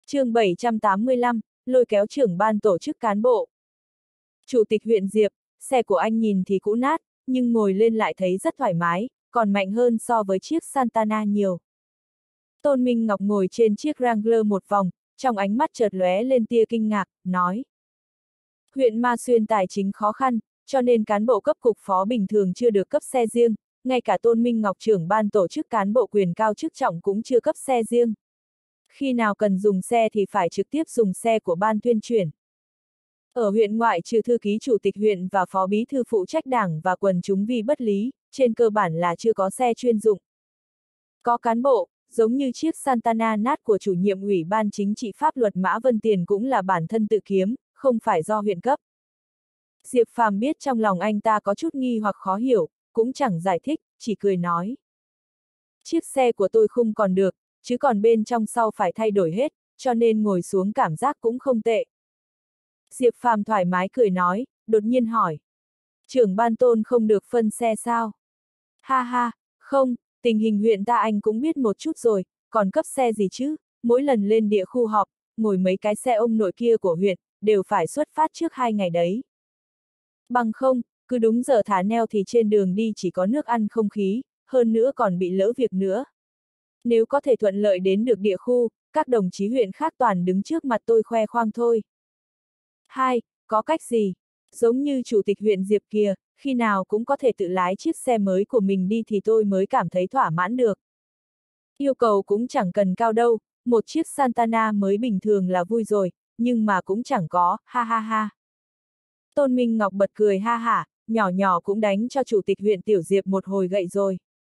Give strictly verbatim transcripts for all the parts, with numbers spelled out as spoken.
Chương bảy trăm tám mươi lăm, lôi kéo trưởng ban tổ chức cán bộ. Chủ tịch huyện Diệp, xe của anh nhìn thì cũ nát, nhưng ngồi lên lại thấy rất thoải mái, còn mạnh hơn so với chiếc Santana nhiều. Tôn Minh Ngọc ngồi trên chiếc Wrangler một vòng, trong ánh mắt chợt lóe lên tia kinh ngạc, nói. Huyện Ma Xuyên tài chính khó khăn, cho nên cán bộ cấp cục phó bình thường chưa được cấp xe riêng, ngay cả Tôn Minh Ngọc trưởng ban tổ chức cán bộ quyền cao chức trọng cũng chưa cấp xe riêng. Khi nào cần dùng xe thì phải trực tiếp dùng xe của ban tuyên truyền. Ở huyện ngoại trừ thư ký chủ tịch huyện và phó bí thư phụ trách đảng và quần chúng vì bất lý, trên cơ bản là chưa có xe chuyên dụng. Có cán bộ, giống như chiếc Santana nát của chủ nhiệm ủy ban chính trị pháp luật Mã Vân Tiền cũng là bản thân tự kiếm, không phải do huyện cấp. Diệp Phàm biết trong lòng anh ta có chút nghi hoặc khó hiểu, cũng chẳng giải thích, chỉ cười nói. Chiếc xe của tôi không còn được, chứ còn bên trong sau phải thay đổi hết, cho nên ngồi xuống cảm giác cũng không tệ. Diệp Phàm thoải mái cười nói, đột nhiên hỏi. Trưởng ban Tôn không được phân xe sao? Ha ha, không, tình hình huyện ta anh cũng biết một chút rồi, còn cấp xe gì chứ, mỗi lần lên địa khu họp, ngồi mấy cái xe ông nội kia của huyện, đều phải xuất phát trước hai ngày đấy. Bằng không, cứ đúng giờ thả neo thì trên đường đi chỉ có nước ăn không khí, hơn nữa còn bị lỡ việc nữa. Nếu có thể thuận lợi đến được địa khu, các đồng chí huyện khác toàn đứng trước mặt tôi khoe khoang thôi. Hai, có cách gì? Giống như chủ tịch huyện Diệp kia, khi nào cũng có thể tự lái chiếc xe mới của mình đi thì tôi mới cảm thấy thỏa mãn được. Yêu cầu cũng chẳng cần cao đâu, một chiếc Santana mới bình thường là vui rồi, nhưng mà cũng chẳng có, ha ha ha. Tôn Minh Ngọc bật cười ha hả, nhỏ nhỏ cũng đánh cho chủ tịch huyện Tiểu Diệp một hồi gậy rồi.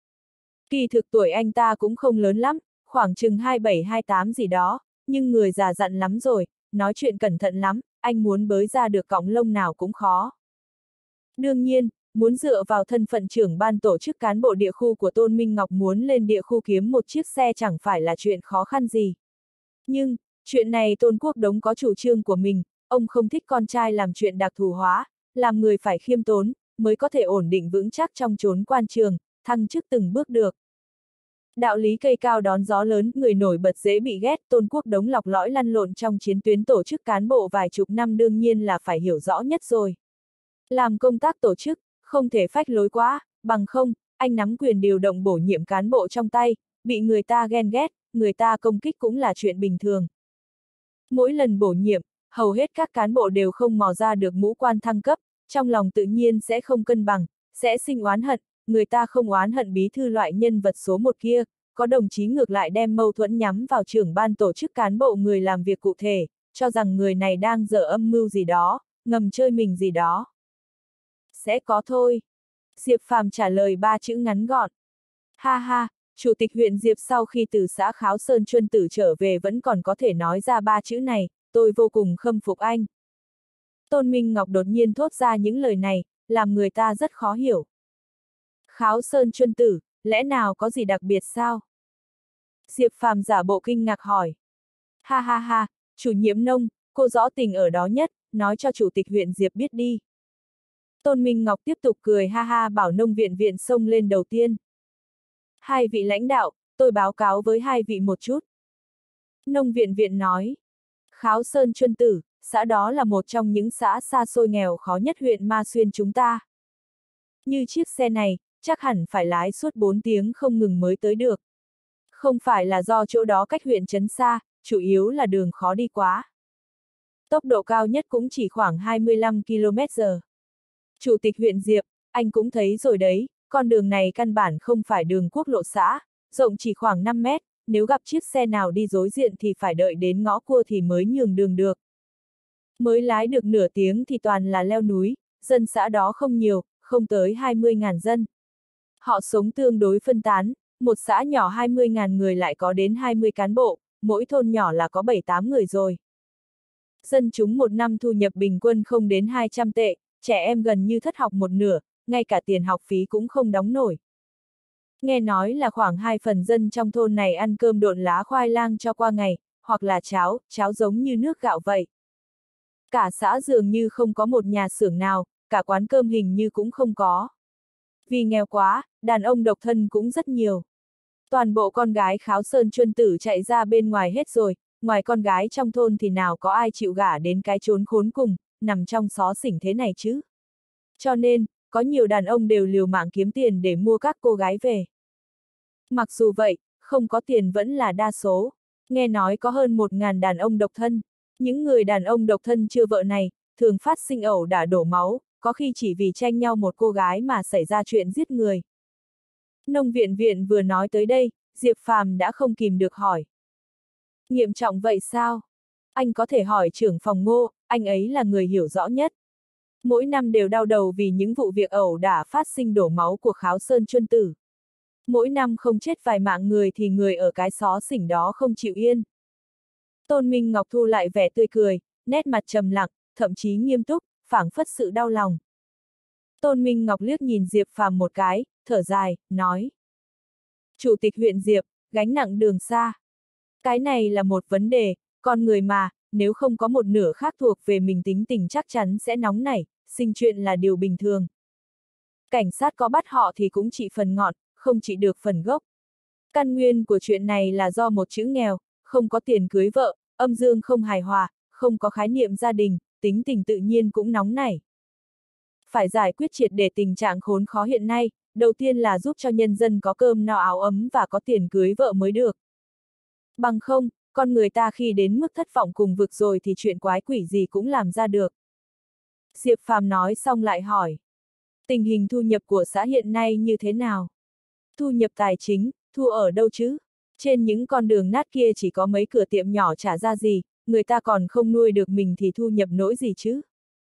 Kỳ thực tuổi anh ta cũng không lớn lắm, khoảng chừng hai bảy hai tám gì đó, nhưng người già dặn lắm rồi, nói chuyện cẩn thận lắm, anh muốn bới ra được cọng lông nào cũng khó. Đương nhiên, muốn dựa vào thân phận trưởng ban tổ chức cán bộ địa khu của Tôn Minh Ngọc muốn lên địa khu kiếm một chiếc xe chẳng phải là chuyện khó khăn gì. Nhưng, chuyện này Tôn Quốc Đống có chủ trương của mình, ông không thích con trai làm chuyện đặc thù hóa, làm người phải khiêm tốn, mới có thể ổn định vững chắc trong chốn quan trường, thăng chức từng bước được. Đạo lý cây cao đón gió lớn, người nổi bật dễ bị ghét, Tôn Quốc Đống lọc lõi lăn lộn trong chiến tuyến tổ chức cán bộ vài chục năm đương nhiên là phải hiểu rõ nhất rồi. Làm công tác tổ chức, không thể phách lối quá, bằng không, anh nắm quyền điều động bổ nhiệm cán bộ trong tay, bị người ta ghen ghét, người ta công kích cũng là chuyện bình thường. Mỗi lần bổ nhiệm, hầu hết các cán bộ đều không mò ra được mũ quan thăng cấp, trong lòng tự nhiên sẽ không cân bằng, sẽ sinh oán hận, người ta không oán hận bí thư loại nhân vật số một kia, có đồng chí ngược lại đem mâu thuẫn nhắm vào trưởng ban tổ chức cán bộ người làm việc cụ thể, cho rằng người này đang dở âm mưu gì đó, ngầm chơi mình gì đó. Sẽ có thôi. Diệp Phàm trả lời ba chữ ngắn gọn. Ha ha, chủ tịch huyện Diệp sau khi từ xã Kháo Sơn Chuân Tử trở về vẫn còn có thể nói ra ba chữ này, tôi vô cùng khâm phục anh. Tôn Minh Ngọc đột nhiên thốt ra những lời này, làm người ta rất khó hiểu. Kháo Sơn Chuân Tử, lẽ nào có gì đặc biệt sao? Diệp Phàm giả bộ kinh ngạc hỏi. Ha ha ha, chủ nhiệm nông, cô rõ tình ở đó nhất, nói cho chủ tịch huyện Diệp biết đi. Tôn Minh Ngọc tiếp tục cười ha ha bảo nông viện viện xông lên đầu tiên. Hai vị lãnh đạo, tôi báo cáo với hai vị một chút. Nông viện viện nói. Kháo Sơn Chuân Tử, xã đó là một trong những xã xa xôi nghèo khó nhất huyện Ma Xuyên chúng ta. Như chiếc xe này, chắc hẳn phải lái suốt bốn tiếng không ngừng mới tới được. Không phải là do chỗ đó cách huyện trấn xa, chủ yếu là đường khó đi quá. Tốc độ cao nhất cũng chỉ khoảng hai mươi lăm ki lô mét giờ. Chủ tịch huyện Diệp, anh cũng thấy rồi đấy, con đường này căn bản không phải đường quốc lộ xã, rộng chỉ khoảng năm mét, nếu gặp chiếc xe nào đi đối diện thì phải đợi đến ngõ cua thì mới nhường đường được. Mới lái được nửa tiếng thì toàn là leo núi, dân xã đó không nhiều, không tới hai mươi nghìn dân. Họ sống tương đối phân tán, một xã nhỏ hai mươi nghìn người lại có đến hai mươi cán bộ, mỗi thôn nhỏ là có bảy tám người rồi. Dân chúng một năm thu nhập bình quân không đến hai trăm tệ, trẻ em gần như thất học một nửa, ngay cả tiền học phí cũng không đóng nổi. Nghe nói là khoảng hai phần dân trong thôn này ăn cơm độn lá khoai lang cho qua ngày, hoặc là cháo, cháo giống như nước gạo vậy. Cả xã dường như không có một nhà xưởng nào, cả quán cơm hình như cũng không có. Vì nghèo quá, đàn ông độc thân cũng rất nhiều. Toàn bộ con gái Kháo Sơn Chuân Tử chạy ra bên ngoài hết rồi, ngoài con gái trong thôn thì nào có ai chịu gả đến cái chốn khốn cùng, nằm trong xó xỉnh thế này chứ. Cho nên, có nhiều đàn ông đều liều mạng kiếm tiền để mua các cô gái về. Mặc dù vậy, không có tiền vẫn là đa số. Nghe nói có hơn một ngàn đàn ông độc thân. Những người đàn ông độc thân chưa vợ này, thường phát sinh ẩu đả đổ máu, có khi chỉ vì tranh nhau một cô gái mà xảy ra chuyện giết người. Nông viện viện vừa nói tới đây, Diệp Phàm đã không kìm được hỏi. Nghiêm trọng vậy sao? Anh có thể hỏi trưởng phòng Ngô, anh ấy là người hiểu rõ nhất. Mỗi năm đều đau đầu vì những vụ việc ẩu đả phát sinh đổ máu của Kháo Sơn Chuân Tử. Mỗi năm không chết vài mạng người thì người ở cái xó xỉnh đó không chịu yên. Tôn Minh Ngọc thu lại vẻ tươi cười, nét mặt trầm lặng, thậm chí nghiêm túc, phảng phất sự đau lòng. Tôn Minh Ngọc liếc nhìn Diệp Phàm một cái, thở dài, nói. Chủ tịch huyện Diệp, gánh nặng đường xa. Cái này là một vấn đề, con người mà, nếu không có một nửa khác thuộc về mình tính tình chắc chắn sẽ nóng nảy, sinh chuyện là điều bình thường. Cảnh sát có bắt họ thì cũng chỉ phần ngọn, không chỉ được phần gốc. Căn nguyên của chuyện này là do một chữ nghèo, không có tiền cưới vợ, âm dương không hài hòa, không có khái niệm gia đình, tính tình tự nhiên cũng nóng nảy. Phải giải quyết triệt để tình trạng khốn khó hiện nay, đầu tiên là giúp cho nhân dân có cơm no áo ấm và có tiền cưới vợ mới được. Bằng không, con người ta khi đến mức thất vọng cùng vực rồi thì chuyện quái quỷ gì cũng làm ra được. Diệp Phàm nói xong lại hỏi. Tình hình thu nhập của xã hiện nay như thế nào? Thu nhập tài chính, thu ở đâu chứ? Trên những con đường nát kia chỉ có mấy cửa tiệm nhỏ trả ra gì, người ta còn không nuôi được mình thì thu nhập nỗi gì chứ?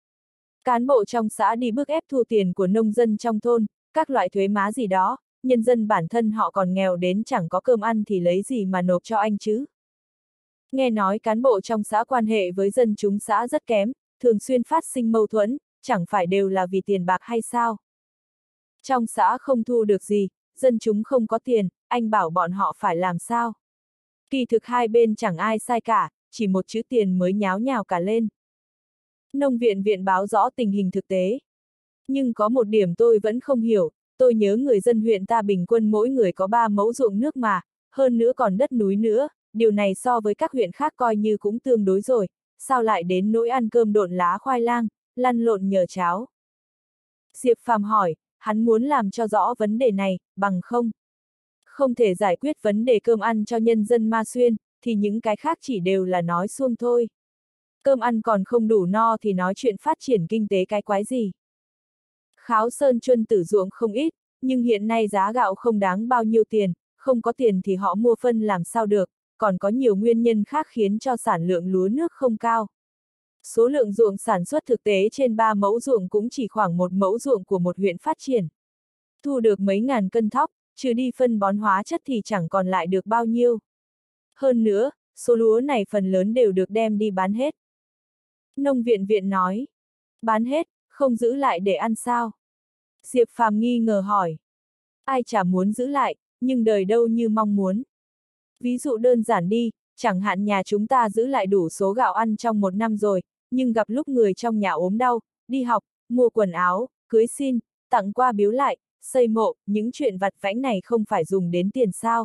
Cán bộ trong xã đi bức ép thu tiền của nông dân trong thôn, các loại thuế má gì đó, nhân dân bản thân họ còn nghèo đến chẳng có cơm ăn thì lấy gì mà nộp cho anh chứ? Nghe nói cán bộ trong xã quan hệ với dân chúng xã rất kém, thường xuyên phát sinh mâu thuẫn, chẳng phải đều là vì tiền bạc hay sao? Trong xã không thu được gì, dân chúng không có tiền, anh bảo bọn họ phải làm sao? Kỳ thực hai bên chẳng ai sai cả, chỉ một chữ tiền mới nháo nhào cả lên. Nông viện viện báo rõ tình hình thực tế. Nhưng có một điểm tôi vẫn không hiểu, tôi nhớ người dân huyện ta bình quân mỗi người có ba mẫu ruộng nước mà, hơn nữa còn đất núi nữa, điều này so với các huyện khác coi như cũng tương đối rồi, sao lại đến nỗi ăn cơm độn lá khoai lang, lăn lộn nhờ cháo? Diệp Phàm hỏi, hắn muốn làm cho rõ vấn đề này, bằng không? Không thể giải quyết vấn đề cơm ăn cho nhân dân Ma Xuyên, thì những cái khác chỉ đều là nói suông thôi. Cơm ăn còn không đủ no thì nói chuyện phát triển kinh tế cái quái gì? Kháo Sơn Chuân Tử ruộng không ít, nhưng hiện nay giá gạo không đáng bao nhiêu tiền, không có tiền thì họ mua phân làm sao được, còn có nhiều nguyên nhân khác khiến cho sản lượng lúa nước không cao. Số lượng ruộng sản xuất thực tế trên ba mẫu ruộng cũng chỉ khoảng một mẫu ruộng của một huyện phát triển. Thu được mấy ngàn cân thóc, trừ đi phân bón hóa chất thì chẳng còn lại được bao nhiêu. Hơn nữa, số lúa này phần lớn đều được đem đi bán hết. Nông viện viện nói, bán hết, không giữ lại để ăn sao? Diệp Phàm nghi ngờ hỏi. Ai chả muốn giữ lại, nhưng đời đâu như mong muốn. Ví dụ đơn giản đi, chẳng hạn nhà chúng ta giữ lại đủ số gạo ăn trong một năm rồi, nhưng gặp lúc người trong nhà ốm đau, đi học, mua quần áo, cưới xin, tặng qua biếu lại, xây mộ, những chuyện vặt vãnh này không phải dùng đến tiền sao?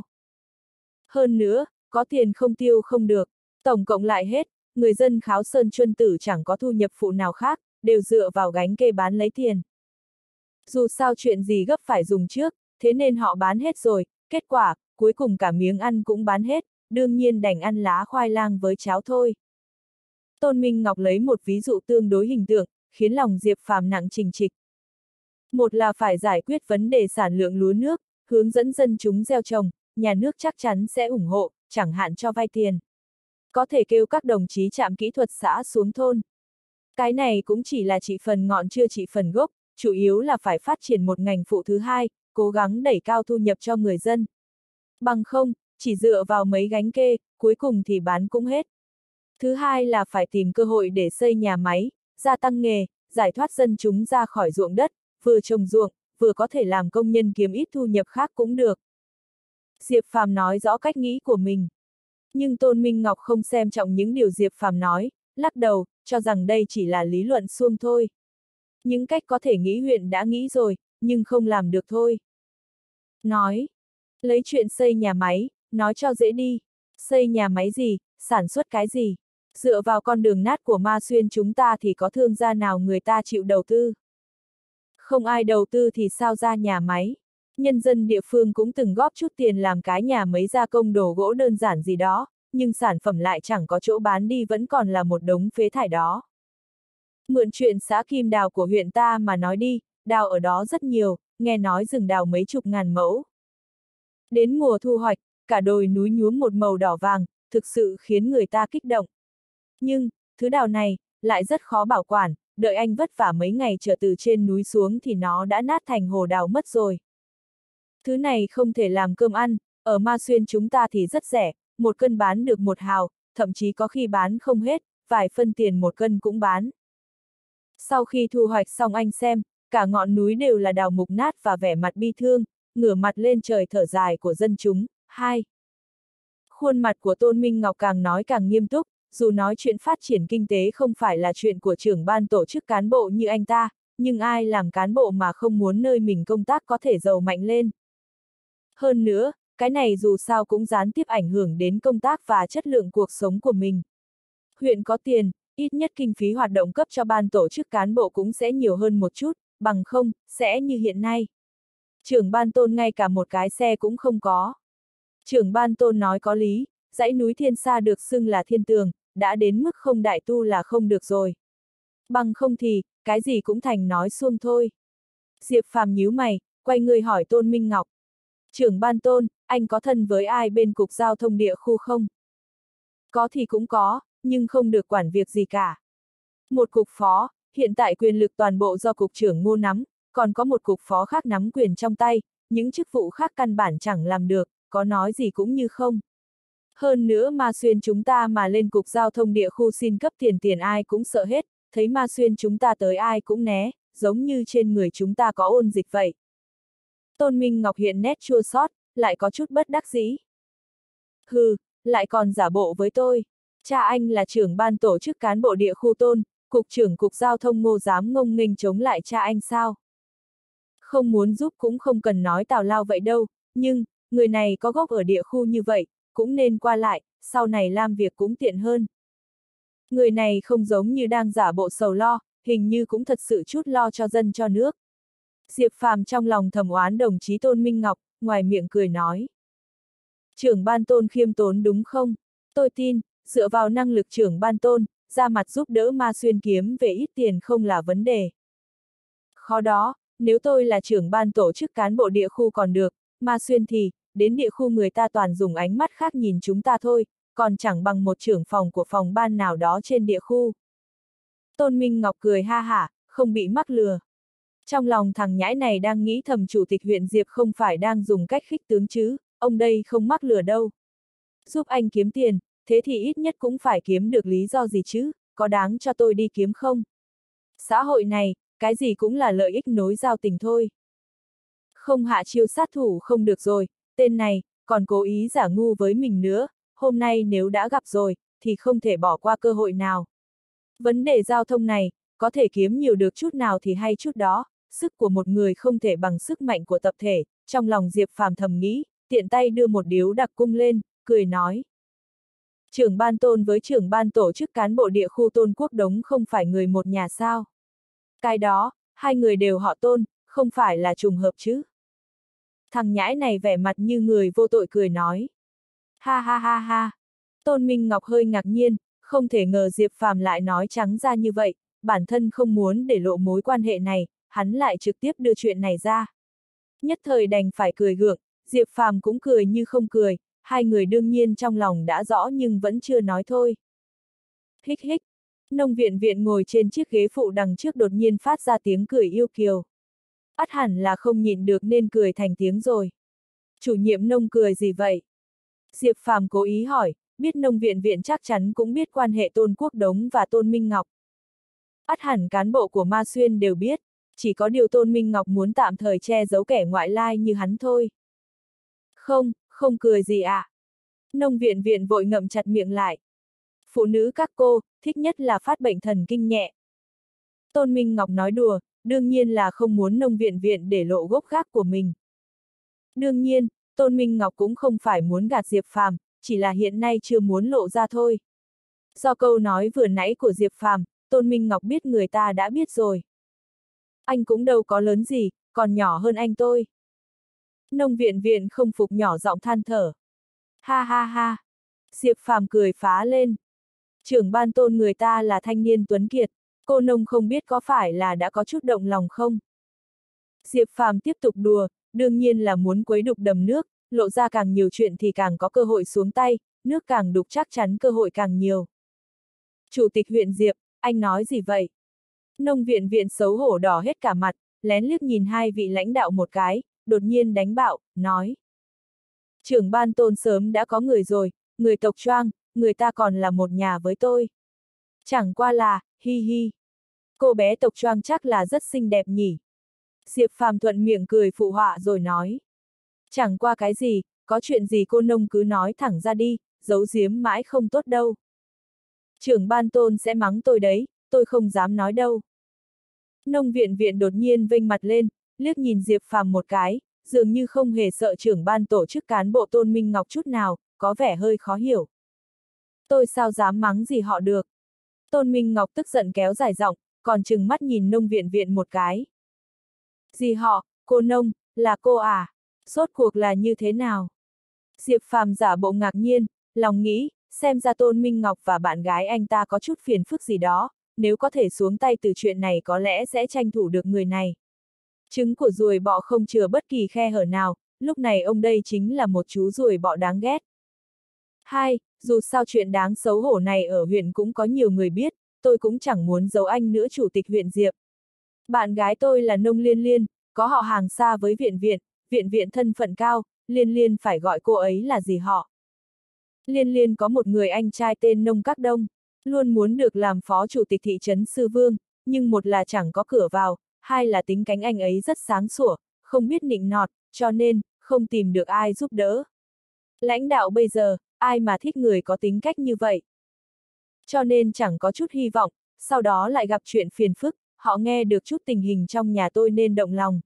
Hơn nữa, có tiền không tiêu không được, tổng cộng lại hết, người dân Kháo Sơn Chuân Tử chẳng có thu nhập phụ nào khác, đều dựa vào gánh kê bán lấy tiền. Dù sao chuyện gì gấp phải dùng trước, thế nên họ bán hết rồi, kết quả, cuối cùng cả miếng ăn cũng bán hết, đương nhiên đành ăn lá khoai lang với cháo thôi. Tôn Minh Ngọc lấy một ví dụ tương đối hình tượng, khiến lòng Diệp Phàm nặng trịch trịch. Một là phải giải quyết vấn đề sản lượng lúa nước, hướng dẫn dân chúng gieo trồng, nhà nước chắc chắn sẽ ủng hộ, chẳng hạn cho vay tiền. Có thể kêu các đồng chí trạm kỹ thuật xã xuống thôn. Cái này cũng chỉ là chỉ phần ngọn chưa chỉ phần gốc, chủ yếu là phải phát triển một ngành phụ thứ hai, cố gắng đẩy cao thu nhập cho người dân. Bằng không, chỉ dựa vào mấy gánh kê, cuối cùng thì bán cũng hết. Thứ hai là phải tìm cơ hội để xây nhà máy, gia tăng nghề, giải thoát dân chúng ra khỏi ruộng đất, vừa trồng ruộng, vừa có thể làm công nhân kiếm ít thu nhập khác cũng được. Diệp Phàm nói rõ cách nghĩ của mình. Nhưng Tôn Minh Ngọc không xem trọng những điều Diệp Phàm nói, lắc đầu, cho rằng đây chỉ là lý luận suông thôi. Những cách có thể nghĩ huyện đã nghĩ rồi, nhưng không làm được thôi. Nói, lấy chuyện xây nhà máy, nói cho dễ đi. Xây nhà máy gì, sản xuất cái gì? Dựa vào con đường nát của Ma Xuyên chúng ta thì có thương gia nào người ta chịu đầu tư? Không ai đầu tư thì sao ra nhà máy? Nhân dân địa phương cũng từng góp chút tiền làm cái nhà máy gia công đồ gỗ đơn giản gì đó, nhưng sản phẩm lại chẳng có chỗ bán đi, vẫn còn là một đống phế thải đó. Mượn chuyện xã Kim Đào của huyện ta mà nói đi, đào ở đó rất nhiều, nghe nói rừng đào mấy chục ngàn mẫu. Đến mùa thu hoạch, cả đồi núi nhuốm một màu đỏ vàng, thực sự khiến người ta kích động. Nhưng, thứ đào này, lại rất khó bảo quản, đợi anh vất vả mấy ngày trở từ trên núi xuống thì nó đã nát thành hồ đào mất rồi. Thứ này không thể làm cơm ăn, ở Ma Xuyên chúng ta thì rất rẻ, một cân bán được một hào, thậm chí có khi bán không hết, vài phân tiền một cân cũng bán. Sau khi thu hoạch xong anh xem, cả ngọn núi đều là đào mục nát và vẻ mặt bi thương, ngửa mặt lên trời thở dài của dân chúng. Hai. Khuôn mặt của Tôn Minh Ngọc càng nói càng nghiêm túc, dù nói chuyện phát triển kinh tế không phải là chuyện của trưởng ban tổ chức cán bộ như anh ta, nhưng ai làm cán bộ mà không muốn nơi mình công tác có thể giàu mạnh lên. Hơn nữa, cái này dù sao cũng gián tiếp ảnh hưởng đến công tác và chất lượng cuộc sống của mình. Huyện có tiền, ít nhất kinh phí hoạt động cấp cho ban tổ chức cán bộ cũng sẽ nhiều hơn một chút, bằng không, sẽ như hiện nay. Trưởng ban Tôn ngay cả một cái xe cũng không có. Trưởng ban Tôn nói có lý, dãy núi Thiên Sa được xưng là thiên tường, đã đến mức không đại tu là không được rồi. Bằng không thì, cái gì cũng thành nói suông thôi. Diệp Phàm nhíu mày, quay người hỏi Tôn Minh Ngọc. Trưởng ban Tôn, anh có thân với ai bên cục giao thông địa khu không? Có thì cũng có, nhưng không được quản việc gì cả. Một cục phó, hiện tại quyền lực toàn bộ do cục trưởng Ngô nắm, còn có một cục phó khác nắm quyền trong tay, những chức vụ khác căn bản chẳng làm được, có nói gì cũng như không. Hơn nữa Ma Xuyên chúng ta mà lên cục giao thông địa khu xin cấp tiền tiền ai cũng sợ hết, thấy Ma Xuyên chúng ta tới ai cũng né, giống như trên người chúng ta có ôn dịch vậy. Tôn Minh Ngọc hiện nét chua xót, lại có chút bất đắc dĩ. Hừ, lại còn giả bộ với tôi. Cha anh là trưởng ban tổ chức cán bộ địa khu Tôn, cục trưởng cục giao thông Ngô dám ngông nghênh chống lại cha anh sao? Không muốn giúp cũng không cần nói tào lao vậy đâu, nhưng, người này có gốc ở địa khu như vậy, cũng nên qua lại, sau này làm việc cũng tiện hơn. Người này không giống như đang giả bộ sầu lo, hình như cũng thật sự chút lo cho dân cho nước. Diệp Phàm trong lòng thầm oán đồng chí Tôn Minh Ngọc, ngoài miệng cười nói. Trưởng ban Tôn khiêm tốn đúng không? Tôi tin, dựa vào năng lực trưởng ban Tôn, ra mặt giúp đỡ Ma Xuyên kiếm về ít tiền không là vấn đề. Khó đó, nếu tôi là trưởng ban tổ chức cán bộ địa khu còn được, Ma Xuyên thì, đến địa khu người ta toàn dùng ánh mắt khác nhìn chúng ta thôi, còn chẳng bằng một trưởng phòng của phòng ban nào đó trên địa khu. Tôn Minh Ngọc cười ha hả, không bị mắc lừa. Trong lòng thằng nhãi này đang nghĩ thầm chủ tịch huyện Diệp không phải đang dùng cách khích tướng chứ, ông đây không mắc lừa đâu. Giúp anh kiếm tiền, thế thì ít nhất cũng phải kiếm được lý do gì chứ, có đáng cho tôi đi kiếm không? Xã hội này, cái gì cũng là lợi ích nối giao tình thôi. Không hạ chiêu sát thủ không được rồi, tên này, còn cố ý giả ngu với mình nữa, hôm nay nếu đã gặp rồi, thì không thể bỏ qua cơ hội nào. Vấn đề giao thông này, có thể kiếm nhiều được chút nào thì hay chút đó, sức của một người không thể bằng sức mạnh của tập thể, trong lòng Diệp Phàm thầm nghĩ, tiện tay đưa một điếu đặc cung lên, cười nói. Trưởng ban Tôn với trưởng ban tổ chức cán bộ địa khu Tôn Quốc Đống không phải người một nhà sao? Cái đó, hai người đều họ Tôn, không phải là trùng hợp chứ? Thằng nhãi này vẻ mặt như người vô tội cười nói. Ha ha ha ha. Tôn Minh Ngọc hơi ngạc nhiên, không thể ngờ Diệp Phàm lại nói trắng ra như vậy, bản thân không muốn để lộ mối quan hệ này, hắn lại trực tiếp đưa chuyện này ra. Nhất thời đành phải cười gượng, Diệp Phàm cũng cười như không cười, hai người đương nhiên trong lòng đã rõ nhưng vẫn chưa nói thôi. Hích hích. Nông Viện Viện ngồi trên chiếc ghế phụ đằng trước đột nhiên phát ra tiếng cười yêu kiều. Ắt hẳn là không nhịn được nên cười thành tiếng rồi. Chủ nhiệm Nông cười gì vậy? Diệp Phàm cố ý hỏi, biết Nông Viện Viện chắc chắn cũng biết quan hệ Tôn Quốc Đống và Tôn Minh Ngọc. Ắt hẳn cán bộ của Ma Xuyên đều biết, chỉ có điều Tôn Minh Ngọc muốn tạm thời che giấu kẻ ngoại lai như hắn thôi. Không, không cười gì ạ. À? Nông Viện Viện vội ngậm chặt miệng lại. Phụ nữ các cô, thích nhất là phát bệnh thần kinh nhẹ. Tôn Minh Ngọc nói đùa, đương nhiên là không muốn Nông Viện Viện để lộ gốc gác của mình. Đương nhiên, Tôn Minh Ngọc cũng không phải muốn gạt Diệp Phàm, chỉ là hiện nay chưa muốn lộ ra thôi. Do câu nói vừa nãy của Diệp Phàm, Tôn Minh Ngọc biết người ta đã biết rồi. Anh cũng đâu có lớn gì, còn nhỏ hơn anh tôi. Nông Viện Viện không phục nhỏ giọng than thở. Ha ha ha. Diệp Phàm cười phá lên. Trưởng ban Tôn người ta là thanh niên tuấn kiệt, cô nông không biết có phải là đã có chút động lòng không? Diệp Phàm tiếp tục đùa, đương nhiên là muốn quấy đục đầm nước, lộ ra càng nhiều chuyện thì càng có cơ hội xuống tay, nước càng đục chắc chắn cơ hội càng nhiều. Chủ tịch huyện Diệp, anh nói gì vậy? Nông Viện Viện xấu hổ đỏ hết cả mặt, lén liếc nhìn hai vị lãnh đạo một cái, đột nhiên đánh bạo, nói. Trưởng ban Tôn sớm đã có người rồi, người tộc Choang, người ta còn là một nhà với tôi. Chẳng qua là, hi hi. Cô bé tộc Choang chắc là rất xinh đẹp nhỉ. Diệp Phàm thuận miệng cười phụ họa rồi nói. Chẳng qua cái gì, có chuyện gì cô nông cứ nói thẳng ra đi, giấu giếm mãi không tốt đâu. Trưởng ban Tôn sẽ mắng tôi đấy, tôi không dám nói đâu. Nông Viện Viện đột nhiên vênh mặt lên, liếc nhìn Diệp Phàm một cái, dường như không hề sợ trưởng ban tổ chức cán bộ Tôn Minh Ngọc chút nào, có vẻ hơi khó hiểu. Tôi sao dám mắng gì họ được. Tôn Minh Ngọc tức giận kéo dài giọng, còn trừng mắt nhìn Nông Viện Viện một cái. Gì họ, cô nông, là cô à? Rốt cuộc là như thế nào? Diệp Phàm giả bộ ngạc nhiên, lòng nghĩ, xem ra Tôn Minh Ngọc và bạn gái anh ta có chút phiền phức gì đó, nếu có thể xuống tay từ chuyện này có lẽ sẽ tranh thủ được người này. Trứng của ruồi bọ không chừa bất kỳ khe hở nào, lúc này ông đây chính là một chú ruồi bọ đáng ghét. Hai, dù sao chuyện đáng xấu hổ này ở huyện cũng có nhiều người biết, tôi cũng chẳng muốn giấu anh nữa chủ tịch huyện Diệp. Bạn gái tôi là Nông Liên Liên, có họ hàng xa với Viện Viện, Viện Viện thân phận cao, Liên Liên phải gọi cô ấy là gì họ. Liên Liên có một người anh trai tên Nông Các Đông, luôn muốn được làm phó chủ tịch thị trấn Sư Vương, nhưng một là chẳng có cửa vào, hai là tính cánh anh ấy rất sáng sủa, không biết nịnh nọt, cho nên, không tìm được ai giúp đỡ. Lãnh đạo bây giờ, ai mà thích người có tính cách như vậy? Cho nên chẳng có chút hy vọng, sau đó lại gặp chuyện phiền phức, họ nghe được chút tình hình trong nhà tôi nên động lòng.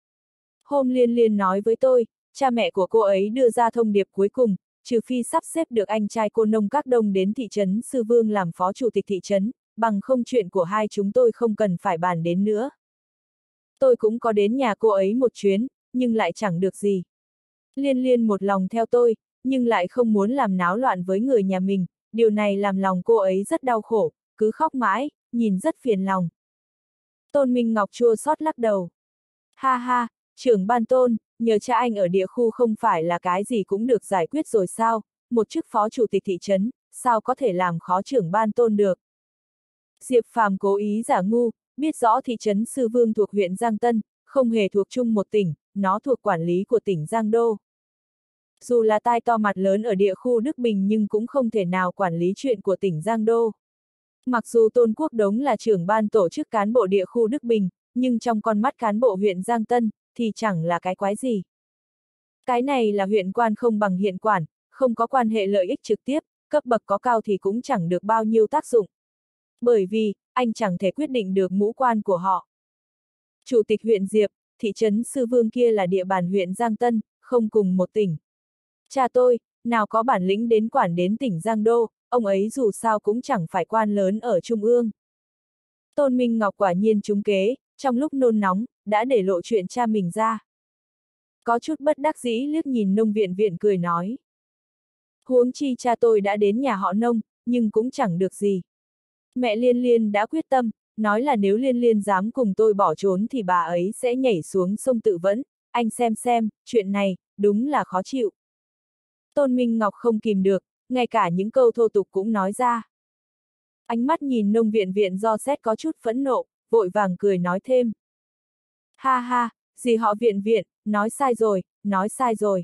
Hôm Liên Liên nói với tôi, cha mẹ của cô ấy đưa ra thông điệp cuối cùng, trừ phi sắp xếp được anh trai cô Nông Các Đông đến thị trấn Sư Vương làm phó chủ tịch thị trấn, bằng không chuyện của hai chúng tôi không cần phải bàn đến nữa. Tôi cũng có đến nhà cô ấy một chuyến, nhưng lại chẳng được gì. Liên Liên một lòng theo tôi, nhưng lại không muốn làm náo loạn với người nhà mình, điều này làm lòng cô ấy rất đau khổ, cứ khóc mãi, nhìn rất phiền lòng. Tôn Minh Ngọc chua xót lắc đầu. Ha ha, trưởng ban Tôn, nhờ cha anh ở địa khu không phải là cái gì cũng được giải quyết rồi sao, một chức phó chủ tịch thị trấn, sao có thể làm khó trưởng ban Tôn được. Diệp Phàm cố ý giả ngu, biết rõ thị trấn Sư Vương thuộc huyện Giang Tân, không hề thuộc chung một tỉnh, nó thuộc quản lý của tỉnh Giang Đô. Dù là tai to mặt lớn ở địa khu Đức Bình nhưng cũng không thể nào quản lý chuyện của tỉnh Giang Đô. Mặc dù Tôn Quốc Đống là trưởng ban tổ chức cán bộ địa khu Đức Bình, nhưng trong con mắt cán bộ huyện Giang Tân, thì chẳng là cái quái gì. Cái này là huyện quan không bằng hiện quản, không có quan hệ lợi ích trực tiếp, cấp bậc có cao thì cũng chẳng được bao nhiêu tác dụng. Bởi vì, anh chẳng thể quyết định được mũ quan của họ. Chủ tịch huyện Diệp, thị trấn Sư Vương kia là địa bàn huyện Giang Tân, không cùng một tỉnh. Cha tôi, nào có bản lĩnh đến quản đến tỉnh Giang Đô, ông ấy dù sao cũng chẳng phải quan lớn ở Trung ương. Tôn Minh Ngọc quả nhiên trúng kế, trong lúc nôn nóng, đã để lộ chuyện cha mình ra. Có chút bất đắc dĩ liếc nhìn Nông Viện Viện cười nói. Huống chi cha tôi đã đến nhà họ Nông, nhưng cũng chẳng được gì. Mẹ Liên Liên đã quyết tâm, nói là nếu Liên Liên dám cùng tôi bỏ trốn thì bà ấy sẽ nhảy xuống sông tự vẫn, anh xem xem, chuyện này, đúng là khó chịu. Tôn Minh Ngọc không kìm được, ngay cả những câu thô tục cũng nói ra. Ánh mắt nhìn Nông Viện Viện do xét có chút phẫn nộ, vội vàng cười nói thêm. Ha ha, gì họ Viện Viện, nói sai rồi, nói sai rồi.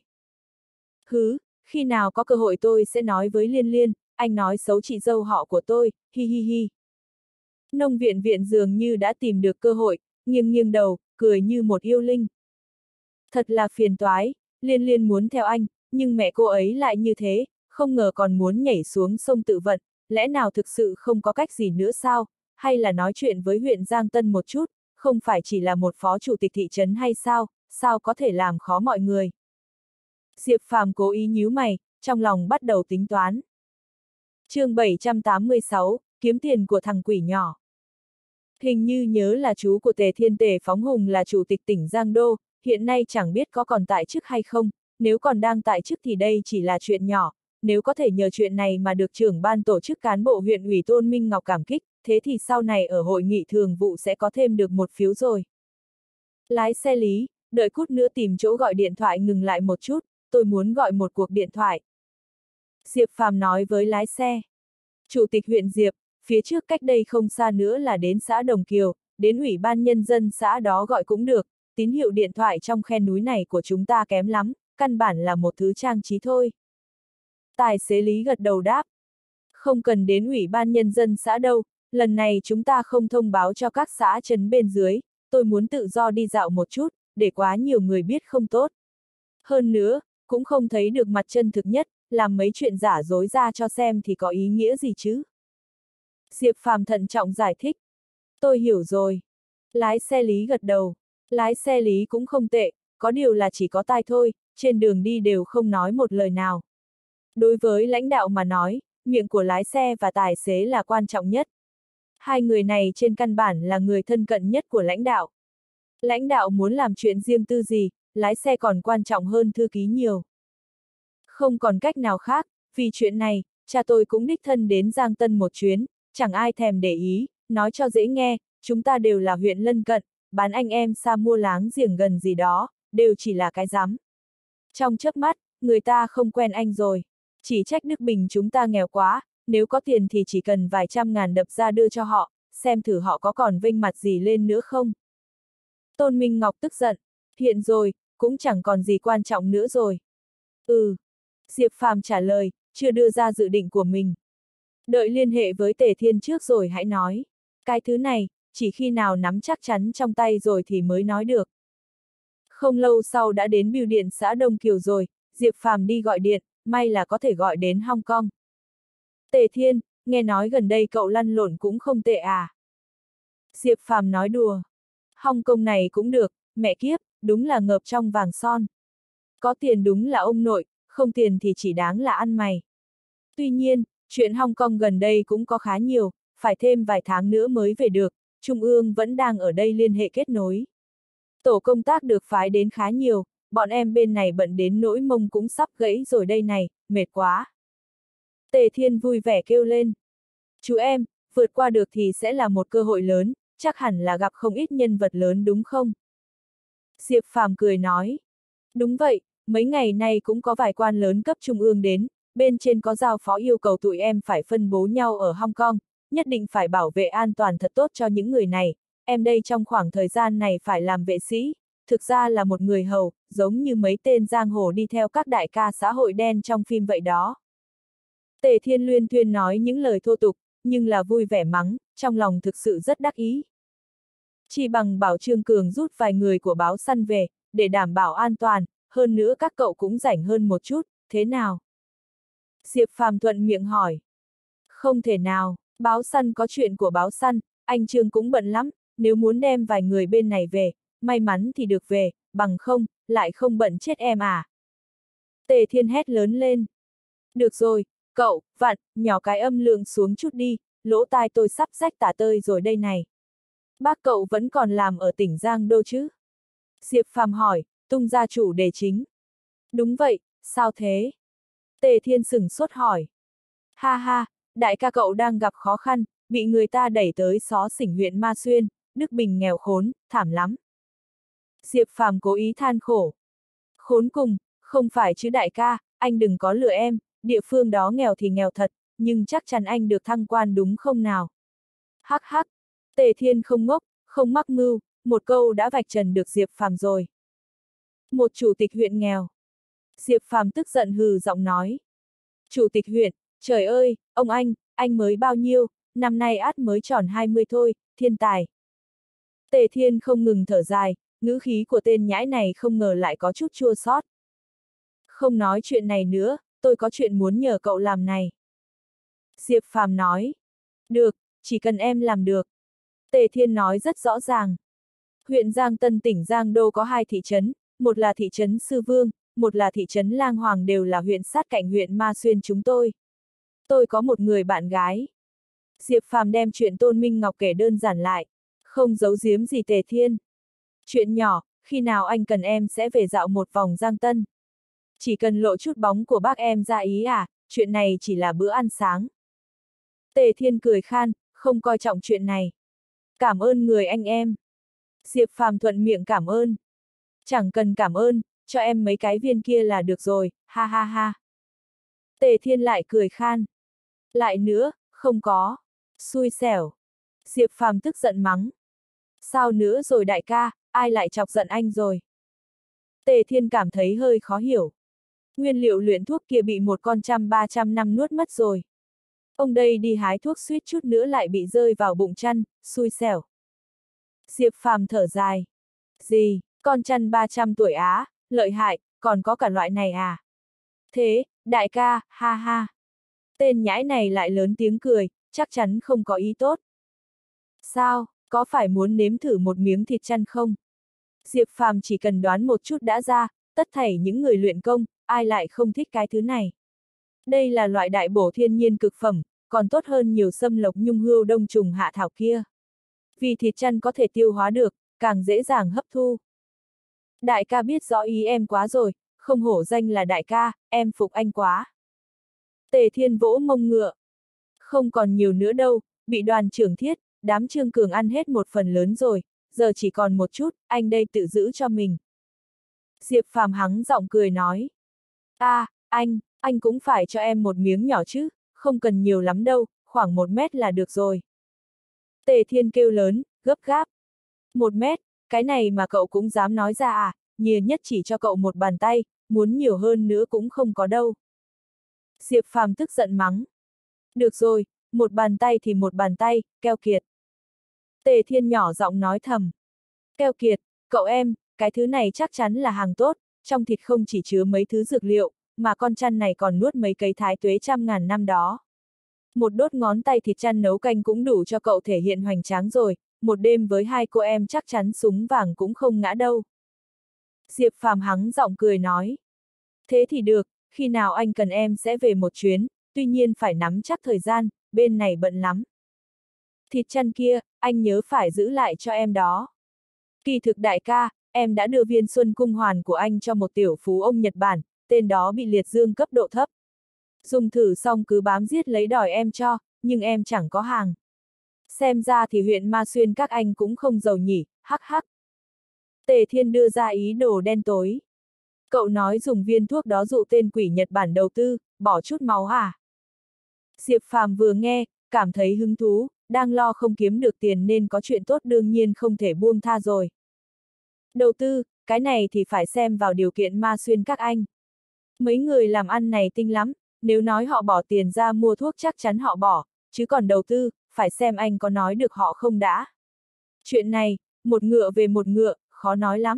Hứ, khi nào có cơ hội tôi sẽ nói với Liên Liên, anh nói xấu chị dâu họ của tôi, hi hi hi. Nông Viện Viện dường như đã tìm được cơ hội, nghiêng nghiêng đầu, cười như một yêu linh. Thật là phiền toái, Liên Liên muốn theo anh, nhưng mẹ cô ấy lại như thế, không ngờ còn muốn nhảy xuống sông tự vận, lẽ nào thực sự không có cách gì nữa sao, hay là nói chuyện với huyện Giang Tân một chút, không phải chỉ là một phó chủ tịch thị trấn hay sao, sao có thể làm khó mọi người. Diệp Phàm cố ý nhíu mày, trong lòng bắt đầu tính toán. chương bảy trăm tám mươi sáu, kiếm tiền của thằng quỷ nhỏ. Hình như nhớ là chú của Tề Thiên Tề Phóng Hùng là chủ tịch tỉnh Giang Đô, hiện nay chẳng biết có còn tại chức hay không, nếu còn đang tại chức thì đây chỉ là chuyện nhỏ, nếu có thể nhờ chuyện này mà được trưởng ban tổ chức cán bộ huyện ủy Tôn Minh Ngọc cảm kích, thế thì sau này ở hội nghị thường vụ sẽ có thêm được một phiếu rồi. Lái xe Lý, đợi cút nữa tìm chỗ gọi điện thoại ngừng lại một chút, tôi muốn gọi một cuộc điện thoại. Diệp Phàm nói với lái xe. Chủ tịch huyện Diệp, phía trước cách đây không xa nữa là đến xã Đồng Kiều, đến ủy ban nhân dân xã đó gọi cũng được, tín hiệu điện thoại trong khe núi này của chúng ta kém lắm, căn bản là một thứ trang trí thôi. Tài xế Lý gật đầu đáp. Không cần đến ủy ban nhân dân xã đâu, lần này chúng ta không thông báo cho các xã trấn bên dưới, tôi muốn tự do đi dạo một chút, để quá nhiều người biết không tốt. Hơn nữa, cũng không thấy được mặt chân thực nhất, làm mấy chuyện giả dối ra cho xem thì có ý nghĩa gì chứ. Diệp Phàm thận trọng giải thích. Tôi hiểu rồi. Lái xe Lý gật đầu. Lái xe Lý cũng không tệ, có điều là chỉ có tai thôi, trên đường đi đều không nói một lời nào. Đối với lãnh đạo mà nói, miệng của lái xe và tài xế là quan trọng nhất. Hai người này trên căn bản là người thân cận nhất của lãnh đạo. Lãnh đạo muốn làm chuyện riêng tư gì, lái xe còn quan trọng hơn thư ký nhiều. Không còn cách nào khác, vì chuyện này, cha tôi cũng đích thân đến Giang Tân một chuyến, chẳng ai thèm để ý, nói cho dễ nghe, chúng ta đều là huyện lân cận, bán anh em xa mua láng giềng gần gì đó, đều chỉ là cái rắm. Trong chớp mắt, người ta không quen anh rồi, chỉ trách Đức Bình chúng ta nghèo quá, nếu có tiền thì chỉ cần vài trăm ngàn đập ra đưa cho họ, xem thử họ có còn vênh mặt gì lên nữa không. Tôn Minh Ngọc tức giận, hiện rồi, cũng chẳng còn gì quan trọng nữa rồi. Ừ. Diệp Phàm trả lời, chưa đưa ra dự định của mình. Đợi liên hệ với Tề Thiên trước rồi hãy nói. Cái thứ này, chỉ khi nào nắm chắc chắn trong tay rồi thì mới nói được. Không lâu sau đã đến bưu điện xã Đông Kiều rồi, Diệp Phàm đi gọi điện, may là có thể gọi đến Hong Kong. Tề Thiên, nghe nói gần đây cậu lăn lộn cũng không tệ à. Diệp Phàm nói đùa. Hong Kong này cũng được, mẹ kiếp, đúng là ngợp trong vàng son. Có tiền đúng là ông nội, không tiền thì chỉ đáng là ăn mày. Tuy nhiên, chuyện Hong Kong gần đây cũng có khá nhiều, phải thêm vài tháng nữa mới về được, Trung ương vẫn đang ở đây liên hệ kết nối. Tổ công tác được phái đến khá nhiều, bọn em bên này bận đến nỗi mông cũng sắp gãy rồi đây này, mệt quá. Tề Thiên vui vẻ kêu lên. Chú em, vượt qua được thì sẽ là một cơ hội lớn, chắc hẳn là gặp không ít nhân vật lớn đúng không? Diệp Phàm cười nói. Đúng vậy, mấy ngày nay cũng có vài quan lớn cấp trung ương đến, bên trên có giao phó yêu cầu tụi em phải phân bố nhau ở Hong Kong, nhất định phải bảo vệ an toàn thật tốt cho những người này, em đây trong khoảng thời gian này phải làm vệ sĩ, thực ra là một người hầu, giống như mấy tên giang hồ đi theo các đại ca xã hội đen trong phim vậy đó. Tề Thiên luyên thuyên nói những lời thô tục, nhưng là vui vẻ mắng, trong lòng thực sự rất đắc ý. Chỉ bằng bảo Trương Cường rút vài người của báo săn về, để đảm bảo an toàn, hơn nữa các cậu cũng rảnh hơn một chút, thế nào? Diệp Phàm thuận miệng hỏi. Không thể nào, báo săn có chuyện của báo săn, anh Trương cũng bận lắm, nếu muốn đem vài người bên này về, may mắn thì được về, bằng không, lại không bận chết em à. Tề Thiên hét lớn lên. Được rồi, cậu, vặn, nhỏ cái âm lượng xuống chút đi, lỗ tai tôi sắp rách tả tơi rồi đây này. Bác cậu vẫn còn làm ở tỉnh Giang Đô chứ? Diệp Phàm hỏi, tung ra chủ đề chính. Đúng vậy, sao thế? Tề Thiên sửng sốt hỏi. Ha ha, đại ca cậu đang gặp khó khăn, bị người ta đẩy tới xó xỉnh huyện Ma Xuyên, Đức Bình nghèo khốn, thảm lắm. Diệp Phàm cố ý than khổ. Khốn cùng, không phải chứ đại ca, anh đừng có lừa em, địa phương đó nghèo thì nghèo thật, nhưng chắc chắn anh được thăng quan đúng không nào? Hắc hắc, Tề Thiên không ngốc, không mắc mưu, một câu đã vạch trần được Diệp Phàm rồi. Một chủ tịch huyện nghèo. Diệp Phàm tức giận hừ giọng nói. Chủ tịch huyện, trời ơi, ông anh, anh mới bao nhiêu, năm nay át mới tròn hai mươi thôi, thiên tài. Tề Thiên không ngừng thở dài, ngữ khí của tên nhãi này không ngờ lại có chút chua xót. Không nói chuyện này nữa, tôi có chuyện muốn nhờ cậu làm này. Diệp Phàm nói. Được, chỉ cần em làm được. Tề Thiên nói rất rõ ràng. Huyện Giang Tân tỉnh Giang Đô có hai thị trấn, một là thị trấn Sư Vương, một là thị trấn Lang Hoàng, đều là huyện sát cạnh huyện Ma Xuyên chúng tôi. Tôi có một người bạn gái. Diệp Phàm đem chuyện Tôn Minh Ngọc kể đơn giản lại, không giấu giếm gì Tề Thiên. Chuyện nhỏ, khi nào anh cần em sẽ về dạo một vòng Giang Tân. Chỉ cần lộ chút bóng của bác em ra ý à, chuyện này chỉ là bữa ăn sáng. Tề Thiên cười khan, không coi trọng chuyện này. Cảm ơn người anh em. Diệp Phàm thuận miệng cảm ơn. Chẳng cần cảm ơn, cho em mấy cái viên kia là được rồi, ha ha ha. Tề Thiên lại cười khan. Lại nữa, không có. Xui xẻo. Diệp Phàm tức giận mắng. Sao nữa rồi đại ca, ai lại chọc giận anh rồi? Tề Thiên cảm thấy hơi khó hiểu. Nguyên liệu luyện thuốc kia bị một con trăm ba trăm năm nuốt mất rồi. Ông đây đi hái thuốc suýt chút nữa lại bị rơi vào bụng chăn, xui xẻo. Diệp Phàm thở dài. Gì, con chăn ba trăm tuổi á, lợi hại, còn có cả loại này à? Thế, đại ca, ha ha. Tên nhãi này lại lớn tiếng cười, chắc chắn không có ý tốt. Sao, có phải muốn nếm thử một miếng thịt chăn không? Diệp Phàm chỉ cần đoán một chút đã ra, tất thảy những người luyện công, ai lại không thích cái thứ này. Đây là loại đại bổ thiên nhiên cực phẩm, còn tốt hơn nhiều sâm lộc nhung hươu đông trùng hạ thảo kia. Vì thịt chăn có thể tiêu hóa được, càng dễ dàng hấp thu. Đại ca biết rõ ý em quá rồi, không hổ danh là đại ca, em phục anh quá. Tề Thiên vỗ mông ngựa. Không còn nhiều nữa đâu, bị đoàn trưởng Thiết, đám Trương Cường ăn hết một phần lớn rồi, giờ chỉ còn một chút, anh đây tự giữ cho mình. Diệp Phàm hắng giọng cười nói. À, anh, anh cũng phải cho em một miếng nhỏ chứ, không cần nhiều lắm đâu, khoảng một mét là được rồi. Tề Thiên kêu lớn, gấp gáp. Một mét, cái này mà cậu cũng dám nói ra à, nhiều nhất chỉ cho cậu một bàn tay, muốn nhiều hơn nữa cũng không có đâu. Diệp Phàm tức giận mắng. Được rồi, một bàn tay thì một bàn tay, keo kiệt. Tề Thiên nhỏ giọng nói thầm. Keo kiệt, cậu em, cái thứ này chắc chắn là hàng tốt, trong thịt không chỉ chứa mấy thứ dược liệu, mà con chăn này còn nuốt mấy cây thái tuế trăm ngàn năm đó. Một đốt ngón tay thịt chăn nấu canh cũng đủ cho cậu thể hiện hoành tráng rồi, một đêm với hai cô em chắc chắn súng vàng cũng không ngã đâu. Diệp Phàm hắng giọng cười nói. Thế thì được, khi nào anh cần em sẽ về một chuyến, tuy nhiên phải nắm chắc thời gian, bên này bận lắm. Thịt chăn kia, anh nhớ phải giữ lại cho em đó. Kỳ thực đại ca, em đã đưa viên xuân cung hoàn của anh cho một tiểu phú ông Nhật Bản, tên đó bị liệt dương cấp độ thấp. Dùng thử xong cứ bám giết lấy đòi em cho, nhưng em chẳng có hàng. Xem ra thì huyện Ma Xuyên các anh cũng không giàu nhỉ, hắc hắc. Tề Thiên đưa ra ý đồ đen tối. Cậu nói dùng viên thuốc đó dụ tên quỷ Nhật Bản đầu tư, bỏ chút máu à? Diệp Phàm vừa nghe, cảm thấy hứng thú, đang lo không kiếm được tiền nên có chuyện tốt đương nhiên không thể buông tha rồi. Đầu tư, cái này thì phải xem vào điều kiện Ma Xuyên các anh. Mấy người làm ăn này tinh lắm, nếu nói họ bỏ tiền ra mua thuốc chắc chắn họ bỏ, chứ còn đầu tư, phải xem anh có nói được họ không đã. Chuyện này, một ngựa về một ngựa, khó nói lắm.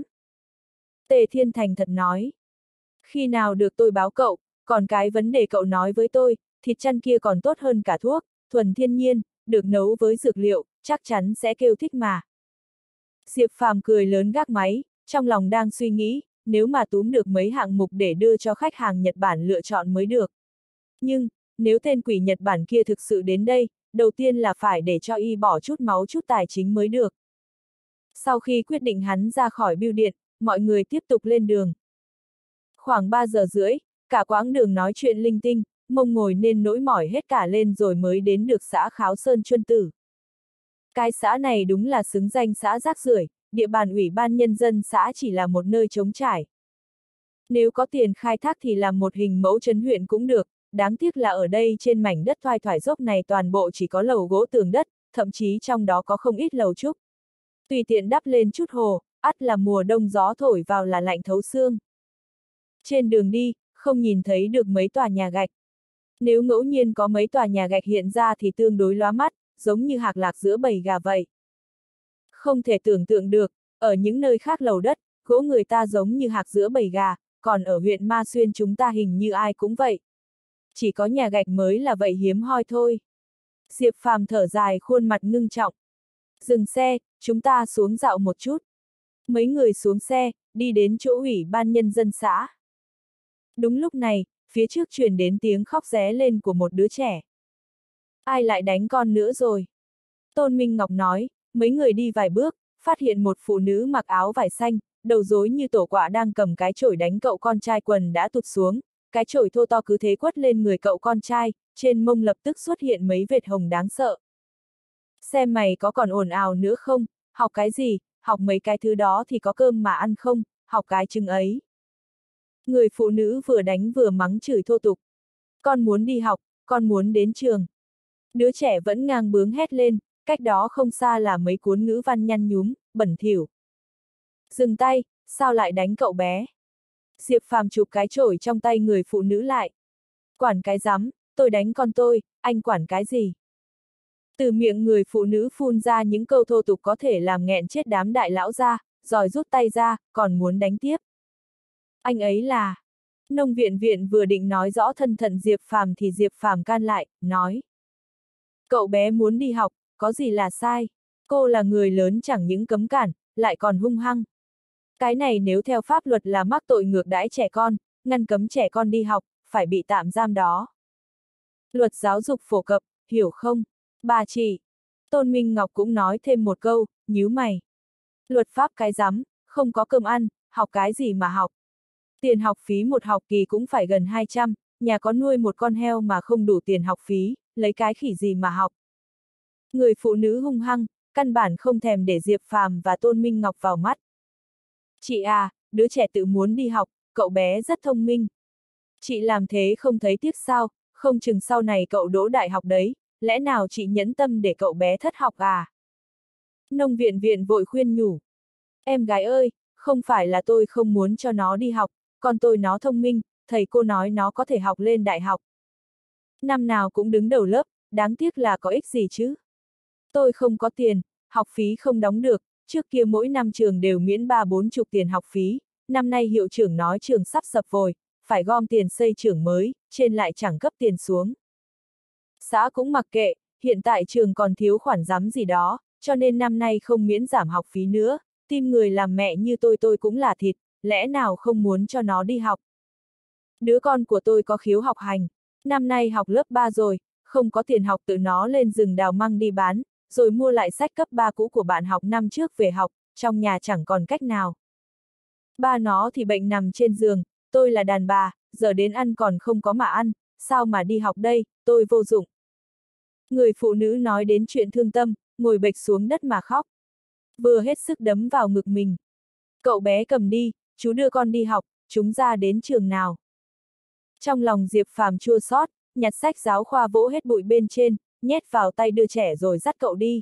Tề Thiên thành thật nói. Khi nào được tôi báo cậu, còn cái vấn đề cậu nói với tôi, thịt chăn kia còn tốt hơn cả thuốc, thuần thiên nhiên, được nấu với dược liệu, chắc chắn sẽ kêu thích mà. Diệp Phàm cười lớn gác máy, trong lòng đang suy nghĩ, nếu mà túm được mấy hạng mục để đưa cho khách hàng Nhật Bản lựa chọn mới được. Nhưng, nếu tên quỷ Nhật Bản kia thực sự đến đây, đầu tiên là phải để cho y bỏ chút máu chút tài chính mới được. Sau khi quyết định hắn ra khỏi bưu điện, mọi người tiếp tục lên đường. Khoảng ba giờ rưỡi, cả quãng đường nói chuyện linh tinh, mông ngồi nên nỗi mỏi hết cả lên rồi mới đến được xã Kháo Sơn Chuân Tử. Cái xã này đúng là xứng danh xã rác rưởi, địa bàn ủy ban nhân dân xã chỉ là một nơi trống trải. Nếu có tiền khai thác thì làm một hình mẫu trấn huyện cũng được, đáng tiếc là ở đây trên mảnh đất thoai thoải dốc này toàn bộ chỉ có lầu gỗ tường đất, thậm chí trong đó có không ít lầu trúc. Tùy tiện đắp lên chút hồ, ắt là mùa đông gió thổi vào là lạnh thấu xương. Trên đường đi, không nhìn thấy được mấy tòa nhà gạch. Nếu ngẫu nhiên có mấy tòa nhà gạch hiện ra thì tương đối lóa mắt, giống như hạc lạc giữa bầy gà vậy. Không thể tưởng tượng được, ở những nơi khác lầu đất, gỗ người ta giống như hạc giữa bầy gà, còn ở huyện Ma Xuyên chúng ta hình như ai cũng vậy. Chỉ có nhà gạch mới là vậy hiếm hoi thôi. Diệp Phàm thở dài khuôn mặt ngưng trọng. Dừng xe, chúng ta xuống dạo một chút. Mấy người xuống xe, đi đến chỗ ủy ban nhân dân xã. Đúng lúc này, phía trước truyền đến tiếng khóc ré lên của một đứa trẻ. Ai lại đánh con nữa rồi? Tôn Minh Ngọc nói, mấy người đi vài bước, phát hiện một phụ nữ mặc áo vải xanh, đầu rối như tổ quạ đang cầm cái chổi đánh cậu con trai, quần đã tụt xuống, cái chổi thô to cứ thế quất lên người cậu con trai, trên mông lập tức xuất hiện mấy vệt hồng đáng sợ. Xem mày có còn ồn ào nữa không, học cái gì, học mấy cái thứ đó thì có cơm mà ăn không, học cái chừng ấy. Người phụ nữ vừa đánh vừa mắng chửi thô tục. Con muốn đi học, con muốn đến trường. Đứa trẻ vẫn ngang bướng hét lên, cách đó không xa là mấy cuốn ngữ văn nhăn nhúm, bẩn thỉu. Dừng tay, sao lại đánh cậu bé? Diệp Phàm chụp cái chổi trong tay người phụ nữ lại. Quản cái rắm, tôi đánh con tôi, anh quản cái gì? Từ miệng người phụ nữ phun ra những câu thô tục có thể làm nghẹn chết đám đại lão ra, rồi rút tay ra, còn muốn đánh tiếp. Anh ấy là... Nông Viện Viện vừa định nói rõ thân phận Diệp Phàm thì Diệp Phàm can lại, nói. Cậu bé muốn đi học, có gì là sai? Cô là người lớn chẳng những cấm cản, lại còn hung hăng. Cái này nếu theo pháp luật là mắc tội ngược đãi trẻ con, ngăn cấm trẻ con đi học, phải bị tạm giam đó. Luật giáo dục phổ cập, hiểu không? Bà chị. Tôn Minh Ngọc cũng nói thêm một câu, nhíu mày. Luật pháp cái rắm, không có cơm ăn, học cái gì mà học. Tiền học phí một học kỳ cũng phải gần hai trăm, nhà có nuôi một con heo mà không đủ tiền học phí, lấy cái khỉ gì mà học. Người phụ nữ hung hăng, căn bản không thèm để Diệp Phàm và Tôn Minh Ngọc vào mắt. Chị à, đứa trẻ tự muốn đi học, cậu bé rất thông minh. Chị làm thế không thấy tiếc sao, không chừng sau này cậu đỗ đại học đấy, lẽ nào chị nhẫn tâm để cậu bé thất học à? Nông Viện Viện vội khuyên nhủ. Em gái ơi, không phải là tôi không muốn cho nó đi học, con tôi nó thông minh, thầy cô nói nó có thể học lên đại học. Năm nào cũng đứng đầu lớp, đáng tiếc là có ích gì chứ? Tôi không có tiền, học phí không đóng được, trước kia mỗi năm trường đều miễn ba bốn chục tiền học phí, năm nay hiệu trưởng nói trường sắp sập vội, phải gom tiền xây trường mới, trên lại chẳng cấp tiền xuống. Xã cũng mặc kệ, hiện tại trường còn thiếu khoản rắm gì đó, cho nên năm nay không miễn giảm học phí nữa, tim người làm mẹ như tôi tôi cũng là thịt, lẽ nào không muốn cho nó đi học. Đứa con của tôi có khiếu học hành, năm nay học lớp ba rồi, không có tiền học tự nó lên rừng đào măng đi bán, rồi mua lại sách cấp ba cũ của bạn học năm trước về học, trong nhà chẳng còn cách nào. Ba nó thì bệnh nằm trên giường, tôi là đàn bà, giờ đến ăn còn không có mà ăn, sao mà đi học đây, tôi vô dụng. Người phụ nữ nói đến chuyện thương tâm, ngồi bệch xuống đất mà khóc. Vừa hết sức đấm vào ngực mình. Cậu bé cầm đi, chú đưa con đi học, chúng ra đến trường nào. Trong lòng Diệp Phàm chua xót, nhặt sách giáo khoa vỗ hết bụi bên trên, nhét vào tay đưa trẻ rồi dắt cậu đi.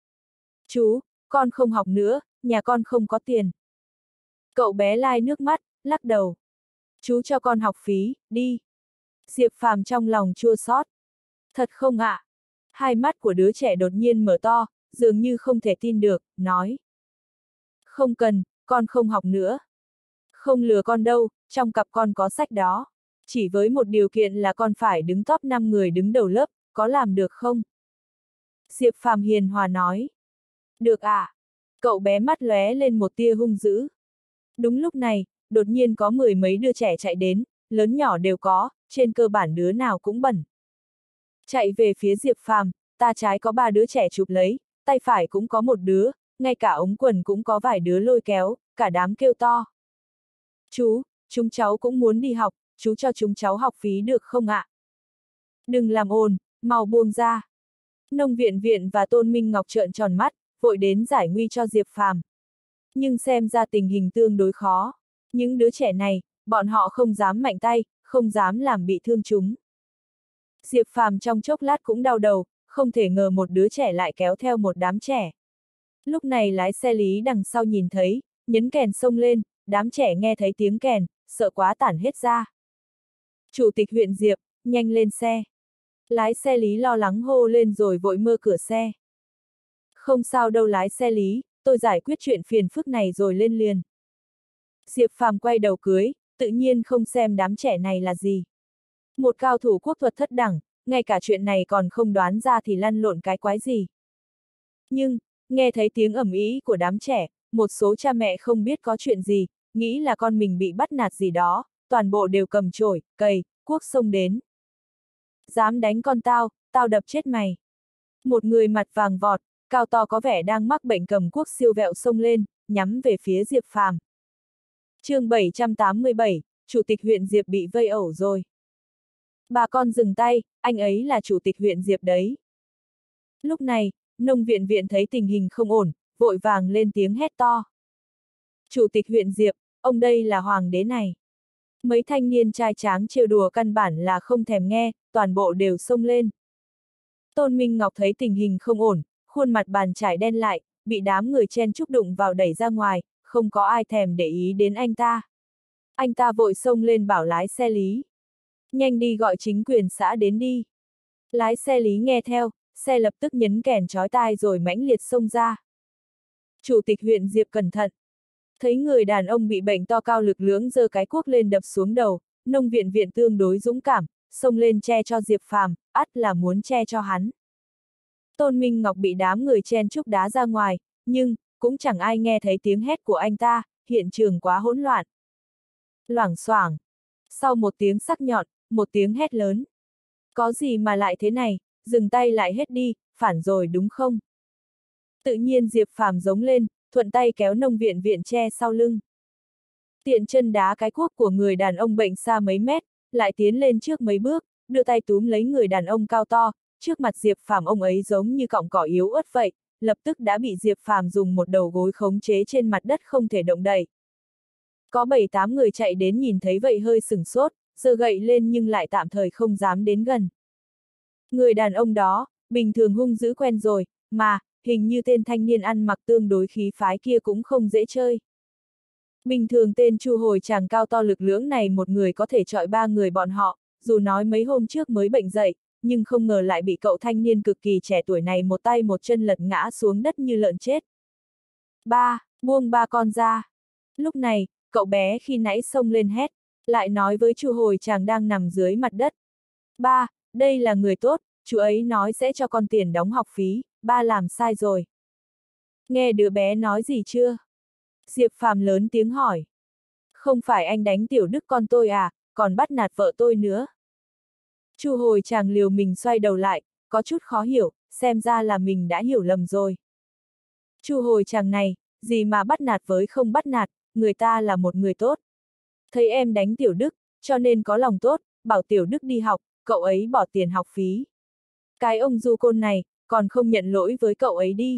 Chú, con không học nữa, nhà con không có tiền. Cậu bé lai nước mắt, lắc đầu. Chú cho con học phí, đi. Diệp Phàm trong lòng chua xót. Thật không ạ? À? Hai mắt của đứa trẻ đột nhiên mở to, dường như không thể tin được, nói. Không cần, con không học nữa. Không lừa con đâu, trong cặp con có sách đó. Chỉ với một điều kiện là con phải đứng top năm người đứng đầu lớp, có làm được không? Diệp Phàm hiền hòa nói. Được à? Cậu bé mắt lóe lên một tia hung dữ. Đúng lúc này, đột nhiên có mười mấy đứa trẻ chạy đến, lớn nhỏ đều có, trên cơ bản đứa nào cũng bẩn. Chạy về phía Diệp Phàm, ta trái có ba đứa trẻ chụp lấy, tay phải cũng có một đứa, ngay cả ống quần cũng có vài đứa lôi kéo, cả đám kêu to. Chú, chúng cháu cũng muốn đi học, chú cho chúng cháu học phí được không ạ? Đừng làm ồn, mau buông ra. Nông Viện Viện và Tôn Minh Ngọc trợn tròn mắt, vội đến giải nguy cho Diệp Phàm. Nhưng xem ra tình hình tương đối khó. Những đứa trẻ này, bọn họ không dám mạnh tay, không dám làm bị thương chúng. Diệp Phàm trong chốc lát cũng đau đầu, không thể ngờ một đứa trẻ lại kéo theo một đám trẻ. Lúc này lái xe Lý đằng sau nhìn thấy, nhấn kèn xông lên, đám trẻ nghe thấy tiếng kèn, sợ quá tản hết ra. Chủ tịch huyện Diệp, nhanh lên xe. Lái xe Lý lo lắng hô lên rồi vội mơ cửa xe. Không sao đâu lái xe Lý, tôi giải quyết chuyện phiền phức này rồi lên liền. Diệp Phàm quay đầu cưới, tự nhiên không xem đám trẻ này là gì. Một cao thủ quốc thuật thất đẳng, ngay cả chuyện này còn không đoán ra thì lăn lộn cái quái gì. Nhưng, nghe thấy tiếng ầm ĩ của đám trẻ, một số cha mẹ không biết có chuyện gì, nghĩ là con mình bị bắt nạt gì đó, toàn bộ đều cầm chổi, cày, cuốc xông đến. Dám đánh con tao, tao đập chết mày. Một người mặt vàng vọt, cao to có vẻ đang mắc bệnh cầm cuốc siêu vẹo xông lên, nhắm về phía Diệp Phàm. Chương bảy trăm tám mươi bảy, Chủ tịch huyện Diệp bị vây ẩu rồi. Bà con dừng tay, anh ấy là Chủ tịch huyện Diệp đấy. Lúc này, nông viện viện thấy tình hình không ổn, vội vàng lên tiếng hét to. Chủ tịch huyện Diệp, ông đây là hoàng đế này. Mấy thanh niên trai tráng trêu đùa căn bản là không thèm nghe, toàn bộ đều xông lên. Tôn Minh Ngọc thấy tình hình không ổn, khuôn mặt bàn chải đen lại, bị đám người chen chúc đụng vào đẩy ra ngoài, không có ai thèm để ý đến anh ta. Anh ta vội xông lên bảo lái xe Lý. Nhanh đi gọi chính quyền xã đến đi. Lái xe Lý nghe theo, xe lập tức nhấn kèn chói tai rồi mãnh liệt xông ra. Chủ tịch huyện Diệp cẩn thận. Thấy người đàn ông bị bệnh to cao lực lưỡng giơ cái cuốc lên đập xuống đầu, nông viện viện tương đối dũng cảm, xông lên che cho Diệp Phàm, ắt là muốn che cho hắn. Tôn Minh Ngọc bị đám người chen chúc đá ra ngoài, nhưng, cũng chẳng ai nghe thấy tiếng hét của anh ta, hiện trường quá hỗn loạn. Loảng xoảng. Sau một tiếng sắc nhọn, một tiếng hét lớn. Có gì mà lại thế này, dừng tay lại hết đi, phản rồi đúng không? Tự nhiên Diệp Phàm giống lên, thuận tay kéo nông viện viện che sau lưng. Tiện chân đá cái cuốc của người đàn ông bệnh xa mấy mét, lại tiến lên trước mấy bước, đưa tay túm lấy người đàn ông cao to, trước mặt Diệp Phàm ông ấy giống như cọng cỏ yếu ớt vậy, lập tức đã bị Diệp Phàm dùng một đầu gối khống chế trên mặt đất không thể động đậy. Có bảy tám người chạy đến nhìn thấy vậy hơi sửng sốt, giơ gậy lên nhưng lại tạm thời không dám đến gần. Người đàn ông đó, bình thường hung dữ quen rồi, mà, hình như tên thanh niên ăn mặc tương đối khí phái kia cũng không dễ chơi. Bình thường tên Chu Hồi chàng cao to lực lưỡng này một người có thể chọi ba người bọn họ, dù nói mấy hôm trước mới bệnh dậy, nhưng không ngờ lại bị cậu thanh niên cực kỳ trẻ tuổi này một tay một chân lật ngã xuống đất như lợn chết. Ba, buông ba con ra. Lúc này, cậu bé khi nãy xông lên hét, lại nói với Chu Hồi chàng đang nằm dưới mặt đất. Ba, đây là người tốt, chú ấy nói sẽ cho con tiền đóng học phí, ba làm sai rồi. Nghe đứa bé nói gì chưa? Diệp Phàm lớn tiếng hỏi. Không phải anh đánh Tiểu Đức con tôi à, còn bắt nạt vợ tôi nữa. Chu Hồi chàng liều mình xoay đầu lại, có chút khó hiểu, xem ra là mình đã hiểu lầm rồi. Chu Hồi chàng này, gì mà bắt nạt với không bắt nạt, người ta là một người tốt. Thấy em đánh Tiểu Đức, cho nên có lòng tốt, bảo Tiểu Đức đi học, cậu ấy bỏ tiền học phí. Cái ông du côn này, còn không nhận lỗi với cậu ấy đi.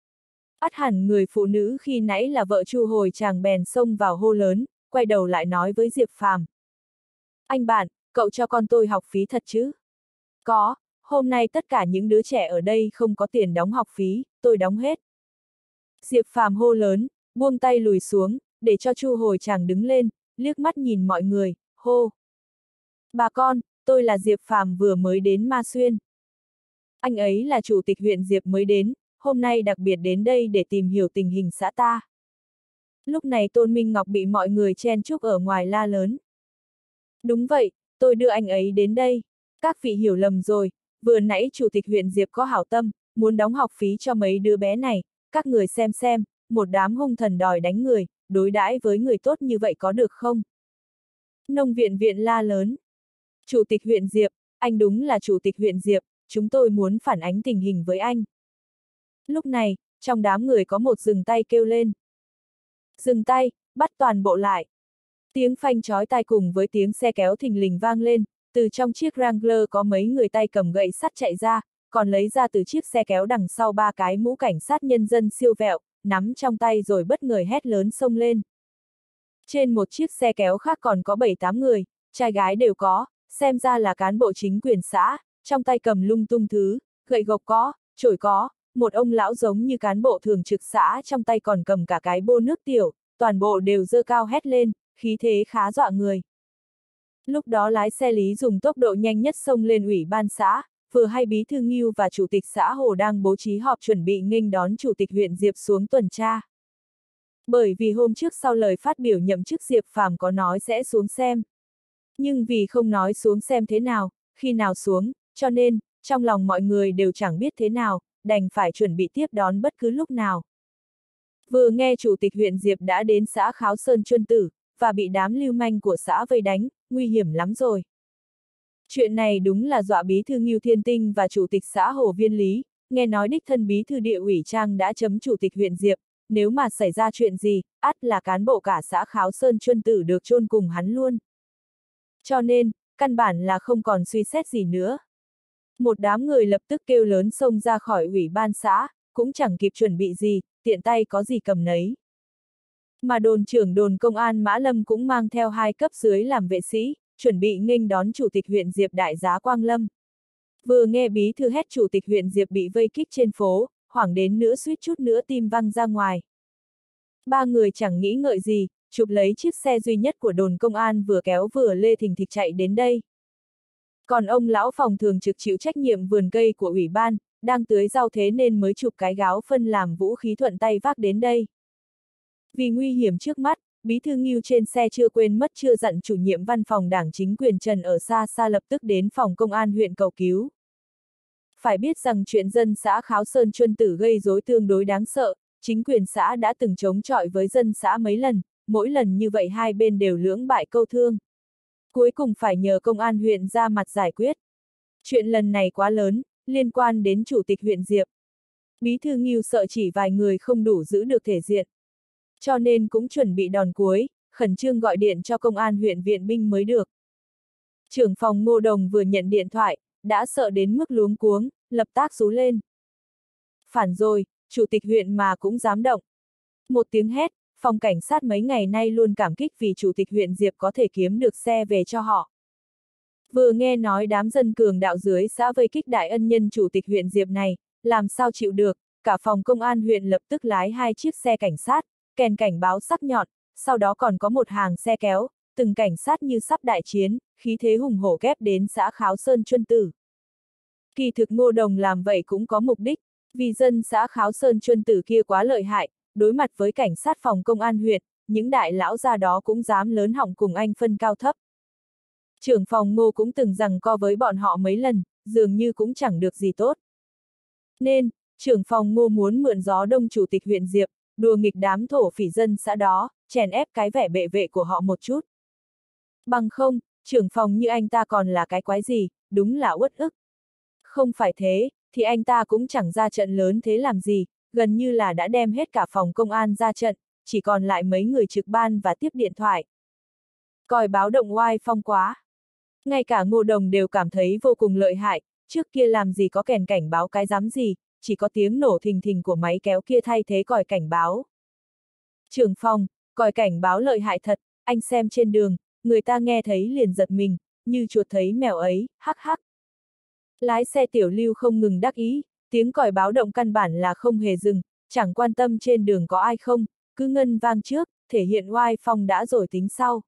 Ắt hẳn người phụ nữ khi nãy là vợ Chu Hồi chàng bèn xông vào hô lớn, quay đầu lại nói với Diệp Phàm. Anh bạn, cậu cho con tôi học phí thật chứ? Có, hôm nay tất cả những đứa trẻ ở đây không có tiền đóng học phí, tôi đóng hết. Diệp Phàm hô lớn, buông tay lùi xuống, để cho Chu Hồi chàng đứng lên, liếc mắt nhìn mọi người, hô. Bà con, tôi là Diệp Phàm vừa mới đến Ma Xuyên. Anh ấy là chủ tịch huyện Diệp mới đến, hôm nay đặc biệt đến đây để tìm hiểu tình hình xã ta. Lúc này Tôn Minh Ngọc bị mọi người chen chúc ở ngoài la lớn. Đúng vậy, tôi đưa anh ấy đến đây. Các vị hiểu lầm rồi, vừa nãy chủ tịch huyện Diệp có hảo tâm, muốn đóng học phí cho mấy đứa bé này, các người xem xem, một đám hung thần đòi đánh người, đối đãi với người tốt như vậy có được không? Nông viện viện la lớn. Chủ tịch huyện Diệp, anh đúng là chủ tịch huyện Diệp, chúng tôi muốn phản ánh tình hình với anh. Lúc này, trong đám người có một dừng tay kêu lên. Dừng tay, bắt toàn bộ lại. Tiếng phanh chói tai cùng với tiếng xe kéo thình lình vang lên, từ trong chiếc Wrangler có mấy người tay cầm gậy sắt chạy ra, còn lấy ra từ chiếc xe kéo đằng sau ba cái mũ cảnh sát nhân dân siêu vẹo, nắm trong tay rồi bất ngờ hét lớn xông lên. Trên một chiếc xe kéo khác còn có bảy tám người, trai gái đều có, xem ra là cán bộ chính quyền xã, trong tay cầm lung tung thứ, gậy gộc có, chổi có, một ông lão giống như cán bộ thường trực xã trong tay còn cầm cả cái bô nước tiểu, toàn bộ đều giơ cao hét lên, khí thế khá dọa người. Lúc đó lái xe Lý dùng tốc độ nhanh nhất xông lên ủy ban xã, vừa hay bí thư Ngưu và chủ tịch xã Hồ đang bố trí họp chuẩn bị nghênh đón chủ tịch huyện Diệp xuống tuần tra. Bởi vì hôm trước sau lời phát biểu nhậm chức Diệp Phàm có nói sẽ xuống xem. Nhưng vì không nói xuống xem thế nào, khi nào xuống, cho nên, trong lòng mọi người đều chẳng biết thế nào, đành phải chuẩn bị tiếp đón bất cứ lúc nào. Vừa nghe chủ tịch huyện Diệp đã đến xã Kháo Sơn Chuân Tử, và bị đám lưu manh của xã vây đánh, nguy hiểm lắm rồi. Chuyện này đúng là dọa bí thư Ngưu Thiên Tinh và chủ tịch xã Hồ Viên Lý, nghe nói đích thân bí thư Địa ủy Trang đã chấm chủ tịch huyện Diệp, nếu mà xảy ra chuyện gì, ắt là cán bộ cả xã Kháo Sơn Chuân Tử được chôn cùng hắn luôn. Cho nên, căn bản là không còn suy xét gì nữa. Một đám người lập tức kêu lớn xông ra khỏi ủy ban xã, cũng chẳng kịp chuẩn bị gì, tiện tay có gì cầm nấy. Mà đồn trưởng đồn công an Mã Lâm cũng mang theo hai cấp dưới làm vệ sĩ, chuẩn bị nghênh đón chủ tịch huyện Diệp đại giá Quang Lâm. Vừa nghe bí thư hét chủ tịch huyện Diệp bị vây kích trên phố, hoảng đến nữa suýt chút nữa tim văng ra ngoài. Ba người chẳng nghĩ ngợi gì, chụp lấy chiếc xe duy nhất của đồn công an vừa kéo vừa lê thình thịch chạy đến đây. Còn ông lão phòng thường trực chịu trách nhiệm vườn cây của ủy ban, đang tưới rau thế nên mới chụp cái gáo phân làm vũ khí thuận tay vác đến đây. Vì nguy hiểm trước mắt, bí thư Ngưu trên xe chưa quên mất chưa dặn chủ nhiệm văn phòng đảng chính quyền Trần ở xa xa lập tức đến phòng công an huyện cầu cứu. Phải biết rằng chuyện dân xã Kháo Sơn Chuân Tử gây rối tương đối đáng sợ, chính quyền xã đã từng chống chọi với dân xã mấy lần, mỗi lần như vậy hai bên đều lưỡng bại câu thương. Cuối cùng phải nhờ công an huyện ra mặt giải quyết. Chuyện lần này quá lớn, liên quan đến chủ tịch huyện Diệp. Bí thư Ngưu sợ chỉ vài người không đủ giữ được thể diện. Cho nên cũng chuẩn bị đòn cuối, khẩn trương gọi điện cho công an huyện viện binh mới được. Trưởng phòng Ngô Đồng vừa nhận điện thoại, đã sợ đến mức luống cuống, lập tác rú lên. Phản rồi, chủ tịch huyện mà cũng dám động. Một tiếng hét, phòng cảnh sát mấy ngày nay luôn cảm kích vì chủ tịch huyện Diệp có thể kiếm được xe về cho họ. Vừa nghe nói đám dân cường đạo dưới xã vây kích đại ân nhân chủ tịch huyện Diệp này, làm sao chịu được, cả phòng công an huyện lập tức lái hai chiếc xe cảnh sát, kèn cảnh báo sắc nhọn, sau đó còn có một hàng xe kéo, từng cảnh sát như sắp đại chiến, khí thế hùng hổ ghép đến xã Kháo Sơn Chuân Tử. Kỳ thực Ngô Đồng làm vậy cũng có mục đích, vì dân xã Kháo Sơn Chuân Tử kia quá lợi hại, đối mặt với cảnh sát phòng công an huyện, những đại lão gia đó cũng dám lớn họng cùng anh phân cao thấp. Trưởng phòng Ngô cũng từng giằng co với bọn họ mấy lần, dường như cũng chẳng được gì tốt. Nên, trưởng phòng Ngô muốn mượn gió đông chủ tịch huyện Diệp, đùa nghịch đám thổ phỉ dân xã đó, chèn ép cái vẻ bệ vệ của họ một chút. Bằng không, trưởng phòng như anh ta còn là cái quái gì, đúng là uất ức. Không phải thế, thì anh ta cũng chẳng ra trận lớn thế làm gì, gần như là đã đem hết cả phòng công an ra trận, chỉ còn lại mấy người trực ban và tiếp điện thoại. Còi báo động oai phong quá. Ngay cả Ngô Đồng đều cảm thấy vô cùng lợi hại, trước kia làm gì có kèn cảnh báo cái dám gì, chỉ có tiếng nổ thình thình của máy kéo kia thay thế còi cảnh báo. Trưởng phòng, còi cảnh báo lợi hại thật, anh xem trên đường, người ta nghe thấy liền giật mình, như chuột thấy mèo ấy, hắc hắc. Lái xe Tiểu Lưu không ngừng đắc ý, tiếng còi báo động căn bản là không hề dừng, chẳng quan tâm trên đường có ai không, cứ ngân vang trước, thể hiện oai phong đã rồi tính sau.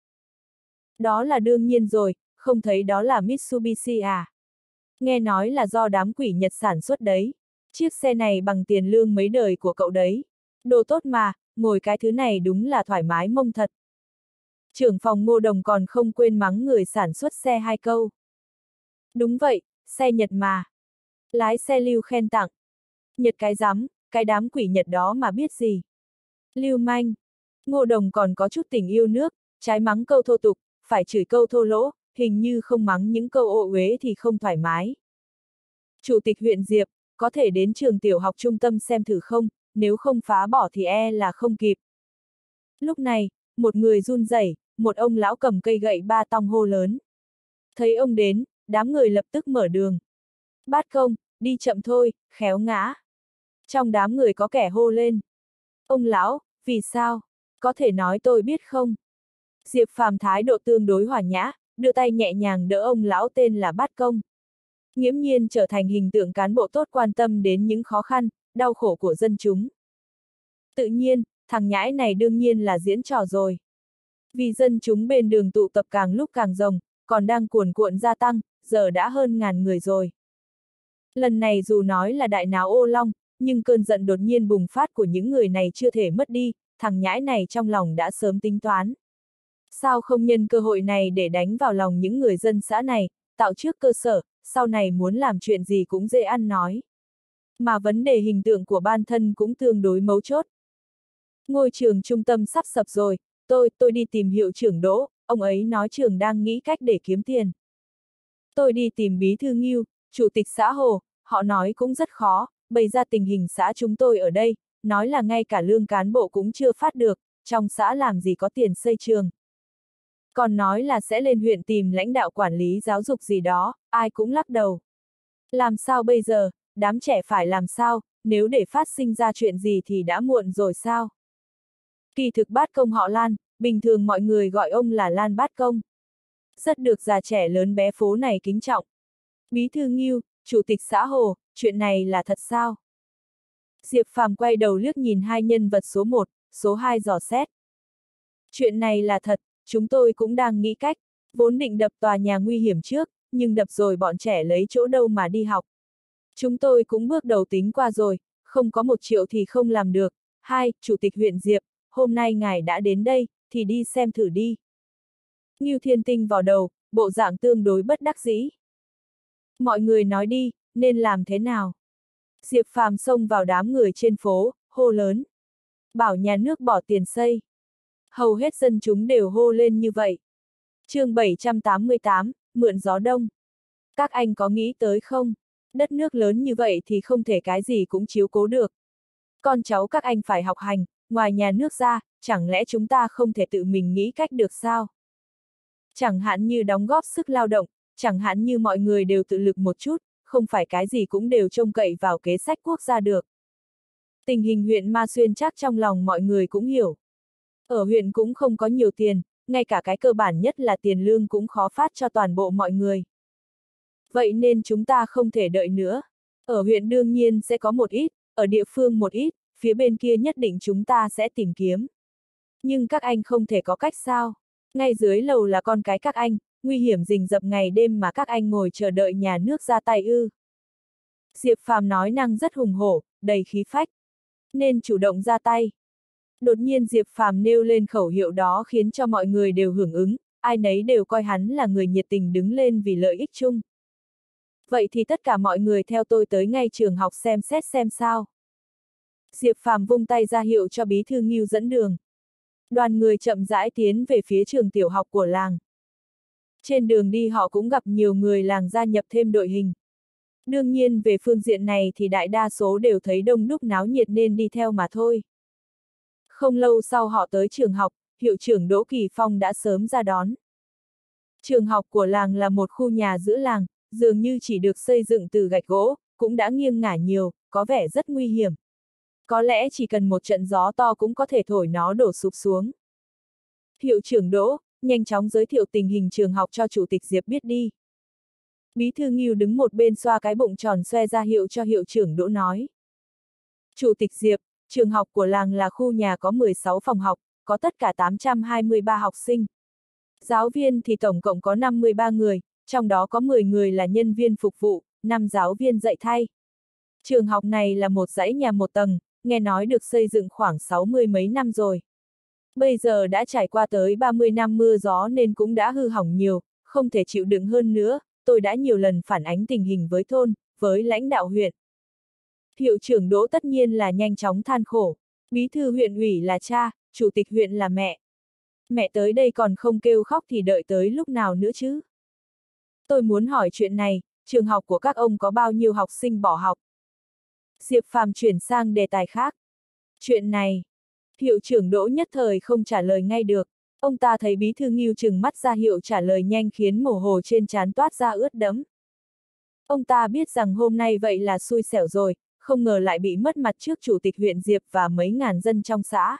Đó là đương nhiên rồi, không thấy đó là Mitsubishi à? Nghe nói là do đám quỷ Nhật sản xuất đấy. Chiếc xe này bằng tiền lương mấy đời của cậu đấy. Đồ tốt mà, ngồi cái thứ này đúng là thoải mái mông thật. Trưởng phòng Ngô Đồng còn không quên mắng người sản xuất xe hai câu. Đúng vậy, xe Nhật mà. Lái xe Lưu khen tặng. Nhật cái rắm, cái đám quỷ Nhật đó mà biết gì. Lưu manh. Ngô Đồng còn có chút tình yêu nước, trái mắng câu thô tục, phải chửi câu thô lỗ, hình như không mắng những câu ô uế thì không thoải mái. Chủ tịch huyện Diệp, có thể đến trường tiểu học trung tâm xem thử không, nếu không phá bỏ thì e là không kịp. Lúc này, một người run rẩy, một ông lão cầm cây gậy ba tong hô lớn. Thấy ông đến, đám người lập tức mở đường. Bát công, đi chậm thôi, khéo ngã. Trong đám người có kẻ hô lên. Ông lão, vì sao? Có thể nói tôi biết không? Diệp Phàm thái độ tương đối hòa nhã, đưa tay nhẹ nhàng đỡ ông lão tên là Bát Công. Nghiễm nhiên trở thành hình tượng cán bộ tốt quan tâm đến những khó khăn, đau khổ của dân chúng. Tự nhiên, thằng nhãi này đương nhiên là diễn trò rồi. Vì dân chúng bên đường tụ tập càng lúc càng rồng, còn đang cuồn cuộn gia tăng, giờ đã hơn ngàn người rồi. Lần này dù nói là đại náo ô long, nhưng cơn giận đột nhiên bùng phát của những người này chưa thể mất đi, thằng nhãi này trong lòng đã sớm tính toán. Sao không nhân cơ hội này để đánh vào lòng những người dân xã này, tạo trước cơ sở, sau này muốn làm chuyện gì cũng dễ ăn nói. Mà vấn đề hình tượng của bản thân cũng tương đối mấu chốt. Ngôi trường trung tâm sắp sập rồi, tôi, tôi đi tìm hiệu trưởng Đỗ, ông ấy nói trường đang nghĩ cách để kiếm tiền. Tôi đi tìm bí thư Ngưu, chủ tịch xã Hồ, họ nói cũng rất khó, bày ra tình hình xã chúng tôi ở đây, nói là ngay cả lương cán bộ cũng chưa phát được, trong xã làm gì có tiền xây trường. Còn nói là sẽ lên huyện tìm lãnh đạo quản lý giáo dục gì đó, ai cũng lắc đầu. Làm sao bây giờ, đám trẻ phải làm sao, nếu để phát sinh ra chuyện gì thì đã muộn rồi sao? Kỳ thực Bát Công họ Lan, bình thường mọi người gọi ông là Lan Bát Công. Rất được già trẻ lớn bé phố này kính trọng. Bí thư Ngưu, chủ tịch xã Hồ, chuyện này là thật sao? Diệp Phàm quay đầu liếc nhìn hai nhân vật số một, số hai dò xét. Chuyện này là thật, chúng tôi cũng đang nghĩ cách, vốn định đập tòa nhà nguy hiểm trước, nhưng đập rồi bọn trẻ lấy chỗ đâu mà đi học. Chúng tôi cũng bước đầu tính qua rồi, không có một triệu thì không làm được. Hai, Chủ tịch huyện Diệp, hôm nay ngài đã đến đây, thì đi xem thử đi. Ngưu Thiên Tinh vào đầu, bộ dạng tương đối bất đắc dĩ. Mọi người nói đi, nên làm thế nào? Diệp Phàm xông vào đám người trên phố, hô lớn. Bảo nhà nước bỏ tiền xây. Hầu hết dân chúng đều hô lên như vậy. Chương bảy trăm tám mươi tám, mượn gió đông. Các anh có nghĩ tới không? Đất nước lớn như vậy thì không thể cái gì cũng chiếu cố được. Con cháu các anh phải học hành, ngoài nhà nước ra, chẳng lẽ chúng ta không thể tự mình nghĩ cách được sao? Chẳng hạn như đóng góp sức lao động, chẳng hạn như mọi người đều tự lực một chút, không phải cái gì cũng đều trông cậy vào kế sách quốc gia được. Tình hình huyện Ma Xuyên chắc trong lòng mọi người cũng hiểu. Ở huyện cũng không có nhiều tiền, ngay cả cái cơ bản nhất là tiền lương cũng khó phát cho toàn bộ mọi người. Vậy nên chúng ta không thể đợi nữa. Ở huyện đương nhiên sẽ có một ít, ở địa phương một ít, phía bên kia nhất định chúng ta sẽ tìm kiếm. Nhưng các anh không thể có cách sao? Ngay dưới lầu là con cái các anh, nguy hiểm rình rập ngày đêm mà các anh ngồi chờ đợi nhà nước ra tay ư. Diệp Phàm nói năng rất hùng hổ, đầy khí phách. Nên chủ động ra tay. Đột nhiên Diệp Phàm nêu lên khẩu hiệu đó khiến cho mọi người đều hưởng ứng, ai nấy đều coi hắn là người nhiệt tình đứng lên vì lợi ích chung. Vậy thì tất cả mọi người theo tôi tới ngay trường học xem xét xem sao. Diệp Phàm vung tay ra hiệu cho bí thư Ngưu dẫn đường. Đoàn người chậm rãi tiến về phía trường tiểu học của làng. Trên đường đi họ cũng gặp nhiều người làng gia nhập thêm đội hình. Đương nhiên về phương diện này thì đại đa số đều thấy đông đúc náo nhiệt nên đi theo mà thôi. Không lâu sau họ tới trường học, hiệu trưởng Đỗ Kỳ Phong đã sớm ra đón. Trường học của làng là một khu nhà giữa làng, dường như chỉ được xây dựng từ gạch gỗ, cũng đã nghiêng ngả nhiều, có vẻ rất nguy hiểm. Có lẽ chỉ cần một trận gió to cũng có thể thổi nó đổ sụp xuống. Hiệu trưởng Đỗ, nhanh chóng giới thiệu tình hình trường học cho Chủ tịch Diệp biết đi. Bí thư Ngưu đứng một bên xoa cái bụng tròn xoe ra hiệu cho hiệu trưởng Đỗ nói. Chủ tịch Diệp, trường học của làng là khu nhà có mười sáu phòng học, có tất cả tám trăm hai mươi ba học sinh. Giáo viên thì tổng cộng có năm mươi ba người, trong đó có mười người là nhân viên phục vụ, năm giáo viên dạy thay. Trường học này là một dãy nhà một tầng, nghe nói được xây dựng khoảng sáu mươi mấy năm rồi. Bây giờ đã trải qua tới ba mươi năm mưa gió nên cũng đã hư hỏng nhiều, không thể chịu đựng hơn nữa, tôi đã nhiều lần phản ánh tình hình với thôn, với lãnh đạo huyện. Hiệu trưởng Đỗ tất nhiên là nhanh chóng than khổ, bí thư huyện ủy là cha, chủ tịch huyện là mẹ. Mẹ tới đây còn không kêu khóc thì đợi tới lúc nào nữa chứ? Tôi muốn hỏi chuyện này, trường học của các ông có bao nhiêu học sinh bỏ học? Diệp Phàm chuyển sang đề tài khác. Chuyện này, hiệu trưởng Đỗ nhất thời không trả lời ngay được. Ông ta thấy bí thư Ngưu trừng mắt ra hiệu trả lời nhanh khiến mồ hôi trên trán toát ra ướt đẫm. Ông ta biết rằng hôm nay vậy là xui xẻo rồi, không ngờ lại bị mất mặt trước chủ tịch huyện Diệp và mấy ngàn dân trong xã.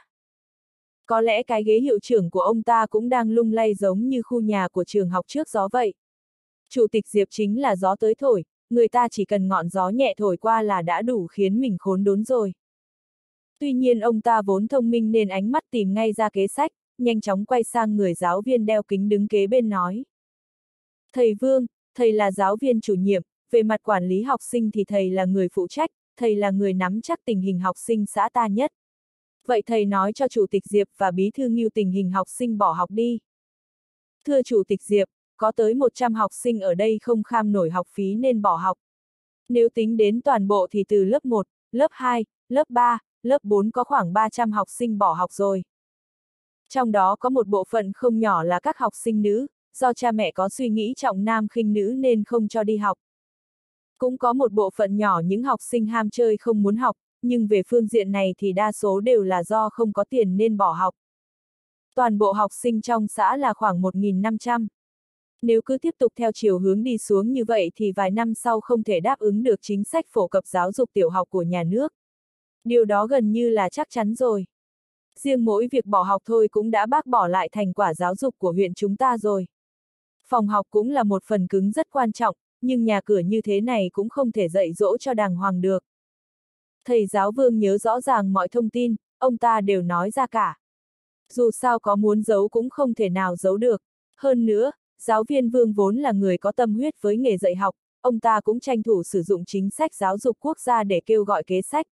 Có lẽ cái ghế hiệu trưởng của ông ta cũng đang lung lay giống như khu nhà của trường học trước gió vậy. Chủ tịch Diệp chính là gió tới thổi, người ta chỉ cần ngọn gió nhẹ thổi qua là đã đủ khiến mình khốn đốn rồi. Tuy nhiên ông ta vốn thông minh nên ánh mắt tìm ngay ra kế sách, nhanh chóng quay sang người giáo viên đeo kính đứng kế bên nói. Thầy Vương, thầy là giáo viên chủ nhiệm, về mặt quản lý học sinh thì thầy là người phụ trách, thầy là người nắm chắc tình hình học sinh xã ta nhất. Vậy thầy nói cho Chủ tịch Diệp và Bí thư Ngưu tình hình học sinh bỏ học đi. Thưa Chủ tịch Diệp, có tới một trăm học sinh ở đây không kham nổi học phí nên bỏ học. Nếu tính đến toàn bộ thì từ lớp một, lớp hai, lớp ba, lớp bốn có khoảng ba trăm học sinh bỏ học rồi. Trong đó có một bộ phận không nhỏ là các học sinh nữ, do cha mẹ có suy nghĩ trọng nam khinh nữ nên không cho đi học. Cũng có một bộ phận nhỏ những học sinh ham chơi không muốn học, nhưng về phương diện này thì đa số đều là do không có tiền nên bỏ học. Toàn bộ học sinh trong xã là khoảng một nghìn năm trăm. Nếu cứ tiếp tục theo chiều hướng đi xuống như vậy thì vài năm sau không thể đáp ứng được chính sách phổ cập giáo dục tiểu học của nhà nước. Điều đó gần như là chắc chắn rồi. Riêng mỗi việc bỏ học thôi cũng đã bác bỏ lại thành quả giáo dục của huyện chúng ta rồi. Phòng học cũng là một phần cứng rất quan trọng, nhưng nhà cửa như thế này cũng không thể dạy dỗ cho đàng hoàng được. Thầy giáo Vương nhớ rõ ràng mọi thông tin, ông ta đều nói ra cả. Dù sao có muốn giấu cũng không thể nào giấu được. Hơn nữa, giáo viên Vương vốn là người có tâm huyết với nghề dạy học, ông ta cũng tranh thủ sử dụng chính sách giáo dục quốc gia để kêu gọi kế sách.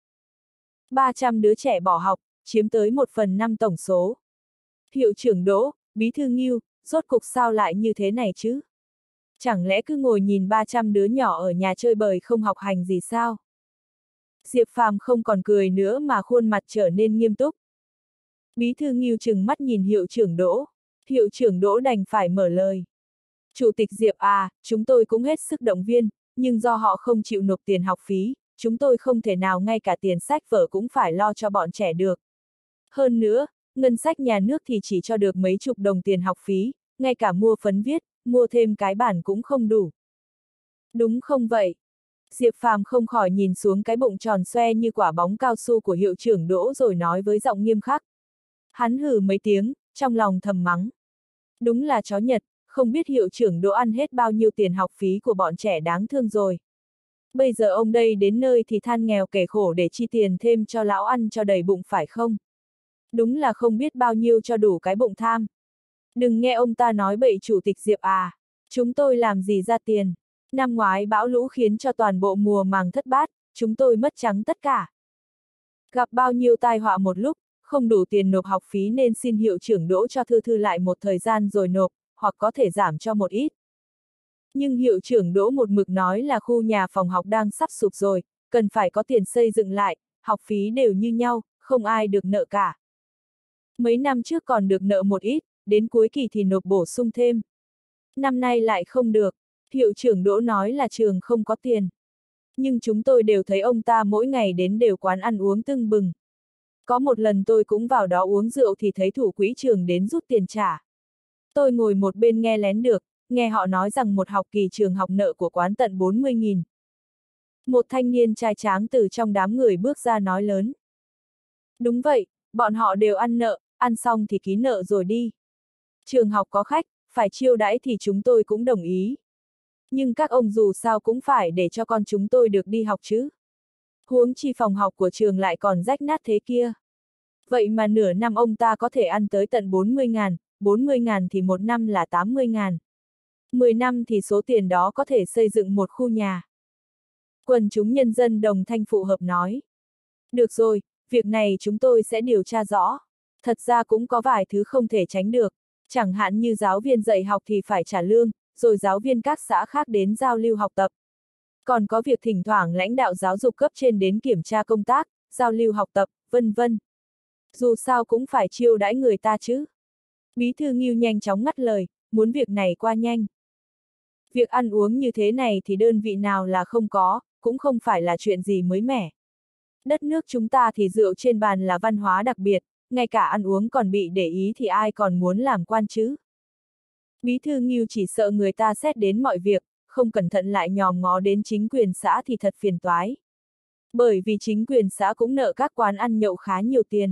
ba trăm đứa trẻ bỏ học, chiếm tới một phần năm tổng số. Hiệu trưởng Đỗ, Bí thư Ngưu, rốt cục sao lại như thế này chứ? Chẳng lẽ cứ ngồi nhìn ba trăm đứa nhỏ ở nhà chơi bời không học hành gì sao? Diệp Phàm không còn cười nữa mà khuôn mặt trở nên nghiêm túc. Bí thư Ngưu trừng mắt nhìn hiệu trưởng Đỗ. Hiệu trưởng Đỗ đành phải mở lời. Chủ tịch Diệp à, chúng tôi cũng hết sức động viên, nhưng do họ không chịu nộp tiền học phí, chúng tôi không thể nào ngay cả tiền sách vở cũng phải lo cho bọn trẻ được. Hơn nữa, ngân sách nhà nước thì chỉ cho được mấy chục đồng tiền học phí, ngay cả mua phấn viết, mua thêm cái bản cũng không đủ. Đúng không vậy? Diệp Phàm không khỏi nhìn xuống cái bụng tròn xoe như quả bóng cao su của hiệu trưởng Đỗ rồi nói với giọng nghiêm khắc. Hắn hừ mấy tiếng, trong lòng thầm mắng. Đúng là chó Nhật, không biết hiệu trưởng Đỗ ăn hết bao nhiêu tiền học phí của bọn trẻ đáng thương rồi. Bây giờ ông đây đến nơi thì than nghèo kể khổ để chi tiền thêm cho lão ăn cho đầy bụng phải không? Đúng là không biết bao nhiêu cho đủ cái bụng tham. Đừng nghe ông ta nói bậy chủ tịch Diệp à, chúng tôi làm gì ra tiền. Năm ngoái bão lũ khiến cho toàn bộ mùa màng thất bát, chúng tôi mất trắng tất cả. Gặp bao nhiêu tai họa một lúc, không đủ tiền nộp học phí nên xin hiệu trưởng Đỗ cho thư thư lại một thời gian rồi nộp, hoặc có thể giảm cho một ít. Nhưng hiệu trưởng Đỗ một mực nói là khu nhà phòng học đang sắp sụp rồi, cần phải có tiền xây dựng lại, học phí đều như nhau, không ai được nợ cả. Mấy năm trước còn được nợ một ít, đến cuối kỳ thì nộp bổ sung thêm. Năm nay lại không được, hiệu trưởng Đỗ nói là trường không có tiền. Nhưng chúng tôi đều thấy ông ta mỗi ngày đến đều quán ăn uống tưng bừng. Có một lần tôi cũng vào đó uống rượu thì thấy thủ quỹ trường đến rút tiền trả. Tôi ngồi một bên nghe lén được, nghe họ nói rằng một học kỳ trường học nợ của quán tận bốn mươi nghìn. Một thanh niên trai tráng từ trong đám người bước ra nói lớn. Đúng vậy, bọn họ đều ăn nợ, ăn xong thì ký nợ rồi đi. Trường học có khách, phải chiêu đãi thì chúng tôi cũng đồng ý. Nhưng các ông dù sao cũng phải để cho con chúng tôi được đi học chứ. Huống chi phòng học của trường lại còn rách nát thế kia. Vậy mà nửa năm ông ta có thể ăn tới tận bốn mươi ngàn, bốn mươi ngàn thì một năm là tám mươi ngàn. mười năm thì số tiền đó có thể xây dựng một khu nhà. Quần chúng nhân dân đồng thanh phụ hợp nói. Được rồi, việc này chúng tôi sẽ điều tra rõ. Thật ra cũng có vài thứ không thể tránh được. Chẳng hạn như giáo viên dạy học thì phải trả lương, rồi giáo viên các xã khác đến giao lưu học tập. Còn có việc thỉnh thoảng lãnh đạo giáo dục cấp trên đến kiểm tra công tác, giao lưu học tập, vân vân. Dù sao cũng phải chiêu đãi người ta chứ. Bí thư Ngưu nhanh chóng ngắt lời, muốn việc này qua nhanh. Việc ăn uống như thế này thì đơn vị nào là không có, cũng không phải là chuyện gì mới mẻ. Đất nước chúng ta thì rượu trên bàn là văn hóa đặc biệt, ngay cả ăn uống còn bị để ý thì ai còn muốn làm quan chứ. Bí thư Ngưu chỉ sợ người ta xét đến mọi việc, không cẩn thận lại nhòm ngó đến chính quyền xã thì thật phiền toái. Bởi vì chính quyền xã cũng nợ các quán ăn nhậu khá nhiều tiền.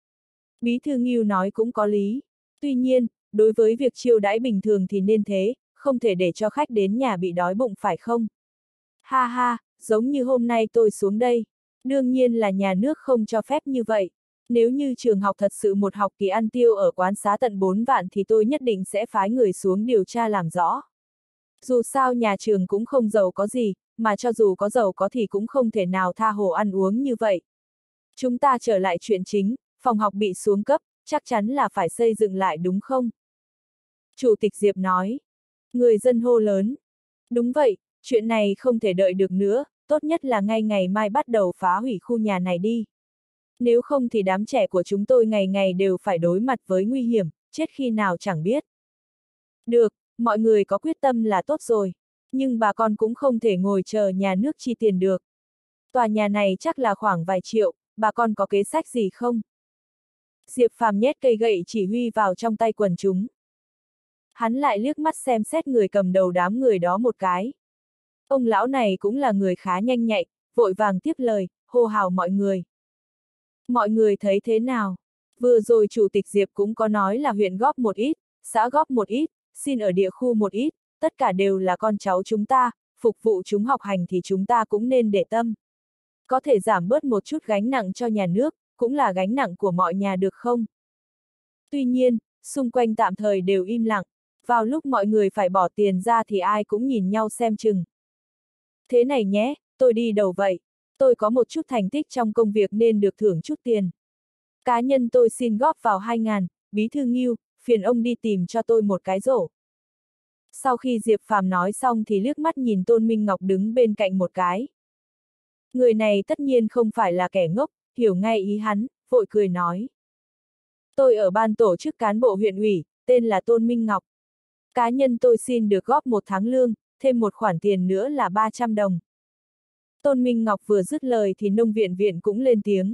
Bí thư Ngưu nói cũng có lý. Tuy nhiên, đối với việc chiêu đãi bình thường thì nên thế, không thể để cho khách đến nhà bị đói bụng phải không? Ha ha, giống như hôm nay tôi xuống đây. Đương nhiên là nhà nước không cho phép như vậy. Nếu như trường học thật sự một học kỳ ăn tiêu ở quán xá tận bốn vạn thì tôi nhất định sẽ phái người xuống điều tra làm rõ. Dù sao nhà trường cũng không giàu có gì, mà cho dù có giàu có thì cũng không thể nào tha hồ ăn uống như vậy. Chúng ta trở lại chuyện chính, phòng học bị xuống cấp, chắc chắn là phải xây dựng lại đúng không? Chủ tịch Diệp nói. Người dân hô lớn. Đúng vậy, chuyện này không thể đợi được nữa, tốt nhất là ngay ngày mai bắt đầu phá hủy khu nhà này đi. Nếu không thì đám trẻ của chúng tôi ngày ngày đều phải đối mặt với nguy hiểm, chết khi nào chẳng biết. Được, mọi người có quyết tâm là tốt rồi. Nhưng bà con cũng không thể ngồi chờ nhà nước chi tiền được. Tòa nhà này chắc là khoảng vài triệu, bà con có kế sách gì không? Diệp Phàm nhét cây gậy chỉ huy vào trong tay quần chúng. Hắn lại liếc mắt xem xét người cầm đầu đám người đó một cái. Ông lão này cũng là người khá nhanh nhạy, vội vàng tiếp lời, hô hào mọi người. Mọi người thấy thế nào? Vừa rồi Chủ tịch Diệp cũng có nói là huyện góp một ít, xã góp một ít, xin ở địa khu một ít, tất cả đều là con cháu chúng ta, phục vụ chúng học hành thì chúng ta cũng nên để tâm. Có thể giảm bớt một chút gánh nặng cho nhà nước, cũng là gánh nặng của mọi nhà được không? Tuy nhiên, xung quanh tạm thời đều im lặng, vào lúc mọi người phải bỏ tiền ra thì ai cũng nhìn nhau xem chừng. Thế này nhé, tôi đi đầu vậy. Tôi có một chút thành tích trong công việc nên được thưởng chút tiền. Cá nhân tôi xin góp vào hai ngàn, Bí thư Ngưu, phiền ông đi tìm cho tôi một cái rổ. Sau khi Diệp Phàm nói xong thì liếc mắt nhìn Tôn Minh Ngọc đứng bên cạnh một cái. Người này tất nhiên không phải là kẻ ngốc, hiểu ngay ý hắn, vội cười nói. Tôi ở ban tổ chức cán bộ huyện ủy, tên là Tôn Minh Ngọc. Cá nhân tôi xin được góp một tháng lương, thêm một khoản tiền nữa là ba trăm đồng. Tôn Minh Ngọc vừa dứt lời thì nông viện viện cũng lên tiếng.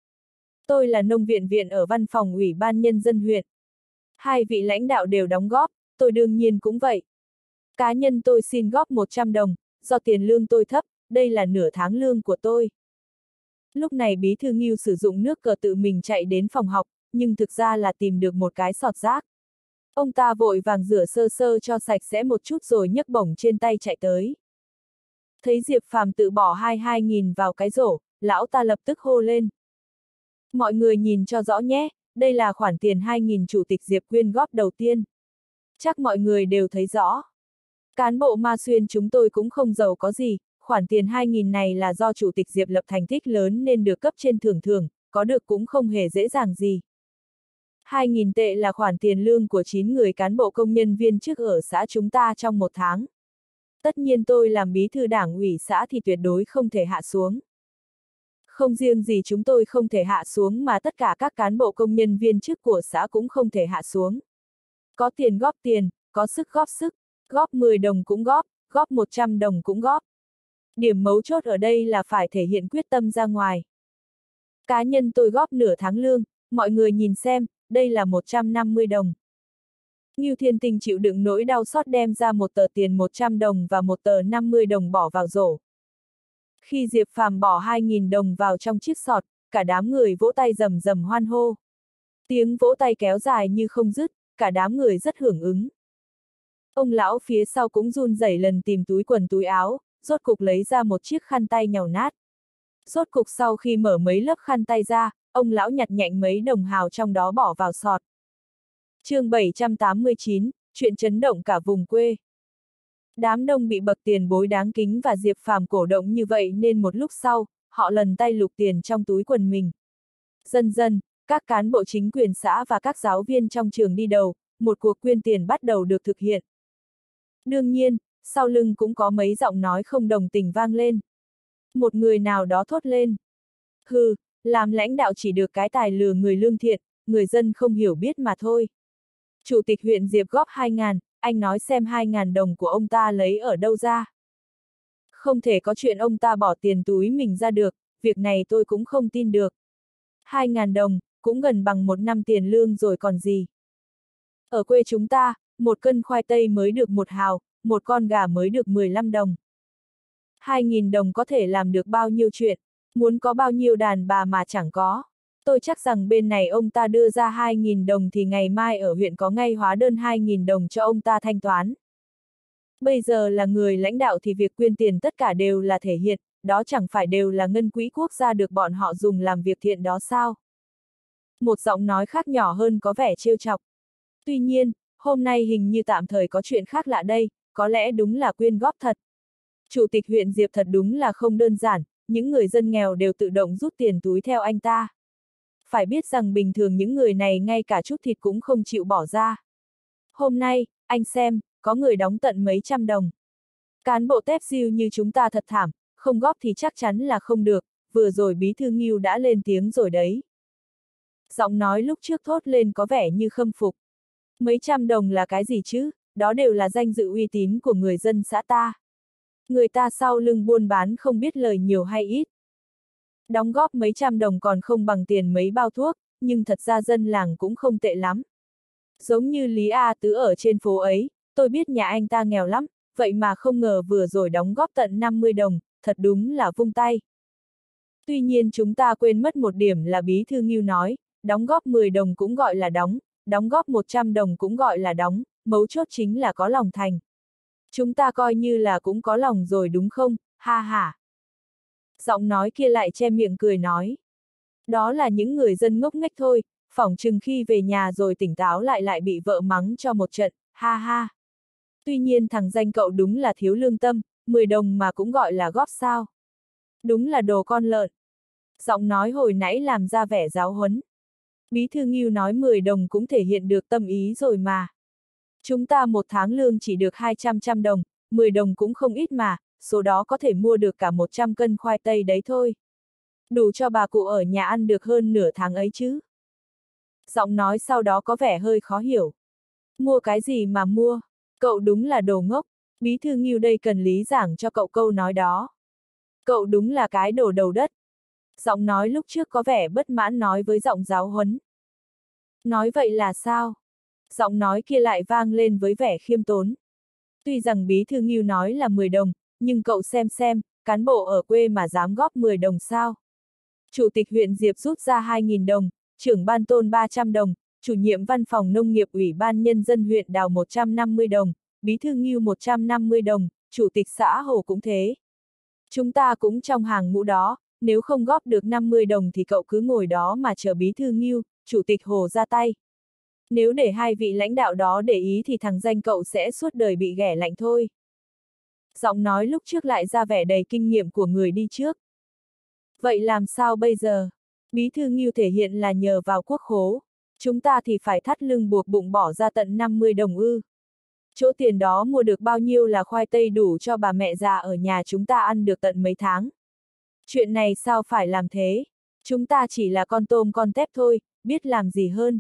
Tôi là nông viện viện ở văn phòng Ủy ban Nhân dân huyện. Hai vị lãnh đạo đều đóng góp, tôi đương nhiên cũng vậy. Cá nhân tôi xin góp một trăm đồng, do tiền lương tôi thấp, đây là nửa tháng lương của tôi. Lúc này Bí thư Ngưu sử dụng nước cờ tự mình chạy đến phòng học, nhưng thực ra là tìm được một cái sọt rác. Ông ta vội vàng rửa sơ sơ cho sạch sẽ một chút rồi nhấc bổng trên tay chạy tới. Thấy Diệp Phàm tự bỏ hai hai nghìn vào cái rổ, lão ta lập tức hô lên. Mọi người nhìn cho rõ nhé, đây là khoản tiền hai nghìn Chủ tịch Diệp quyên góp đầu tiên. Chắc mọi người đều thấy rõ. Cán bộ Ma Xuyên chúng tôi cũng không giàu có gì, khoản tiền hai nghìn này là do Chủ tịch Diệp lập thành tích lớn nên được cấp trên thưởng thưởng, có được cũng không hề dễ dàng gì. hai nghìn tệ là khoản tiền lương của chín người cán bộ công nhân viên chức ở xã chúng ta trong một tháng. Tất nhiên tôi làm bí thư đảng ủy xã thì tuyệt đối không thể hạ xuống. Không riêng gì chúng tôi không thể hạ xuống mà tất cả các cán bộ công nhân viên chức của xã cũng không thể hạ xuống. Có tiền góp tiền, có sức góp sức, góp mười đồng cũng góp, góp một trăm đồng cũng góp. Điểm mấu chốt ở đây là phải thể hiện quyết tâm ra ngoài. Cá nhân tôi góp nửa tháng lương, mọi người nhìn xem, đây là một trăm năm mươi đồng. Ngưu Thiên Tinh chịu đựng nỗi đau xót đem ra một tờ tiền một trăm đồng và một tờ năm mươi đồng bỏ vào rổ. Khi Diệp Phàm bỏ hai nghìn đồng vào trong chiếc sọt, cả đám người vỗ tay rầm rầm hoan hô. Tiếng vỗ tay kéo dài như không dứt, cả đám người rất hưởng ứng. Ông lão phía sau cũng run rẩy lần tìm túi quần túi áo, rốt cục lấy ra một chiếc khăn tay nhàu nát. Rốt cục sau khi mở mấy lớp khăn tay ra, ông lão nhặt nhạnh mấy đồng hào trong đó bỏ vào sọt. Chương bảy trăm tám mươi chín, chuyện chấn động cả vùng quê. Đám đông bị bậc tiền bối đáng kính và Diệp Phàm cổ động như vậy nên một lúc sau, họ lần tay lục tiền trong túi quần mình. Dần dần, các cán bộ chính quyền xã và các giáo viên trong trường đi đầu, một cuộc quyên tiền bắt đầu được thực hiện. Đương nhiên, sau lưng cũng có mấy giọng nói không đồng tình vang lên. Một người nào đó thốt lên. Hừ, làm lãnh đạo chỉ được cái tài lừa người lương thiện, người dân không hiểu biết mà thôi. Chủ tịch huyện Diệp góp hai ngàn, anh nói xem hai ngàn đồng của ông ta lấy ở đâu ra. Không thể có chuyện ông ta bỏ tiền túi mình ra được, việc này tôi cũng không tin được. Hai ngàn đồng, cũng gần bằng một năm tiền lương rồi còn gì. Ở quê chúng ta, một cân khoai tây mới được một hào, một con gà mới được mười lăm đồng. Hai nghìn đồng có thể làm được bao nhiêu chuyện, muốn có bao nhiêu đàn bà mà chẳng có. Tôi chắc rằng bên này ông ta đưa ra hai nghìn đồng thì ngày mai ở huyện có ngay hóa đơn hai nghìn đồng cho ông ta thanh toán. Bây giờ là người lãnh đạo thì việc quyên tiền tất cả đều là thể hiện, đó chẳng phải đều là ngân quỹ quốc gia được bọn họ dùng làm việc thiện đó sao? Một giọng nói khác nhỏ hơn có vẻ trêu chọc. Tuy nhiên, hôm nay hình như tạm thời có chuyện khác lạ đây, có lẽ đúng là quyên góp thật. Chủ tịch huyện Diệp thật đúng là không đơn giản, những người dân nghèo đều tự động rút tiền túi theo anh ta. Phải biết rằng bình thường những người này ngay cả chút thịt cũng không chịu bỏ ra. Hôm nay, anh xem, có người đóng tận mấy trăm đồng. Cán bộ tép diêu như chúng ta thật thảm, không góp thì chắc chắn là không được, vừa rồi Bí thư Ngưu đã lên tiếng rồi đấy. Giọng nói lúc trước thốt lên có vẻ như khâm phục. Mấy trăm đồng là cái gì chứ, đó đều là danh dự uy tín của người dân xã ta. Người ta sau lưng buôn bán không biết lời nhiều hay ít. Đóng góp mấy trăm đồng còn không bằng tiền mấy bao thuốc, nhưng thật ra dân làng cũng không tệ lắm. Giống như Lý A Tứ ở trên phố ấy, tôi biết nhà anh ta nghèo lắm, vậy mà không ngờ vừa rồi đóng góp tận năm mươi đồng, thật đúng là vung tay. Tuy nhiên chúng ta quên mất một điểm là Bí thư Ngưu nói, đóng góp mười đồng cũng gọi là đóng, đóng góp một trăm đồng cũng gọi là đóng, mấu chốt chính là có lòng thành. Chúng ta coi như là cũng có lòng rồi đúng không, ha ha. Giọng nói kia lại che miệng cười nói. Đó là những người dân ngốc nghếch thôi, phỏng chừng khi về nhà rồi tỉnh táo lại lại bị vợ mắng cho một trận, ha ha. Tuy nhiên thằng danh cậu đúng là thiếu lương tâm, mười đồng mà cũng gọi là góp sao. Đúng là đồ con lợn. Giọng nói hồi nãy làm ra vẻ giáo huấn. Bí thư Ngưu nói mười đồng cũng thể hiện được tâm ý rồi mà. Chúng ta một tháng lương chỉ được hai trăm trăm đồng, mười đồng cũng không ít mà, số đó có thể mua được cả một trăm cân khoai tây đấy thôi. Đủ cho bà cụ ở nhà ăn được hơn nửa tháng ấy chứ. Giọng nói sau đó có vẻ hơi khó hiểu. Mua cái gì mà mua? Cậu đúng là đồ ngốc, Bí thư Ngưu đây cần lý giảng cho cậu câu nói đó. Cậu đúng là cái đồ đầu đất. Giọng nói lúc trước có vẻ bất mãn nói với giọng giáo huấn. Nói vậy là sao? Giọng nói kia lại vang lên với vẻ khiêm tốn. Tuy rằng Bí thư Ngưu nói là mười đồng, nhưng cậu xem xem, cán bộ ở quê mà dám góp mười đồng sao? Chủ tịch huyện Diệp rút ra hai nghìn đồng, trưởng ban Tôn ba trăm đồng, chủ nhiệm văn phòng nông nghiệp ủy ban nhân dân huyện Đào một trăm năm mươi đồng, Bí thư Ngưu một trăm năm mươi đồng, chủ tịch xã Hồ cũng thế. Chúng ta cũng trong hàng ngũ đó, nếu không góp được năm mươi đồng thì cậu cứ ngồi đó mà chờ Bí thư Ngưu, chủ tịch Hồ ra tay. Nếu để hai vị lãnh đạo đó để ý thì thằng danh cậu sẽ suốt đời bị ghẻ lạnh thôi. Giọng nói lúc trước lại ra vẻ đầy kinh nghiệm của người đi trước. Vậy làm sao bây giờ? Bí thư Ngưu thể hiện là nhờ vào quốc khố. Chúng ta thì phải thắt lưng buộc bụng bỏ ra tận năm mươi đồng ư. Chỗ tiền đó mua được bao nhiêu là khoai tây đủ cho bà mẹ già ở nhà chúng ta ăn được tận mấy tháng. Chuyện này sao phải làm thế? Chúng ta chỉ là con tôm con tép thôi, biết làm gì hơn.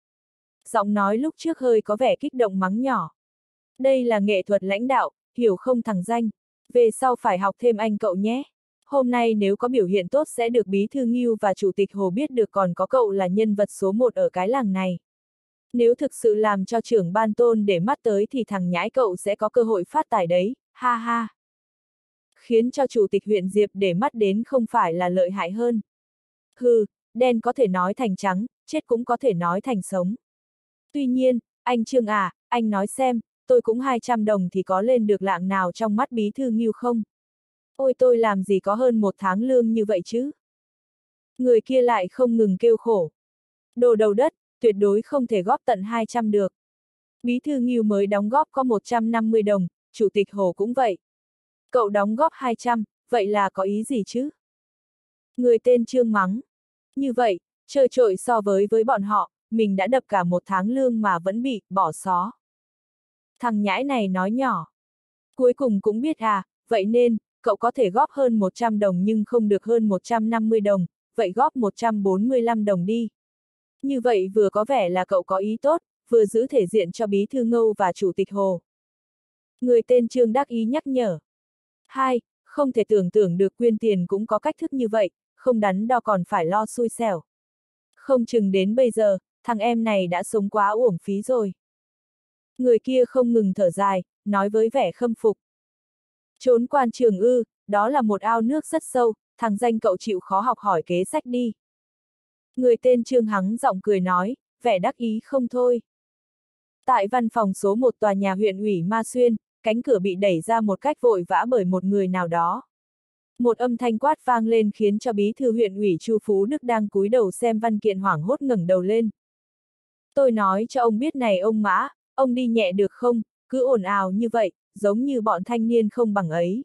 Giọng nói lúc trước hơi có vẻ kích động mắng nhỏ. Đây là nghệ thuật lãnh đạo, hiểu không thằng danh. Về sau phải học thêm anh cậu nhé. Hôm nay nếu có biểu hiện tốt sẽ được Bí thư Ngưu và Chủ tịch Hồ biết được còn có cậu là nhân vật số một ở cái làng này. Nếu thực sự làm cho trưởng ban Tôn để mắt tới thì thằng nhãi cậu sẽ có cơ hội phát tài đấy, ha ha. Khiến cho Chủ tịch huyện Diệp để mắt đến không phải là lợi hại hơn. Hừ, đen có thể nói thành trắng, chết cũng có thể nói thành sống. Tuy nhiên, anh Trương à, anh nói xem, tôi cũng hai trăm đồng thì có lên được lạng nào trong mắt Bí thư Ngưu không? Ôi tôi làm gì có hơn một tháng lương như vậy chứ? Người kia lại không ngừng kêu khổ. Đồ đầu đất, tuyệt đối không thể góp tận hai trăm được. Bí thư Ngưu mới đóng góp có một trăm năm mươi đồng, Chủ tịch Hồ cũng vậy. Cậu đóng góp hai trăm, vậy là có ý gì chứ? Người tên Trương mắng. Như vậy, trơ trội so với với bọn họ, mình đã đập cả một tháng lương mà vẫn bị bỏ xó. Thằng nhãi này nói nhỏ. Cuối cùng cũng biết à, vậy nên, cậu có thể góp hơn một trăm đồng nhưng không được hơn một trăm năm mươi đồng, vậy góp một trăm bốn mươi lăm đồng đi. Như vậy vừa có vẻ là cậu có ý tốt, vừa giữ thể diện cho Bí thư Ngưu và Chủ tịch Hồ. Người tên Trương đắc ý nhắc nhở. Hai, không thể tưởng tượng được quyên tiền cũng có cách thức như vậy, không đắn đo còn phải lo xui xẻo. Không chừng đến bây giờ, thằng em này đã sống quá uổng phí rồi. Người kia không ngừng thở dài, nói với vẻ khâm phục. Trốn quan trường ư, đó là một ao nước rất sâu, thằng danh cậu chịu khó học hỏi kế sách đi. Người tên Trương hắng giọng cười nói, vẻ đắc ý không thôi. Tại văn phòng số một tòa nhà huyện ủy Ma Xuyên, cánh cửa bị đẩy ra một cách vội vã bởi một người nào đó. Một âm thanh quát vang lên khiến cho bí thư huyện ủy Chu Phú Đức đang cúi đầu xem văn kiện hoảng hốt ngẩng đầu lên. Tôi nói cho ông biết này ông Mã, ông đi nhẹ được không, cứ ồn ào như vậy, giống như bọn thanh niên không bằng ấy.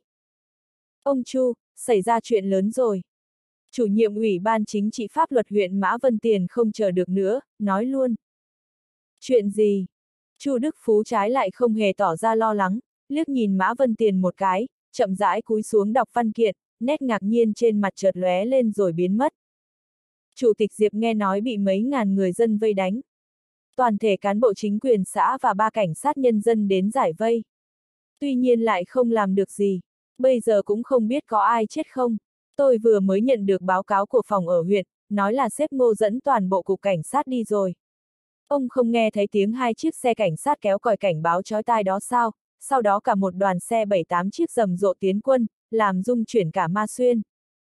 Ông Chu, xảy ra chuyện lớn rồi. Chủ nhiệm ủy ban chính trị pháp luật huyện Mã Vân Tiền không chờ được nữa, nói luôn. Chuyện gì? Chu Đức Phú trái lại không hề tỏ ra lo lắng, liếc nhìn Mã Vân Tiền một cái, chậm rãi cúi xuống đọc văn kiện, nét ngạc nhiên trên mặt chợt lóe lên rồi biến mất. Chủ tịch Diệp nghe nói bị mấy ngàn người dân vây đánh. Toàn thể cán bộ chính quyền xã và ba cảnh sát nhân dân đến giải vây. Tuy nhiên lại không làm được gì. Bây giờ cũng không biết có ai chết không. Tôi vừa mới nhận được báo cáo của phòng ở huyện, nói là sếp Ngô dẫn toàn bộ cục cảnh sát đi rồi. Ông không nghe thấy tiếng hai chiếc xe cảnh sát kéo còi cảnh báo chói tai đó sao, sau đó cả một đoàn xe bảy tám chiếc rầm rộ tiến quân, làm rung chuyển cả Ma Xuyên.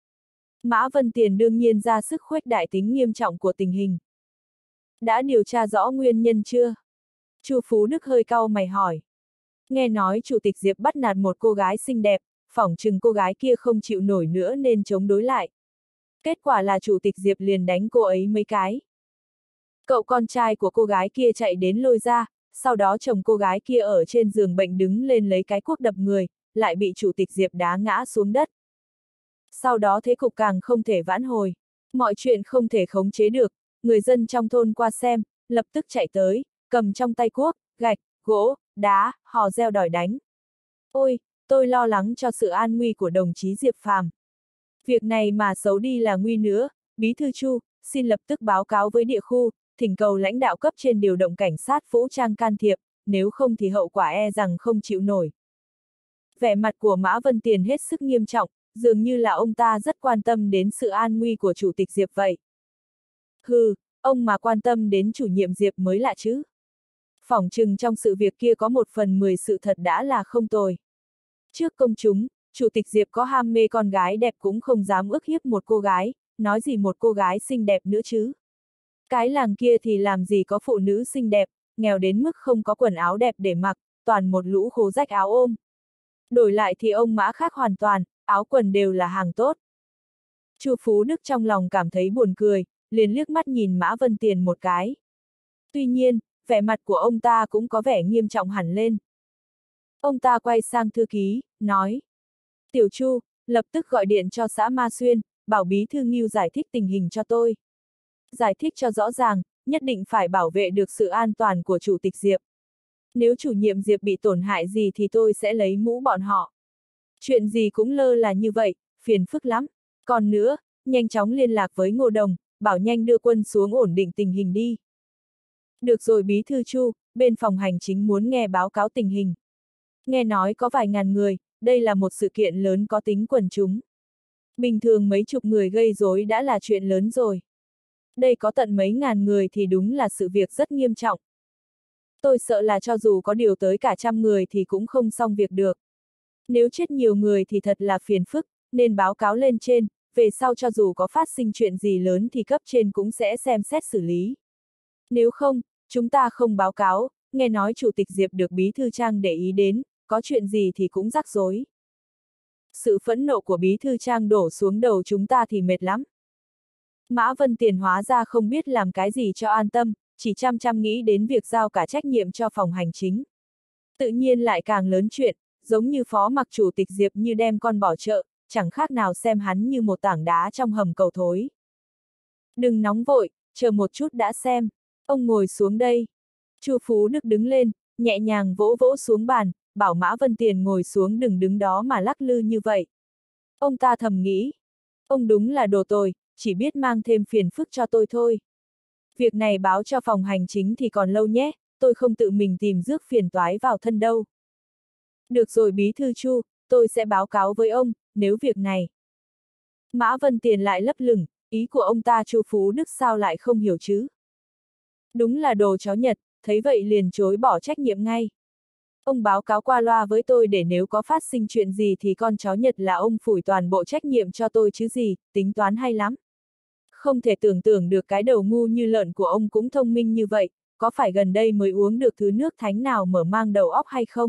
Mã Vân Tiền đương nhiên ra sức khuếch đại tính nghiêm trọng của tình hình. Đã điều tra rõ nguyên nhân chưa? Chu Phú Đức hơi cau mày hỏi. Nghe nói Chủ tịch Diệp bắt nạt một cô gái xinh đẹp, phỏng chừng cô gái kia không chịu nổi nữa nên chống đối lại. Kết quả là Chủ tịch Diệp liền đánh cô ấy mấy cái. Cậu con trai của cô gái kia chạy đến lôi ra, sau đó chồng cô gái kia ở trên giường bệnh đứng lên lấy cái cuốc đập người, lại bị Chủ tịch Diệp đá ngã xuống đất. Sau đó thế cục càng không thể vãn hồi, mọi chuyện không thể khống chế được, người dân trong thôn qua xem, lập tức chạy tới, cầm trong tay cuốc, gạch, gỗ, đá, hò reo đòi đánh. Ôi, tôi lo lắng cho sự an nguy của đồng chí Diệp Phàm. Việc này mà xấu đi là nguy nữa, Bí thư Chu, xin lập tức báo cáo với địa khu, thỉnh cầu lãnh đạo cấp trên điều động cảnh sát vũ trang can thiệp, nếu không thì hậu quả e rằng không chịu nổi. Vẻ mặt của Mã Vân Tiền hết sức nghiêm trọng, dường như là ông ta rất quan tâm đến sự an nguy của Chủ tịch Diệp vậy. Hừ, ông mà quan tâm đến chủ nhiệm Diệp mới lạ chứ. Phỏng chừng trong sự việc kia có một phần mười sự thật đã là không tồi. Trước công chúng, Chủ tịch Diệp có ham mê con gái đẹp cũng không dám ức hiếp một cô gái, nói gì một cô gái xinh đẹp nữa chứ. Cái làng kia thì làm gì có phụ nữ xinh đẹp, nghèo đến mức không có quần áo đẹp để mặc, toàn một lũ khố rách áo ôm. Đổi lại thì ông Mã khác hoàn toàn, áo quần đều là hàng tốt. Chu Phú Đức trong lòng cảm thấy buồn cười, liền liếc mắt nhìn Mã Vân Tiền một cái. Tuy nhiên, vẻ mặt của ông ta cũng có vẻ nghiêm trọng hẳn lên. Ông ta quay sang thư ký, nói. Tiểu Chu, lập tức gọi điện cho xã Ma Xuyên, bảo Bí thư Ngưu giải thích tình hình cho tôi. Giải thích cho rõ ràng, nhất định phải bảo vệ được sự an toàn của Chủ tịch Diệp. Nếu chủ nhiệm Diệp bị tổn hại gì thì tôi sẽ lấy mũ bọn họ. Chuyện gì cũng lơ là như vậy, phiền phức lắm. Còn nữa, nhanh chóng liên lạc với Ngô Đồng, bảo nhanh đưa quân xuống ổn định tình hình đi. Được rồi Bí thư Chu, bên phòng hành chính muốn nghe báo cáo tình hình. Nghe nói có vài ngàn người, đây là một sự kiện lớn có tính quần chúng. Bình thường mấy chục người gây rối đã là chuyện lớn rồi. Đây có tận mấy ngàn người thì đúng là sự việc rất nghiêm trọng. Tôi sợ là cho dù có điều tới cả trăm người thì cũng không xong việc được. Nếu chết nhiều người thì thật là phiền phức, nên báo cáo lên trên, về sau cho dù có phát sinh chuyện gì lớn thì cấp trên cũng sẽ xem xét xử lý. Nếu không, chúng ta không báo cáo, nghe nói Chủ tịch Diệp được Bí thư Trang để ý đến, có chuyện gì thì cũng rắc rối. Sự phẫn nộ của Bí thư Trang đổ xuống đầu chúng ta thì mệt lắm. Mã Vân Tiền hóa ra không biết làm cái gì cho an tâm, chỉ chăm chăm nghĩ đến việc giao cả trách nhiệm cho phòng hành chính. Tự nhiên lại càng lớn chuyện, giống như phó mặc Chủ tịch Diệp như đem con bỏ chợ, chẳng khác nào xem hắn như một tảng đá trong hầm cầu thối. Đừng nóng vội, chờ một chút đã xem, ông ngồi xuống đây. Chu Phú Đức đứng lên, nhẹ nhàng vỗ vỗ xuống bàn, bảo Mã Vân Tiền ngồi xuống đừng đứng đó mà lắc lư như vậy. Ông ta thầm nghĩ, ông đúng là đồ tồi, chỉ biết mang thêm phiền phức cho tôi thôi. Việc này báo cho phòng hành chính thì còn lâu nhé, tôi không tự mình tìm rước phiền toái vào thân đâu. Được rồi Bí thư Chu, tôi sẽ báo cáo với ông, nếu việc này. Mã Vân Tiền lại lấp lửng, ý của ông ta Chu Phú Đức sao lại không hiểu chứ? Đúng là đồ chó Nhật, thấy vậy liền chối bỏ trách nhiệm ngay. Ông báo cáo qua loa với tôi để nếu có phát sinh chuyện gì thì con chó Nhật là ông phủi toàn bộ trách nhiệm cho tôi chứ gì, tính toán hay lắm. Không thể tưởng tượng được cái đầu ngu như lợn của ông cũng thông minh như vậy, có phải gần đây mới uống được thứ nước thánh nào mở mang đầu óc hay không?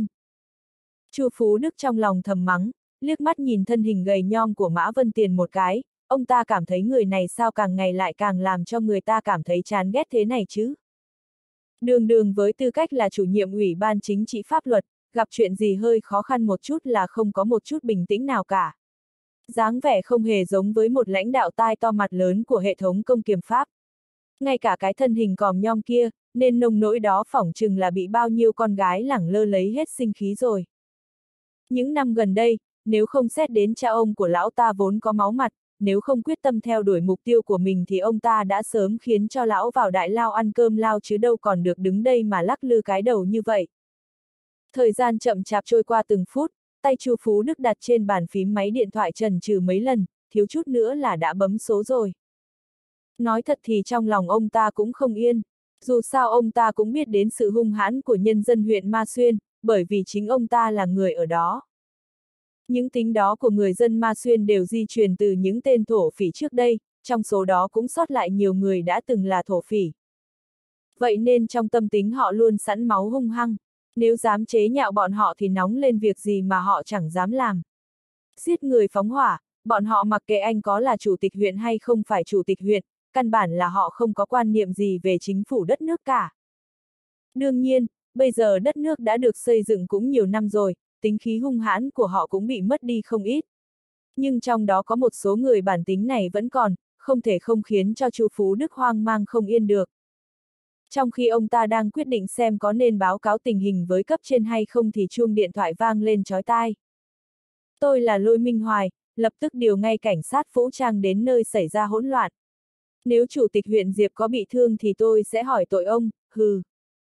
Chu Phú Đức trong lòng thầm mắng, liếc mắt nhìn thân hình gầy nhom của Mã Vân Tiền một cái, ông ta cảm thấy người này sao càng ngày lại càng làm cho người ta cảm thấy chán ghét thế này chứ. Đường đường với tư cách là chủ nhiệm ủy ban chính trị pháp luật, gặp chuyện gì hơi khó khăn một chút là không có một chút bình tĩnh nào cả. Dáng vẻ không hề giống với một lãnh đạo tai to mặt lớn của hệ thống công kiểm pháp. Ngay cả cái thân hình còm nhom kia, nên nông nỗi đó phỏng chừng là bị bao nhiêu con gái lẳng lơ lấy hết sinh khí rồi. Những năm gần đây, nếu không xét đến cha ông của lão ta vốn có máu mặt, nếu không quyết tâm theo đuổi mục tiêu của mình thì ông ta đã sớm khiến cho lão vào đại lao ăn cơm lao chứ đâu còn được đứng đây mà lắc lư cái đầu như vậy. Thời gian chậm chạp trôi qua từng phút, tay Chu Phú Đức đặt trên bàn phím máy điện thoại chần chừ mấy lần, thiếu chút nữa là đã bấm số rồi. Nói thật thì trong lòng ông ta cũng không yên, dù sao ông ta cũng biết đến sự hung hãn của nhân dân huyện Ma Xuyên, bởi vì chính ông ta là người ở đó. Những tính đó của người dân Ma Xuyên đều di truyền từ những tên thổ phỉ trước đây, trong số đó cũng sót lại nhiều người đã từng là thổ phỉ. Vậy nên trong tâm tính họ luôn sẵn máu hung hăng, nếu dám chế nhạo bọn họ thì nóng lên việc gì mà họ chẳng dám làm. Giết người phóng hỏa, bọn họ mặc kệ anh có là chủ tịch huyện hay không phải chủ tịch huyện, căn bản là họ không có quan niệm gì về chính phủ đất nước cả. Đương nhiên, bây giờ đất nước đã được xây dựng cũng nhiều năm rồi, tính khí hung hãn của họ cũng bị mất đi không ít. Nhưng trong đó có một số người bản tính này vẫn còn, không thể không khiến cho Chu Phú Đức hoang mang không yên được. Trong khi ông ta đang quyết định xem có nên báo cáo tình hình với cấp trên hay không thì chuông điện thoại vang lên chói tai. Tôi là Lôi Minh Hoài, lập tức điều ngay cảnh sát vũ trang đến nơi xảy ra hỗn loạn. Nếu chủ tịch huyện Diệp có bị thương thì tôi sẽ hỏi tội ông, hừ.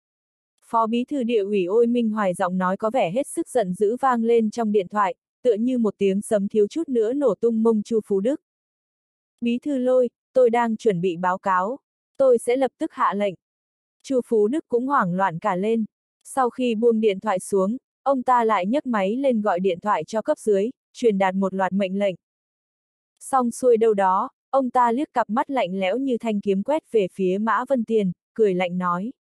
Phó bí thư địa ủy Ôi Minh Hoài giọng nói có vẻ hết sức giận dữ vang lên trong điện thoại, tựa như một tiếng sấm thiếu chút nữa nổ tung mông Chu Phú Đức. Bí thư Lôi, tôi đang chuẩn bị báo cáo, tôi sẽ lập tức hạ lệnh. Chu Phú Đức cũng hoảng loạn cả lên. Sau khi buông điện thoại xuống, ông ta lại nhấc máy lên gọi điện thoại cho cấp dưới, truyền đạt một loạt mệnh lệnh. Xong xuôi đâu đó, ông ta liếc cặp mắt lạnh lẽo như thanh kiếm quét về phía Mã Vân Tiền, cười lạnh nói.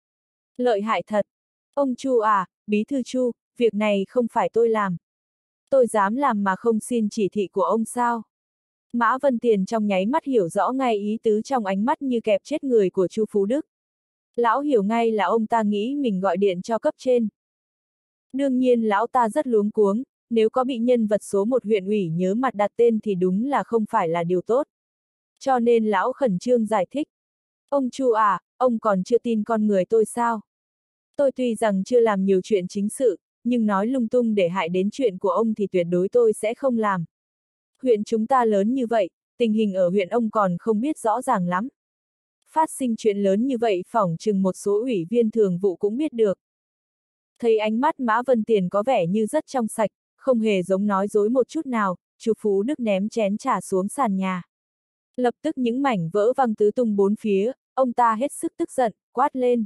Lợi hại thật. Ông Chu à, bí thư Chu, việc này không phải tôi làm. Tôi dám làm mà không xin chỉ thị của ông sao? Mã Vân Tiền trong nháy mắt hiểu rõ ngay ý tứ trong ánh mắt như kẹp chết người của Chu Phú Đức. Lão hiểu ngay là ông ta nghĩ mình gọi điện cho cấp trên. Đương nhiên lão ta rất luống cuống, nếu có bị nhân vật số một huyện ủy nhớ mặt đặt tên thì đúng là không phải là điều tốt. Cho nên lão khẩn trương giải thích. Ông Chu à, ông còn chưa tin con người tôi sao? Tôi tuy rằng chưa làm nhiều chuyện chính sự, nhưng nói lung tung để hại đến chuyện của ông thì tuyệt đối tôi sẽ không làm. Huyện chúng ta lớn như vậy, tình hình ở huyện ông còn không biết rõ ràng lắm. Phát sinh chuyện lớn như vậy phỏng chừng một số ủy viên thường vụ cũng biết được. Thấy ánh mắt Mã Vân Tiền có vẻ như rất trong sạch, không hề giống nói dối một chút nào, Chu Phú Đức ném chén trà xuống sàn nhà. Lập tức những mảnh vỡ văng tứ tung bốn phía, ông ta hết sức tức giận, quát lên.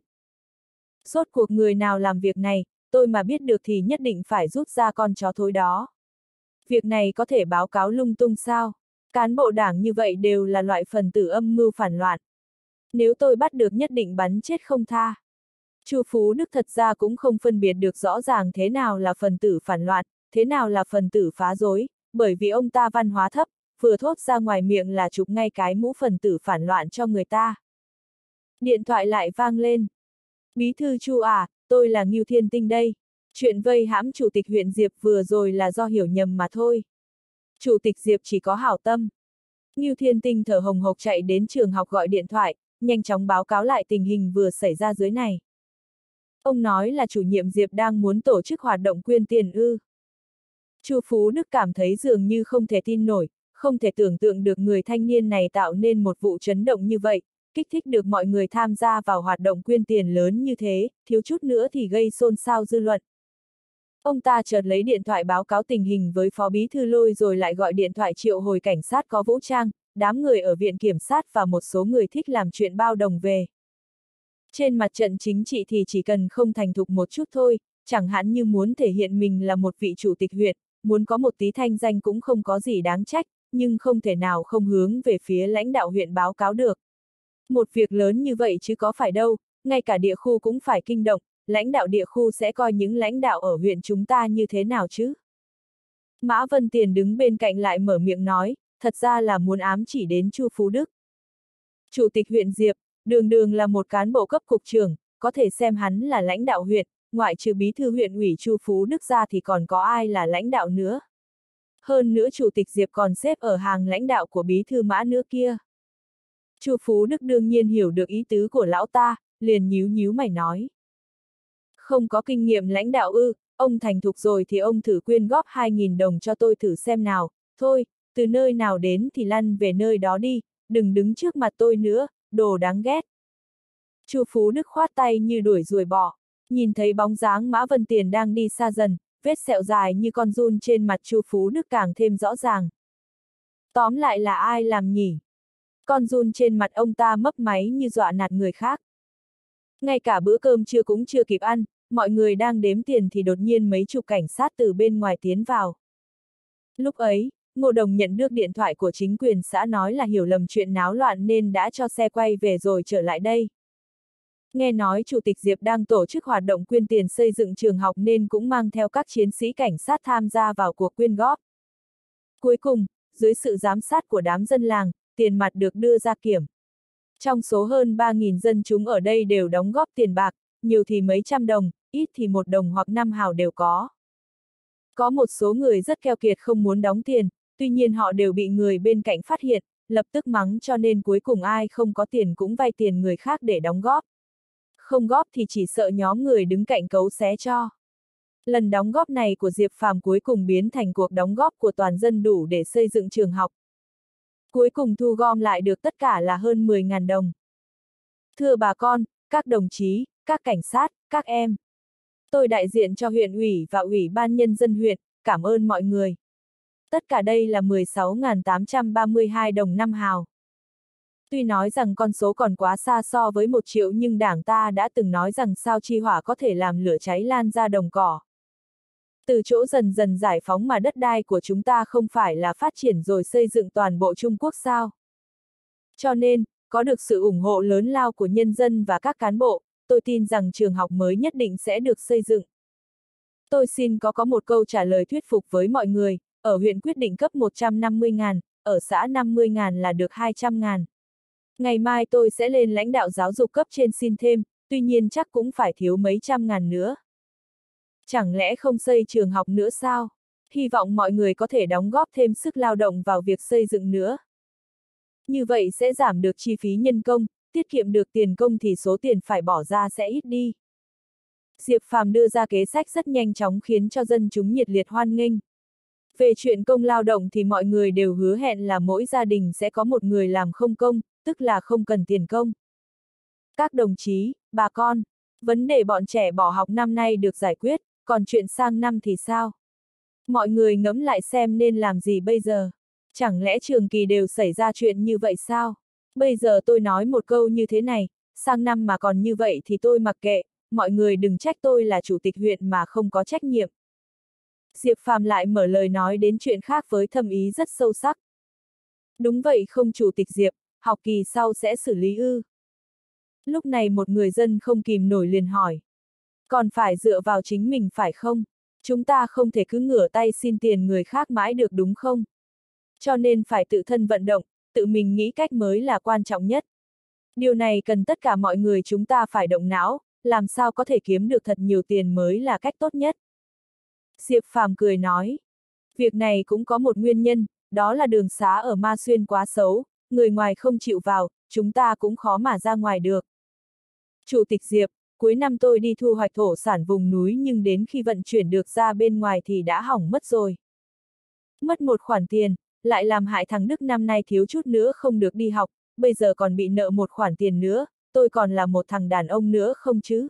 Rốt cuộc người nào làm việc này, tôi mà biết được thì nhất định phải rút ra con chó thối đó. Việc này có thể báo cáo lung tung sao? Cán bộ đảng như vậy đều là loại phần tử âm mưu phản loạn. Nếu tôi bắt được nhất định bắn chết không tha. Chu Phú Đức thật ra cũng không phân biệt được rõ ràng thế nào là phần tử phản loạn, thế nào là phần tử phá rối, bởi vì ông ta văn hóa thấp, vừa thốt ra ngoài miệng là chụp ngay cái mũ phần tử phản loạn cho người ta. Điện thoại lại vang lên. Bí thư Chu à, tôi là Ngưu Thiên Tinh đây. Chuyện vây hãm chủ tịch huyện Diệp vừa rồi là do hiểu nhầm mà thôi. Chủ tịch Diệp chỉ có hảo tâm. Ngưu Thiên Tinh thở hồng hộc chạy đến trường học gọi điện thoại, nhanh chóng báo cáo lại tình hình vừa xảy ra dưới này. Ông nói là chủ nhiệm Diệp đang muốn tổ chức hoạt động quyên tiền ư. Chu Phú Đức cảm thấy dường như không thể tin nổi, không thể tưởng tượng được người thanh niên này tạo nên một vụ chấn động như vậy, kích thích được mọi người tham gia vào hoạt động quyên tiền lớn như thế, thiếu chút nữa thì gây xôn xao dư luận. Ông ta chợt lấy điện thoại báo cáo tình hình với Phó Bí Thư Lôi rồi lại gọi điện thoại triệu hồi cảnh sát có vũ trang, đám người ở viện kiểm sát và một số người thích làm chuyện bao đồng về. Trên mặt trận chính trị thì chỉ cần không thành thục một chút thôi, chẳng hạn như muốn thể hiện mình là một vị chủ tịch huyện, muốn có một tí thanh danh cũng không có gì đáng trách, nhưng không thể nào không hướng về phía lãnh đạo huyện báo cáo được. Một việc lớn như vậy chứ có phải đâu, ngay cả địa khu cũng phải kinh động, lãnh đạo địa khu sẽ coi những lãnh đạo ở huyện chúng ta như thế nào chứ? Mã Vân Tiền đứng bên cạnh lại mở miệng nói, thật ra là muốn ám chỉ đến Chu Phú Đức. Chủ tịch huyện Diệp, đường đường là một cán bộ cấp cục trưởng, có thể xem hắn là lãnh đạo huyện, ngoại trừ bí thư huyện ủy Chu Phú Đức ra thì còn có ai là lãnh đạo nữa. Hơn nữa chủ tịch Diệp còn xếp ở hàng lãnh đạo của bí thư Mã nữa kia. Chu Phú Đức đương nhiên hiểu được ý tứ của lão ta, liền nhíu nhíu mày nói. Không có kinh nghiệm lãnh đạo ư, ông thành thục rồi thì ông thử quyên góp hai nghìn đồng cho tôi thử xem nào, thôi, từ nơi nào đến thì lăn về nơi đó đi, đừng đứng trước mặt tôi nữa, đồ đáng ghét. Chu Phú Đức khoát tay như đuổi ruồi bọ, nhìn thấy bóng dáng Mã Vân Tiền đang đi xa dần, vết sẹo dài như con giun trên mặt Chu Phú Đức càng thêm rõ ràng. Tóm lại là ai làm nhỉ? Con giun trên mặt ông ta mấp máy như dọa nạt người khác. Ngay cả bữa cơm trưa cũng chưa kịp ăn, mọi người đang đếm tiền thì đột nhiên mấy chục cảnh sát từ bên ngoài tiến vào. Lúc ấy, Ngô Đồng nhận được điện thoại của chính quyền xã nói là hiểu lầm chuyện náo loạn nên đã cho xe quay về rồi trở lại đây. Nghe nói Chủ tịch Diệp đang tổ chức hoạt động quyên tiền xây dựng trường học nên cũng mang theo các chiến sĩ cảnh sát tham gia vào cuộc quyên góp. Cuối cùng, dưới sự giám sát của đám dân làng, tiền mặt được đưa ra kiểm. Trong số hơn ba nghìn dân chúng ở đây đều đóng góp tiền bạc, nhiều thì mấy trăm đồng, ít thì một đồng hoặc năm hào đều có. Có một số người rất keo kiệt không muốn đóng tiền, tuy nhiên họ đều bị người bên cạnh phát hiện, lập tức mắng cho nên cuối cùng ai không có tiền cũng vay tiền người khác để đóng góp. Không góp thì chỉ sợ nhóm người đứng cạnh cấu xé cho. Lần đóng góp này của Diệp Phàm cuối cùng biến thành cuộc đóng góp của toàn dân đủ để xây dựng trường học. Cuối cùng thu gom lại được tất cả là hơn mười nghìn đồng. Thưa bà con, các đồng chí, các cảnh sát, các em. Tôi đại diện cho huyện ủy và ủy ban nhân dân huyện, cảm ơn mọi người. Tất cả đây là mười sáu nghìn tám trăm ba mươi hai đồng năm hào. Tuy nói rằng con số còn quá xa so với một triệu nhưng đảng ta đã từng nói rằng sao chi hỏa có thể làm lửa cháy lan ra đồng cỏ. Từ chỗ dần dần giải phóng mà đất đai của chúng ta không phải là phát triển rồi xây dựng toàn bộ Trung Quốc sao. Cho nên, có được sự ủng hộ lớn lao của nhân dân và các cán bộ, tôi tin rằng trường học mới nhất định sẽ được xây dựng. Tôi xin có có một câu trả lời thuyết phục với mọi người, ở huyện quyết định cấp một trăm năm mươi nghìn, ở xã năm mươi nghìn là được hai trăm nghìn. Ngày mai tôi sẽ lên lãnh đạo giáo dục cấp trên xin thêm, tuy nhiên chắc cũng phải thiếu mấy trăm ngàn nữa. Chẳng lẽ không xây trường học nữa sao? Hy vọng mọi người có thể đóng góp thêm sức lao động vào việc xây dựng nữa. Như vậy sẽ giảm được chi phí nhân công, tiết kiệm được tiền công thì số tiền phải bỏ ra sẽ ít đi. Diệp Phàm đưa ra kế sách rất nhanh chóng khiến cho dân chúng nhiệt liệt hoan nghênh. Về chuyện công lao động thì mọi người đều hứa hẹn là mỗi gia đình sẽ có một người làm không công, tức là không cần tiền công. Các đồng chí, bà con, vấn đề bọn trẻ bỏ học năm nay được giải quyết, còn chuyện sang năm thì sao? Mọi người ngẫm lại xem nên làm gì bây giờ? Chẳng lẽ trường kỳ đều xảy ra chuyện như vậy sao? Bây giờ tôi nói một câu như thế này, sang năm mà còn như vậy thì tôi mặc kệ, mọi người đừng trách tôi là chủ tịch huyện mà không có trách nhiệm. Diệp Phàm lại mở lời nói đến chuyện khác với thâm ý rất sâu sắc. Đúng vậy không chủ tịch Diệp, học kỳ sau sẽ xử lý ư? Lúc này một người dân không kìm nổi liền hỏi. Còn phải dựa vào chính mình phải không? Chúng ta không thể cứ ngửa tay xin tiền người khác mãi được đúng không? Cho nên phải tự thân vận động, tự mình nghĩ cách mới là quan trọng nhất. Điều này cần tất cả mọi người chúng ta phải động não, làm sao có thể kiếm được thật nhiều tiền mới là cách tốt nhất. Diệp Phàm cười nói. Việc này cũng có một nguyên nhân, đó là đường xá ở Ma Xuyên quá xấu, người ngoài không chịu vào, chúng ta cũng khó mà ra ngoài được. Chủ tịch Diệp, cuối năm tôi đi thu hoạch thổ sản vùng núi nhưng đến khi vận chuyển được ra bên ngoài thì đã hỏng mất rồi. Mất một khoản tiền, lại làm hại thằng Đức năm nay thiếu chút nữa không được đi học, bây giờ còn bị nợ một khoản tiền nữa, tôi còn là một thằng đàn ông nữa không chứ?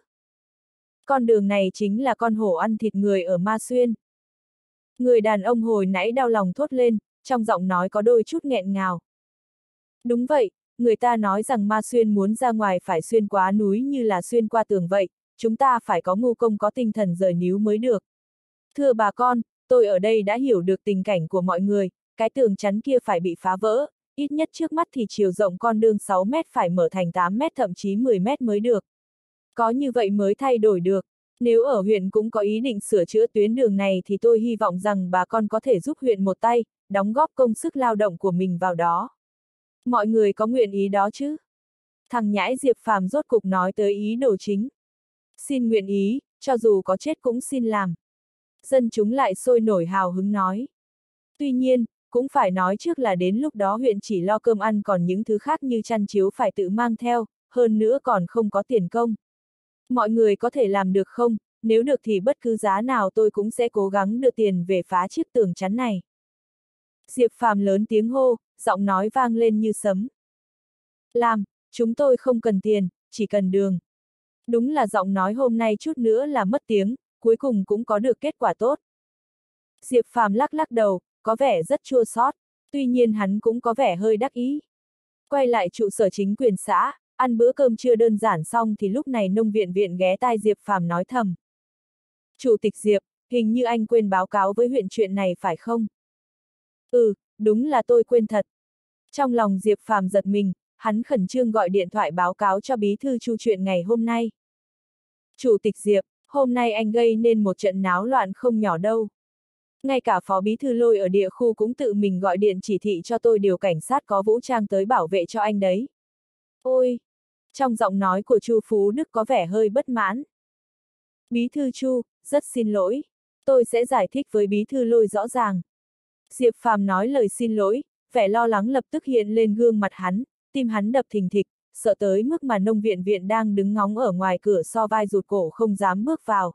Con đường này chính là con hổ ăn thịt người ở Ma Xuyên. Người đàn ông hồi nãy đau lòng thốt lên, trong giọng nói có đôi chút nghẹn ngào. Đúng vậy, người ta nói rằng Ma Xuyên muốn ra ngoài phải xuyên qua núi như là xuyên qua tường vậy, chúng ta phải có ngu công có tinh thần rời níu mới được. Thưa bà con, tôi ở đây đã hiểu được tình cảnh của mọi người, cái tường chắn kia phải bị phá vỡ, ít nhất trước mắt thì chiều rộng con đường sáu mét phải mở thành tám mét thậm chí mười mét mới được. Có như vậy mới thay đổi được. Nếu ở huyện cũng có ý định sửa chữa tuyến đường này thì tôi hy vọng rằng bà con có thể giúp huyện một tay, đóng góp công sức lao động của mình vào đó. Mọi người có nguyện ý đó chứ? Thằng nhãi Diệp Phàm rốt cục nói tới ý đồ chính. Xin nguyện ý, cho dù có chết cũng xin làm. Dân chúng lại sôi nổi hào hứng nói. Tuy nhiên, cũng phải nói trước là đến lúc đó huyện chỉ lo cơm ăn còn những thứ khác như chăn chiếu phải tự mang theo, hơn nữa còn không có tiền công. Mọi người có thể làm được không? nếu được thì bất cứ giá nào tôi cũng sẽ cố gắng đưa tiền về phá chiếc tường chắn này. Diệp Phàm lớn tiếng hô, giọng nói vang lên như sấm. Làm, chúng tôi không cần tiền, chỉ cần đường. Đúng là giọng nói hôm nay chút nữa là mất tiếng, cuối cùng cũng có được kết quả tốt. Diệp Phàm lắc lắc đầu, có vẻ rất chua xót, tuy nhiên hắn cũng có vẻ hơi đắc ý. Quay lại trụ sở chính quyền xã, ăn bữa cơm trưa đơn giản xong thì lúc này nông viện viện ghé tai Diệp Phàm nói thầm. Chủ tịch Diệp, hình như anh quên báo cáo với huyện chuyện này phải không? Ừ, đúng là tôi quên thật. Trong lòng Diệp Phàm giật mình, hắn khẩn trương gọi điện thoại báo cáo cho bí thư Chu chuyện ngày hôm nay. Chủ tịch Diệp, hôm nay anh gây nên một trận náo loạn không nhỏ đâu. Ngay cả phó bí thư Lôi ở địa khu cũng tự mình gọi điện chỉ thị cho tôi điều cảnh sát có vũ trang tới bảo vệ cho anh đấy. Ôi! Trong giọng nói của Chu Phú Đức có vẻ hơi bất mãn. Bí thư Chu, rất xin lỗi. Tôi sẽ giải thích với bí thư Lôi rõ ràng. Diệp Phàm nói lời xin lỗi, vẻ lo lắng lập tức hiện lên gương mặt hắn, tim hắn đập thình thịch, sợ tới mức mà nông viện viện đang đứng ngóng ở ngoài cửa so vai rụt cổ không dám bước vào.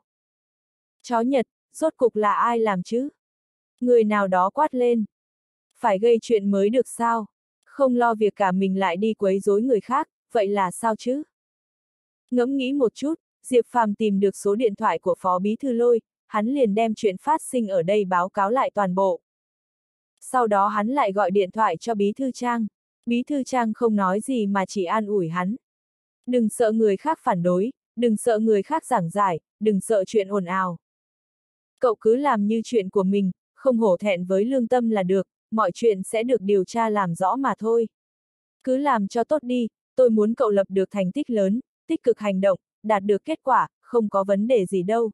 Chó Nhật, rốt cục là ai làm chứ? Người nào đó quát lên. Phải gây chuyện mới được sao? Không lo việc cả mình lại đi quấy rối người khác, vậy là sao chứ? Ngẫm nghĩ một chút, Diệp Phàm tìm được số điện thoại của phó bí thư Lôi, hắn liền đem chuyện phát sinh ở đây báo cáo lại toàn bộ. Sau đó hắn lại gọi điện thoại cho bí thư Trang. Bí thư Trang không nói gì mà chỉ an ủi hắn. Đừng sợ người khác phản đối, đừng sợ người khác giảng giải, đừng sợ chuyện ồn ào. Cậu cứ làm như chuyện của mình, không hổ thẹn với lương tâm là được, mọi chuyện sẽ được điều tra làm rõ mà thôi. Cứ làm cho tốt đi, tôi muốn cậu lập được thành tích lớn, tích cực hành động, đạt được kết quả, không có vấn đề gì đâu.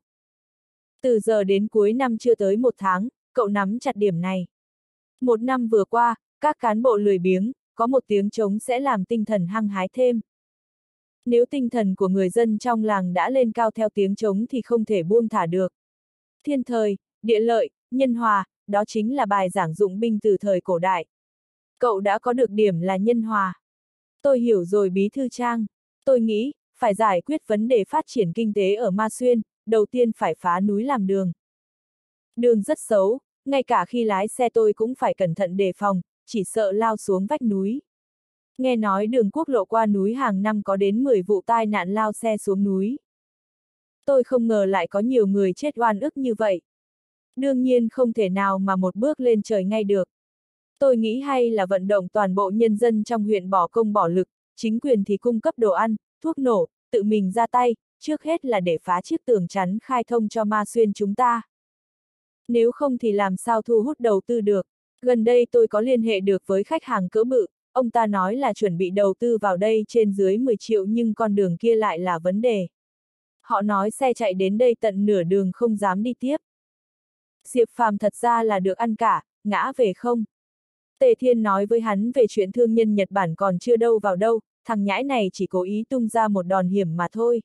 Từ giờ đến cuối năm chưa tới một tháng, cậu nắm chặt điểm này. Một năm vừa qua, các cán bộ lười biếng, có một tiếng trống sẽ làm tinh thần hăng hái thêm. Nếu tinh thần của người dân trong làng đã lên cao theo tiếng trống thì không thể buông thả được. Thiên thời, địa lợi, nhân hòa, đó chính là bài giảng dụng binh từ thời cổ đại. Cậu đã có được điểm là nhân hòa. Tôi hiểu rồi bí thư Trang. Tôi nghĩ, phải giải quyết vấn đề phát triển kinh tế ở Ma Xuyên, đầu tiên phải phá núi làm đường. Đường rất xấu, ngay cả khi lái xe tôi cũng phải cẩn thận đề phòng, chỉ sợ lao xuống vách núi. Nghe nói đường quốc lộ qua núi hàng năm có đến mười vụ tai nạn lao xe xuống núi. Tôi không ngờ lại có nhiều người chết oan ức như vậy. Đương nhiên không thể nào mà một bước lên trời ngay được. Tôi nghĩ hay là vận động toàn bộ nhân dân trong huyện bỏ công bỏ lực, chính quyền thì cung cấp đồ ăn, thuốc nổ, tự mình ra tay, trước hết là để phá chiếc tường chắn khai thông cho Ma Xuyên chúng ta. Nếu không thì làm sao thu hút đầu tư được. Gần đây tôi có liên hệ được với khách hàng cỡ bự, ông ta nói là chuẩn bị đầu tư vào đây trên dưới mười triệu nhưng con đường kia lại là vấn đề. Họ nói xe chạy đến đây tận nửa đường không dám đi tiếp. Diệp Phàm thật ra là được ăn cả, ngã về không. Tề Thiên nói với hắn về chuyện thương nhân Nhật Bản còn chưa đâu vào đâu, thằng nhãi này chỉ cố ý tung ra một đòn hiểm mà thôi.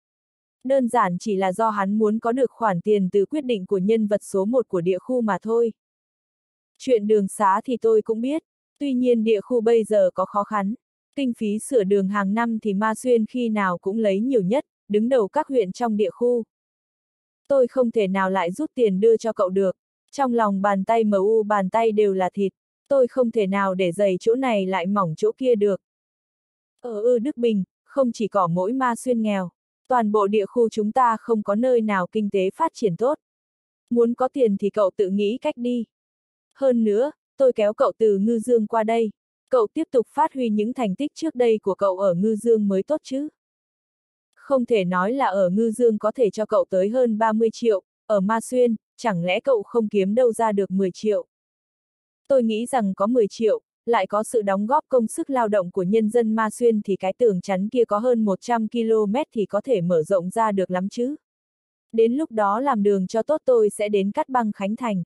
Đơn giản chỉ là do hắn muốn có được khoản tiền từ quyết định của nhân vật số một của địa khu mà thôi. Chuyện đường xá thì tôi cũng biết, tuy nhiên địa khu bây giờ có khó khăn. Kinh phí sửa đường hàng năm thì Ma Xuyên khi nào cũng lấy nhiều nhất, đứng đầu các huyện trong địa khu. Tôi không thể nào lại rút tiền đưa cho cậu được, trong lòng bàn tay em u bàn tay đều là thịt, tôi không thể nào để dày chỗ này lại mỏng chỗ kia được. Ở ư Đức Bình, không chỉ có mỗi Ma Xuyên nghèo, toàn bộ địa khu chúng ta không có nơi nào kinh tế phát triển tốt. Muốn có tiền thì cậu tự nghĩ cách đi. Hơn nữa, tôi kéo cậu từ Ngư Dương qua đây, cậu tiếp tục phát huy những thành tích trước đây của cậu ở Ngư Dương mới tốt chứ. Không thể nói là ở Ngư Dương có thể cho cậu tới hơn ba mươi triệu, ở Ma Xuyên, chẳng lẽ cậu không kiếm đâu ra được mười triệu. Tôi nghĩ rằng có mười triệu, lại có sự đóng góp công sức lao động của nhân dân Ma Xuyên thì cái tường chắn kia có hơn một trăm ki lô mét thì có thể mở rộng ra được lắm chứ. Đến lúc đó làm đường cho tốt tôi sẽ đến Cát Băng Khánh Thành.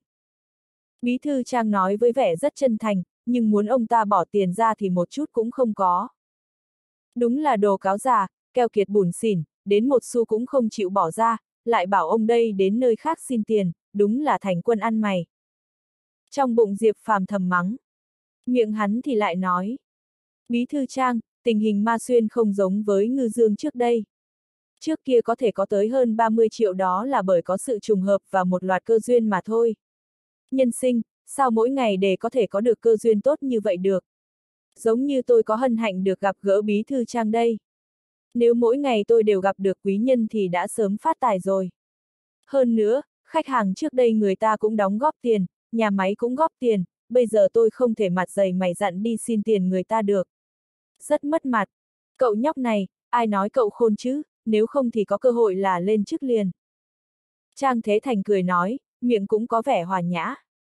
Bí thư Trang nói với vẻ rất chân thành, nhưng muốn ông ta bỏ tiền ra thì một chút cũng không có. Đúng là đồ cáo già, keo kiệt bủn xỉn, đến một xu cũng không chịu bỏ ra, lại bảo ông đây đến nơi khác xin tiền, đúng là thành quân ăn mày. Trong bụng Diệp Phàm thầm mắng. Miệng hắn thì lại nói. Bí thư Trang, tình hình Ma Xuyên không giống với Ngư Dương trước đây. Trước kia có thể có tới hơn ba mươi triệu đó là bởi có sự trùng hợp và một loạt cơ duyên mà thôi. Nhân sinh, sao mỗi ngày để có thể có được cơ duyên tốt như vậy được? Giống như tôi có hân hạnh được gặp gỡ bí thư Trang đây. Nếu mỗi ngày tôi đều gặp được quý nhân thì đã sớm phát tài rồi. Hơn nữa, khách hàng trước đây người ta cũng đóng góp tiền, nhà máy cũng góp tiền, bây giờ tôi không thể mặt dày mày dặn đi xin tiền người ta được. Rất mất mặt. Cậu nhóc này, ai nói cậu khôn chứ, nếu không thì có cơ hội là lên chức liền. Trang Thế Thành cười nói, miệng cũng có vẻ hòa nhã.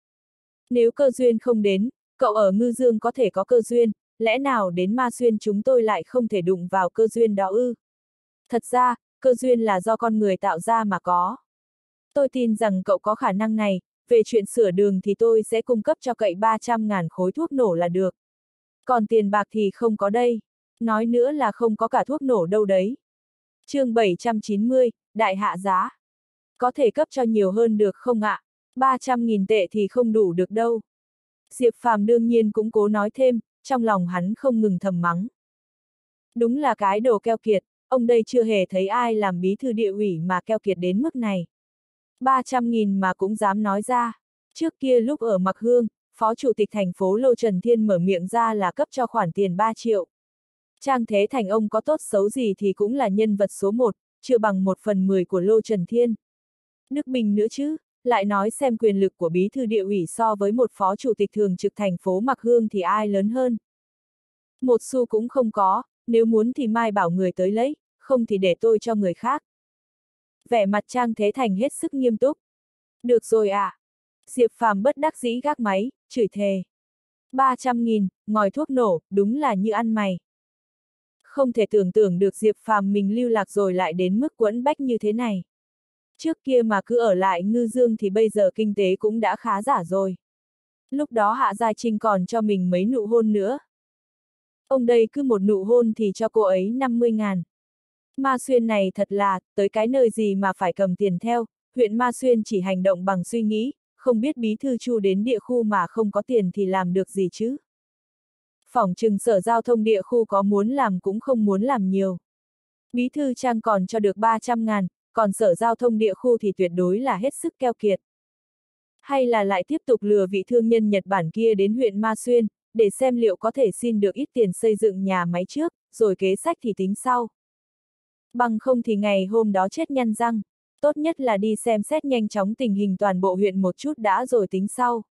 Nếu cơ duyên không đến, cậu ở Ngư Dương có thể có cơ duyên, lẽ nào đến Ma Xuyên chúng tôi lại không thể đụng vào cơ duyên đó ư? Thật ra, cơ duyên là do con người tạo ra mà có. Tôi tin rằng cậu có khả năng này, về chuyện sửa đường thì tôi sẽ cung cấp cho cậu ba trăm ngàn khối thuốc nổ là được. Còn tiền bạc thì không có đây. Nói nữa là không có cả thuốc nổ đâu đấy. chương bảy trăm chín mươi, đại hạ giá. Có thể cấp cho nhiều hơn được không ạ? ba trăm nghìn tệ thì không đủ được đâu. Diệp Phàm đương nhiên cũng cố nói thêm, trong lòng hắn không ngừng thầm mắng. Đúng là cái đồ keo kiệt, ông đây chưa hề thấy ai làm bí thư địa ủy mà keo kiệt đến mức này. ba trăm nghìn mà cũng dám nói ra. Trước kia lúc ở Mặc Hương, Phó Chủ tịch thành phố Lô Trần Thiên mở miệng ra là cấp cho khoản tiền ba triệu. Trang Thế Thành ông có tốt xấu gì thì cũng là nhân vật số một, chưa bằng một phần mười của Lô Trần Thiên. Đức Bình nữa chứ, lại nói xem quyền lực của bí thư địa ủy so với một phó chủ tịch thường trực thành phố Mặc Hương thì ai lớn hơn. Một xu cũng không có, nếu muốn thì mai bảo người tới lấy, không thì để tôi cho người khác. Vẻ mặt Trang Thế Thành hết sức nghiêm túc. Được rồi ạ. À. Diệp Phàm bất đắc dĩ gác máy, chửi thề. ba trăm nghìn, ngòi thuốc nổ, đúng là như ăn mày. Không thể tưởng tượng được Diệp Phàm mình lưu lạc rồi lại đến mức quẫn bách như thế này. Trước kia mà cứ ở lại Ngư Dương thì bây giờ kinh tế cũng đã khá giả rồi. Lúc đó Hạ Gia Trinh còn cho mình mấy nụ hôn nữa. Ông đây cứ một nụ hôn thì cho cô ấy năm mươi ngàn. Ma Xuyên này thật là, tới cái nơi gì mà phải cầm tiền theo, huyện Ma Xuyên chỉ hành động bằng suy nghĩ, không biết bí thư Chu đến địa khu mà không có tiền thì làm được gì chứ. Phỏng chừng sở giao thông địa khu có muốn làm cũng không muốn làm nhiều. Bí thư Trang còn cho được ba trăm ngàn, còn sở giao thông địa khu thì tuyệt đối là hết sức keo kiệt. Hay là lại tiếp tục lừa vị thương nhân Nhật Bản kia đến huyện Ma Xuyên, để xem liệu có thể xin được ít tiền xây dựng nhà máy trước, rồi kế sách thì tính sau. Bằng không thì ngày hôm đó chết nhăn răng, tốt nhất là đi xem xét nhanh chóng tình hình toàn bộ huyện một chút đã rồi tính sau.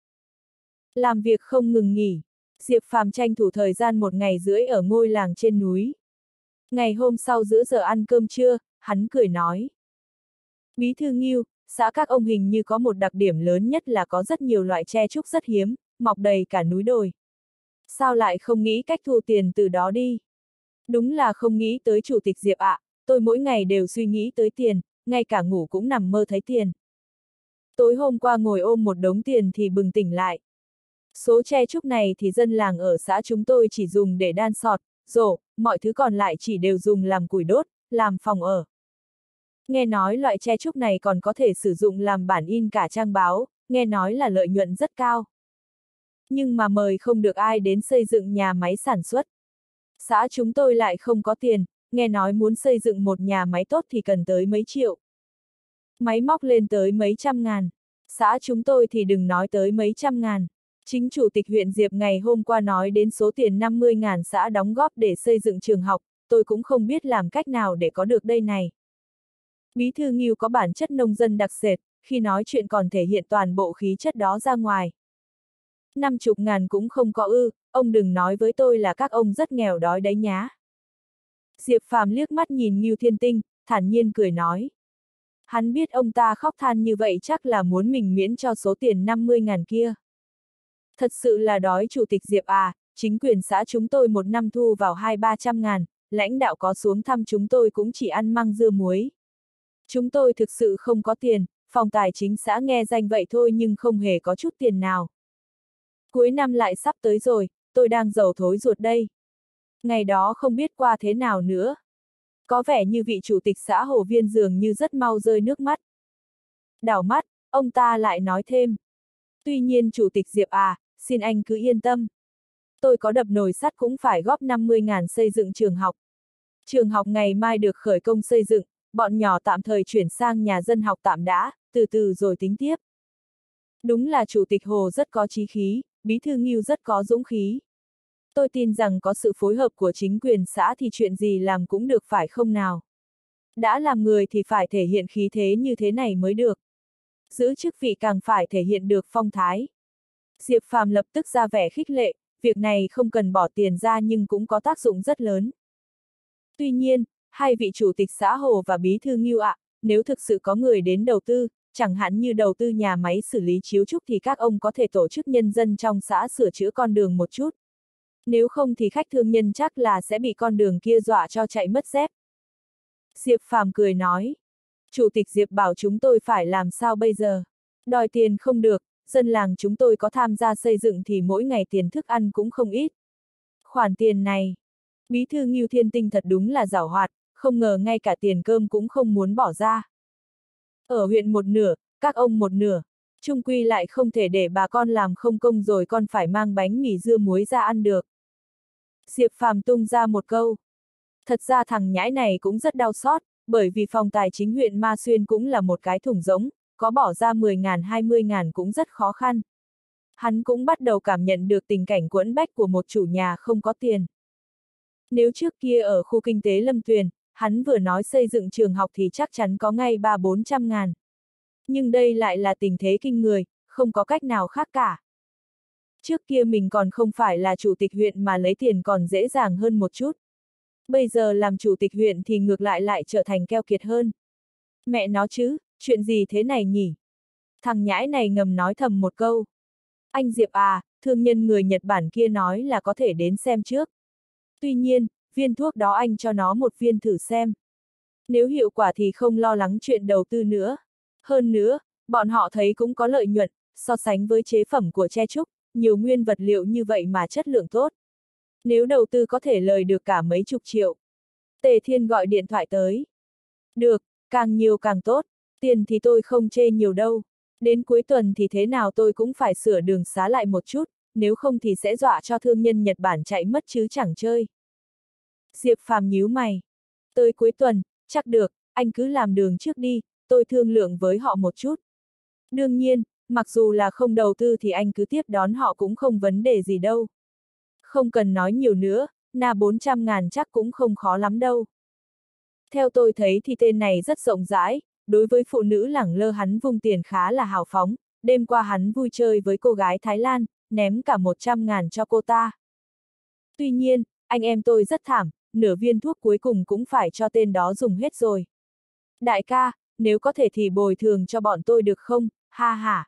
Làm việc không ngừng nghỉ, Diệp Phàm tranh thủ thời gian một ngày rưỡi ở ngôi làng trên núi. Ngày hôm sau giữa giờ ăn cơm trưa, hắn cười nói. Bí thư Ngưu, xã các ông hình như có một đặc điểm lớn nhất là có rất nhiều loại tre trúc rất hiếm, mọc đầy cả núi đồi. Sao lại không nghĩ cách thu tiền từ đó đi? Đúng là không nghĩ tới Chủ tịch Diệp ạ, à, tôi mỗi ngày đều suy nghĩ tới tiền, ngay cả ngủ cũng nằm mơ thấy tiền. Tối hôm qua ngồi ôm một đống tiền thì bừng tỉnh lại. Số tre trúc này thì dân làng ở xã chúng tôi chỉ dùng để đan sọt, rổ, mọi thứ còn lại chỉ đều dùng làm củi đốt, làm phòng ở. Nghe nói loại tre trúc này còn có thể sử dụng làm bản in cả trang báo, nghe nói là lợi nhuận rất cao. Nhưng mà mời không được ai đến xây dựng nhà máy sản xuất. Xã chúng tôi lại không có tiền, nghe nói muốn xây dựng một nhà máy tốt thì cần tới mấy triệu. Máy móc lên tới mấy trăm ngàn. Xã chúng tôi thì đừng nói tới mấy trăm ngàn. Chính Chủ tịch huyện Diệp ngày hôm qua nói đến số tiền năm mươi ngàn xã đóng góp để xây dựng trường học, tôi cũng không biết làm cách nào để có được đây này. Bí thư Ngưu có bản chất nông dân đặc sệt, khi nói chuyện còn thể hiện toàn bộ khí chất đó ra ngoài. Năm chục ngàn cũng không có ư, ông đừng nói với tôi là các ông rất nghèo đói đấy nhá. Diệp Phàm liếc mắt nhìn Ngưu Thiên Tinh, thản nhiên cười nói. Hắn biết ông ta khóc than như vậy chắc là muốn mình miễn cho số tiền năm mươi ngàn kia. Thật sự là đói Chủ tịch Diệp à, chính quyền xã chúng tôi một năm thu vào hai ba trăm ngàn, lãnh đạo có xuống thăm chúng tôi cũng chỉ ăn măng dưa muối. Chúng tôi thực sự không có tiền, phòng tài chính xã nghe danh vậy thôi nhưng không hề có chút tiền nào. Cuối năm lại sắp tới rồi, tôi đang giàu thối ruột đây. Ngày đó không biết qua thế nào nữa. Có vẻ như vị chủ tịch xã Hồ Viên dường như rất mau rơi nước mắt. Đảo mắt, ông ta lại nói thêm. Tuy nhiên Chủ tịch Diệp à, xin anh cứ yên tâm. Tôi có đập nồi sắt cũng phải góp năm mươi ngàn xây dựng trường học. Trường học ngày mai được khởi công xây dựng, bọn nhỏ tạm thời chuyển sang nhà dân học tạm đã, từ từ rồi tính tiếp. Đúng là Chủ tịch Hồ rất có chí khí, Bí thư Ngưu rất có dũng khí. Tôi tin rằng có sự phối hợp của chính quyền xã thì chuyện gì làm cũng được phải không nào. Đã làm người thì phải thể hiện khí thế như thế này mới được. Giữ chức vị càng phải thể hiện được phong thái. Diệp Phàm lập tức ra vẻ khích lệ, việc này không cần bỏ tiền ra nhưng cũng có tác dụng rất lớn. Tuy nhiên, hai vị chủ tịch xã Hồ và Bí thư Ngưu ạ, nếu thực sự có người đến đầu tư, chẳng hạn như đầu tư nhà máy xử lý chiếu trúc thì các ông có thể tổ chức nhân dân trong xã sửa chữa con đường một chút. Nếu không thì khách thương nhân chắc là sẽ bị con đường kia dọa cho chạy mất dép. Diệp Phàm cười nói. Chủ tịch Diệp bảo chúng tôi phải làm sao bây giờ? Đòi tiền không được, dân làng chúng tôi có tham gia xây dựng thì mỗi ngày tiền thức ăn cũng không ít. Khoản tiền này, Bí thư Ngưu Thiên Tinh thật đúng là giàu hoạt, không ngờ ngay cả tiền cơm cũng không muốn bỏ ra. Ở huyện một nửa, các ông một nửa, chung quy lại không thể để bà con làm không công rồi con phải mang bánh mì dưa muối ra ăn được. Diệp Phàm tung ra một câu. Thật ra thằng nhãi này cũng rất đau xót, bởi vì phòng tài chính huyện Ma Xuyên cũng là một cái thùng rỗng, có bỏ ra mười ngàn hai mươi ngàn cũng rất khó khăn. Hắn cũng bắt đầu cảm nhận được tình cảnh quẫn bách của một chủ nhà không có tiền. Nếu trước kia ở khu kinh tế Lâm Tuyền, hắn vừa nói xây dựng trường học thì chắc chắn có ngay ba bốn trăm ngàn. Nhưng đây lại là tình thế kinh người, không có cách nào khác cả. Trước kia mình còn không phải là chủ tịch huyện mà lấy tiền còn dễ dàng hơn một chút. Bây giờ làm chủ tịch huyện thì ngược lại lại trở thành keo kiệt hơn. Mẹ nó chứ, chuyện gì thế này nhỉ? Thằng nhãi này ngầm nói thầm một câu. Anh Diệp à, thương nhân người Nhật Bản kia nói là có thể đến xem trước. Tuy nhiên, viên thuốc đó anh cho nó một viên thử xem. Nếu hiệu quả thì không lo lắng chuyện đầu tư nữa. Hơn nữa, bọn họ thấy cũng có lợi nhuận, so sánh với chế phẩm của tre trúc, nhiều nguyên vật liệu như vậy mà chất lượng tốt. Nếu đầu tư có thể lời được cả mấy chục triệu. Tề Thiên gọi điện thoại tới. Được, càng nhiều càng tốt, tiền thì tôi không chê nhiều đâu. Đến cuối tuần thì thế nào tôi cũng phải sửa đường xá lại một chút, nếu không thì sẽ dọa cho thương nhân Nhật Bản chạy mất chứ chẳng chơi. Diệp Phàm nhíu mày. Tới cuối tuần, chắc được, anh cứ làm đường trước đi, tôi thương lượng với họ một chút. Đương nhiên, mặc dù là không đầu tư thì anh cứ tiếp đón họ cũng không vấn đề gì đâu. Không cần nói nhiều nữa, na bốn trăm ngàn chắc cũng không khó lắm đâu. Theo tôi thấy thì tên này rất rộng rãi, đối với phụ nữ lẳng lơ hắn vung tiền khá là hào phóng, đêm qua hắn vui chơi với cô gái Thái Lan, ném cả một trăm ngàn cho cô ta. Tuy nhiên, anh em tôi rất thảm, nửa viên thuốc cuối cùng cũng phải cho tên đó dùng hết rồi. Đại ca, nếu có thể thì bồi thường cho bọn tôi được không, ha ha.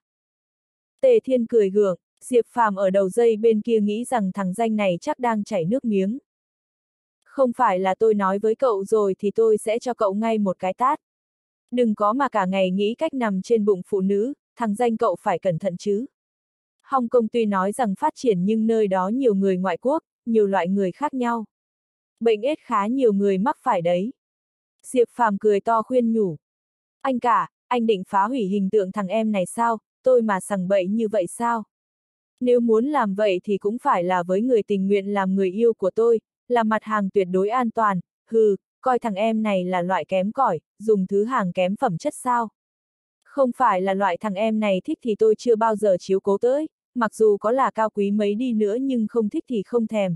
Tề Thiên cười gượng, Diệp Phàm ở đầu dây bên kia nghĩ rằng thằng danh này chắc đang chảy nước miếng. Không phải là tôi nói với cậu rồi thì tôi sẽ cho cậu ngay một cái tát. Đừng có mà cả ngày nghĩ cách nằm trên bụng phụ nữ, thằng danh cậu phải cẩn thận chứ. Hong Kong tuy nói rằng phát triển nhưng nơi đó nhiều người ngoại quốc, nhiều loại người khác nhau. Bệnh ết khá nhiều người mắc phải đấy. Diệp Phàm cười to khuyên nhủ. Anh cả, anh định phá hủy hình tượng thằng em này sao, tôi mà sằng bậy như vậy sao? Nếu muốn làm vậy thì cũng phải là với người tình nguyện làm người yêu của tôi, là mặt hàng tuyệt đối an toàn, hừ, coi thằng em này là loại kém cỏi, dùng thứ hàng kém phẩm chất sao? Không phải là loại thằng em này thích thì tôi chưa bao giờ chiếu cố tới, mặc dù có là cao quý mấy đi nữa nhưng không thích thì không thèm.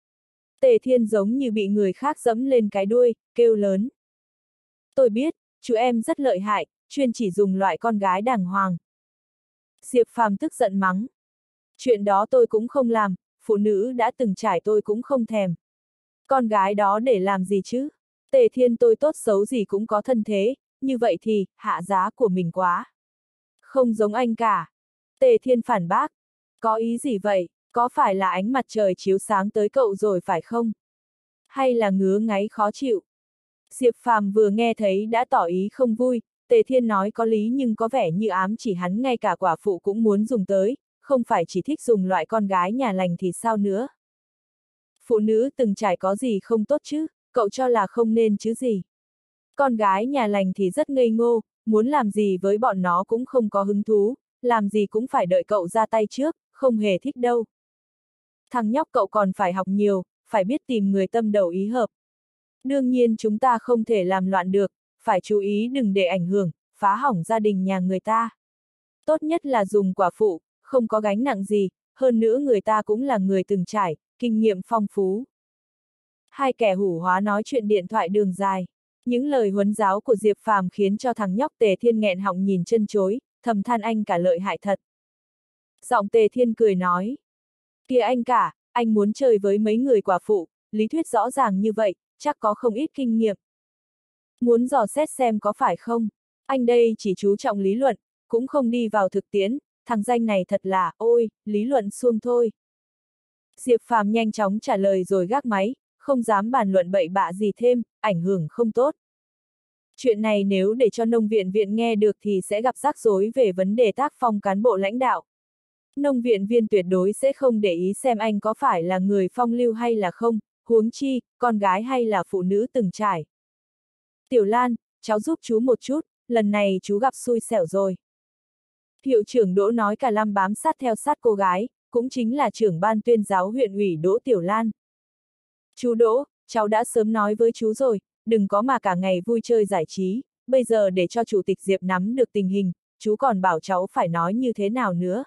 Tề Thiên giống như bị người khác dẫm lên cái đuôi, kêu lớn. Tôi biết, chú em rất lợi hại, chuyên chỉ dùng loại con gái đàng hoàng. Diệp Phàm tức giận mắng. Chuyện đó tôi cũng không làm, phụ nữ đã từng trải tôi cũng không thèm. Con gái đó để làm gì chứ? Tề Thiên tôi tốt xấu gì cũng có thân thế, như vậy thì, hạ giá của mình quá. Không giống anh cả. Tề Thiên phản bác. Có ý gì vậy, có phải là ánh mặt trời chiếu sáng tới cậu rồi phải không? Hay là ngứa ngáy khó chịu? Diệp Phàm vừa nghe thấy đã tỏ ý không vui, Tề Thiên nói có lý nhưng có vẻ như ám chỉ hắn ngay cả quả phụ cũng muốn dùng tới, không phải chỉ thích dùng loại con gái nhà lành thì sao nữa. Phụ nữ từng trải có gì không tốt chứ, cậu cho là không nên chứ gì. Con gái nhà lành thì rất ngây ngô, muốn làm gì với bọn nó cũng không có hứng thú, làm gì cũng phải đợi cậu ra tay trước, không hề thích đâu. Thằng nhóc cậu còn phải học nhiều, phải biết tìm người tâm đầu ý hợp. Đương nhiên chúng ta không thể làm loạn được, phải chú ý đừng để ảnh hưởng, phá hỏng gia đình nhà người ta. Tốt nhất là dùng quả phụ, không có gánh nặng gì, hơn nữa người ta cũng là người từng trải, kinh nghiệm phong phú. Hai kẻ hủ hóa nói chuyện điện thoại đường dài. Những lời huấn giáo của Diệp Phàm khiến cho thằng nhóc Tề Thiên nghẹn họng nhìn chân chối, thầm than anh cả lợi hại thật. Giọng Tề Thiên cười nói. Kìa anh cả, anh muốn chơi với mấy người quả phụ, lý thuyết rõ ràng như vậy, chắc có không ít kinh nghiệm. Muốn dò xét xem có phải không? Anh đây chỉ chú trọng lý luận, cũng không đi vào thực tiễn, thằng danh này thật là, ôi, lý luận suông thôi. Diệp Phàm nhanh chóng trả lời rồi gác máy, không dám bàn luận bậy bạ gì thêm, ảnh hưởng không tốt. Chuyện này nếu để cho nông viện viện nghe được thì sẽ gặp rắc rối về vấn đề tác phong cán bộ lãnh đạo. Nông viện viên tuyệt đối sẽ không để ý xem anh có phải là người phong lưu hay là không, huống chi, con gái hay là phụ nữ từng trải. Tiểu Lan, cháu giúp chú một chút, lần này chú gặp xui xẻo rồi. Hiệu trưởng Đỗ nói cả lăm bám sát theo sát cô gái, cũng chính là trưởng ban tuyên giáo huyện ủy Đỗ Tiểu Lan. Chú Đỗ, cháu đã sớm nói với chú rồi, đừng có mà cả ngày vui chơi giải trí, bây giờ để cho chủ tịch Diệp nắm được tình hình, chú còn bảo cháu phải nói như thế nào nữa.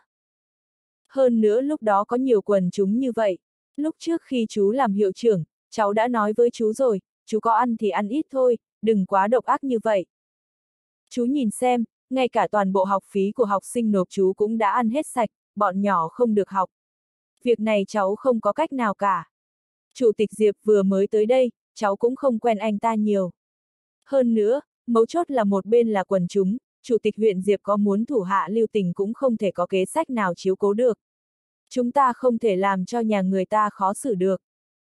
Hơn nữa lúc đó có nhiều quần chúng như vậy, lúc trước khi chú làm hiệu trưởng, cháu đã nói với chú rồi, chú có ăn thì ăn ít thôi, đừng quá độc ác như vậy. Chú nhìn xem, ngay cả toàn bộ học phí của học sinh nộp chú cũng đã ăn hết sạch, bọn nhỏ không được học. Việc này cháu không có cách nào cả. Chủ tịch Diệp vừa mới tới đây, cháu cũng không quen anh ta nhiều. Hơn nữa, mấu chốt là một bên là quần chúng, chủ tịch huyện Diệp có muốn thủ hạ lưu tình cũng không thể có kế sách nào chiếu cố được. Chúng ta không thể làm cho nhà người ta khó xử được.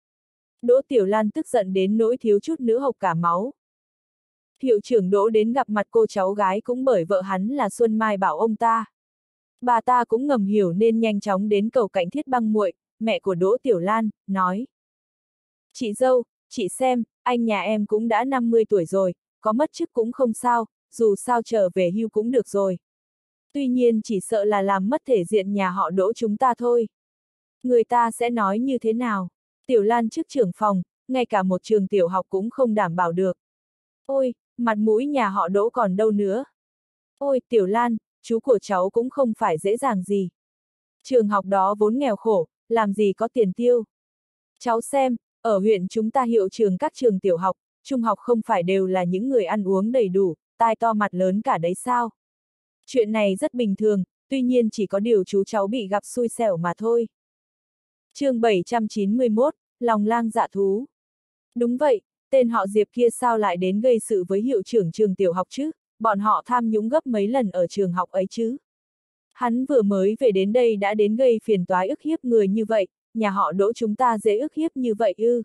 Đỗ Tiểu Lan tức giận đến nỗi thiếu chút nữa hộc cả máu. Hiệu trưởng Đỗ đến gặp mặt cô cháu gái cũng bởi vợ hắn là Xuân Mai bảo ông ta. Bà ta cũng ngầm hiểu nên nhanh chóng đến cầu cạnh Thiết Băng muội, mẹ của Đỗ Tiểu Lan, nói. Chị dâu, chị xem, anh nhà em cũng đã năm mươi tuổi rồi, có mất chức cũng không sao, dù sao trở về hưu cũng được rồi. Tuy nhiên chỉ sợ là làm mất thể diện nhà họ Đỗ chúng ta thôi. Người ta sẽ nói như thế nào? Tiểu Lan chức trưởng phòng, ngay cả một trường tiểu học cũng không đảm bảo được. Ôi, mặt mũi nhà họ Đỗ còn đâu nữa. Ôi, Tiểu Lan, chú của cháu cũng không phải dễ dàng gì. Trường học đó vốn nghèo khổ, làm gì có tiền tiêu. Cháu xem, ở huyện chúng ta hiệu trường các trường tiểu học, trung học không phải đều là những người ăn uống đầy đủ, tai to mặt lớn cả đấy sao. Chuyện này rất bình thường, tuy nhiên chỉ có điều chú cháu bị gặp xui xẻo mà thôi. Chương bảy trăm chín mươi mốt, lòng lang dạ thú. Đúng vậy, tên họ Diệp kia sao lại đến gây sự với hiệu trưởng trường tiểu học chứ, bọn họ tham nhũng gấp mấy lần ở trường học ấy chứ. Hắn vừa mới về đến đây đã đến gây phiền toái ức hiếp người như vậy, nhà họ Đỗ chúng ta dễ ức hiếp như vậy ư.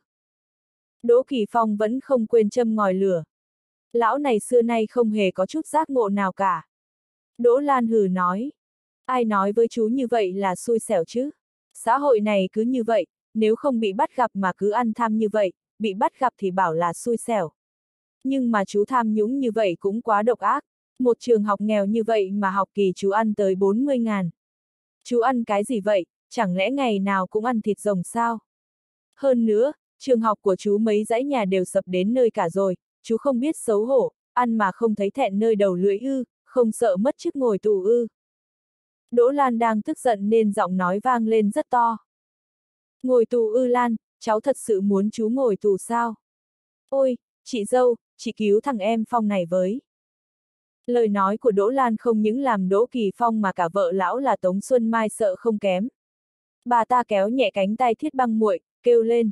Đỗ Kỳ Phong vẫn không quên châm ngòi lửa. Lão này xưa nay không hề có chút giác ngộ nào cả. Đỗ Lan hừ nói. Ai nói với chú như vậy là xui xẻo chứ? Xã hội này cứ như vậy, nếu không bị bắt gặp mà cứ ăn tham như vậy, bị bắt gặp thì bảo là xui xẻo. Nhưng mà chú tham nhũng như vậy cũng quá độc ác. Một trường học nghèo như vậy mà học kỳ chú ăn tới bốn mươi ngàn. Chú ăn cái gì vậy, chẳng lẽ ngày nào cũng ăn thịt rồng sao? Hơn nữa, trường học của chú mấy dãy nhà đều sập đến nơi cả rồi, chú không biết xấu hổ, ăn mà không thấy thẹn nơi đầu lưỡi ư, không sợ mất chức ngồi tù ư. Đỗ Lan đang tức giận nên giọng nói vang lên rất to. Ngồi tù ư Lan, cháu thật sự muốn chú ngồi tù sao? Ôi, chị dâu, chị cứu thằng em Phong này với. Lời nói của Đỗ Lan không những làm Đỗ Kỳ Phong mà cả vợ lão là Tống Xuân Mai sợ không kém. Bà ta kéo nhẹ cánh tay Thiết Băng muội, kêu lên.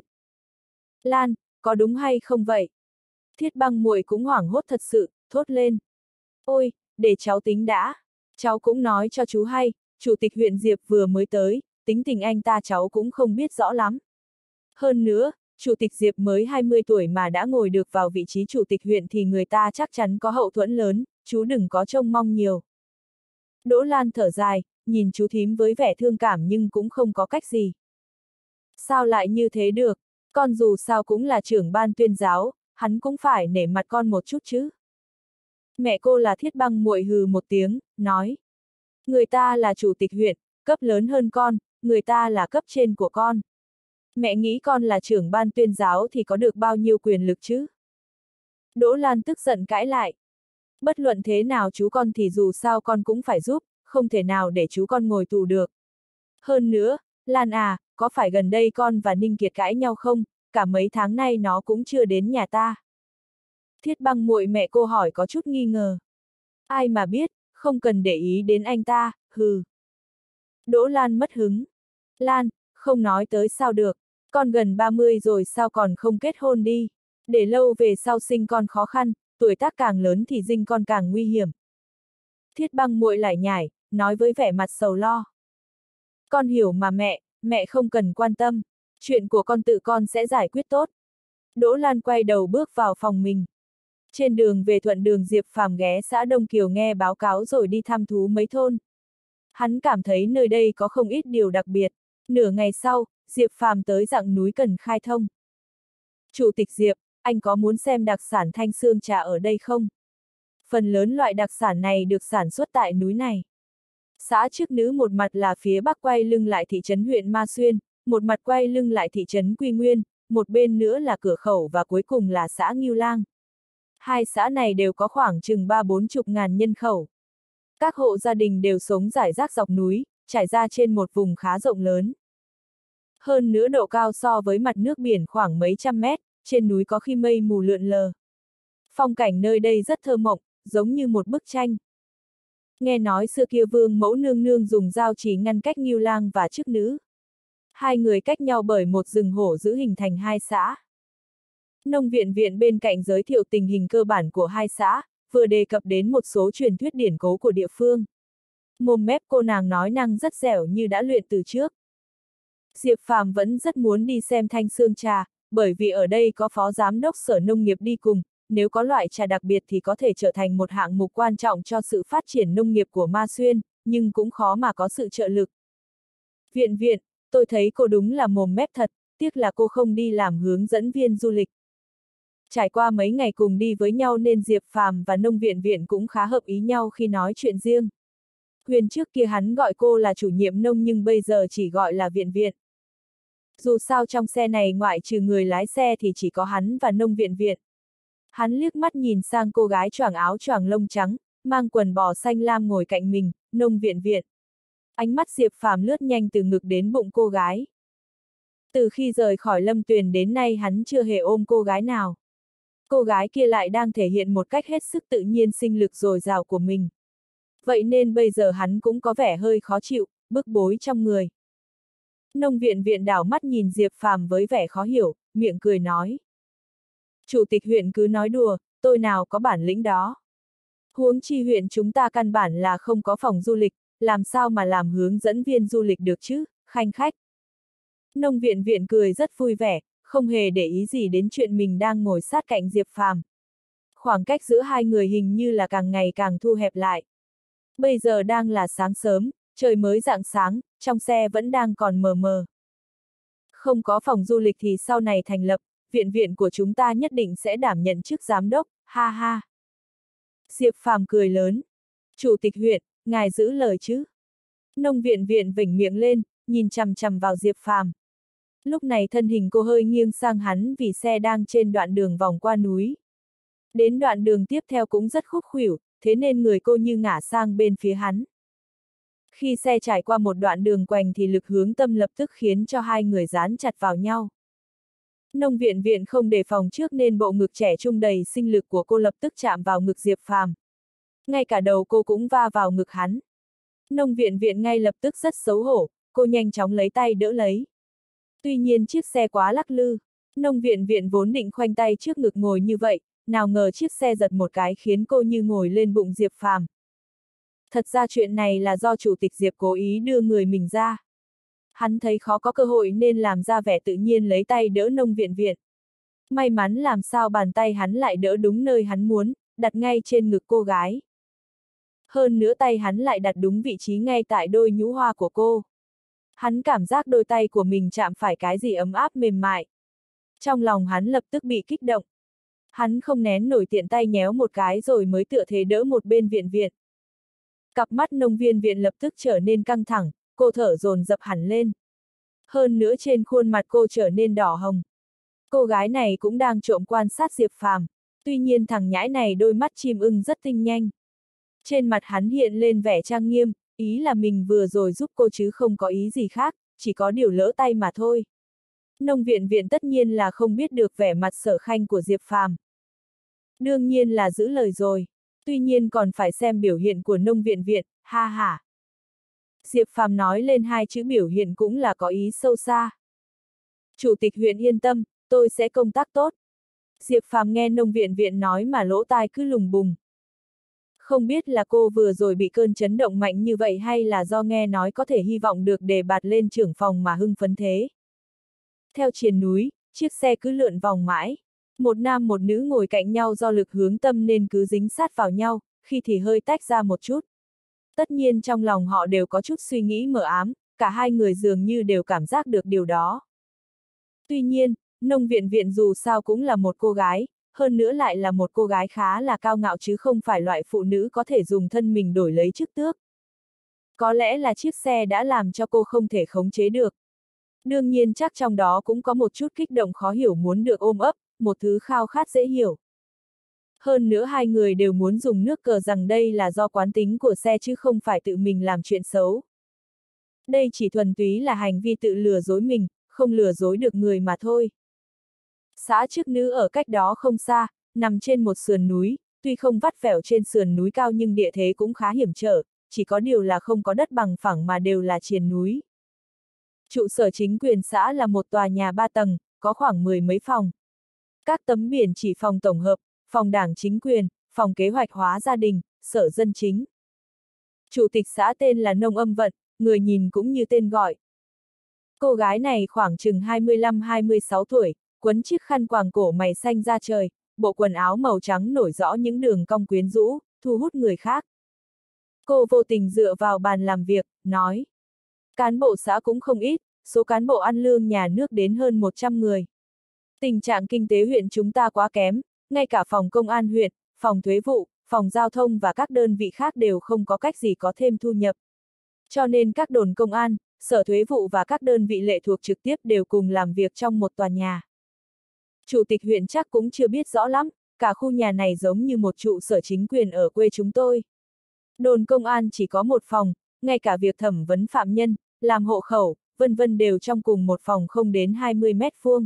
Lan, có đúng hay không vậy? Thiết Băng muội cũng hoảng hốt thật sự, thốt lên. Ôi, để cháu tính đã. Cháu cũng nói cho chú hay, chủ tịch huyện Diệp vừa mới tới, tính tình anh ta cháu cũng không biết rõ lắm. Hơn nữa, chủ tịch Diệp mới hai mươi tuổi mà đã ngồi được vào vị trí chủ tịch huyện thì người ta chắc chắn có hậu thuẫn lớn, chú đừng có trông mong nhiều. Đỗ Lan thở dài, nhìn chú thím với vẻ thương cảm nhưng cũng không có cách gì. Sao lại như thế được, con dù sao cũng là trưởng ban tuyên giáo, hắn cũng phải nể mặt con một chút chứ. Mẹ cô là Thiết Băng muội hừ một tiếng, nói. Người ta là chủ tịch huyện, cấp lớn hơn con, người ta là cấp trên của con. Mẹ nghĩ con là trưởng ban tuyên giáo thì có được bao nhiêu quyền lực chứ? Đỗ Lan tức giận cãi lại. Bất luận thế nào chú con thì dù sao con cũng phải giúp, không thể nào để chú con ngồi tù được. Hơn nữa, Lan à, có phải gần đây con và Ninh Kiệt cãi nhau không, cả mấy tháng nay nó cũng chưa đến nhà ta. Thiết Băng muội mẹ cô hỏi có chút nghi ngờ. Ai mà biết, không cần để ý đến anh ta, hừ. Đỗ Lan mất hứng. Lan, không nói tới sao được, con gần ba mươi rồi sao còn không kết hôn đi, để lâu về sau sinh con khó khăn, tuổi tác càng lớn thì dinh con càng nguy hiểm. Thiết Băng muội lải nhải, nói với vẻ mặt sầu lo. Con hiểu mà mẹ, mẹ không cần quan tâm, chuyện của con tự con sẽ giải quyết tốt. Đỗ Lan quay đầu bước vào phòng mình. Trên đường về thuận đường Diệp Phàm ghé xã Đông Kiều nghe báo cáo rồi đi thăm thú mấy thôn. Hắn cảm thấy nơi đây có không ít điều đặc biệt. Nửa ngày sau, Diệp Phàm tới dặng núi Cần Khai Thông. Chủ tịch Diệp, anh có muốn xem đặc sản thanh xương trà ở đây không? Phần lớn loại đặc sản này được sản xuất tại núi này. Xã Trước Nữ một mặt là phía bắc quay lưng lại thị trấn huyện Ma Xuyên, một mặt quay lưng lại thị trấn Quy Nguyên, một bên nữa là cửa khẩu và cuối cùng là xã Ngưu Lang. Hai xã này đều có khoảng chừng ba bốn chục ngàn nhân khẩu. Các hộ gia đình đều sống rải rác dọc núi, trải ra trên một vùng khá rộng lớn. Hơn nữa độ cao so với mặt nước biển khoảng mấy trăm mét, trên núi có khi mây mù lượn lờ. Phong cảnh nơi đây rất thơ mộng, giống như một bức tranh. Nghe nói xưa kia Vương Mẫu nương nương dùng dao chỉ ngăn cách Ngưu Lang và Trước Nữ. Hai người cách nhau bởi một rừng hổ giữ hình thành hai xã. Nông viện viện bên cạnh giới thiệu tình hình cơ bản của hai xã, vừa đề cập đến một số truyền thuyết điển cố của địa phương. Mồm mép cô nàng nói năng rất dẻo như đã luyện từ trước. Diệp Phàm vẫn rất muốn đi xem thanh xương trà, bởi vì ở đây có phó giám đốc sở nông nghiệp đi cùng, nếu có loại trà đặc biệt thì có thể trở thành một hạng mục quan trọng cho sự phát triển nông nghiệp của Ma Xuyên, nhưng cũng khó mà có sự trợ lực. Viện viện, tôi thấy cô đúng là mồm mép thật, tiếc là cô không đi làm hướng dẫn viên du lịch. Trải qua mấy ngày cùng đi với nhau nên Diệp Phàm và nông viện viện cũng khá hợp ý nhau khi nói chuyện riêng. Huyền trước kia hắn gọi cô là chủ nhiệm nông nhưng bây giờ chỉ gọi là viện viện. Dù sao trong xe này ngoại trừ người lái xe thì chỉ có hắn và nông viện viện. Hắn liếc mắt nhìn sang cô gái choàng áo choàng lông trắng, mang quần bò xanh lam ngồi cạnh mình, nông viện viện. Ánh mắt Diệp Phàm lướt nhanh từ ngực đến bụng cô gái. Từ khi rời khỏi Lâm Tuyền đến nay hắn chưa hề ôm cô gái nào. Cô gái kia lại đang thể hiện một cách hết sức tự nhiên sinh lực dồi dào của mình. Vậy nên bây giờ hắn cũng có vẻ hơi khó chịu, bức bối trong người. Nông viện viện đảo mắt nhìn Diệp Phàm với vẻ khó hiểu, miệng cười nói. Chủ tịch huyện cứ nói đùa, tôi nào có bản lĩnh đó. Huống chi huyện chúng ta căn bản là không có phòng du lịch, làm sao mà làm hướng dẫn viên du lịch được chứ, khanh khách. Nông viện viện cười rất vui vẻ, không hề để ý gì đến chuyện mình đang ngồi sát cạnh Diệp Phàm. Khoảng cách giữa hai người hình như là càng ngày càng thu hẹp lại. Bây giờ đang là sáng sớm, trời mới rạng sáng, trong xe vẫn đang còn mờ mờ. Không có phòng du lịch thì sau này thành lập, viện viện của chúng ta nhất định sẽ đảm nhận chức giám đốc, ha ha. Diệp Phàm cười lớn. Chủ tịch huyện, ngài giữ lời chứ. Nông viện viện vểnh miệng lên, nhìn chằm chằm vào Diệp Phàm. Lúc này thân hình cô hơi nghiêng sang hắn vì xe đang trên đoạn đường vòng qua núi. Đến đoạn đường tiếp theo cũng rất khúc khuỷu, thế nên người cô như ngả sang bên phía hắn. Khi xe trải qua một đoạn đường quanh thì lực hướng tâm lập tức khiến cho hai người dán chặt vào nhau. Nông viện viện không đề phòng trước nên bộ ngực trẻ trung đầy sinh lực của cô lập tức chạm vào ngực Diệp Phàm. Ngay cả đầu cô cũng va vào ngực hắn. Nông viện viện ngay lập tức rất xấu hổ, cô nhanh chóng lấy tay đỡ lấy. Tuy nhiên chiếc xe quá lắc lư, nông viện viện vốn định khoanh tay trước ngực ngồi như vậy, nào ngờ chiếc xe giật một cái khiến cô như ngồi lên bụng Diệp Phàm. Thật ra chuyện này là do chủ tịch Diệp cố ý đưa người mình ra. Hắn thấy khó có cơ hội nên làm ra vẻ tự nhiên lấy tay đỡ nông viện viện. May mắn làm sao bàn tay hắn lại đỡ đúng nơi hắn muốn, đặt ngay trên ngực cô gái. Hơn nữa tay hắn lại đặt đúng vị trí ngay tại đôi nhũ hoa của cô. Hắn cảm giác đôi tay của mình chạm phải cái gì ấm áp mềm mại. Trong lòng hắn lập tức bị kích động. Hắn không nén nổi tiện tay nhéo một cái rồi mới tựa thế đỡ một bên viện viện. Cặp mắt nông viên viện lập tức trở nên căng thẳng, cô thở dồn dập hẳn lên. Hơn nữa trên khuôn mặt cô trở nên đỏ hồng. Cô gái này cũng đang trộm quan sát Diệp Phàm. Tuy nhiên thằng nhãi này đôi mắt chim ưng rất tinh nhanh. Trên mặt hắn hiện lên vẻ trang nghiêm, ý là mình vừa rồi giúp cô chứ không có ý gì khác, chỉ có điều lỡ tay mà thôi. Nông Viện Viện tất nhiên là không biết được vẻ mặt sở khanh của Diệp Phàm. Đương nhiên là giữ lời rồi, tuy nhiên còn phải xem biểu hiện của Nông Viện Viện, ha ha. Diệp Phàm nói lên hai chữ biểu hiện cũng là có ý sâu xa. Chủ tịch huyện yên tâm, tôi sẽ công tác tốt. Diệp Phàm nghe Nông Viện Viện nói mà lỗ tai cứ lùng bùng. Không biết là cô vừa rồi bị cơn chấn động mạnh như vậy hay là do nghe nói có thể hy vọng được đề bạt lên trưởng phòng mà hưng phấn thế. Theo triền núi, chiếc xe cứ lượn vòng mãi. Một nam một nữ ngồi cạnh nhau do lực hướng tâm nên cứ dính sát vào nhau, khi thì hơi tách ra một chút. Tất nhiên trong lòng họ đều có chút suy nghĩ mờ ám, cả hai người dường như đều cảm giác được điều đó. Tuy nhiên, Nông Viện Viện dù sao cũng là một cô gái, hơn nữa lại là một cô gái khá là cao ngạo chứ không phải loại phụ nữ có thể dùng thân mình đổi lấy chức tước. Có lẽ là chiếc xe đã làm cho cô không thể khống chế được. Đương nhiên chắc trong đó cũng có một chút kích động khó hiểu muốn được ôm ấp, một thứ khao khát dễ hiểu. Hơn nữa hai người đều muốn dùng nước cờ rằng đây là do quán tính của xe chứ không phải tự mình làm chuyện xấu. Đây chỉ thuần túy là hành vi tự lừa dối mình, không lừa dối được người mà thôi. Xã Chức Nữ ở cách đó không xa, nằm trên một sườn núi, tuy không vắt vẻo trên sườn núi cao nhưng địa thế cũng khá hiểm trở, chỉ có điều là không có đất bằng phẳng mà đều là triền núi. Trụ sở chính quyền xã là một tòa nhà ba tầng, có khoảng mười mấy phòng. Các tấm biển chỉ phòng tổng hợp, phòng đảng chính quyền, phòng kế hoạch hóa gia đình, sở dân chính. Chủ tịch xã tên là Nông Âm Vận, người nhìn cũng như tên gọi. Cô gái này khoảng chừng hai mươi lăm hai mươi sáu tuổi, quấn chiếc khăn quàng cổ mày xanh da trời, bộ quần áo màu trắng nổi rõ những đường cong quyến rũ, thu hút người khác. Cô vô tình dựa vào bàn làm việc, nói. Cán bộ xã cũng không ít, số cán bộ ăn lương nhà nước đến hơn một trăm người. Tình trạng kinh tế huyện chúng ta quá kém, ngay cả phòng công an huyện, phòng thuế vụ, phòng giao thông và các đơn vị khác đều không có cách gì có thêm thu nhập. Cho nên các đồn công an, sở thuế vụ và các đơn vị lệ thuộc trực tiếp đều cùng làm việc trong một tòa nhà. Chủ tịch huyện chắc cũng chưa biết rõ lắm, cả khu nhà này giống như một trụ sở chính quyền ở quê chúng tôi. Đồn công an chỉ có một phòng, ngay cả việc thẩm vấn phạm nhân, làm hộ khẩu, vân vân đều trong cùng một phòng không đến hai mươi mét vuông.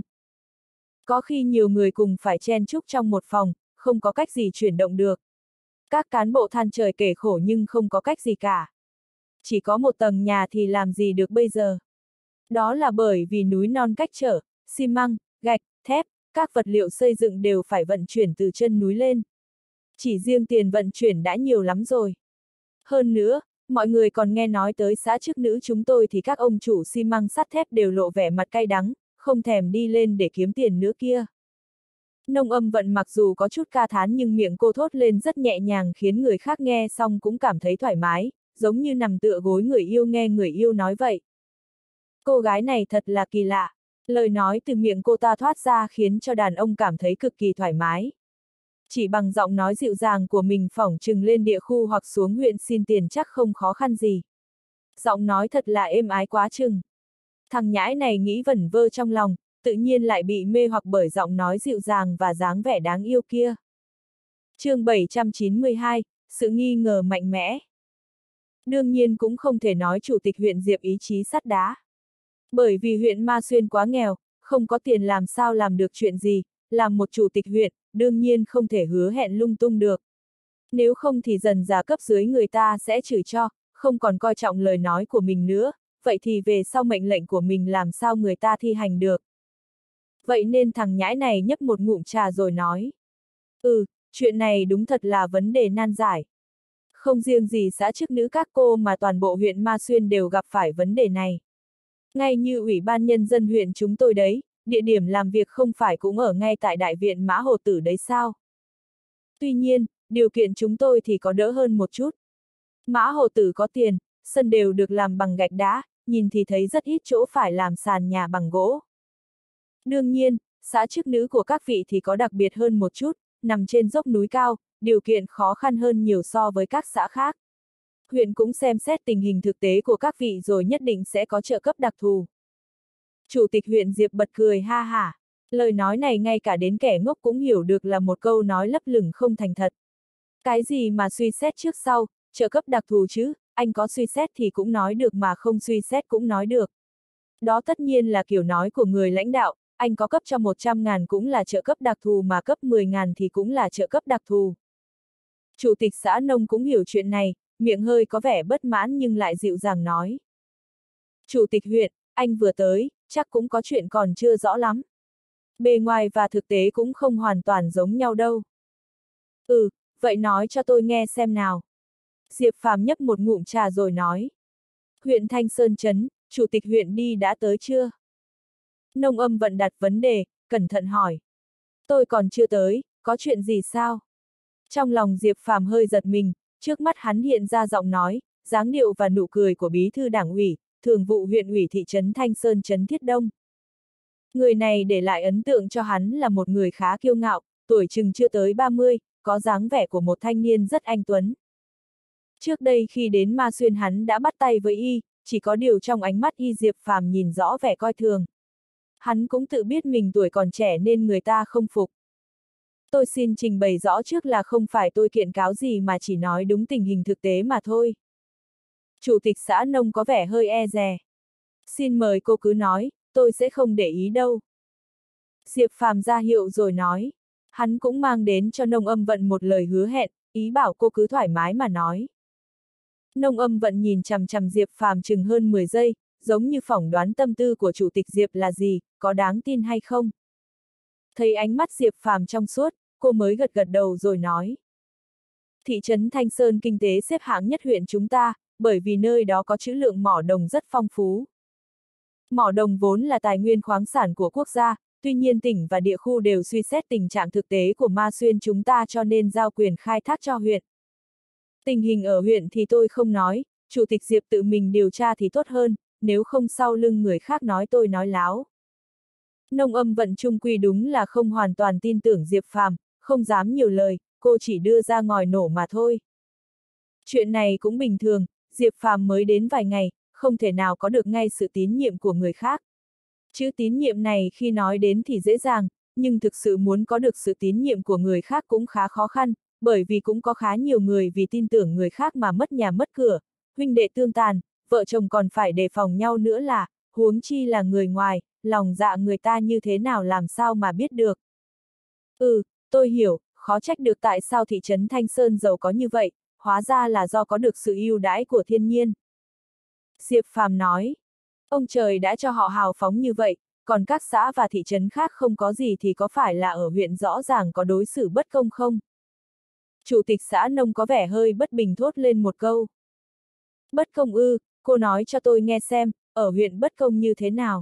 Có khi nhiều người cùng phải chen chúc trong một phòng, không có cách gì chuyển động được. Các cán bộ than trời kể khổ nhưng không có cách gì cả. Chỉ có một tầng nhà thì làm gì được bây giờ. Đó là bởi vì núi non cách trở, xi măng, gạch, thép, các vật liệu xây dựng đều phải vận chuyển từ chân núi lên. Chỉ riêng tiền vận chuyển đã nhiều lắm rồi. Hơn nữa, mọi người còn nghe nói tới xã Chức Nữ chúng tôi thì các ông chủ xi măng sắt thép đều lộ vẻ mặt cay đắng, không thèm đi lên để kiếm tiền nữa kia. Nông Âm Vận mặc dù có chút ca thán nhưng miệng cô thốt lên rất nhẹ nhàng khiến người khác nghe xong cũng cảm thấy thoải mái, giống như nằm tựa gối người yêu nghe người yêu nói vậy. Cô gái này thật là kỳ lạ, lời nói từ miệng cô ta thoát ra khiến cho đàn ông cảm thấy cực kỳ thoải mái. Chỉ bằng giọng nói dịu dàng của mình phỏng chừng lên địa khu hoặc xuống huyện xin tiền chắc không khó khăn gì. Giọng nói thật là êm ái quá chừng. Thằng nhãi này nghĩ vẩn vơ trong lòng, tự nhiên lại bị mê hoặc bởi giọng nói dịu dàng và dáng vẻ đáng yêu kia. Chương bảy trăm chín mươi hai, sự nghi ngờ mạnh mẽ. Đương nhiên cũng không thể nói chủ tịch huyện Diệp ý chí sắt đá. Bởi vì huyện Ma Xuyên quá nghèo, không có tiền làm sao làm được chuyện gì, làm một chủ tịch huyện, đương nhiên không thể hứa hẹn lung tung được. Nếu không thì dần dà cấp dưới người ta sẽ chửi cho, không còn coi trọng lời nói của mình nữa, vậy thì về sau mệnh lệnh của mình làm sao người ta thi hành được. Vậy nên thằng nhãi này nhấp một ngụm trà rồi nói. Ừ, chuyện này đúng thật là vấn đề nan giải. Không riêng gì xã Chức Nữ các cô mà toàn bộ huyện Ma Xuyên đều gặp phải vấn đề này. Ngay như Ủy ban Nhân dân huyện chúng tôi đấy, địa điểm làm việc không phải cũng ở ngay tại Đại viện Mã Hồ Tử đấy sao? Tuy nhiên, điều kiện chúng tôi thì có đỡ hơn một chút. Mã Hồ Tử có tiền, sân đều được làm bằng gạch đá, nhìn thì thấy rất ít chỗ phải làm sàn nhà bằng gỗ. Đương nhiên, xã Chức Nữ của các vị thì có đặc biệt hơn một chút, nằm trên dốc núi cao, điều kiện khó khăn hơn nhiều so với các xã khác. Huyện cũng xem xét tình hình thực tế của các vị rồi nhất định sẽ có trợ cấp đặc thù. Chủ tịch huyện Diệp bật cười ha hả. Lời nói này ngay cả đến kẻ ngốc cũng hiểu được là một câu nói lấp lửng không thành thật. Cái gì mà suy xét trước sau, trợ cấp đặc thù chứ, anh có suy xét thì cũng nói được mà không suy xét cũng nói được. Đó tất nhiên là kiểu nói của người lãnh đạo, anh có cấp cho một trăm ngàn cũng là trợ cấp đặc thù mà cấp mười ngàn thì cũng là trợ cấp đặc thù. Chủ tịch xã nông cũng hiểu chuyện này, miệng hơi có vẻ bất mãn nhưng lại dịu dàng nói. Chủ tịch huyện, anh vừa tới, chắc cũng có chuyện còn chưa rõ lắm. Bề ngoài và thực tế cũng không hoàn toàn giống nhau đâu. Ừ, vậy nói cho tôi nghe xem nào. Diệp Phàm nhấp một ngụm trà rồi nói. Huyện Thanh Sơn Trấn, chủ tịch huyện đi đã tới chưa? Nông Âm Vận đặt vấn đề, cẩn thận hỏi. Tôi còn chưa tới, có chuyện gì sao? Trong lòng Diệp Phàm hơi giật mình, trước mắt hắn hiện ra giọng nói, dáng điệu và nụ cười của bí thư đảng ủy, thường vụ huyện ủy thị trấn Thanh Sơn Trấn Thiết Đông. Người này để lại ấn tượng cho hắn là một người khá kiêu ngạo, tuổi chừng chưa tới ba mươi, có dáng vẻ của một thanh niên rất anh tuấn. Trước đây khi đến Ma Xuyên hắn đã bắt tay với y, chỉ có điều trong ánh mắt y Diệp Phàm nhìn rõ vẻ coi thường. Hắn cũng tự biết mình tuổi còn trẻ nên người ta không phục. Tôi xin trình bày rõ trước là không phải tôi kiện cáo gì mà chỉ nói đúng tình hình thực tế mà thôi. Chủ tịch xã nông có vẻ hơi e dè. Xin mời cô cứ nói, tôi sẽ không để ý đâu. Diệp Phàm ra hiệu rồi nói. Hắn cũng mang đến cho Nông Âm Vận một lời hứa hẹn, ý bảo cô cứ thoải mái mà nói. Nông Âm Vận nhìn chằm chằm Diệp Phàm chừng hơn mười giây, giống như phỏng đoán tâm tư của chủ tịch Diệp là gì, có đáng tin hay không. Thấy ánh mắt Diệp Phàm trong suốt, cô mới gật gật đầu rồi nói. Thị trấn Thanh Sơn kinh tế xếp hạng nhất huyện chúng ta, bởi vì nơi đó có trữ lượng mỏ đồng rất phong phú. Mỏ đồng vốn là tài nguyên khoáng sản của quốc gia, tuy nhiên tỉnh và địa khu đều suy xét tình trạng thực tế của Ma Xuyên chúng ta cho nên giao quyền khai thác cho huyện. Tình hình ở huyện thì tôi không nói, chủ tịch Diệp tự mình điều tra thì tốt hơn, nếu không sau lưng người khác nói tôi nói láo. Nông Âm Vận trung quy đúng là không hoàn toàn tin tưởng Diệp Phàm, không dám nhiều lời, cô chỉ đưa ra ngòi nổ mà thôi. Chuyện này cũng bình thường, Diệp Phàm mới đến vài ngày, không thể nào có được ngay sự tín nhiệm của người khác. Chữ tín nhiệm này khi nói đến thì dễ dàng, nhưng thực sự muốn có được sự tín nhiệm của người khác cũng khá khó khăn, bởi vì cũng có khá nhiều người vì tin tưởng người khác mà mất nhà mất cửa, huynh đệ tương tàn, vợ chồng còn phải đề phòng nhau nữa là, huống chi là người ngoài, lòng dạ người ta như thế nào làm sao mà biết được. Ừ, tôi hiểu, khó trách được tại sao thị trấn Thanh Sơn giàu có như vậy, hóa ra là do có được sự ưu đãi của thiên nhiên. Diệp Phàm nói, ông trời đã cho họ hào phóng như vậy, còn các xã và thị trấn khác không có gì thì có phải là ở huyện rõ ràng có đối xử bất công không? Chủ tịch xã nông có vẻ hơi bất bình thốt lên một câu. Bất công ư, cô nói cho tôi nghe xem, ở huyện bất công như thế nào?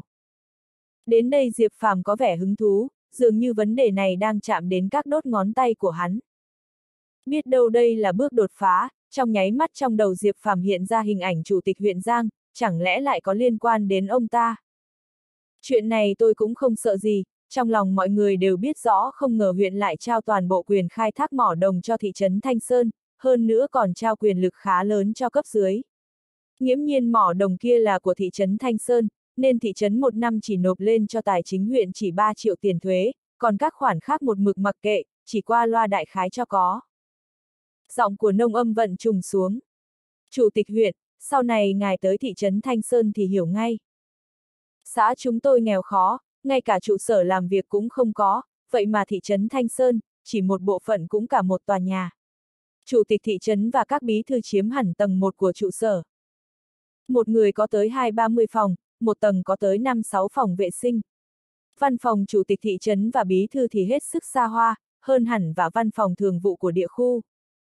Đến đây Diệp Phàm có vẻ hứng thú, dường như vấn đề này đang chạm đến các đốt ngón tay của hắn. Biết đâu đây là bước đột phá, trong nháy mắt trong đầu Diệp Phàm hiện ra hình ảnh chủ tịch huyện Giang, chẳng lẽ lại có liên quan đến ông ta? Chuyện này tôi cũng không sợ gì, trong lòng mọi người đều biết rõ không ngờ huyện lại trao toàn bộ quyền khai thác mỏ đồng cho thị trấn Thanh Sơn, hơn nữa còn trao quyền lực khá lớn cho cấp dưới. Nghiễm nhiên mỏ đồng kia là của thị trấn Thanh Sơn, nên thị trấn một năm chỉ nộp lên cho tài chính huyện chỉ ba triệu tiền thuế, còn các khoản khác một mực mặc kệ, chỉ qua loa đại khái cho có. Giọng của Nông Âm Vận trùng xuống. Chủ tịch huyện, sau này ngài tới thị trấn Thanh Sơn thì hiểu ngay. Xã chúng tôi nghèo khó, ngay cả trụ sở làm việc cũng không có, vậy mà thị trấn Thanh Sơn, chỉ một bộ phận cũng cả một tòa nhà. Chủ tịch thị trấn và các bí thư chiếm hẳn tầng một của trụ sở. Một người có tới hai ba mươi phòng, một tầng có tới năm sáu phòng vệ sinh. Văn phòng chủ tịch thị trấn và bí thư thì hết sức xa hoa, hơn hẳn và văn phòng thường vụ của địa khu.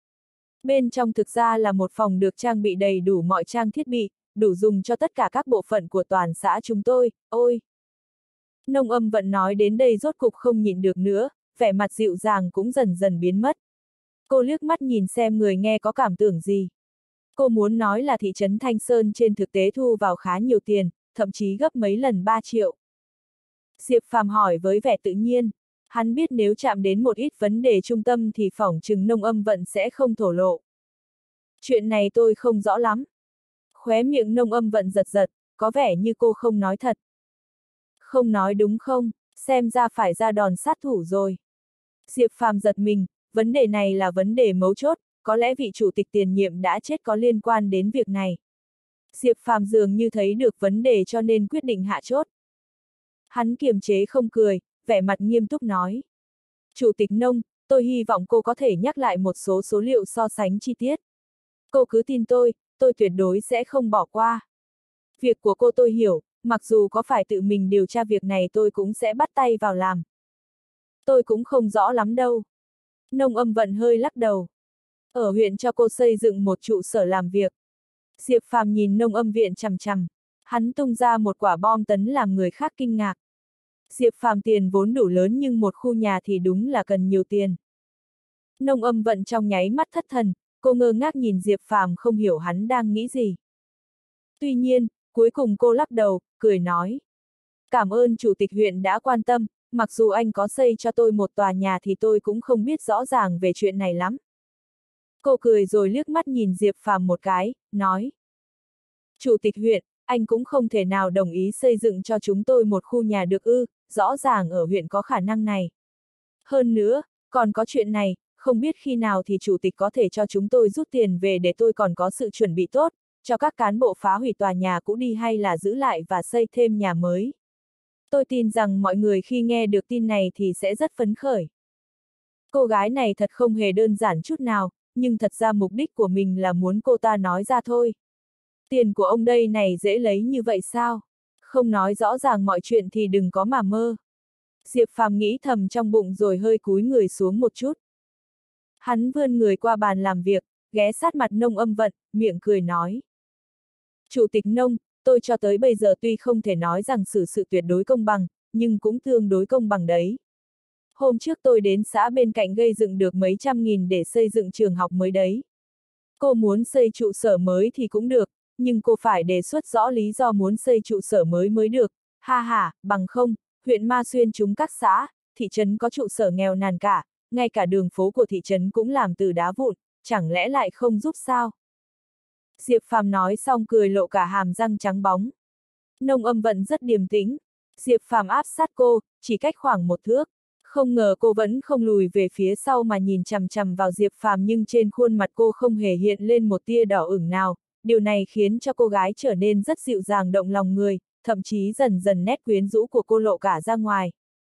Bên trong thực ra là một phòng được trang bị đầy đủ mọi trang thiết bị, đủ dùng cho tất cả các bộ phận của toàn xã chúng tôi, ôi! Nông Âm Vận nói đến đây rốt cục không nhịn được nữa, vẻ mặt dịu dàng cũng dần dần biến mất. Cô liếc mắt nhìn xem người nghe có cảm tưởng gì. Cô muốn nói là thị trấn Thanh Sơn trên thực tế thu vào khá nhiều tiền, thậm chí gấp mấy lần ba triệu. Diệp Phàm hỏi với vẻ tự nhiên, hắn biết nếu chạm đến một ít vấn đề trung tâm thì phỏng chừng Nông Âm Vận sẽ không thổ lộ. Chuyện này tôi không rõ lắm. Khóe miệng Nông Âm Vận giật giật, có vẻ như cô không nói thật. Không nói đúng không? xem ra phải ra đòn sát thủ rồi. Diệp Phàm giật mình, vấn đề này là vấn đề mấu chốt, có lẽ vị chủ tịch tiền nhiệm đã chết có liên quan đến việc này. Diệp Phàm dường như thấy được vấn đề cho nên quyết định hạ chốt. Hắn kiềm chế không cười, vẻ mặt nghiêm túc nói. Chủ tịch Nông, tôi hy vọng cô có thể nhắc lại một số số liệu so sánh chi tiết. Cô cứ tin tôi, tôi tuyệt đối sẽ không bỏ qua. Việc của cô tôi hiểu, mặc dù có phải tự mình điều tra việc này tôi cũng sẽ bắt tay vào làm. Tôi cũng không rõ lắm đâu. Nông Âm Vận hơi lắc đầu. Ở huyện cho cô xây dựng một trụ sở làm việc. Diệp Phàm nhìn Nông Âm Viện chằm chằm. Hắn tung ra một quả bom tấn làm người khác kinh ngạc. Diệp Phàm tiền vốn đủ lớn nhưng một khu nhà thì đúng là cần nhiều tiền. Nông Âm Vận trong nháy mắt thất thần, cô ngơ ngác nhìn Diệp Phàm không hiểu hắn đang nghĩ gì. Tuy nhiên, cuối cùng cô lắc đầu, cười nói. Cảm ơn chủ tịch huyện đã quan tâm, mặc dù anh có xây cho tôi một tòa nhà thì tôi cũng không biết rõ ràng về chuyện này lắm. Cô cười rồi liếc mắt nhìn Diệp Phàm một cái, nói. Chủ tịch huyện, anh cũng không thể nào đồng ý xây dựng cho chúng tôi một khu nhà được ư, rõ ràng ở huyện có khả năng này. Hơn nữa, còn có chuyện này, không biết khi nào thì chủ tịch có thể cho chúng tôi rút tiền về để tôi còn có sự chuẩn bị tốt, cho các cán bộ phá hủy tòa nhà cũ đi hay là giữ lại và xây thêm nhà mới. Tôi tin rằng mọi người khi nghe được tin này thì sẽ rất phấn khởi. Cô gái này thật không hề đơn giản chút nào, nhưng thật ra mục đích của mình là muốn cô ta nói ra thôi. Tiền của ông đây này dễ lấy như vậy sao? Không nói rõ ràng mọi chuyện thì đừng có mà mơ. Diệp Phàm nghĩ thầm trong bụng rồi hơi cúi người xuống một chút. Hắn vươn người qua bàn làm việc, ghé sát mặt Nông Âm Vận, miệng cười nói. Chủ tịch Nông, tôi cho tới bây giờ tuy không thể nói rằng xử sự tuyệt đối công bằng, nhưng cũng tương đối công bằng đấy. Hôm trước tôi đến xã bên cạnh gây dựng được mấy trăm nghìn để xây dựng trường học mới đấy. Cô muốn xây trụ sở mới thì cũng được, nhưng cô phải đề xuất rõ lý do muốn xây trụ sở mới mới được. Ha ha, bằng không, huyện Ma Xuyên chúng các xã, thị trấn có trụ sở nghèo nàn cả, ngay cả đường phố của thị trấn cũng làm từ đá vụn, chẳng lẽ lại không giúp sao? Diệp Phàm nói xong cười lộ cả hàm răng trắng bóng. Nông Âm Vận rất điềm tĩnh. Diệp Phàm áp sát cô, chỉ cách khoảng một thước. Không ngờ cô vẫn không lùi về phía sau mà nhìn chằm chằm vào Diệp Phàm, nhưng trên khuôn mặt cô không hề hiện lên một tia đỏ ửng nào. Điều này khiến cho cô gái trở nên rất dịu dàng động lòng người, thậm chí dần dần nét quyến rũ của cô lộ cả ra ngoài.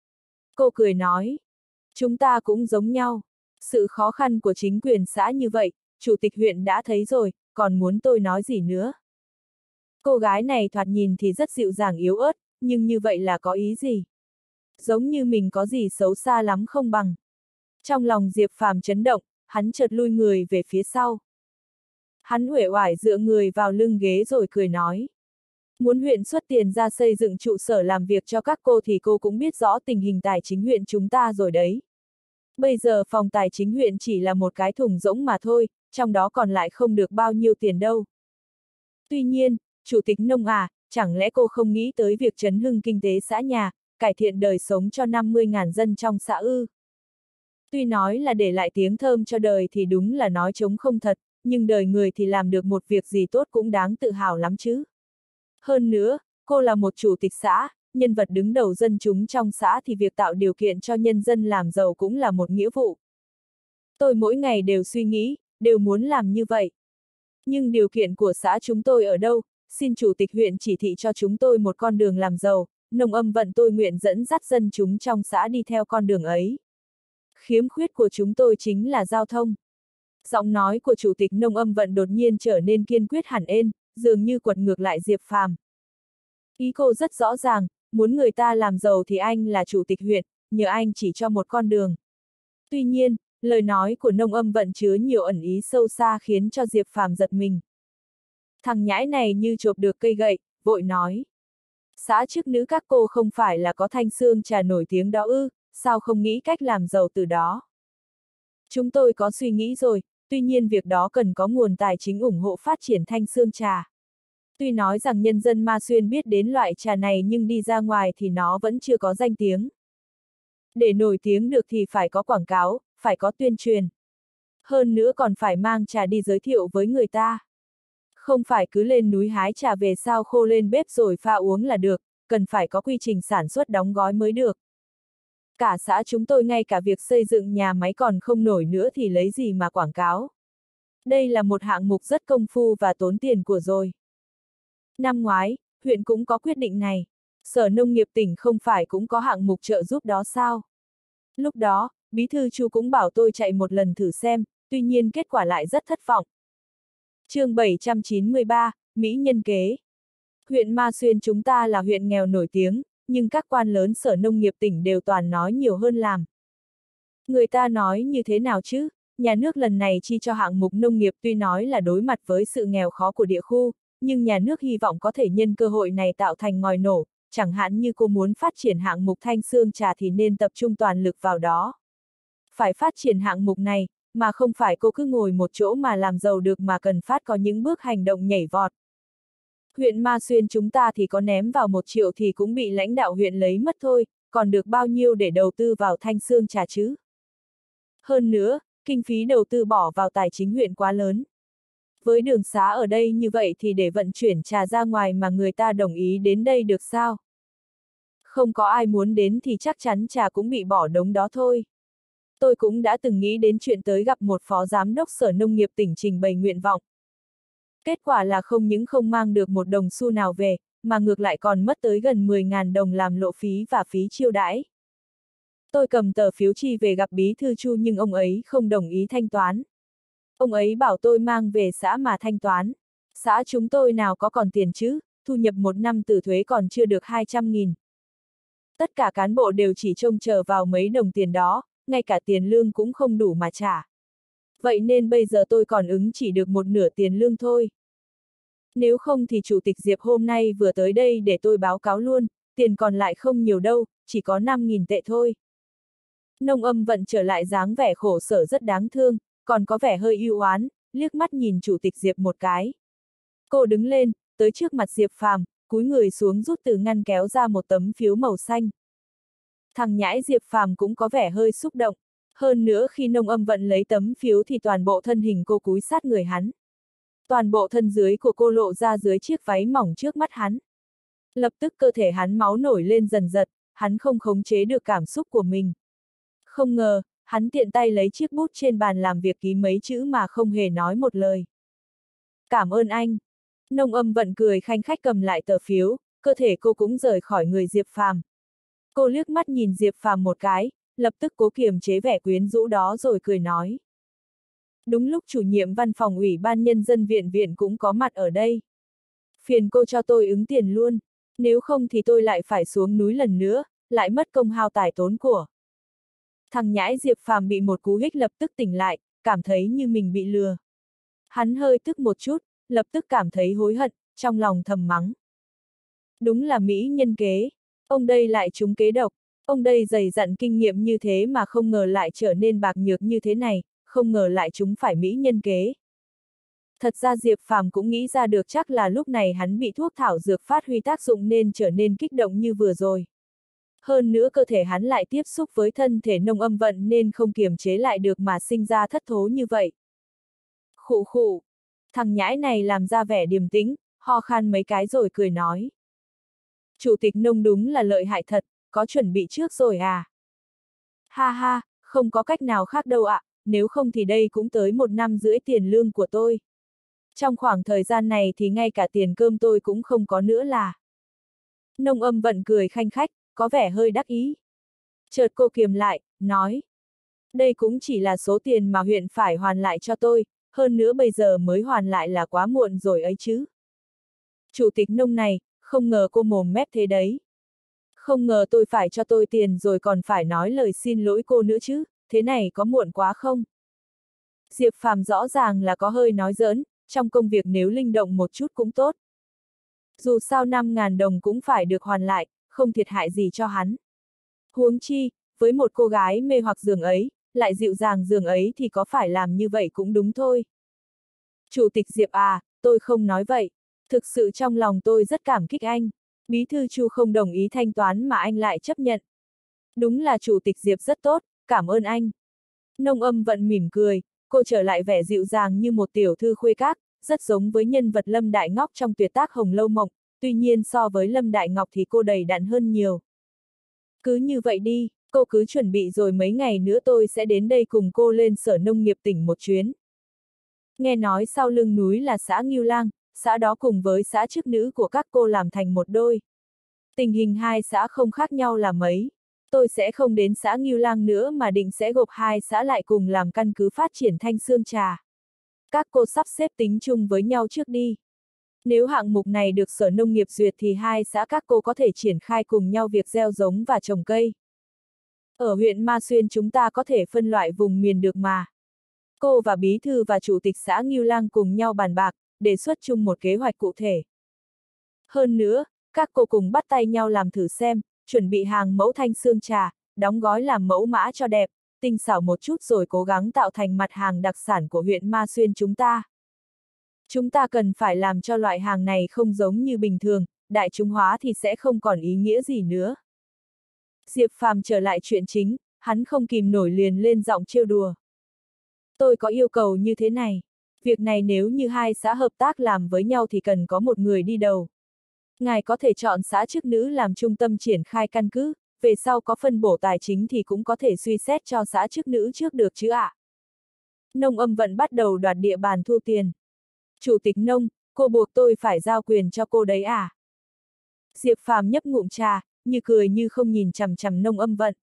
Cô cười nói, chúng ta cũng giống nhau. Sự khó khăn của chính quyền xã như vậy, chủ tịch huyện đã thấy rồi, còn muốn tôi nói gì nữa? Cô gái này thoạt nhìn thì rất dịu dàng yếu ớt, nhưng như vậy là có ý gì? Giống như mình có gì xấu xa lắm không bằng. Trong lòng Diệp Phàm chấn động, hắn chợt lui người về phía sau. Hắn uể oải dựa người vào lưng ghế rồi cười nói. Muốn huyện xuất tiền ra xây dựng trụ sở làm việc cho các cô thì cô cũng biết rõ tình hình tài chính huyện chúng ta rồi đấy. Bây giờ phòng tài chính huyện chỉ là một cái thùng rỗng mà thôi, trong đó còn lại không được bao nhiêu tiền đâu. Tuy nhiên, chủ tịch Nông à, chẳng lẽ cô không nghĩ tới việc chấn hưng kinh tế xã nhà, cải thiện đời sống cho năm mươi nghìn dân trong xã ư? Tuy nói là để lại tiếng thơm cho đời thì đúng là nói trống không thật, nhưng đời người thì làm được một việc gì tốt cũng đáng tự hào lắm chứ. Hơn nữa, cô là một chủ tịch xã, nhân vật đứng đầu dân chúng trong xã thì việc tạo điều kiện cho nhân dân làm giàu cũng là một nghĩa vụ. Tôi mỗi ngày đều suy nghĩ, đều muốn làm như vậy. Nhưng điều kiện của xã chúng tôi ở đâu, xin chủ tịch huyện chỉ thị cho chúng tôi một con đường làm giàu, Nông Âm Vận tôi nguyện dẫn dắt dân chúng trong xã đi theo con đường ấy. Khiếm khuyết của chúng tôi chính là giao thông. Giọng nói của chủ tịch Nông Âm Vận đột nhiên trở nên kiên quyết hẳn ên, dường như quật ngược lại Diệp Phàm. Ý cô rất rõ ràng, muốn người ta làm giàu thì anh là chủ tịch huyện, nhờ anh chỉ cho một con đường. Tuy nhiên, lời nói của Nông Âm Vận chứa nhiều ẩn ý sâu xa khiến cho Diệp Phàm giật mình. Thằng nhãi này như chộp được cây gậy, vội nói. Xã chức nữ các cô không phải là có thanh xương trà nổi tiếng đó ư, sao không nghĩ cách làm giàu từ đó? Chúng tôi có suy nghĩ rồi, tuy nhiên việc đó cần có nguồn tài chính ủng hộ phát triển thanh xương trà. Tuy nói rằng nhân dân Ma Xuyên biết đến loại trà này nhưng đi ra ngoài thì nó vẫn chưa có danh tiếng. Để nổi tiếng được thì phải có quảng cáo, phải có tuyên truyền. Hơn nữa còn phải mang trà đi giới thiệu với người ta. Không phải cứ lên núi hái trà về sao khô lên bếp rồi pha uống là được, cần phải có quy trình sản xuất đóng gói mới được. Cả xã chúng tôi ngay cả việc xây dựng nhà máy còn không nổi nữa thì lấy gì mà quảng cáo. Đây là một hạng mục rất công phu và tốn tiền của rồi. Năm ngoái, huyện cũng có quyết định này. Sở Nông nghiệp tỉnh không phải cũng có hạng mục trợ giúp đó sao? Lúc đó, Bí thư Chu cũng bảo tôi chạy một lần thử xem, tuy nhiên kết quả lại rất thất vọng. chương bảy trăm chín mươi ba, Mỹ nhân kế. Huyện Ma Xuyên chúng ta là huyện nghèo nổi tiếng, nhưng các quan lớn Sở Nông nghiệp tỉnh đều toàn nói nhiều hơn làm. Người ta nói như thế nào chứ? Nhà nước lần này chi cho hạng mục nông nghiệp tuy nói là đối mặt với sự nghèo khó của địa khu, nhưng nhà nước hy vọng có thể nhân cơ hội này tạo thành ngòi nổ, chẳng hạn như cô muốn phát triển hạng mục thanh xương trà thì nên tập trung toàn lực vào đó. Phải phát triển hạng mục này, mà không phải cô cứ ngồi một chỗ mà làm giàu được mà cần phát có những bước hành động nhảy vọt. Huyện Ma Xuyên chúng ta thì có ném vào một triệu thì cũng bị lãnh đạo huyện lấy mất thôi, còn được bao nhiêu để đầu tư vào thanh xương trà chứ? Hơn nữa, kinh phí đầu tư bỏ vào tài chính huyện quá lớn. Với đường xá ở đây như vậy thì để vận chuyển trà ra ngoài mà người ta đồng ý đến đây được sao? Không có ai muốn đến thì chắc chắn trà cũng bị bỏ đống đó thôi. Tôi cũng đã từng nghĩ đến chuyện tới gặp một phó giám đốc Sở Nông nghiệp tỉnh trình bày nguyện vọng. Kết quả là không những không mang được một đồng xu nào về, mà ngược lại còn mất tới gần mười nghìn đồng làm lộ phí và phí chiêu đãi. Tôi cầm tờ phiếu chi về gặp Bí thư Chu nhưng ông ấy không đồng ý thanh toán. Ông ấy bảo tôi mang về xã mà thanh toán. Xã chúng tôi nào có còn tiền chứ, thu nhập một năm từ thuế còn chưa được hai trăm nghìn. Tất cả cán bộ đều chỉ trông chờ vào mấy đồng tiền đó, ngay cả tiền lương cũng không đủ mà trả. Vậy nên bây giờ tôi còn ứng chỉ được một nửa tiền lương thôi. Nếu không thì Chủ tịch Diệp hôm nay vừa tới đây để tôi báo cáo luôn, tiền còn lại không nhiều đâu, chỉ có năm nghìn tệ thôi. Nông Âm Vận trở lại dáng vẻ khổ sở rất đáng thương, còn có vẻ hơi ưu oán, liếc mắt nhìn Chủ tịch Diệp một cái. Cô đứng lên, tới trước mặt Diệp Phàm, cúi người xuống rút từ ngăn kéo ra một tấm phiếu màu xanh. Thằng nhãi Diệp Phàm cũng có vẻ hơi xúc động. Hơn nữa khi Nông Âm Vận lấy tấm phiếu thì toàn bộ thân hình cô cúi sát người hắn. Toàn bộ thân dưới của cô lộ ra dưới chiếc váy mỏng trước mắt hắn. Lập tức cơ thể hắn máu nổi lên dần dật, hắn không khống chế được cảm xúc của mình. Không ngờ, hắn tiện tay lấy chiếc bút trên bàn làm việc ký mấy chữ mà không hề nói một lời. Cảm ơn anh. Nông Âm Vận cười khanh khách cầm lại tờ phiếu, cơ thể cô cũng rời khỏi người Diệp Phàm. Cô liếc mắt nhìn Diệp Phàm một cái, lập tức cố kiềm chế vẻ quyến rũ đó rồi cười nói. Đúng lúc chủ nhiệm văn phòng Ủy ban Nhân dân viện viện cũng có mặt ở đây. Phiền cô cho tôi ứng tiền luôn, nếu không thì tôi lại phải xuống núi lần nữa, lại mất công hao tài tốn của. Thằng nhãi Diệp Phàm bị một cú hích lập tức tỉnh lại, cảm thấy như mình bị lừa. Hắn hơi tức một chút, lập tức cảm thấy hối hận, trong lòng thầm mắng. Đúng là mỹ nhân kế, ông đây lại trúng kế độc, ông đây dày dặn kinh nghiệm như thế mà không ngờ lại trở nên bạc nhược như thế này, không ngờ lại trúng phải mỹ nhân kế. Thật ra Diệp Phàm cũng nghĩ ra được chắc là lúc này hắn bị thuốc thảo dược phát huy tác dụng nên trở nên kích động như vừa rồi. Hơn nữa cơ thể hắn lại tiếp xúc với thân thể Nông Âm Vận nên không kiềm chế lại được mà sinh ra thất thố như vậy. Khụ khụ, thằng nhãi này làm ra vẻ điềm tĩnh, ho khan mấy cái rồi cười nói. Chủ tịch Nông đúng là lợi hại thật, có chuẩn bị trước rồi à? Ha ha, không có cách nào khác đâu ạ, à, nếu không thì đây cũng tới một năm rưỡi tiền lương của tôi. Trong khoảng thời gian này thì ngay cả tiền cơm tôi cũng không có nữa là. Nông Âm Vận cười khanh khách, có vẻ hơi đắc ý. Chợt cô kiềm lại, nói. Đây cũng chỉ là số tiền mà huyện phải hoàn lại cho tôi, hơn nữa bây giờ mới hoàn lại là quá muộn rồi ấy chứ. Chủ tịch Nông này, không ngờ cô mồm mép thế đấy. Không ngờ tôi phải cho tôi tiền rồi còn phải nói lời xin lỗi cô nữa chứ, thế này có muộn quá không? Diệp Phàm rõ ràng là có hơi nói giỡn, trong công việc nếu linh động một chút cũng tốt. Dù sao năm ngàn đồng cũng phải được hoàn lại, không thiệt hại gì cho hắn. Huống chi, với một cô gái mê hoặc giường ấy, lại dịu dàng giường ấy thì có phải làm như vậy cũng đúng thôi. Chủ tịch Diệp à, tôi không nói vậy. Thực sự trong lòng tôi rất cảm kích anh. Bí thư Chu không đồng ý thanh toán mà anh lại chấp nhận. Đúng là chủ tịch Diệp rất tốt, cảm ơn anh. Nông Âm Vận mỉm cười, cô trở lại vẻ dịu dàng như một tiểu thư khuê các, rất giống với nhân vật Lâm Đại Ngọc trong tuyệt tác Hồng Lâu Mộng, tuy nhiên so với Lâm Đại Ngọc thì cô đầy đặn hơn nhiều. Cứ như vậy đi, Cô cứ chuẩn bị rồi mấy ngày nữa tôi sẽ đến đây cùng cô lên Sở Nông nghiệp tỉnh một chuyến. Nghe nói sau lưng núi là xã Ngưu Lang, xã đó cùng với xã chức nữ của các cô làm thành một đôi. Tình hình hai xã không khác nhau là mấy. Tôi sẽ không đến xã Ngưu Lang nữa mà định sẽ gộp hai xã lại cùng làm căn cứ phát triển Thanh Xương Trà. Các cô sắp xếp tính chung với nhau trước đi. Nếu hạng mục này được Sở Nông nghiệp duyệt thì hai xã các cô có thể triển khai cùng nhau việc gieo giống và trồng cây. Ở huyện Ma Xuyên chúng ta có thể phân loại vùng miền được mà. Cô và bí thư và chủ tịch xã Ngưu Lang cùng nhau bàn bạc, đề xuất chung một kế hoạch cụ thể. Hơn nữa, các cô cùng bắt tay nhau làm thử xem, chuẩn bị hàng mẫu thanh xương trà, đóng gói làm mẫu mã cho đẹp, tinh xảo một chút rồi cố gắng tạo thành mặt hàng đặc sản của huyện Ma Xuyên chúng ta. Chúng ta cần phải làm cho loại hàng này không giống như bình thường, đại chúng hóa thì sẽ không còn ý nghĩa gì nữa. Diệp Phàm trở lại chuyện chính, hắn không kìm nổi liền lên giọng trêu đùa. Tôi có yêu cầu như thế này. Việc này nếu như hai xã hợp tác làm với nhau thì cần có một người đi đầu. Ngài có thể chọn xã chức nữ làm trung tâm triển khai căn cứ, về sau có phân bổ tài chính thì cũng có thể suy xét cho xã chức nữ trước được chứ ạ. À? Nông Âm Vận bắt đầu đoạt địa bàn thu tiền. Chủ tịch Nông, cô buộc tôi phải giao quyền cho cô đấy à? Diệp Phàm nhấp ngụm trà, như cười như không nhìn chằm chằm Nông Âm Vận.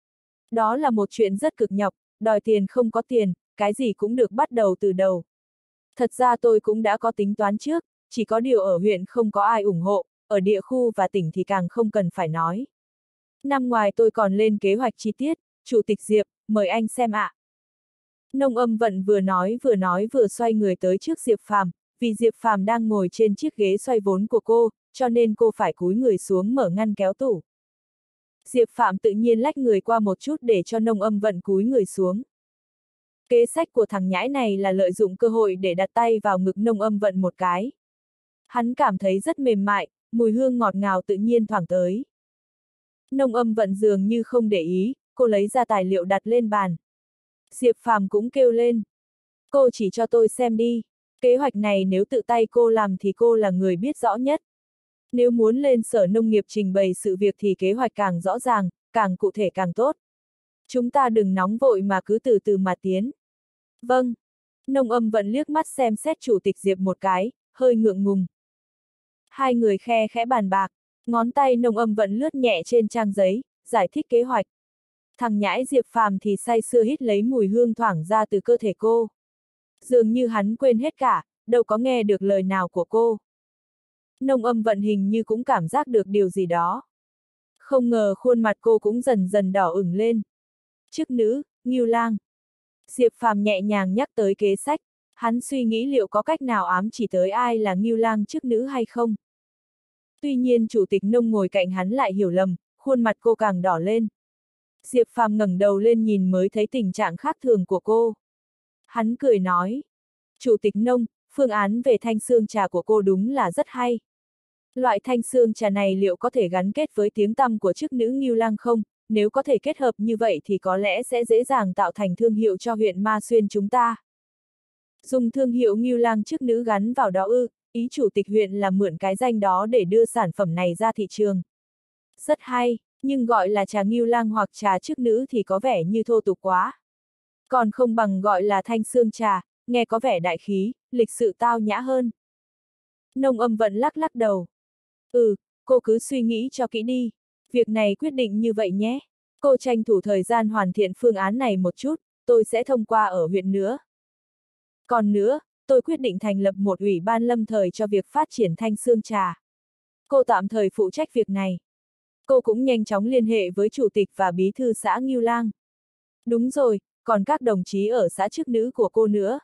Đó là một chuyện rất cực nhọc, đòi tiền không có tiền, cái gì cũng được bắt đầu từ đầu. Thật ra tôi cũng đã có tính toán trước, chỉ có điều ở huyện không có ai ủng hộ, ở địa khu và tỉnh thì càng không cần phải nói. Năm ngoài tôi còn lên kế hoạch chi tiết, Chủ tịch Diệp, mời anh xem ạ. À. Nông Âm Vận vừa nói vừa nói vừa xoay người tới trước Diệp Phàm, vì Diệp Phàm đang ngồi trên chiếc ghế xoay vốn của cô, cho nên cô phải cúi người xuống mở ngăn kéo tủ. Diệp Phàm tự nhiên lách người qua một chút để cho Nông Âm Vận cúi người xuống. Kế sách của thằng nhãi này là lợi dụng cơ hội để đặt tay vào ngực Nông Âm Vận một cái. Hắn cảm thấy rất mềm mại, mùi hương ngọt ngào tự nhiên thoảng tới. Nông Âm Vận dường như không để ý, cô lấy ra tài liệu đặt lên bàn. Diệp Phàm cũng kêu lên. Cô chỉ cho tôi xem đi. Kế hoạch này nếu tự tay cô làm thì cô là người biết rõ nhất. Nếu muốn lên Sở Nông nghiệp trình bày sự việc thì kế hoạch càng rõ ràng, càng cụ thể càng tốt. Chúng ta đừng nóng vội mà cứ từ từ mà tiến. Vâng. Nông Âm Vận liếc mắt xem xét Chủ tịch Diệp một cái, hơi ngượng ngùng. Hai người khe khẽ bàn bạc, ngón tay Nông Âm Vận lướt nhẹ trên trang giấy, giải thích kế hoạch. Thằng nhãi Diệp Phàm thì say sưa hít lấy mùi hương thoảng ra từ cơ thể cô. Dường như hắn quên hết cả, đâu có nghe được lời nào của cô. Nông Âm Vận hình như cũng cảm giác được điều gì đó. Không ngờ khuôn mặt cô cũng dần dần đỏ ửng lên. Chức nữ, Ngưu Lang. Diệp Phàm nhẹ nhàng nhắc tới kế sách, hắn suy nghĩ liệu có cách nào ám chỉ tới ai là Ngưu Lang chức nữ hay không. Tuy nhiên Chủ tịch Nông ngồi cạnh hắn lại hiểu lầm, khuôn mặt cô càng đỏ lên. Diệp Phàm ngẩng đầu lên nhìn mới thấy tình trạng khác thường của cô. Hắn cười nói, Chủ tịch Nông, phương án về thanh xương trà của cô đúng là rất hay. Loại thanh xương trà này liệu có thể gắn kết với tiếng tăm của chức nữ Ngưu Lang không? Nếu có thể kết hợp như vậy thì có lẽ sẽ dễ dàng tạo thành thương hiệu cho huyện Ma Xuyên chúng ta. Dùng thương hiệu Ngưu Lang chức nữ gắn vào đó ư, ý chủ tịch huyện là mượn cái danh đó để đưa sản phẩm này ra thị trường. Rất hay, nhưng gọi là trà Ngưu Lang hoặc trà chức nữ thì có vẻ như thô tục quá. Còn không bằng gọi là thanh xương trà, nghe có vẻ đại khí, lịch sự tao nhã hơn. Nông Âm Vận lắc lắc đầu. Ừ, cô cứ suy nghĩ cho kỹ đi. Việc này quyết định như vậy nhé. Cô tranh thủ thời gian hoàn thiện phương án này một chút, tôi sẽ thông qua ở huyện nữa. Còn nữa, tôi quyết định thành lập một ủy ban lâm thời cho việc phát triển thanh xương trà. Cô tạm thời phụ trách việc này. Cô cũng nhanh chóng liên hệ với chủ tịch và bí thư xã Ngưu Lang. Đúng rồi, còn các đồng chí ở xã chức nữ của cô nữa.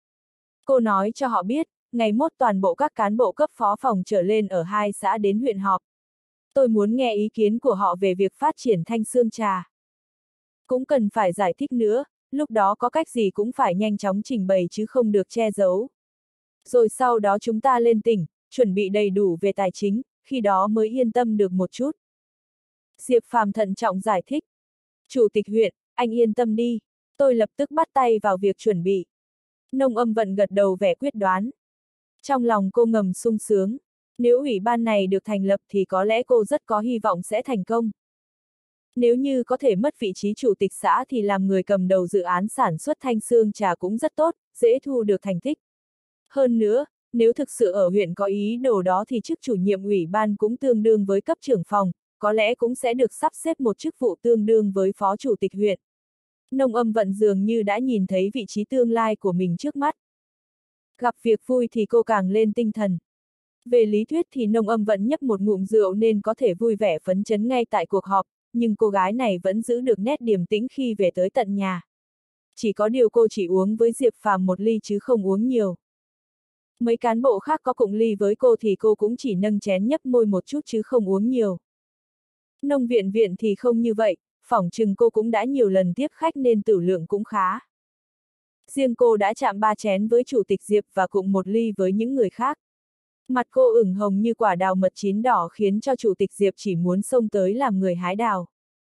Cô nói cho họ biết, ngày mốt toàn bộ các cán bộ cấp phó phòng trở lên ở hai xã đến huyện họp. Tôi muốn nghe ý kiến của họ về việc phát triển thanh xương trà. Cũng cần phải giải thích nữa, lúc đó có cách gì cũng phải nhanh chóng trình bày chứ không được che giấu. Rồi sau đó chúng ta lên tỉnh, chuẩn bị đầy đủ về tài chính, khi đó mới yên tâm được một chút. Diệp Phàm thận trọng giải thích. Chủ tịch huyện, anh yên tâm đi, tôi lập tức bắt tay vào việc chuẩn bị. Nông Âm Vận gật đầu vẻ quyết đoán. Trong lòng cô ngầm sung sướng, nếu ủy ban này được thành lập thì có lẽ cô rất có hy vọng sẽ thành công. Nếu như có thể mất vị trí chủ tịch xã thì làm người cầm đầu dự án sản xuất thanh xương trà cũng rất tốt, dễ thu được thành tích. Hơn nữa, nếu thực sự ở huyện có ý đồ đó thì chức chủ nhiệm ủy ban cũng tương đương với cấp trưởng phòng, có lẽ cũng sẽ được sắp xếp một chức vụ tương đương với phó chủ tịch huyện. Nông Âm Vận dường như đã nhìn thấy vị trí tương lai của mình trước mắt. Gặp việc vui thì cô càng lên tinh thần. Về lý thuyết thì Nông Âm Vận nhấp một ngụm rượu nên có thể vui vẻ phấn chấn ngay tại cuộc họp, nhưng cô gái này vẫn giữ được nét điềm tĩnh khi về tới tận nhà. Chỉ có điều cô chỉ uống với Diệp Phàm một ly chứ không uống nhiều. Mấy cán bộ khác có cùng ly với cô thì cô cũng chỉ nâng chén nhấp môi một chút chứ không uống nhiều. Nông Viện Viện thì không như vậy, phỏng chừng cô cũng đã nhiều lần tiếp khách nên tử lượng cũng khá. Riêng cô đã chạm ba chén với chủ tịch Diệp và cùng một ly với những người khác. Mặt cô ửng hồng như quả đào mật chín đỏ khiến cho chủ tịch Diệp chỉ muốn xông tới làm người hái đào.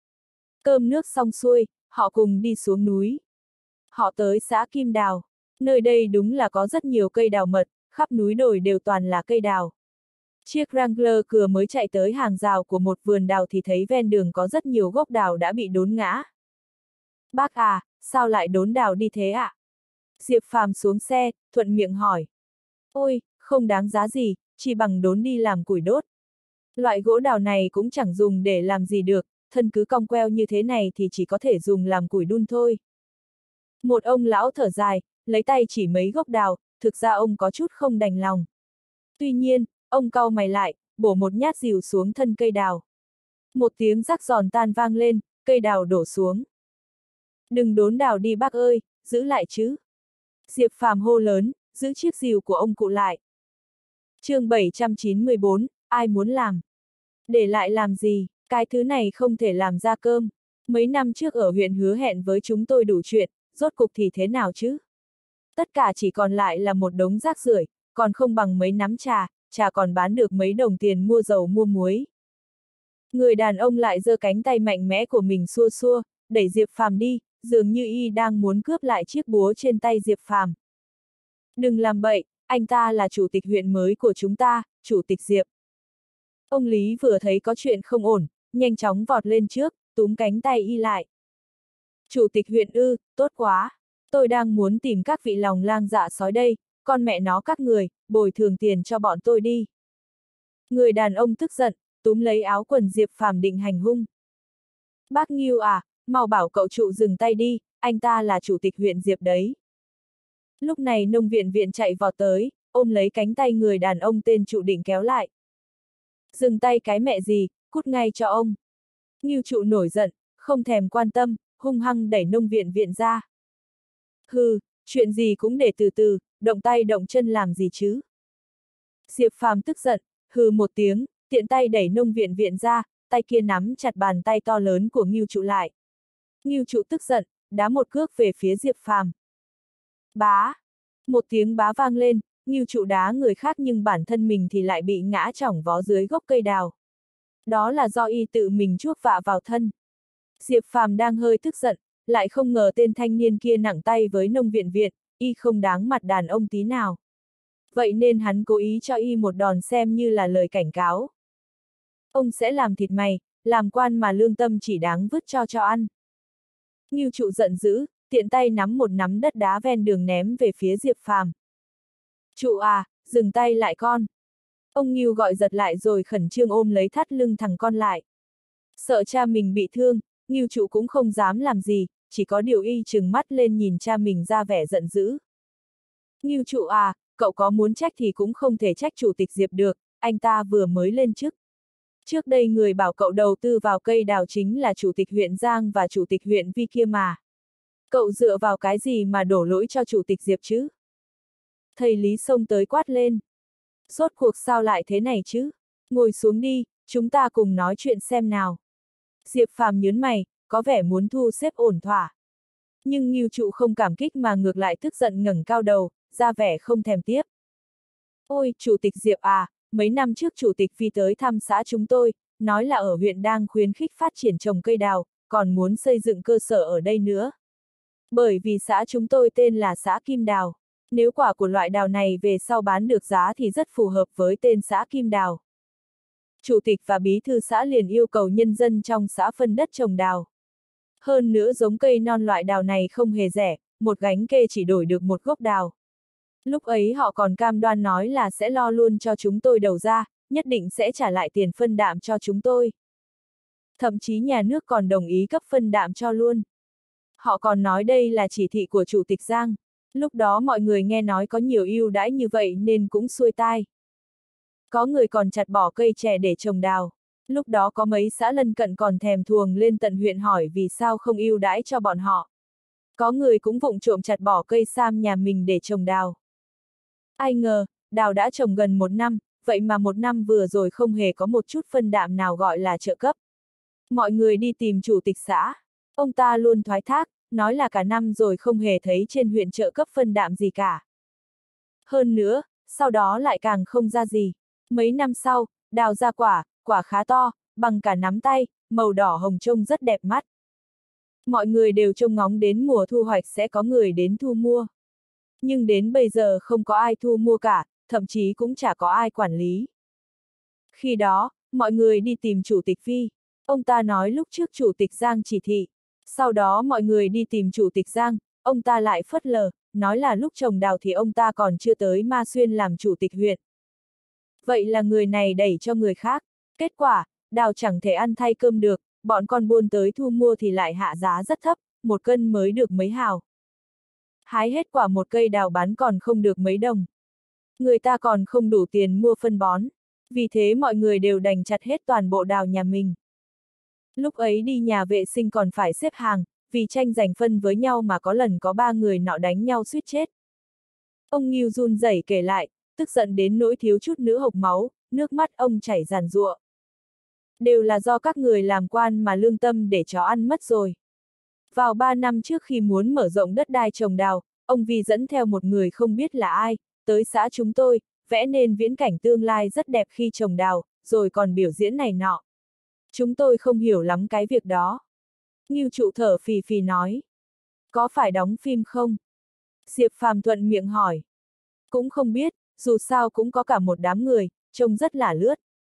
Cơm nước xong xuôi, họ cùng đi xuống núi. Họ tới xã Kim Đào. Nơi đây đúng là có rất nhiều cây đào mật, khắp núi đồi đều toàn là cây đào. Chiếc Wrangler vừa mới chạy tới hàng rào của một vườn đào thì thấy ven đường có rất nhiều gốc đào đã bị đốn ngã. Bác à, sao lại đốn đào đi thế ạ? À? Diệp Phàm xuống xe, thuận miệng hỏi. Ôi, không đáng giá gì, chỉ bằng đốn đi làm củi đốt. Loại gỗ đào này cũng chẳng dùng để làm gì được, thân cứ cong queo như thế này thì chỉ có thể dùng làm củi đun thôi. Một ông lão thở dài, lấy tay chỉ mấy gốc đào, thực ra ông có chút không đành lòng. Tuy nhiên, ông cau mày lại, bổ một nhát rìu xuống thân cây đào. Một tiếng rắc giòn tan vang lên, cây đào đổ xuống. Đừng đốn đào đi bác ơi, giữ lại chứ. Diệp Phàm hô lớn, giữ chiếc rìu của ông cụ lại. Chương bảy trăm chín mươi bốn, ai muốn làm? Để lại làm gì, cái thứ này không thể làm ra cơm. Mấy năm trước ở huyện hứa hẹn với chúng tôi đủ chuyện, rốt cục thì thế nào chứ? Tất cả chỉ còn lại là một đống rác rưởi, còn không bằng mấy nắm trà, trà còn bán được mấy đồng tiền mua dầu mua muối. Người đàn ông lại giơ cánh tay mạnh mẽ của mình xua xua, đẩy Diệp Phàm đi, dường như y đang muốn cướp lại chiếc búa trên tay Diệp Phàm. Đừng làm bậy, anh ta là chủ tịch huyện mới của chúng ta, chủ tịch Diệp. Ông Lý vừa thấy có chuyện không ổn, nhanh chóng vọt lên trước, túm cánh tay y lại. Chủ tịch huyện ư, tốt quá. Tôi đang muốn tìm các vị lòng lang dạ sói đây, con mẹ nó các người, bồi thường tiền cho bọn tôi đi. Người đàn ông tức giận, túm lấy áo quần Diệp Phàm định hành hung. Bác Nghiêu à, mau bảo cậu trụ dừng tay đi, anh ta là chủ tịch huyện Diệp đấy. Lúc này Nông Viện Viện chạy vọt tới, ôm lấy cánh tay người đàn ông tên trụ định kéo lại. Dừng tay cái mẹ gì, cút ngay cho ông. Nghiêu trụ nổi giận, không thèm quan tâm, hung hăng đẩy Nông Viện Viện ra. Hừ, chuyện gì cũng để từ từ, động tay động chân làm gì chứ. Diệp Phàm tức giận, hừ một tiếng, tiện tay đẩy Nông Viện Viện ra, tay kia nắm chặt bàn tay to lớn của Nghiêu trụ lại. Nghiêu trụ tức giận, đá một cước về phía Diệp Phàm. Bá! Một tiếng bá vang lên, Nghiêu trụ đá người khác nhưng bản thân mình thì lại bị ngã chỏng vó dưới gốc cây đào. Đó là do y tự mình chuốc vạ vào thân. Diệp Phàm đang hơi tức giận, lại không ngờ tên thanh niên kia nặng tay với Nông Viện Viện, y không đáng mặt đàn ông tí nào. Vậy nên hắn cố ý cho y một đòn xem như là lời cảnh cáo. Ông sẽ làm thịt mày, làm quan mà lương tâm chỉ đáng vứt cho cho ăn. Nghiêu trụ giận dữ, tiện tay nắm một nắm đất đá ven đường ném về phía Diệp Phàm. Trụ à, dừng tay lại con. Ông Nghiêu gọi giật lại rồi khẩn trương ôm lấy thắt lưng thằng con lại. Sợ cha mình bị thương, Nghiêu trụ cũng không dám làm gì, chỉ có điều y trừng mắt lên nhìn cha mình ra vẻ giận dữ. Nghiêu trụ à, cậu có muốn trách thì cũng không thể trách chủ tịch Diệp được, anh ta vừa mới lên chức. Trước đây người bảo cậu đầu tư vào cây đào chính là chủ tịch huyện Giang và chủ tịch huyện Vi kia mà. Cậu dựa vào cái gì mà đổ lỗi cho chủ tịch Diệp chứ? Thầy Lý xông tới quát lên. Rốt cuộc sao lại thế này chứ? Ngồi xuống đi, chúng ta cùng nói chuyện xem nào. Diệp Phàm nhớn mày, có vẻ muốn thu xếp ổn thỏa. Nhưng Nghiêu trụ không cảm kích mà ngược lại tức giận ngẩng cao đầu, ra vẻ không thèm tiếp. Ôi, chủ tịch Diệp à, mấy năm trước chủ tịch Vi tới thăm xã chúng tôi, nói là ở huyện đang khuyến khích phát triển trồng cây đào, còn muốn xây dựng cơ sở ở đây nữa. Bởi vì xã chúng tôi tên là xã Kim Đào. Nếu quả của loại đào này về sau bán được giá thì rất phù hợp với tên xã Kim Đào. chủ tịch và bí thư xã liền yêu cầu nhân dân trong xã phân đất trồng đào. Hơn nữa giống cây non loại đào này không hề rẻ, một gánh kê chỉ đổi được một gốc đào. Lúc ấy họ còn cam đoan nói là sẽ lo luôn cho chúng tôi đầu ra, nhất định sẽ trả lại tiền phân đạm cho chúng tôi. Thậm chí nhà nước còn đồng ý cấp phân đạm cho luôn. Họ còn nói đây là chỉ thị của Chủ tịch Giang. Lúc đó mọi người nghe nói có nhiều ưu đãi như vậy nên cũng xuôi tai. Có người còn chặt bỏ cây chè để trồng đào. Lúc đó có mấy xã lân cận còn thèm thuồng lên tận huyện hỏi vì sao không ưu đãi cho bọn họ. Có người cũng vụng trộm chặt bỏ cây sam nhà mình để trồng đào. Ai ngờ, đào đã trồng gần một năm, vậy mà một năm vừa rồi không hề có một chút phân đạm nào gọi là trợ cấp. Mọi người đi tìm chủ tịch xã. Ông ta luôn thoái thác, nói là cả năm rồi không hề thấy trên huyện trợ cấp phân đạm gì cả. Hơn nữa, sau đó lại càng không ra gì. Mấy năm sau, đào ra quả, quả khá to, bằng cả nắm tay, màu đỏ hồng trông rất đẹp mắt. Mọi người đều trông ngóng đến mùa thu hoạch sẽ có người đến thu mua. Nhưng đến bây giờ không có ai thu mua cả, thậm chí cũng chả có ai quản lý. Khi đó, mọi người đi tìm chủ tịch Vi. Ông ta nói lúc trước chủ tịch Giang chỉ thị. Sau đó mọi người đi tìm chủ tịch Giang, ông ta lại phớt lờ, nói là lúc trồng đào thì ông ta còn chưa tới Ma Xuyên làm chủ tịch huyện. Vậy là người này đẩy cho người khác. Kết quả, đào chẳng thể ăn thay cơm được, bọn con buôn tới thu mua thì lại hạ giá rất thấp, một cân mới được mấy hào. Hái hết quả một cây đào bán còn không được mấy đồng. Người ta còn không đủ tiền mua phân bón. Vì thế mọi người đều đành chặt hết toàn bộ đào nhà mình. Lúc ấy đi nhà vệ sinh còn phải xếp hàng, vì tranh giành phân với nhau mà có lần có ba người nọ đánh nhau suýt chết. Ông Ngưu run rẩy kể lại, tức giận đến nỗi thiếu chút nữa hộc máu, nước mắt ông chảy ràn rụa. Đều là do các người làm quan mà lương tâm để chó ăn mất rồi. Vào ba năm trước khi muốn mở rộng đất đai trồng đào, ông Vi dẫn theo một người không biết là ai, tới xã chúng tôi, vẽ nên viễn cảnh tương lai rất đẹp khi trồng đào, rồi còn biểu diễn này nọ. Chúng tôi không hiểu lắm cái việc đó. Ngưu trụ thở phì phì nói. Có phải đóng phim không? Diệp Phàm thuận miệng hỏi. Cũng không biết, dù sao cũng có cả một đám người, trông rất là lướt.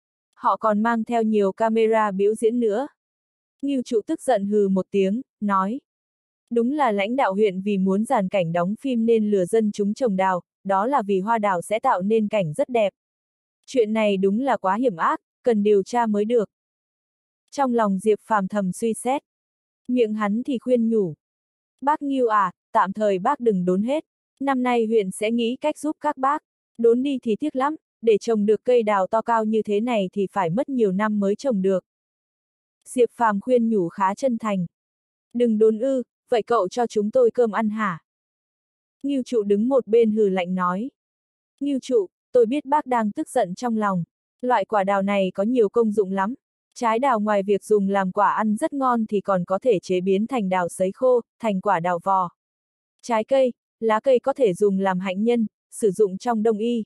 Họ còn mang theo nhiều camera biểu diễn nữa. Ngưu trụ tức giận hừ một tiếng, nói. Đúng là lãnh đạo huyện vì muốn dàn cảnh đóng phim nên lừa dân chúng trồng đào, đó là vì hoa đào sẽ tạo nên cảnh rất đẹp. Chuyện này đúng là quá hiểm ác, cần điều tra mới được. Trong lòng Diệp Phàm thầm suy xét. Miệng hắn thì khuyên nhủ. Bác Ngưu à, tạm thời bác đừng đốn hết. Năm nay huyện sẽ nghĩ cách giúp các bác. Đốn đi thì tiếc lắm, để trồng được cây đào to cao như thế này thì phải mất nhiều năm mới trồng được. Diệp Phàm khuyên nhủ khá chân thành. Đừng đốn ư, vậy cậu cho chúng tôi cơm ăn hả? Ngưu trụ đứng một bên hừ lạnh nói. Ngưu trụ, tôi biết bác đang tức giận trong lòng. Loại quả đào này có nhiều công dụng lắm. Trái đào ngoài việc dùng làm quả ăn rất ngon thì còn có thể chế biến thành đào sấy khô, thành quả đào vò. Trái cây, lá cây có thể dùng làm hạnh nhân, sử dụng trong đông y.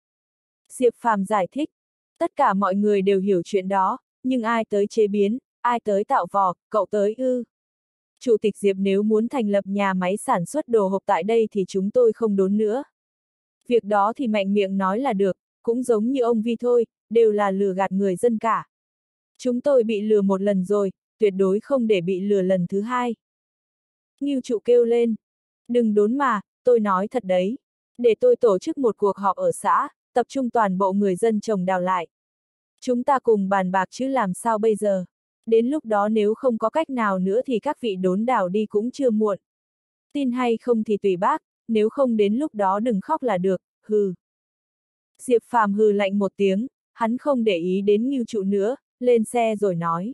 Diệp Phàm giải thích. Tất cả mọi người đều hiểu chuyện đó, nhưng ai tới chế biến, ai tới tạo vò, cậu tới ư. Chủ tịch Diệp nếu muốn thành lập nhà máy sản xuất đồ hộp tại đây thì chúng tôi không đốn nữa. Việc đó thì mạnh miệng nói là được, cũng giống như ông Vi thôi, đều là lừa gạt người dân cả. Chúng tôi bị lừa một lần rồi, tuyệt đối không để bị lừa lần thứ hai. Ngưu trụ kêu lên. Đừng đốn mà, tôi nói thật đấy. Để tôi tổ chức một cuộc họp ở xã, tập trung toàn bộ người dân trồng đào lại. Chúng ta cùng bàn bạc chứ làm sao bây giờ. Đến lúc đó nếu không có cách nào nữa thì các vị đốn đào đi cũng chưa muộn. Tin hay không thì tùy bác, nếu không đến lúc đó đừng khóc là được, hừ. Diệp Phàm hừ lạnh một tiếng, hắn không để ý đến Ngưu trụ nữa, lên xe rồi nói.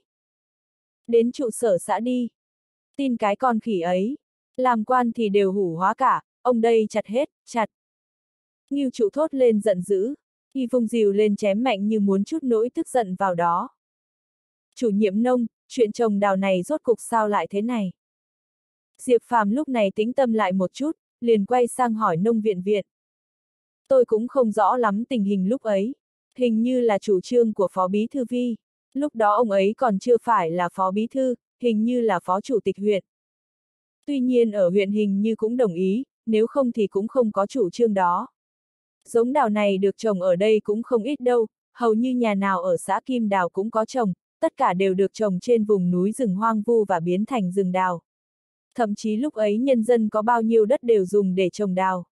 Đến trụ sở xã đi. Tin cái con khỉ ấy. Làm quan thì đều hủ hóa cả, ông đây chặt hết, chặt. Ngưu trụ thốt lên giận dữ, y vung rìu lên chém mạnh như muốn trút nỗi tức giận vào đó. Chủ nhiệm nông, chuyện trồng đào này rốt cục sao lại thế này? Diệp Phàm lúc này tĩnh tâm lại một chút, liền quay sang hỏi nông viện viện. Tôi cũng không rõ lắm tình hình lúc ấy. Hình như là chủ trương của Phó Bí Thư Vi. Lúc đó ông ấy còn chưa phải là Phó Bí Thư, hình như là Phó Chủ tịch huyện. Tuy nhiên ở huyện hình như cũng đồng ý, nếu không thì cũng không có chủ trương đó. Giống đào này được trồng ở đây cũng không ít đâu, hầu như nhà nào ở xã Kim Đào cũng có trồng, tất cả đều được trồng trên vùng núi rừng hoang vu và biến thành rừng đào. Thậm chí lúc ấy nhân dân có bao nhiêu đất đều dùng để trồng đào.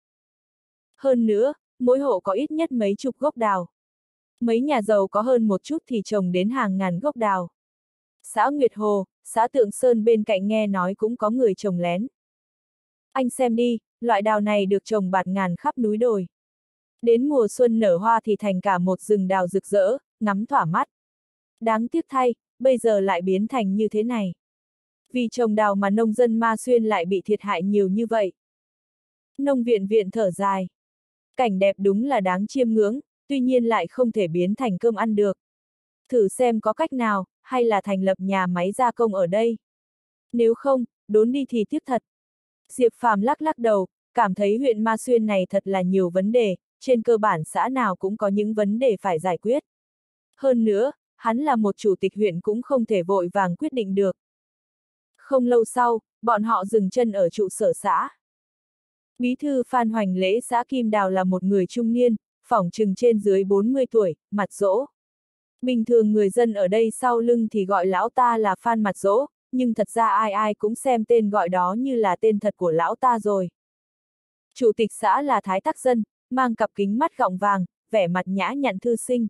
Hơn nữa, mỗi hộ có ít nhất mấy chục gốc đào. Mấy nhà giàu có hơn một chút thì trồng đến hàng ngàn gốc đào. Xã Nguyệt Hồ, xã Tượng Sơn bên cạnh nghe nói cũng có người trồng lén. Anh xem đi, loại đào này được trồng bạt ngàn khắp núi đồi. Đến mùa xuân nở hoa thì thành cả một rừng đào rực rỡ, ngắm thỏa mắt. Đáng tiếc thay, bây giờ lại biến thành như thế này. Vì trồng đào mà nông dân Ma Xuyên lại bị thiệt hại nhiều như vậy. Nông viện viện thở dài. Cảnh đẹp đúng là đáng chiêm ngưỡng, tuy nhiên lại không thể biến thành cơm ăn được. Thử xem có cách nào, hay là thành lập nhà máy gia công ở đây. Nếu không, đốn đi thì tiếc thật. Diệp Phàm lắc lắc đầu, cảm thấy huyện Ma Xuyên này thật là nhiều vấn đề, trên cơ bản xã nào cũng có những vấn đề phải giải quyết. Hơn nữa, hắn là một chủ tịch huyện cũng không thể vội vàng quyết định được. Không lâu sau, bọn họ dừng chân ở trụ sở xã. Bí thư Phan Hoành Lễ xã Kim Đào là một người trung niên, phỏng chừng trên dưới bốn mươi tuổi, mặt rỗ. Bình thường người dân ở đây sau lưng thì gọi lão ta là Phan mặt rỗ, nhưng thật ra ai ai cũng xem tên gọi đó như là tên thật của lão ta rồi. Chủ tịch xã là Thái Tắc Dân, mang cặp kính mắt gọng vàng, vẻ mặt nhã nhặn thư sinh.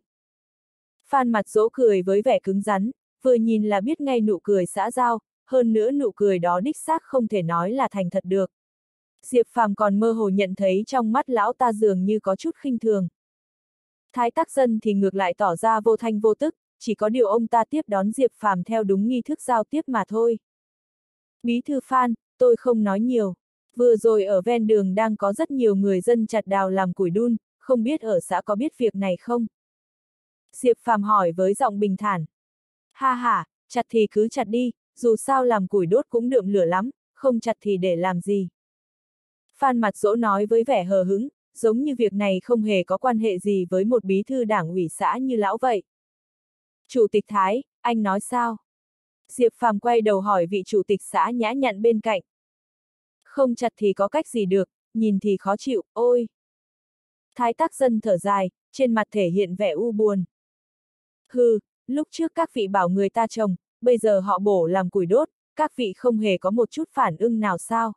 Phan mặt rỗ cười với vẻ cứng rắn, vừa nhìn là biết ngay nụ cười xã giao, hơn nữa nụ cười đó đích xác không thể nói là thành thật được. Diệp Phàm còn mơ hồ nhận thấy trong mắt lão ta dường như có chút khinh thường. Thái Tắc Dân thì ngược lại tỏ ra vô thanh vô tức, chỉ có điều ông ta tiếp đón Diệp Phàm theo đúng nghi thức giao tiếp mà thôi. Bí thư Phan, tôi không nói nhiều. Vừa rồi ở ven đường đang có rất nhiều người dân chặt đào làm củi đun, không biết ở xã có biết việc này không? Diệp Phàm hỏi với giọng bình thản. Ha ha, chặt thì cứ chặt đi, dù sao làm củi đốt cũng đượm lửa lắm, không chặt thì để làm gì? Phan mặt rỗ nói với vẻ hờ hững, giống như việc này không hề có quan hệ gì với một bí thư đảng ủy xã như lão vậy. Chủ tịch Thái, anh nói sao? Diệp Phàm quay đầu hỏi vị chủ tịch xã nhã nhặn bên cạnh. Không chặt thì có cách gì được, nhìn thì khó chịu, ôi. Thái Tắc Dân thở dài, trên mặt thể hiện vẻ u buồn. Hừ, lúc trước các vị bảo người ta trồng, bây giờ họ bổ làm củi đốt, các vị không hề có một chút phản ứng nào sao?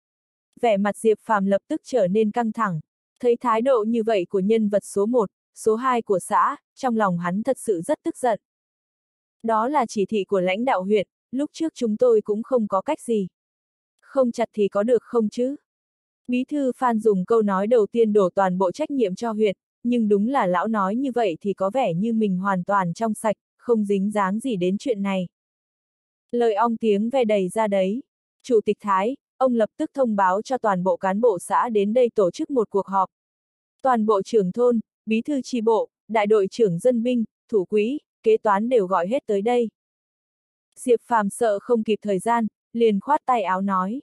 Vẻ mặt Diệp Phàm lập tức trở nên căng thẳng, thấy thái độ như vậy của nhân vật số một, số hai của xã, trong lòng hắn thật sự rất tức giận. Đó là chỉ thị của lãnh đạo huyện, lúc trước chúng tôi cũng không có cách gì. Không chặt thì có được không chứ? Bí thư Phan dùng câu nói đầu tiên đổ toàn bộ trách nhiệm cho huyện, nhưng đúng là lão nói như vậy thì có vẻ như mình hoàn toàn trong sạch, không dính dáng gì đến chuyện này. Lời ong tiếng ve đầy ra đấy. Chủ tịch Thái, ông lập tức thông báo cho toàn bộ cán bộ xã đến đây tổ chức một cuộc họp. Toàn bộ trưởng thôn, bí thư chi bộ, đại đội trưởng dân binh, thủ quỹ, kế toán đều gọi hết tới đây. Diệp Phàm sợ không kịp thời gian, liền khoát tay áo nói.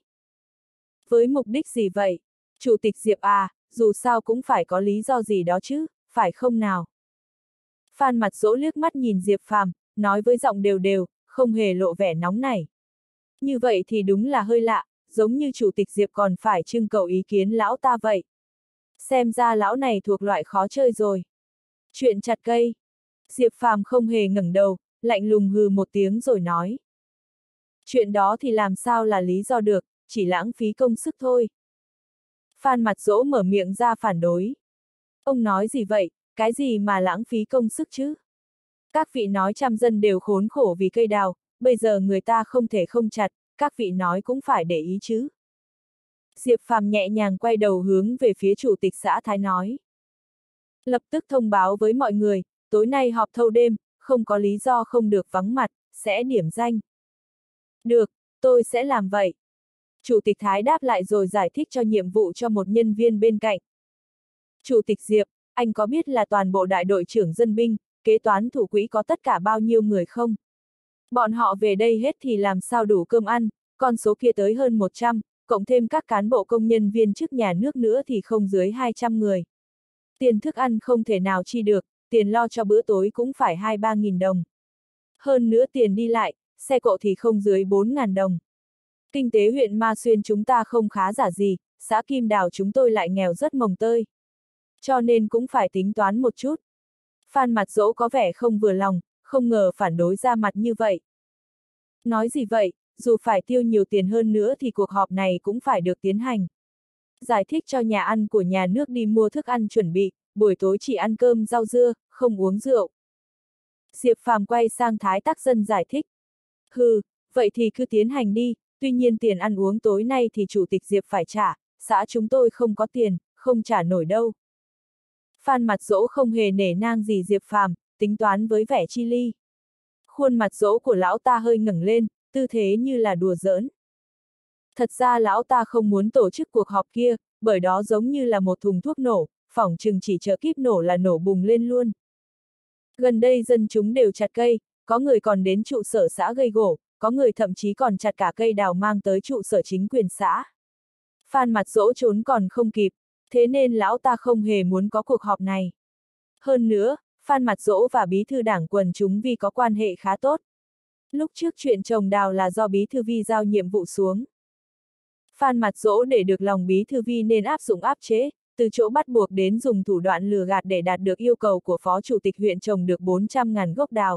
Với mục đích gì vậy? Chủ tịch Diệp à, dù sao cũng phải có lý do gì đó chứ, phải không nào? Phan mặt rỗ liếc mắt nhìn Diệp Phàm, nói với giọng đều đều, không hề lộ vẻ nóng nảy. Như vậy thì đúng là hơi lạ, giống như chủ tịch Diệp còn phải trưng cầu ý kiến lão ta vậy. Xem ra lão này thuộc loại khó chơi rồi. Chuyện chặt cây. Diệp Phàm không hề ngẩng đầu, lạnh lùng hừ một tiếng rồi nói. Chuyện đó thì làm sao là lý do được, chỉ lãng phí công sức thôi. Phan mặt rỗ mở miệng ra phản đối. Ông nói gì vậy, cái gì mà lãng phí công sức chứ? Các vị nói trăm dân đều khốn khổ vì cây đào, bây giờ người ta không thể không chặt, các vị nói cũng phải để ý chứ. Diệp Phàm nhẹ nhàng quay đầu hướng về phía chủ tịch xã Thái nói. Lập tức thông báo với mọi người, tối nay họp thâu đêm, không có lý do không được vắng mặt, sẽ điểm danh. Được, tôi sẽ làm vậy. Chủ tịch Thái đáp lại rồi giải thích cho nhiệm vụ cho một nhân viên bên cạnh. Chủ tịch Diệp, anh có biết là toàn bộ đại đội trưởng dân binh, kế toán thủ quỹ có tất cả bao nhiêu người không? Bọn họ về đây hết thì làm sao đủ cơm ăn, con số kia tới hơn một trăm, cộng thêm các cán bộ công nhân viên chức nhà nước nữa thì không dưới hai trăm người. Tiền thức ăn không thể nào chi được, tiền lo cho bữa tối cũng phải hai ba nghìn đồng. Hơn nữa tiền đi lại, xe cộ thì không dưới bốn ngàn đồng. Kinh tế huyện Ma Xuyên chúng ta không khá giả gì, xã Kim Đào chúng tôi lại nghèo rất mồng tơi. Cho nên cũng phải tính toán một chút. Phan Mặt Dỗ có vẻ không vừa lòng, không ngờ phản đối ra mặt như vậy. Nói gì vậy, dù phải tiêu nhiều tiền hơn nữa thì cuộc họp này cũng phải được tiến hành. Giải thích cho nhà ăn của nhà nước đi mua thức ăn chuẩn bị, buổi tối chỉ ăn cơm rau dưa, không uống rượu. Diệp Phàm quay sang Thái Tắc Dân giải thích. Hừ, vậy thì cứ tiến hành đi, tuy nhiên tiền ăn uống tối nay thì chủ tịch Diệp phải trả, xã chúng tôi không có tiền, không trả nổi đâu. Phan Mặt Dỗ không hề nể nang gì Diệp Phàm, tính toán với vẻ chi ly. Khuôn mặt Dỗ của lão ta hơi ngẩng lên, tư thế như là đùa giỡn. Thật ra lão ta không muốn tổ chức cuộc họp kia, bởi đó giống như là một thùng thuốc nổ, phỏng chừng chỉ chờ kíp nổ là nổ bùng lên luôn. Gần đây dân chúng đều chặt cây, có người còn đến trụ sở xã gây gổ, có người thậm chí còn chặt cả cây đào mang tới trụ sở chính quyền xã. Phan Mặt Dỗ trốn còn không kịp, thế nên lão ta không hề muốn có cuộc họp này. Hơn nữa, Phan Mặt Dỗ và bí thư đảng quần chúng Vi có quan hệ khá tốt. Lúc trước chuyện trồng đào là do bí thư Vi giao nhiệm vụ xuống. Phan Mặt Dỗ để được lòng bí thư Vi nên áp dụng áp chế, từ chỗ bắt buộc đến dùng thủ đoạn lừa gạt để đạt được yêu cầu của phó chủ tịch huyện trồng được bốn trăm nghìn gốc đào.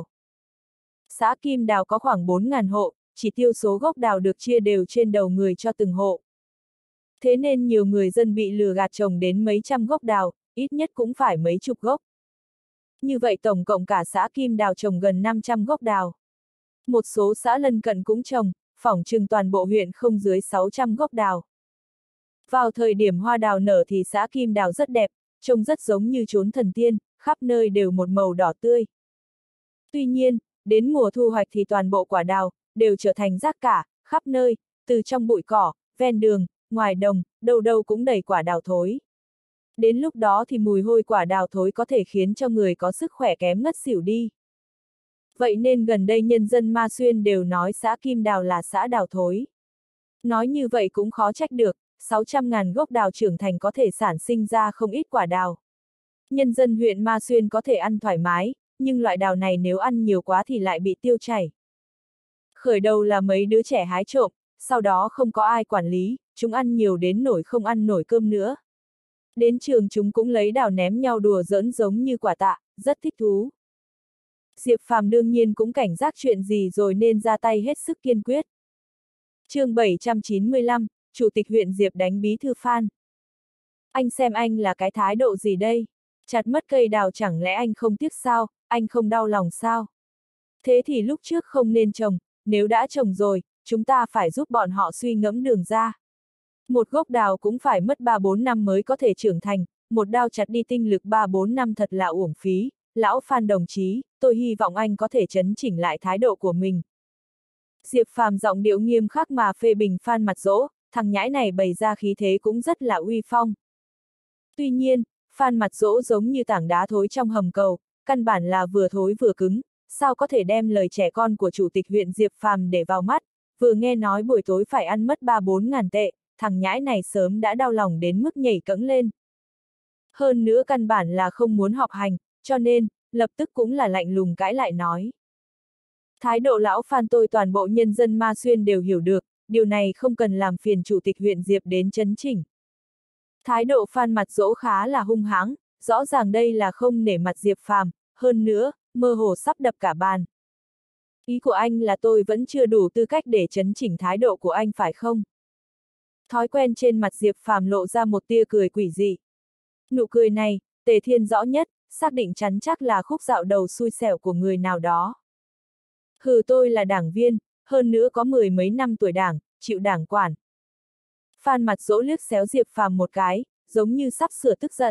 Xã Kim Đào có khoảng bốn nghìn hộ, chỉ tiêu số gốc đào được chia đều trên đầu người cho từng hộ. Thế nên nhiều người dân bị lừa gạt trồng đến mấy trăm gốc đào, ít nhất cũng phải mấy chục gốc. Như vậy tổng cộng cả xã Kim Đào trồng gần năm trăm gốc đào. Một số xã lân cận cũng trồng, phỏng chừng toàn bộ huyện không dưới sáu trăm gốc đào. Vào thời điểm hoa đào nở thì xã Kim Đào rất đẹp, trông rất giống như chốn thần tiên, khắp nơi đều một màu đỏ tươi. Tuy nhiên, đến mùa thu hoạch thì toàn bộ quả đào đều trở thành rác cả, khắp nơi, từ trong bụi cỏ, ven đường, ngoài đồng, đâu đâu cũng đầy quả đào thối. Đến lúc đó thì mùi hôi quả đào thối có thể khiến cho người có sức khỏe kém ngất xỉu đi. Vậy nên gần đây nhân dân Ma Xuyên đều nói xã Kim Đào là xã đào thối. Nói như vậy cũng khó trách được, sáu trăm nghìn gốc đào trưởng thành có thể sản sinh ra không ít quả đào. Nhân dân huyện Ma Xuyên có thể ăn thoải mái, nhưng loại đào này nếu ăn nhiều quá thì lại bị tiêu chảy. Khởi đầu là mấy đứa trẻ hái trộm, sau đó không có ai quản lý, chúng ăn nhiều đến nổi không ăn nổi cơm nữa. Đến trường chúng cũng lấy đào ném nhau đùa giỡn giống như quả tạ, rất thích thú. Diệp Phàm đương nhiên cũng cảnh giác chuyện gì rồi nên ra tay hết sức kiên quyết. Chương bảy trăm chín mươi lăm, Chủ tịch huyện Diệp đánh bí thư Phan. Anh xem anh là cái thái độ gì đây? Chặt mất cây đào chẳng lẽ anh không tiếc sao, anh không đau lòng sao? Thế thì lúc trước không nên trồng, nếu đã trồng rồi, chúng ta phải giúp bọn họ suy ngẫm đường ra. Một gốc đào cũng phải mất ba bốn năm mới có thể trưởng thành, một đao chặt đi tinh lực ba bốn năm thật là uổng phí. Lão Phan đồng chí, tôi hy vọng anh có thể chấn chỉnh lại thái độ của mình. Diệp Phàm giọng điệu nghiêm khắc mà phê bình Phan Mặt Dỗ, thằng nhãi này bày ra khí thế cũng rất là uy phong. Tuy nhiên, Phan Mặt Dỗ giống như tảng đá thối trong hầm cầu, căn bản là vừa thối vừa cứng, sao có thể đem lời trẻ con của chủ tịch huyện Diệp Phàm để vào mắt, vừa nghe nói buổi tối phải ăn mất ba bốn ngàn tệ, thằng nhãi này sớm đã đau lòng đến mức nhảy cẫng lên. Hơn nữa căn bản là không muốn họp hành, cho nên, lập tức cũng là lạnh lùng cãi lại nói. Thái độ lão Phan tôi toàn bộ nhân dân Ma Xuyên đều hiểu được, điều này không cần làm phiền chủ tịch huyện Diệp đến chấn chỉnh. Thái độ Phan Mặt Dỗ khá là hung hãng, rõ ràng đây là không nể mặt Diệp Phàm, hơn nữa, mơ hồ sắp đập cả bàn. Ý của anh là tôi vẫn chưa đủ tư cách để chấn chỉnh thái độ của anh phải không? Thói quen trên mặt Diệp Phàm lộ ra một tia cười quỷ dị. Nụ cười này, Tề Thiên rõ nhất, xác định chắn chắc là khúc dạo đầu xui xẻo của người nào đó. Hừ, tôi là đảng viên, hơn nữa có mười mấy năm tuổi đảng, chịu đảng quản. Phan Mặt Dỗ liếc xéo Diệp Phàm một cái, giống như sắp sửa tức giận.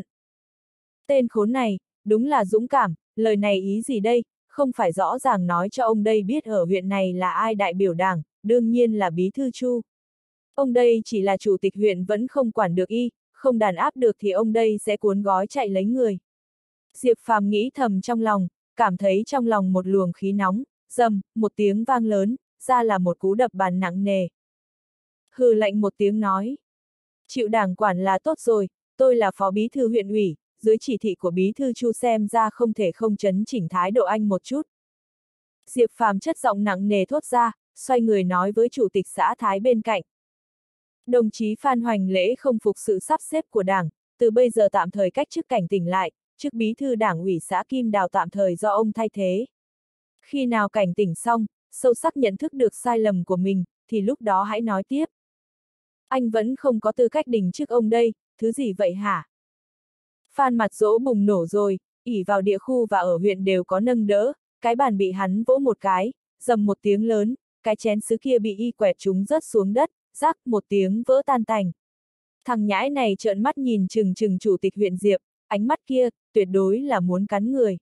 Tên khốn này, đúng là dũng cảm, lời này ý gì đây, không phải rõ ràng nói cho ông đây biết ở huyện này là ai đại biểu đảng, đương nhiên là bí thư Chu. Ông đây chỉ là chủ tịch huyện vẫn không quản được y, không đàn áp được thì ông đây sẽ cuốn gói chạy lấy người. Diệp Phàm nghĩ thầm trong lòng, cảm thấy trong lòng một luồng khí nóng, rầm, một tiếng vang lớn, ra là một cú đập bàn nặng nề. Hừ lạnh một tiếng nói. Chịu đảng quản là tốt rồi, tôi là phó bí thư huyện ủy, dưới chỉ thị của bí thư Chu xem ra không thể không chấn chỉnh thái độ anh một chút. Diệp Phàm chất giọng nặng nề thốt ra, xoay người nói với chủ tịch xã Thái bên cạnh. Đồng chí Phan Hoành Lễ không phục sự sắp xếp của đảng, từ bây giờ tạm thời cách chức cảnh tỉnh lại, chức bí thư đảng ủy xã Kim Đào tạm thời do ông thay thế. Khi nào cảnh tỉnh xong, sâu sắc nhận thức được sai lầm của mình, thì lúc đó hãy nói tiếp. Anh vẫn không có tư cách đình chức ông đây, thứ gì vậy hả? Phan Mặt Dỗ bùng nổ rồi, ỉ vào địa khu và ở huyện đều có nâng đỡ, cái bàn bị hắn vỗ một cái, dầm một tiếng lớn, cái chén sứ kia bị y quẹt trúng rớt xuống đất, rắc một tiếng vỡ tan tành. Thằng nhãi này trợn mắt nhìn chừng chừng chủ tịch huyện Diệp, ánh mắt kia, tuyệt đối là muốn cắn người.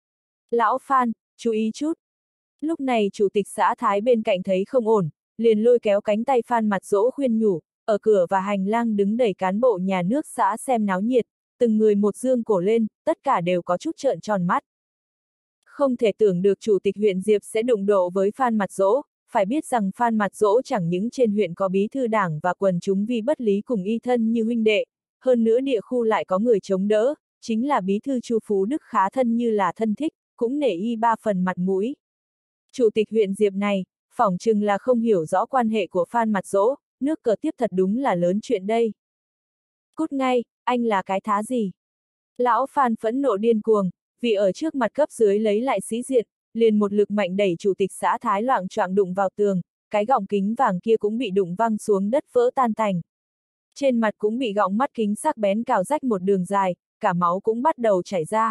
Lão Phan, chú ý chút. Lúc này chủ tịch xã Thái bên cạnh thấy không ổn, liền lôi kéo cánh tay Phan Mặt Dỗ khuyên nhủ, ở cửa và hành lang đứng đầy cán bộ nhà nước xã xem náo nhiệt, từng người một dương cổ lên, tất cả đều có chút trợn tròn mắt. Không thể tưởng được chủ tịch huyện Diệp sẽ đụng độ với Phan Mặt Dỗ, phải biết rằng Phan Mặt Dỗ chẳng những trên huyện có bí thư đảng và quần chúng vì bất lý cùng y thân như huynh đệ, hơn nữa địa khu lại có người chống đỡ, chính là bí thư Chu Phú Đức khá thân như là thân thích, cũng nể y ba phần mặt mũi. Chủ tịch huyện Diệp này, phỏng chừng là không hiểu rõ quan hệ của Phan Mặt Dỗ, nước cờ tiếp thật đúng là lớn chuyện đây. Cút ngay, anh là cái thá gì? Lão Phan phẫn nộ điên cuồng, vì ở trước mặt cấp dưới lấy lại sĩ diện, liền một lực mạnh đẩy chủ tịch xã Thái loạng choạng đụng vào tường, cái gọng kính vàng kia cũng bị đụng văng xuống đất vỡ tan tành. Trên mặt cũng bị gọng mắt kính sắc bén cào rách một đường dài, cả máu cũng bắt đầu chảy ra.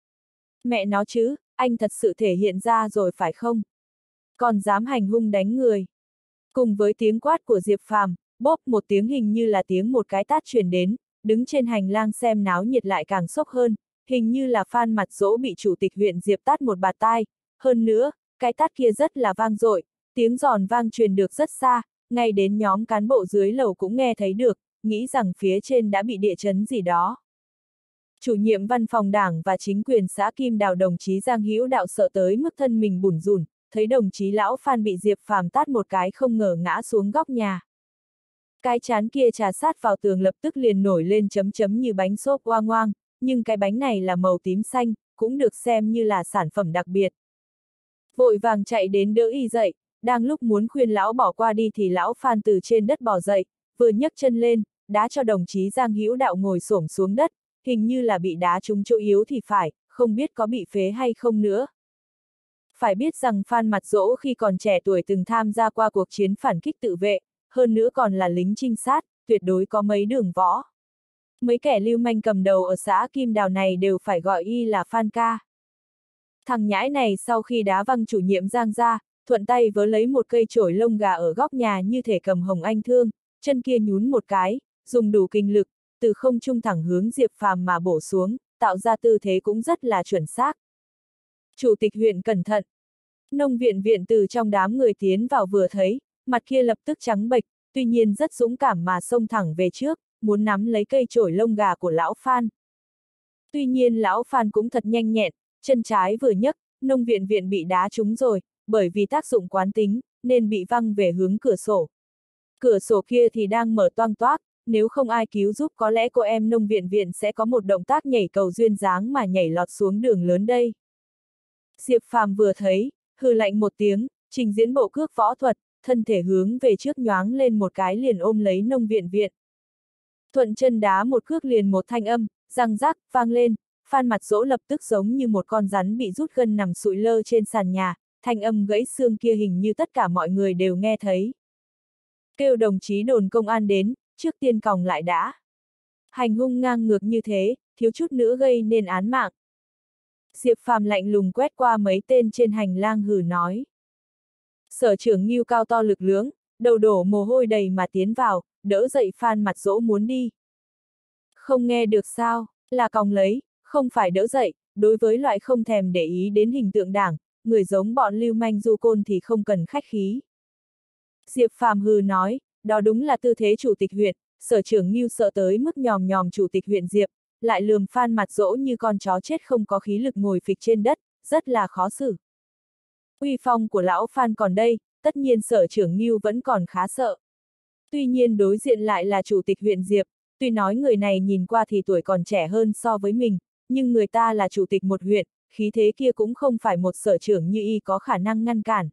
Mẹ nó chứ, anh thật sự thể hiện ra rồi phải không? Còn dám hành hung đánh người. Cùng với tiếng quát của Diệp Phàm, bốp một tiếng hình như là tiếng một cái tát truyền đến, đứng trên hành lang xem náo nhiệt lại càng sốc hơn, hình như là Phan Mặt Dỗ bị chủ tịch huyện Diệp tát một bạt tai, hơn nữa, cái tát kia rất là vang dội, tiếng giòn vang truyền được rất xa, ngay đến nhóm cán bộ dưới lầu cũng nghe thấy được, nghĩ rằng phía trên đã bị địa chấn gì đó. Chủ nhiệm văn phòng đảng và chính quyền xã Kim Đào đồng chí Giang Hữu Đạo sợ tới mức thân mình bủn rủn, thấy đồng chí lão Phan bị Diệp Phàm tát một cái không ngờ ngã xuống góc nhà. Cái chán kia trà sát vào tường lập tức liền nổi lên chấm chấm như bánh xốp oang oang, nhưng cái bánh này là màu tím xanh, cũng được xem như là sản phẩm đặc biệt. Vội vàng chạy đến đỡ y dậy, đang lúc muốn khuyên lão bỏ qua đi thì lão Phan từ trên đất bò dậy, vừa nhấc chân lên, đá cho đồng chí Giang Hữu Đạo ngồi xổm xuống đất, hình như là bị đá trúng chỗ yếu thì phải, không biết có bị phế hay không nữa. Phải biết rằng Phan Mặt Dỗ khi còn trẻ tuổi từng tham gia qua cuộc chiến phản kích tự vệ, hơn nữa còn là lính trinh sát, tuyệt đối có mấy đường võ. Mấy kẻ lưu manh cầm đầu ở xã Kim Đào này đều phải gọi y là Phan ca. Thằng nhãi này sau khi đá văng chủ nhiệm Giang ra, thuận tay vớ lấy một cây chổi lông gà ở góc nhà như thể cầm hồng anh thương, chân kia nhún một cái, dùng đủ kinh lực, từ không trung thẳng hướng Diệp Phàm mà bổ xuống, tạo ra tư thế cũng rất là chuẩn xác. Chủ tịch huyện cẩn thận. Nông viện viện từ trong đám người tiến vào vừa thấy, mặt kia lập tức trắng bệch, tuy nhiên rất dũng cảm mà xông thẳng về trước, muốn nắm lấy cây chổi lông gà của lão Phan. Tuy nhiên lão Phan cũng thật nhanh nhẹn, chân trái vừa nhấc, nông viện viện bị đá trúng rồi, bởi vì tác dụng quán tính, nên bị văng về hướng cửa sổ. Cửa sổ kia thì đang mở toang toác, nếu không ai cứu giúp có lẽ cô em nông viện viện sẽ có một động tác nhảy cầu duyên dáng mà nhảy lọt xuống đường lớn đây. Diệp Phàm vừa thấy, hừ lạnh một tiếng, trình diễn bộ cước võ thuật, thân thể hướng về trước nhoáng lên một cái liền ôm lấy nông viện viện. Thuận chân đá một cước liền một thanh âm, răng rác, vang lên, Phan Mặt Dỗ lập tức giống như một con rắn bị rút gân nằm sụi lơ trên sàn nhà, thanh âm gãy xương kia hình như tất cả mọi người đều nghe thấy. Kêu đồng chí đồn công an đến, trước tiên còng lại đã. Hành hung ngang ngược như thế, thiếu chút nữa gây nên án mạng. Diệp Phàm lạnh lùng quét qua mấy tên trên hành lang hừ nói. Sở trưởng Ngưu cao to lực lưỡng, đầu đổ mồ hôi đầy mà tiến vào, đỡ dậy Phan Mặt Dỗ muốn đi. Không nghe được sao, là còng lấy, không phải đỡ dậy, đối với loại không thèm để ý đến hình tượng đảng, người giống bọn lưu manh du côn thì không cần khách khí. Diệp Phàm hừ nói, đó đúng là tư thế chủ tịch huyện, sở trưởng Ngưu sợ tới mức nhòm nhòm chủ tịch huyện Diệp, lại lườm Phan Mặt Dỗ như con chó chết không có khí lực ngồi phịch trên đất, rất là khó xử. Uy phong của lão Phan còn đây, tất nhiên sở trưởng Ngưu vẫn còn khá sợ. Tuy nhiên đối diện lại là chủ tịch huyện Diệp, tuy nói người này nhìn qua thì tuổi còn trẻ hơn so với mình, nhưng người ta là chủ tịch một huyện, khí thế kia cũng không phải một sở trưởng như y có khả năng ngăn cản.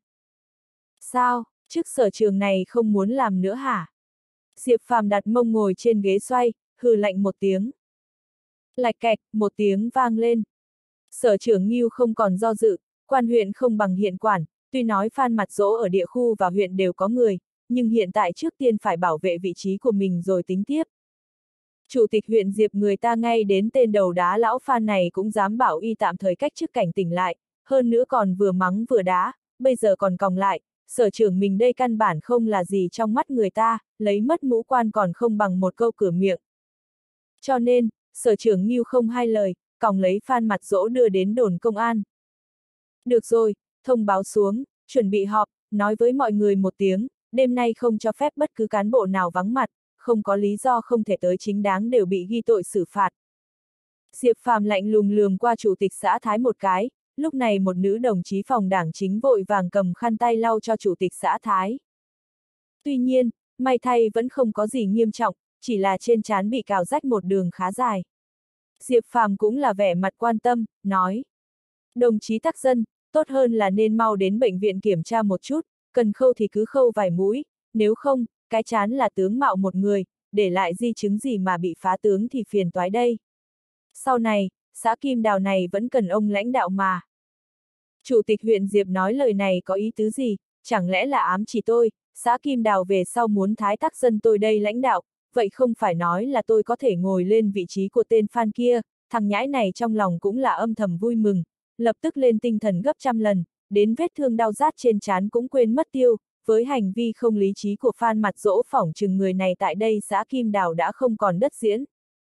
Sao, chức sở trường này không muốn làm nữa hả? Diệp Phàm đặt mông ngồi trên ghế xoay, hừ lạnh một tiếng. Lạch cạch, một tiếng vang lên. Sở trưởng Ngưu không còn do dự, quan huyện không bằng hiện quản, tuy nói Phan Mặt Dỗ ở địa khu và huyện đều có người, nhưng hiện tại trước tiên phải bảo vệ vị trí của mình rồi tính tiếp. Chủ tịch huyện Diệp người ta ngay đến tên đầu đá lão Phan này cũng dám bảo y tạm thời cách chức cảnh tỉnh lại, hơn nữa còn vừa mắng vừa đá, bây giờ còn còng lại, sở trưởng mình đây căn bản không là gì trong mắt người ta, lấy mất mũ quan còn không bằng một câu cửa miệng. Cho nên, sở trưởng Ngưu không hai lời, còng lấy Phan Mặt Dỗ đưa đến đồn công an. Được rồi, thông báo xuống, chuẩn bị họp, nói với mọi người một tiếng, đêm nay không cho phép bất cứ cán bộ nào vắng mặt, không có lý do không thể tới chính đáng đều bị ghi tội xử phạt. Diệp Phàm lạnh lùng lườm qua chủ tịch xã Thái một cái, lúc này một nữ đồng chí phòng đảng chính vội vàng cầm khăn tay lau cho chủ tịch xã Thái. Tuy nhiên, may thay vẫn không có gì nghiêm trọng, chỉ là trên trán bị cào rách một đường khá dài. Diệp Phàm cũng là vẻ mặt quan tâm, nói. Đồng chí Tắc Dân, tốt hơn là nên mau đến bệnh viện kiểm tra một chút, cần khâu thì cứ khâu vài mũi, nếu không, cái chán là tướng mạo một người, để lại di chứng gì mà bị phá tướng thì phiền toái đây. Sau này, xã Kim Đào này vẫn cần ông lãnh đạo mà. Chủ tịch huyện Diệp nói lời này có ý tứ gì, chẳng lẽ là ám chỉ tôi, xã Kim Đào về sau muốn Thái Tắc Dân tôi đây lãnh đạo, vậy không phải nói là tôi có thể ngồi lên vị trí của tên Phan kia, thằng nhãi này trong lòng cũng là âm thầm vui mừng, lập tức lên tinh thần gấp trăm lần, đến vết thương đau rát trên trán cũng quên mất tiêu, với hành vi không lý trí của Phan Mặt Dỗ phỏng chừng người này tại đây xã Kim Đào đã không còn đất diễn.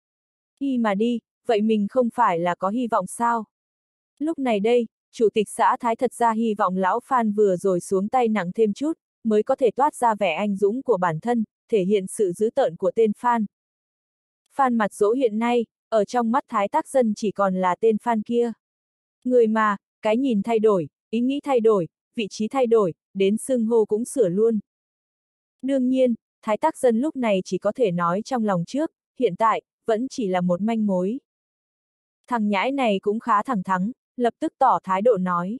Đi mà đi, vậy mình không phải là có hy vọng sao? Lúc này đây, chủ tịch xã Thái thật ra hy vọng lão Phan vừa rồi xuống tay nặng thêm chút, mới có thể toát ra vẻ anh dũng của bản thân, thể hiện sự dữ tợn của tên Phan. Phan Mặt Dỗ hiện nay, ở trong mắt Thái Tắc Dân chỉ còn là tên Phan kia. Người mà, cái nhìn thay đổi, ý nghĩ thay đổi, vị trí thay đổi, đến xưng hô cũng sửa luôn. Đương nhiên, Thái Tắc Dân lúc này chỉ có thể nói trong lòng trước, hiện tại, vẫn chỉ là một manh mối. Thằng nhãi này cũng khá thẳng thắn, lập tức tỏ thái độ nói.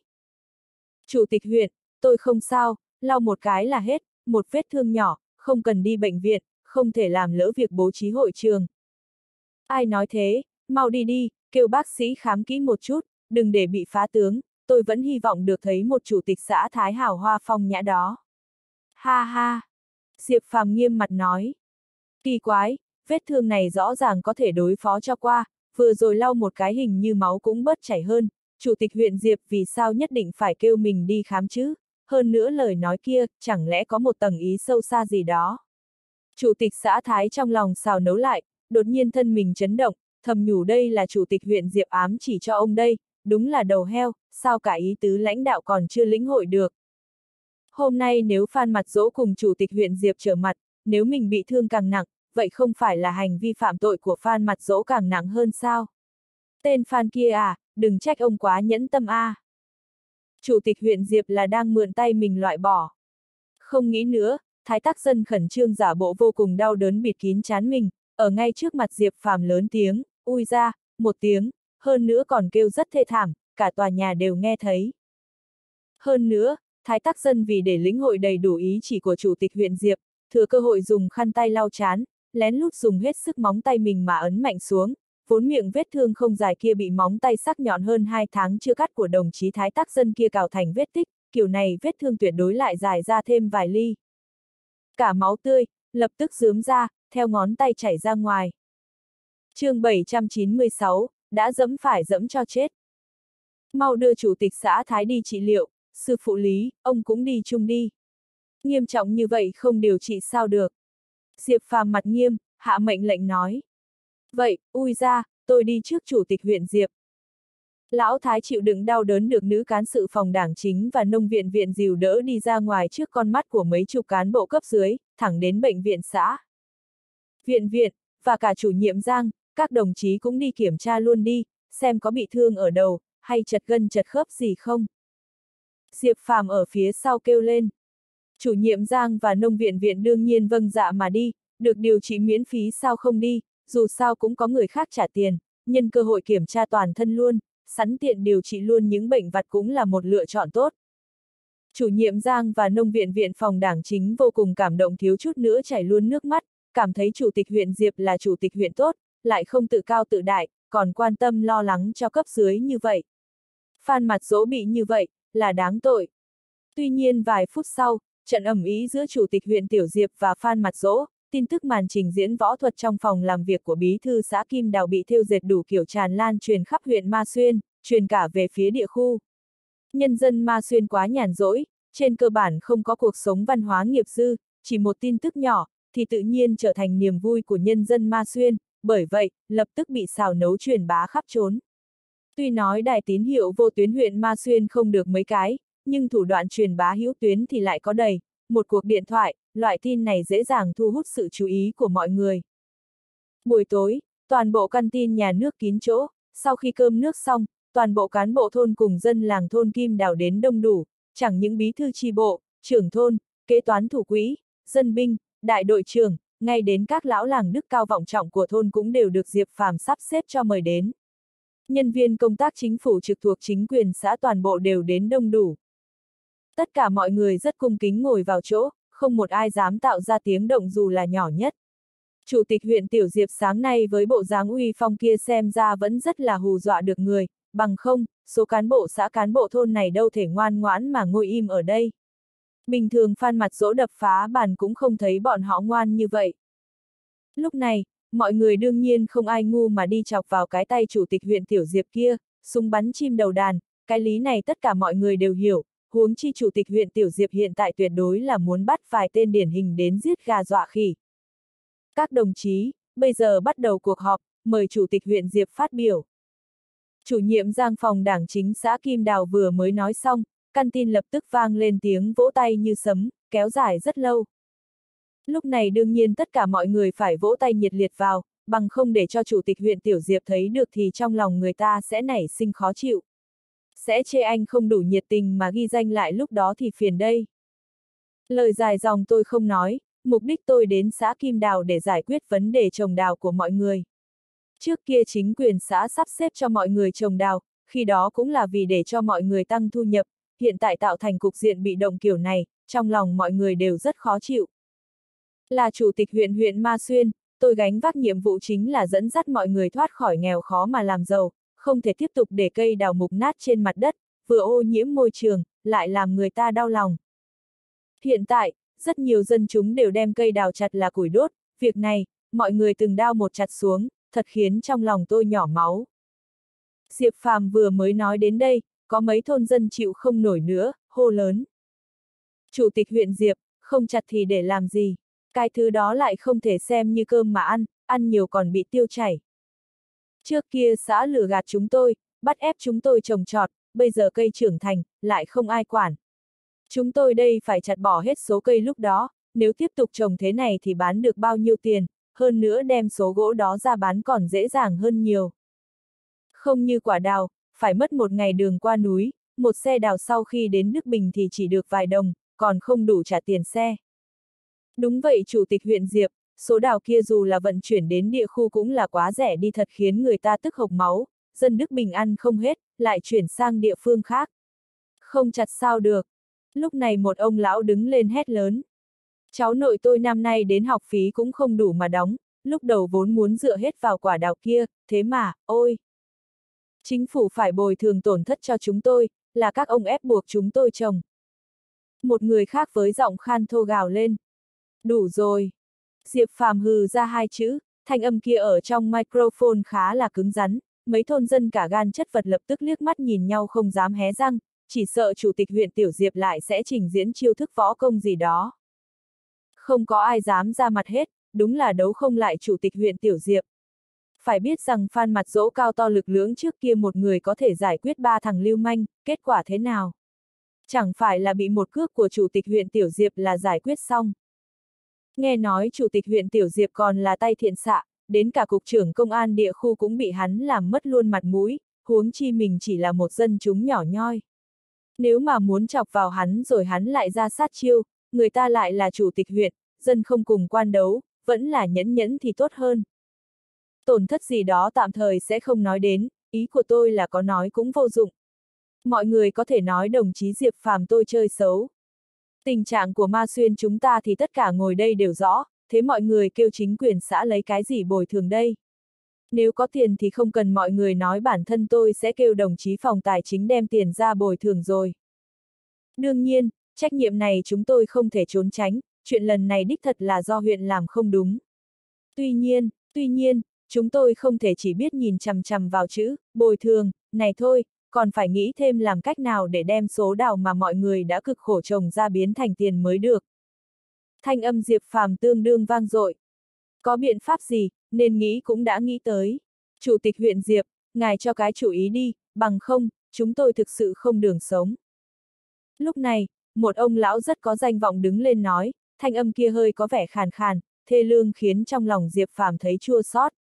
Chủ tịch huyện, tôi không sao, lau một cái là hết, một vết thương nhỏ, không cần đi bệnh viện, không thể làm lỡ việc bố trí hội trường. Ai nói thế, mau đi đi, kêu bác sĩ khám kỹ một chút, đừng để bị phá tướng, tôi vẫn hy vọng được thấy một chủ tịch xã Thái hào hoa phong nhã đó. Ha ha! Diệp Phàm nghiêm mặt nói. Kỳ quái, vết thương này rõ ràng có thể đối phó cho qua, vừa rồi lau một cái hình như máu cũng bớt chảy hơn, chủ tịch huyện Diệp vì sao nhất định phải kêu mình đi khám chứ, hơn nữa lời nói kia, chẳng lẽ có một tầng ý sâu xa gì đó. Chủ tịch xã Thái trong lòng xào nấu lại, đột nhiên thân mình chấn động, thầm nhủ đây là chủ tịch huyện Diệp ám chỉ cho ông đây, đúng là đầu heo, sao cả ý tứ lãnh đạo còn chưa lĩnh hội được. Hôm nay nếu Phan Mặt Dỗ cùng chủ tịch huyện Diệp trở mặt, nếu mình bị thương càng nặng, vậy không phải là hành vi phạm tội của Phan Mặt Dỗ càng nặng hơn sao? Tên Phan kia à, đừng trách ông quá nhẫn tâm a. À. Chủ tịch huyện Diệp là đang mượn tay mình loại bỏ. Không nghĩ nữa, Thái Tắc Dân khẩn trương giả bộ vô cùng đau đớn bịt kín trán mình, ở ngay trước mặt Diệp Phàm lớn tiếng, ui ra, một tiếng, hơn nữa còn kêu rất thê thảm, cả tòa nhà đều nghe thấy. Hơn nữa, Thái Tắc Dân vì để lĩnh hội đầy đủ ý chỉ của chủ tịch huyện Diệp, thừa cơ hội dùng khăn tay lau trán, lén lút dùng hết sức móng tay mình mà ấn mạnh xuống, vốn miệng vết thương không dài kia bị móng tay sắc nhọn hơn hai tháng chưa cắt của đồng chí Thái Tắc Dân kia cào thành vết tích, kiểu này vết thương tuyệt đối lại dài ra thêm vài ly. Cả máu tươi, lập tức rướm ra, theo ngón tay chảy ra ngoài. Chương bảy trăm chín mươi sáu, đã dẫm phải dẫm cho chết. Mau đưa chủ tịch xã Thái đi trị liệu, sư phụ Lý, ông cũng đi chung đi. Nghiêm trọng như vậy không điều trị sao được. Diệp Phàm mặt nghiêm, hạ mệnh lệnh nói. Vậy, ui ra, tôi đi trước chủ tịch huyện Diệp. Lão Thái chịu đựng đau đớn được nữ cán sự phòng đảng chính và nông viện viện dìu đỡ đi ra ngoài trước con mắt của mấy chục cán bộ cấp dưới, thẳng đến bệnh viện xã. Viện viện, và cả chủ nhiệm Giang, các đồng chí cũng đi kiểm tra luôn đi, xem có bị thương ở đầu, hay chật gân chật khớp gì không. Diệp Phàm ở phía sau kêu lên. Chủ nhiệm Giang và nông viện viện đương nhiên vâng dạ mà đi, được điều trị miễn phí sao không đi, dù sao cũng có người khác trả tiền, nhân cơ hội kiểm tra toàn thân luôn, sẵn tiện điều trị luôn những bệnh vặt cũng là một lựa chọn tốt. Chủ nhiệm Giang và nông viện viện phòng đảng chính vô cùng cảm động thiếu chút nữa chảy luôn nước mắt, cảm thấy chủ tịch huyện Diệp là chủ tịch huyện tốt, lại không tự cao tự đại, còn quan tâm lo lắng cho cấp dưới như vậy. Phan Mặt Dỗ bị như vậy, là đáng tội. Tuy nhiên vài phút sau, trận ầm ĩ giữa Chủ tịch huyện Tiểu Diệp và Phan Mặt Dỗ, tin tức màn trình diễn võ thuật trong phòng làm việc của bí thư xã Kim Đào bị thêu dệt đủ kiểu tràn lan truyền khắp huyện Ma Xuyên, truyền cả về phía địa khu. Nhân dân Ma Xuyên quá nhàn rỗi, trên cơ bản không có cuộc sống văn hóa nghiệp dư, chỉ một tin tức nhỏ, thì tự nhiên trở thành niềm vui của nhân dân Ma Xuyên, bởi vậy, lập tức bị xào nấu truyền bá khắp trốn. Tuy nói đài tín hiệu vô tuyến huyện Ma Xuyên không được mấy cái, nhưng thủ đoạn truyền bá hữu tuyến thì lại có đầy, một cuộc điện thoại, loại tin này dễ dàng thu hút sự chú ý của mọi người. Buổi tối, toàn bộ căn tin nhà nước kín chỗ, sau khi cơm nước xong, toàn bộ cán bộ thôn cùng dân làng thôn Kim Đào đến đông đủ, chẳng những bí thư chi bộ, trưởng thôn, kế toán thủ quỹ, dân binh, đại đội trưởng, ngay đến các lão làng đức cao vọng trọng của thôn cũng đều được Diệp Phàm sắp xếp cho mời đến. Nhân viên công tác chính phủ trực thuộc chính quyền xã toàn bộ đều đến đông đủ. Tất cả mọi người rất cung kính ngồi vào chỗ, không một ai dám tạo ra tiếng động dù là nhỏ nhất. Chủ tịch huyện Tiểu Diệp sáng nay với bộ dáng uy phong kia xem ra vẫn rất là hù dọa được người, bằng không, số cán bộ xã cán bộ thôn này đâu thể ngoan ngoãn mà ngồi im ở đây. Bình thường Phan Mặt Dỗ đập phá bàn cũng không thấy bọn họ ngoan như vậy. Lúc này, mọi người đương nhiên không ai ngu mà đi chọc vào cái tay chủ tịch huyện Tiểu Diệp kia, súng bắn chim đầu đàn, cái lý này tất cả mọi người đều hiểu, huống chi chủ tịch huyện Tiểu Diệp hiện tại tuyệt đối là muốn bắt vài tên điển hình đến giết gà dọa khỉ. Các đồng chí, bây giờ bắt đầu cuộc họp, mời chủ tịch huyện Diệp phát biểu. Chủ nhiệm Giang phòng đảng chính xã Kim Đào vừa mới nói xong, căn tin lập tức vang lên tiếng vỗ tay như sấm, kéo dài rất lâu. Lúc này đương nhiên tất cả mọi người phải vỗ tay nhiệt liệt vào, bằng không để cho chủ tịch huyện Tiểu Diệp thấy được thì trong lòng người ta sẽ nảy sinh khó chịu. Sẽ chê anh không đủ nhiệt tình mà ghi danh lại lúc đó thì phiền đây. Lời dài dòng tôi không nói, mục đích tôi đến xã Kim Đào để giải quyết vấn đề trồng đào của mọi người. Trước kia chính quyền xã sắp xếp cho mọi người trồng đào, khi đó cũng là vì để cho mọi người tăng thu nhập, hiện tại tạo thành cục diện bị động kiểu này, trong lòng mọi người đều rất khó chịu. Là chủ tịch huyện huyện Ma Xuyên, tôi gánh vác nhiệm vụ chính là dẫn dắt mọi người thoát khỏi nghèo khó mà làm giàu, không thể tiếp tục để cây đào mục nát trên mặt đất, vừa ô nhiễm môi trường, lại làm người ta đau lòng. Hiện tại, rất nhiều dân chúng đều đem cây đào chặt là củi đốt, việc này, mọi người từng đao một chặt xuống, thật khiến trong lòng tôi nhỏ máu. Diệp Phàm vừa mới nói đến đây, có mấy thôn dân chịu không nổi nữa, hô lớn. Chủ tịch huyện Diệp, không chặt thì để làm gì? Cái thứ đó lại không thể xem như cơm mà ăn, ăn nhiều còn bị tiêu chảy. Trước kia xã lừa gạt chúng tôi, bắt ép chúng tôi trồng trọt, bây giờ cây trưởng thành, lại không ai quản. Chúng tôi đây phải chặt bỏ hết số cây lúc đó, nếu tiếp tục trồng thế này thì bán được bao nhiêu tiền, hơn nữa đem số gỗ đó ra bán còn dễ dàng hơn nhiều. Không như quả đào, phải mất một ngày đường qua núi, một xe đào sau khi đến Đức Bình thì chỉ được vài đồng, còn không đủ trả tiền xe. Đúng vậy chủ tịch huyện Diệp, số đào kia dù là vận chuyển đến địa khu cũng là quá rẻ đi thật khiến người ta tức hộc máu, dân Đức Bình ăn không hết, lại chuyển sang địa phương khác. Không chặt sao được. Lúc này một ông lão đứng lên hét lớn. Cháu nội tôi năm nay đến học phí cũng không đủ mà đóng, lúc đầu vốn muốn dựa hết vào quả đào kia, thế mà, ôi! Chính phủ phải bồi thường tổn thất cho chúng tôi, là các ông ép buộc chúng tôi trồng. Một người khác với giọng khan thô gào lên. Đủ rồi. Diệp Phàm hừ ra hai chữ, thanh âm kia ở trong microphone khá là cứng rắn, mấy thôn dân cả gan chất vật lập tức liếc mắt nhìn nhau không dám hé răng, chỉ sợ chủ tịch huyện Tiểu Diệp lại sẽ trình diễn chiêu thức võ công gì đó. Không có ai dám ra mặt hết, đúng là đấu không lại chủ tịch huyện Tiểu Diệp. Phải biết rằng Phan Mặt Dỗ cao to lực lưỡng trước kia một người có thể giải quyết ba thằng lưu manh, kết quả thế nào? Chẳng phải là bị một cước của chủ tịch huyện Tiểu Diệp là giải quyết xong. Nghe nói chủ tịch huyện Tiểu Diệp còn là tay thiện xạ, đến cả cục trưởng công an địa khu cũng bị hắn làm mất luôn mặt mũi, huống chi mình chỉ là một dân chúng nhỏ nhoi. Nếu mà muốn chọc vào hắn rồi hắn lại ra sát chiêu, người ta lại là chủ tịch huyện, dân không cùng quan đấu, vẫn là nhẫn nhẫn thì tốt hơn. Tổn thất gì đó tạm thời sẽ không nói đến, ý của tôi là có nói cũng vô dụng. Mọi người có thể nói đồng chí Diệp Phàm tôi chơi xấu. Tình trạng của Ma Xuyên chúng ta thì tất cả ngồi đây đều rõ, thế mọi người kêu chính quyền xã lấy cái gì bồi thường đây? Nếu có tiền thì không cần mọi người nói, bản thân tôi sẽ kêu đồng chí phòng tài chính đem tiền ra bồi thường rồi. Đương nhiên, trách nhiệm này chúng tôi không thể trốn tránh, chuyện lần này đích thật là do huyện làm không đúng. Tuy nhiên, tuy nhiên, chúng tôi không thể chỉ biết nhìn chằm chằm vào chữ bồi thường này thôi, còn phải nghĩ thêm làm cách nào để đem số đào mà mọi người đã cực khổ trồng ra biến thành tiền mới được. Thanh âm Diệp Phàm tương đương vang dội. Có biện pháp gì, nên nghĩ cũng đã nghĩ tới. Chủ tịch huyện Diệp, ngài cho cái chủ ý đi, bằng không, chúng tôi thực sự không đường sống. Lúc này, một ông lão rất có danh vọng đứng lên nói, thanh âm kia hơi có vẻ khàn khàn, thê lương khiến trong lòng Diệp Phàm thấy chua xót.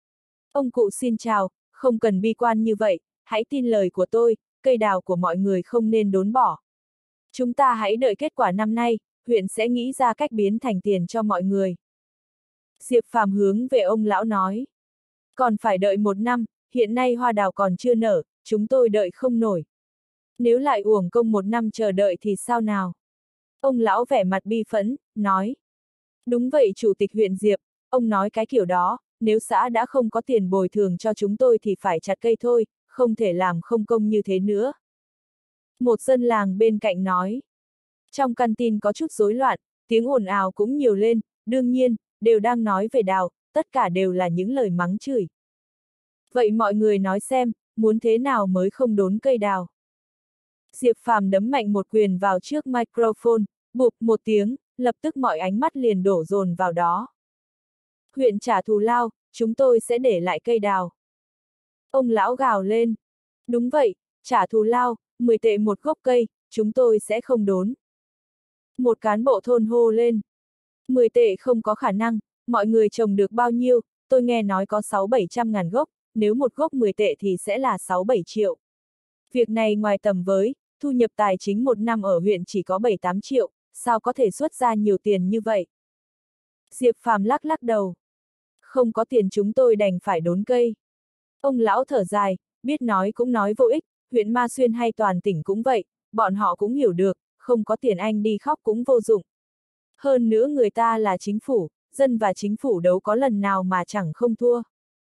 Ông cụ xin chào, không cần bi quan như vậy, hãy tin lời của tôi, cây đào của mọi người không nên đốn bỏ. Chúng ta hãy đợi kết quả năm nay, huyện sẽ nghĩ ra cách biến thành tiền cho mọi người. Diệp Phàm hướng về ông lão nói. Còn phải đợi một năm, hiện nay hoa đào còn chưa nở, chúng tôi đợi không nổi. Nếu lại uổng công một năm chờ đợi thì sao nào? Ông lão vẻ mặt bi phẫn, nói. Đúng vậy Chủ tịch huyện Diệp, ông nói cái kiểu đó, nếu xã đã không có tiền bồi thường cho chúng tôi thì phải chặt cây thôi, không thể làm không công như thế nữa. Một dân làng bên cạnh nói. Trong căn tin có chút rối loạn, tiếng ồn ào cũng nhiều lên, đương nhiên, đều đang nói về đào, tất cả đều là những lời mắng chửi. Vậy mọi người nói xem, muốn thế nào mới không đốn cây đào? Diệp Phàm đấm mạnh một quyền vào trước microphone, bụp một tiếng, lập tức mọi ánh mắt liền đổ dồn vào đó. Huyện trả thù lao, chúng tôi sẽ để lại cây đào. Ông lão gào lên. Đúng vậy, trả thù lao, mười tệ một gốc cây, chúng tôi sẽ không đốn. Một cán bộ thôn hô lên. mười tệ không có khả năng, mọi người trồng được bao nhiêu, tôi nghe nói có sáu bảy trăm ngàn gốc, nếu một gốc mười tệ thì sẽ là sáu bảy triệu. Việc này ngoài tầm với, thu nhập tài chính một năm ở huyện chỉ có bảy tám triệu, sao có thể xuất ra nhiều tiền như vậy? Diệp Phàm lắc lắc đầu. Không có tiền chúng tôi đành phải đốn cây. Ông lão thở dài, biết nói cũng nói vô ích, huyện Ma Xuyên hay toàn tỉnh cũng vậy, bọn họ cũng hiểu được, không có tiền anh đi khóc cũng vô dụng. Hơn nữa người ta là chính phủ, dân và chính phủ đấu có lần nào mà chẳng không thua.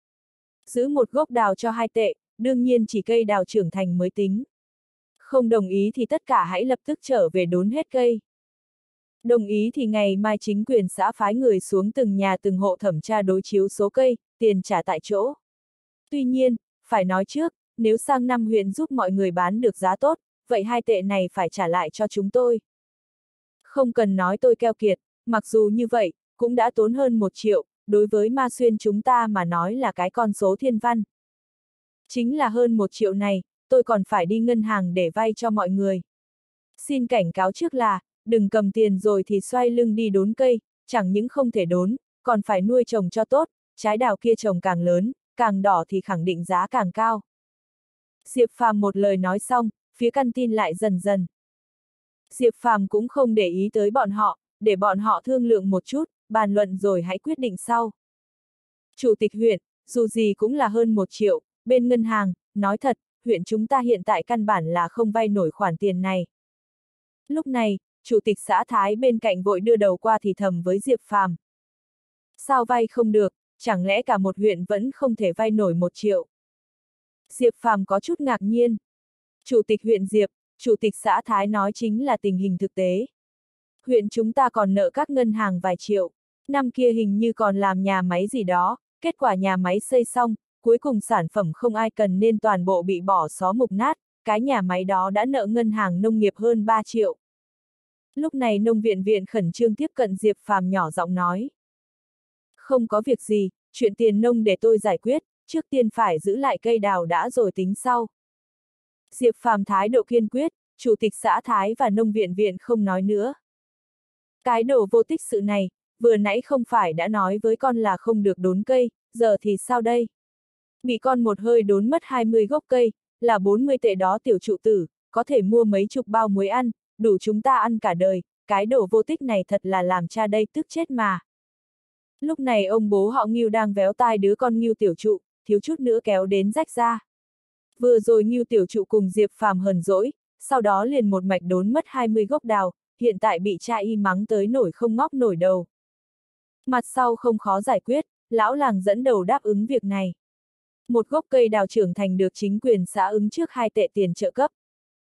Giữ một gốc đào cho hai tệ, đương nhiên chỉ cây đào trưởng thành mới tính. Không đồng ý thì tất cả hãy lập tức trở về đốn hết cây. Đồng ý thì ngày mai chính quyền xã phái người xuống từng nhà từng hộ thẩm tra đối chiếu số cây, tiền trả tại chỗ. Tuy nhiên, phải nói trước, nếu sang năm huyện giúp mọi người bán được giá tốt, vậy hai tệ này phải trả lại cho chúng tôi. Không cần nói tôi keo kiệt, mặc dù như vậy, cũng đã tốn hơn một triệu, đối với Ma Xuyên chúng ta mà nói là cái con số thiên văn. Chính là hơn một triệu này, tôi còn phải đi ngân hàng để vay cho mọi người. Xin cảnh cáo trước là, đừng cầm tiền rồi thì xoay lưng đi đốn cây, chẳng những không thể đốn, còn phải nuôi trồng cho tốt, trái đào kia trồng càng lớn, càng đỏ thì khẳng định giá càng cao. Diệp Phàm một lời nói xong, phía căn tin lại dần dần. Diệp Phàm cũng không để ý tới bọn họ, để bọn họ thương lượng một chút, bàn luận rồi hãy quyết định sau. Chủ tịch huyện, dù gì cũng là hơn một triệu, bên ngân hàng, nói thật, huyện chúng ta hiện tại căn bản là không vay nổi khoản tiền này. Lúc này, chủ tịch xã Thái bên cạnh vội đưa đầu qua thì thầm với Diệp Phàm. Sao vay không được, chẳng lẽ cả một huyện vẫn không thể vay nổi một triệu? Diệp Phàm có chút ngạc nhiên. Chủ tịch huyện Diệp, chủ tịch xã Thái nói chính là tình hình thực tế. Huyện chúng ta còn nợ các ngân hàng vài triệu, năm kia hình như còn làm nhà máy gì đó, kết quả nhà máy xây xong, cuối cùng sản phẩm không ai cần nên toàn bộ bị bỏ xó mục nát, cái nhà máy đó đã nợ ngân hàng nông nghiệp hơn ba triệu. Lúc này nông viện viện khẩn trương tiếp cận Diệp Phàm nhỏ giọng nói. Không có việc gì, chuyện tiền nông để tôi giải quyết, trước tiên phải giữ lại cây đào đã rồi tính sau. Diệp Phàm thái độ kiên quyết, chủ tịch xã Thái và nông viện viện không nói nữa. Cái đồ vô tích sự này, vừa nãy không phải đã nói với con là không được đốn cây, giờ thì sao đây? Bị con một hơi đốn mất hai mươi gốc cây, là bốn mươi tệ đó tiểu trụ tử, có thể mua mấy chục bao muối ăn, đủ chúng ta ăn cả đời, cái đồ vô tích này thật là làm cha đây tức chết mà. Lúc này ông bố họ Ngưu đang véo tai đứa con Ngưu tiểu trụ, thiếu chút nữa kéo đến rách ra. Vừa rồi Ngưu tiểu trụ cùng Diệp Phàm hờn dỗi, sau đó liền một mạch đốn mất hai mươi gốc đào, hiện tại bị cha y mắng tới nổi không ngóc nổi đầu. Mặt sau không khó giải quyết, lão làng dẫn đầu đáp ứng việc này. Một gốc cây đào trưởng thành được chính quyền xã ứng trước hai tệ tiền trợ cấp.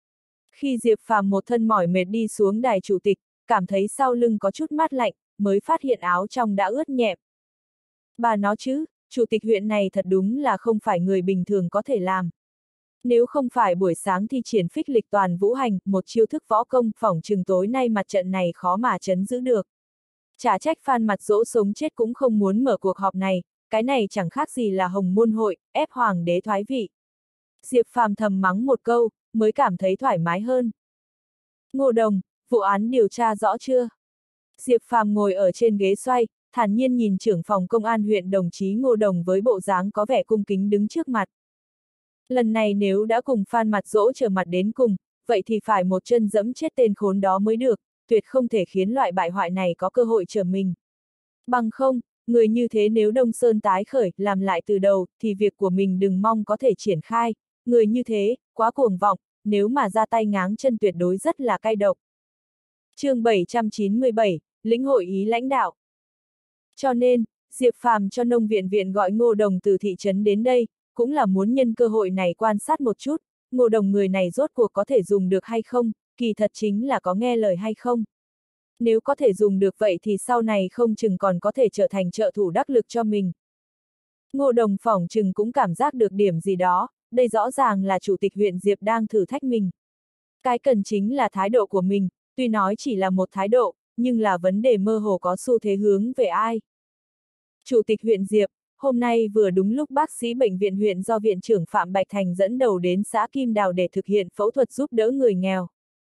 Khi Diệp Phàm một thân mỏi mệt đi xuống đài chủ tịch, cảm thấy sau lưng có chút mát lạnh, mới phát hiện áo trong đã ướt nhẹp. Bà nói chứ, chủ tịch huyện này thật đúng là không phải người bình thường có thể làm. Nếu không phải buổi sáng thi triển phích lịch toàn vũ hành, một chiêu thức võ công, phỏng chừng tối nay mặt trận này khó mà trấn giữ được. Chả trách Phan Mặt Dỗ sống chết cũng không muốn mở cuộc họp này, cái này chẳng khác gì là hồng môn hội, ép hoàng đế thoái vị. Diệp Phàm thầm mắng một câu, mới cảm thấy thoải mái hơn. Ngô Đồng, vụ án điều tra rõ chưa? Diệp Phàm ngồi ở trên ghế xoay, thản nhiên nhìn trưởng phòng công an huyện đồng chí Ngô Đồng với bộ dáng có vẻ cung kính đứng trước mặt. Lần này nếu đã cùng Phan Mặt Dỗ trở mặt đến cùng, vậy thì phải một chân dẫm chết tên khốn đó mới được, tuyệt không thể khiến loại bại hoại này có cơ hội trở mình. Bằng không, người như thế nếu Đông Sơn tái khởi, làm lại từ đầu, thì việc của mình đừng mong có thể triển khai, người như thế, quá cuồng vọng, nếu mà ra tay ngáng chân tuyệt đối rất là cay độc. Chương bảy trăm chín mươi bảy, lĩnh hội ý lãnh đạo. Cho nên, Diệp Phàm cho nông viện viện gọi Ngô Đồng từ thị trấn đến đây, cũng là muốn nhân cơ hội này quan sát một chút, Ngô Đồng người này rốt cuộc có thể dùng được hay không, kỳ thật chính là có nghe lời hay không. Nếu có thể dùng được vậy thì sau này không chừng còn có thể trở thành trợ thủ đắc lực cho mình. Ngô Đồng phỏng chừng cũng cảm giác được điểm gì đó, đây rõ ràng là chủ tịch huyện Diệp đang thử thách mình. Cái cần chính là thái độ của mình, tuy nói chỉ là một thái độ, nhưng là vấn đề mơ hồ có xu thế hướng về ai. Chủ tịch huyện Diệp, hôm nay vừa đúng lúc bác sĩ bệnh viện huyện do viện trưởng Phạm Bạch Thành dẫn đầu đến xã Kim Đào để thực hiện phẫu thuật giúp đỡ người nghèo.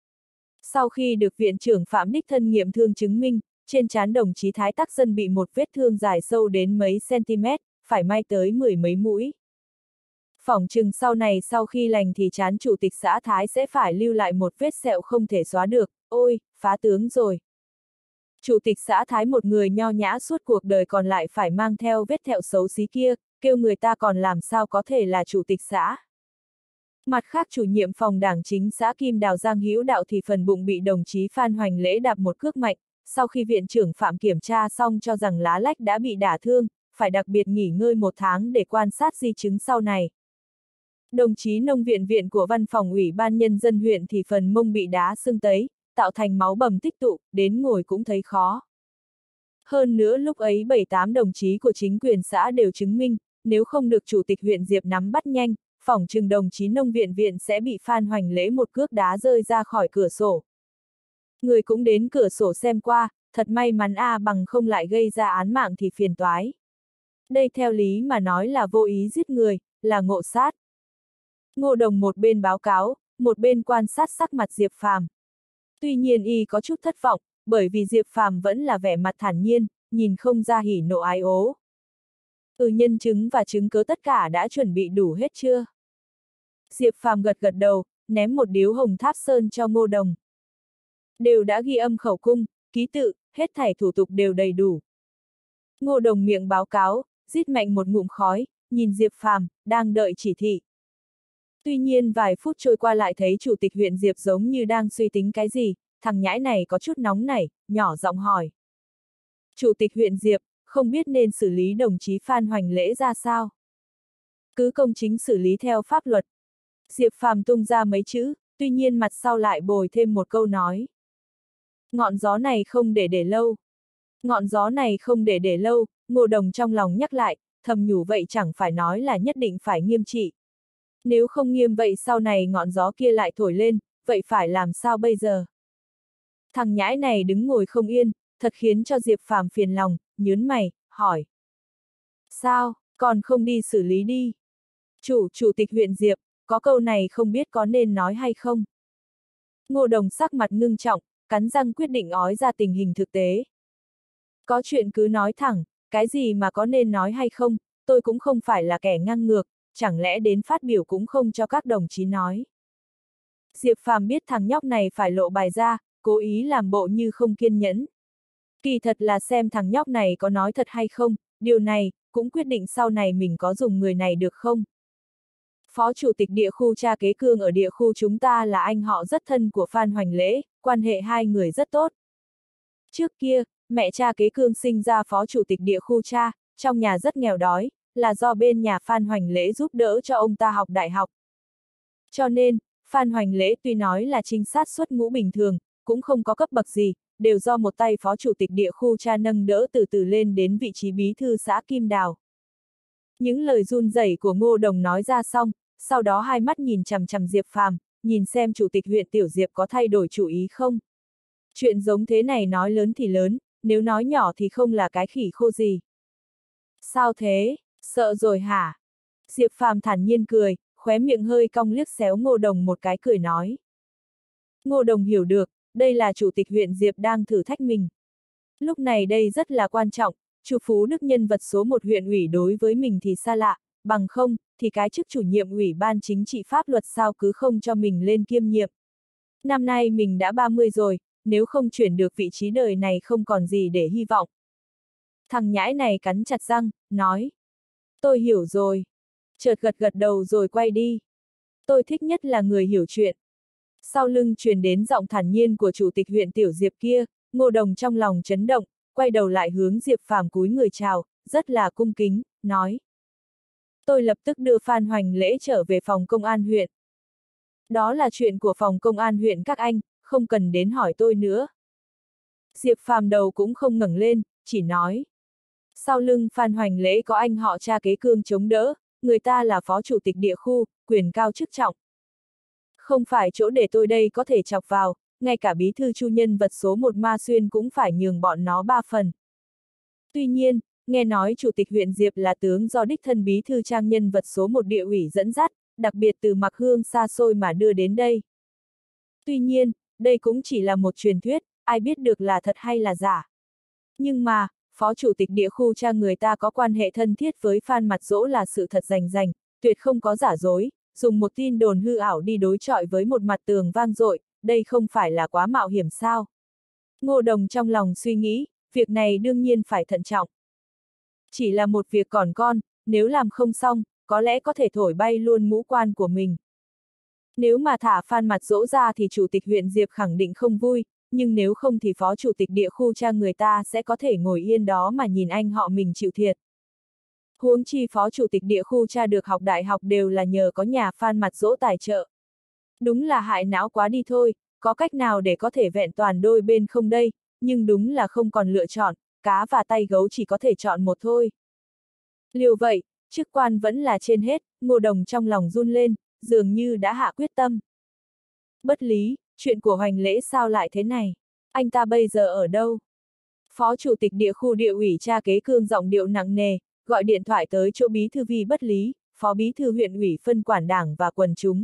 Sau khi được viện trưởng Phạm đích thân nghiệm thương chứng minh, trên trán đồng chí Thái Tắc Dân bị một vết thương dài sâu đến mấy cm, phải may tới mười mấy mũi. Phỏng chừng sau này sau khi lành thì trán chủ tịch xã Thái sẽ phải lưu lại một vết sẹo không thể xóa được, ôi, phá tướng rồi. Chủ tịch xã Thái một người nho nhã suốt cuộc đời còn lại phải mang theo vết thẹo xấu xí kia, kêu người ta còn làm sao có thể là chủ tịch xã. Mặt khác chủ nhiệm phòng đảng chính xã Kim Đào Giang Hữu Đạo thì phần bụng bị đồng chí Phan Hoành Lễ đạp một cước mạnh, sau khi viện trưởng Phạm kiểm tra xong cho rằng lá lách đã bị đả thương, phải đặc biệt nghỉ ngơi một tháng để quan sát di chứng sau này. Đồng chí nông viện viện của văn phòng ủy ban nhân dân huyện thì phần mông bị đá sưng tấy, tạo thành máu bầm tích tụ, đến ngồi cũng thấy khó. Hơn nữa lúc ấy bảy tám đồng chí của chính quyền xã đều chứng minh, nếu không được chủ tịch huyện Diệp nắm bắt nhanh, phỏng chừng đồng chí nông viện viện sẽ bị Phan Hoành Lễ một cước đá rơi ra khỏi cửa sổ. Người cũng đến cửa sổ xem qua, thật may mắn a à, bằng không lại gây ra án mạng thì phiền toái. Đây theo lý mà nói là vô ý giết người, là ngộ sát. Ngô Đồng một bên báo cáo, một bên quan sát sắc mặt Diệp Phàm. Tuy nhiên y có chút thất vọng, bởi vì Diệp Phàm vẫn là vẻ mặt thản nhiên, nhìn không ra hỉ nộ ái ố. Ừ, nhân chứng và chứng cớ tất cả đã chuẩn bị đủ hết chưa? Diệp Phàm gật gật đầu, ném một điếu hồng tháp sơn cho Ngô Đồng. Đều đã ghi âm khẩu cung, ký tự, hết thảy thủ tục đều đầy đủ. Ngô Đồng miệng báo cáo, rít mạnh một ngụm khói, nhìn Diệp Phàm, đang đợi chỉ thị. Tuy nhiên vài phút trôi qua lại thấy chủ tịch huyện Diệp giống như đang suy tính cái gì, thằng nhãi này có chút nóng nảy, nhỏ giọng hỏi. Chủ tịch huyện Diệp, không biết nên xử lý đồng chí Phan Hoành Lễ ra sao? Cứ công chính xử lý theo pháp luật. Diệp Phàm tung ra mấy chữ, tuy nhiên mặt sau lại bồi thêm một câu nói. Ngọn gió này không để để lâu. Ngọn gió này không để để lâu, Ngô Đồng trong lòng nhắc lại, thầm nhủ vậy chẳng phải nói là nhất định phải nghiêm trị. Nếu không nghiêm vậy sau này ngọn gió kia lại thổi lên, vậy phải làm sao bây giờ? Thằng nhãi này đứng ngồi không yên, thật khiến cho Diệp Phàm phiền lòng, nhớn mày, hỏi. Sao, còn không đi xử lý đi? Chủ, chủ tịch huyện Diệp, có câu này không biết có nên nói hay không? Ngô Đồng sắc mặt ngưng trọng, cắn răng quyết định ói ra tình hình thực tế. Có chuyện cứ nói thẳng, cái gì mà có nên nói hay không, tôi cũng không phải là kẻ ngang ngược, chẳng lẽ đến phát biểu cũng không cho các đồng chí nói. Diệp Phàm biết thằng nhóc này phải lộ bài ra, cố ý làm bộ như không kiên nhẫn. Kỳ thật là xem thằng nhóc này có nói thật hay không, điều này, cũng quyết định sau này mình có dùng người này được không. Phó chủ tịch địa khu Cha Kế Cương ở địa khu chúng ta là anh họ rất thân của Phan Hoành Lễ, quan hệ hai người rất tốt. Trước kia, mẹ Cha Kế Cương sinh ra phó chủ tịch địa khu Cha, trong nhà rất nghèo đói, là do bên nhà Phan Hoành Lễ giúp đỡ cho ông ta học đại học. Cho nên, Phan Hoành Lễ tuy nói là trinh sát xuất ngũ bình thường, cũng không có cấp bậc gì, đều do một tay phó chủ tịch địa khu cha nâng đỡ từ từ lên đến vị trí bí thư xã Kim Đào. Những lời run rẩy của Ngô Đồng nói ra xong, sau đó hai mắt nhìn chằm chằm Diệp Phàm, nhìn xem chủ tịch huyện Tiểu Diệp có thay đổi chủ ý không. Chuyện giống thế này nói lớn thì lớn, nếu nói nhỏ thì không là cái khỉ khô gì. Sao thế, sợ rồi hả? Diệp Phàm thản nhiên cười, khóe miệng hơi cong liếc xéo Ngô Đồng một cái cười nói. Ngô Đồng hiểu được, đây là chủ tịch huyện Diệp đang thử thách mình. Lúc này đây rất là quan trọng, Chu Phú Đức nhân vật số một huyện ủy đối với mình thì xa lạ, bằng không, thì cái chức chủ nhiệm ủy ban chính trị pháp luật sao cứ không cho mình lên kiêm nhiệm. Năm nay mình đã ba mươi rồi, nếu không chuyển được vị trí đời này không còn gì để hy vọng. Thằng nhãi này cắn chặt răng, nói. Tôi hiểu rồi. Chợt gật gật đầu rồi quay đi. Tôi thích nhất là người hiểu chuyện. Sau lưng truyền đến giọng thản nhiên của chủ tịch huyện Tiểu Diệp kia, Ngô Đồng trong lòng chấn động, quay đầu lại hướng Diệp Phàm cúi người chào, rất là cung kính, nói. Tôi lập tức đưa Phan Hoành Lễ trở về phòng công an huyện. Đó là chuyện của phòng công an huyện các anh, không cần đến hỏi tôi nữa. Diệp Phàm đầu cũng không ngẩng lên, chỉ nói. Sau lưng Phan Hoành Lễ có anh họ cha kế Cương chống đỡ, người ta là phó chủ tịch địa khu, quyền cao chức trọng. Không phải chỗ để tôi đây có thể chọc vào, ngay cả bí thư Chu nhân vật số một Ma Xuyên cũng phải nhường bọn nó ba phần. Tuy nhiên, nghe nói chủ tịch huyện Diệp là tướng do đích thân bí thư Trang nhân vật số một địa ủy dẫn dắt, đặc biệt từ Mạc Hương xa xôi mà đưa đến đây. Tuy nhiên, đây cũng chỉ là một truyền thuyết, ai biết được là thật hay là giả. Nhưng mà, phó chủ tịch địa khu Trang người ta có quan hệ thân thiết với Phan Mặt Dỗ là sự thật rành rành, tuyệt không có giả dối, dùng một tin đồn hư ảo đi đối chọi với một mặt tường vang dội, đây không phải là quá mạo hiểm sao? Ngô Đồng trong lòng suy nghĩ, việc này đương nhiên phải thận trọng. Chỉ là một việc còn con, nếu làm không xong, có lẽ có thể thổi bay luôn ngũ quan của mình. Nếu mà thả Phan Mặt Dỗ ra thì chủ tịch huyện Diệp khẳng định không vui, nhưng nếu không thì phó chủ tịch địa khu Trang người ta sẽ có thể ngồi yên đó mà nhìn anh họ mình chịu thiệt. Huống chi phó chủ tịch địa khu Cha được học đại học đều là nhờ có nhà Phan Mặt Dỗ tài trợ. Đúng là hại não quá đi thôi, có cách nào để có thể vẹn toàn đôi bên không đây, nhưng đúng là không còn lựa chọn, cá và tay gấu chỉ có thể chọn một thôi. Liều vậy, chức quan vẫn là trên hết, Ngô Đồng trong lòng run lên, dường như đã hạ quyết tâm. Bất lý, chuyện của Hoành Lễ sao lại thế này? Anh ta bây giờ ở đâu? Phó chủ tịch địa khu địa ủy Cha kế Cương giọng điệu nặng nề, gọi điện thoại tới chỗ bí thư Vi Bất Lý, phó bí thư huyện ủy phân quản đảng và quần chúng.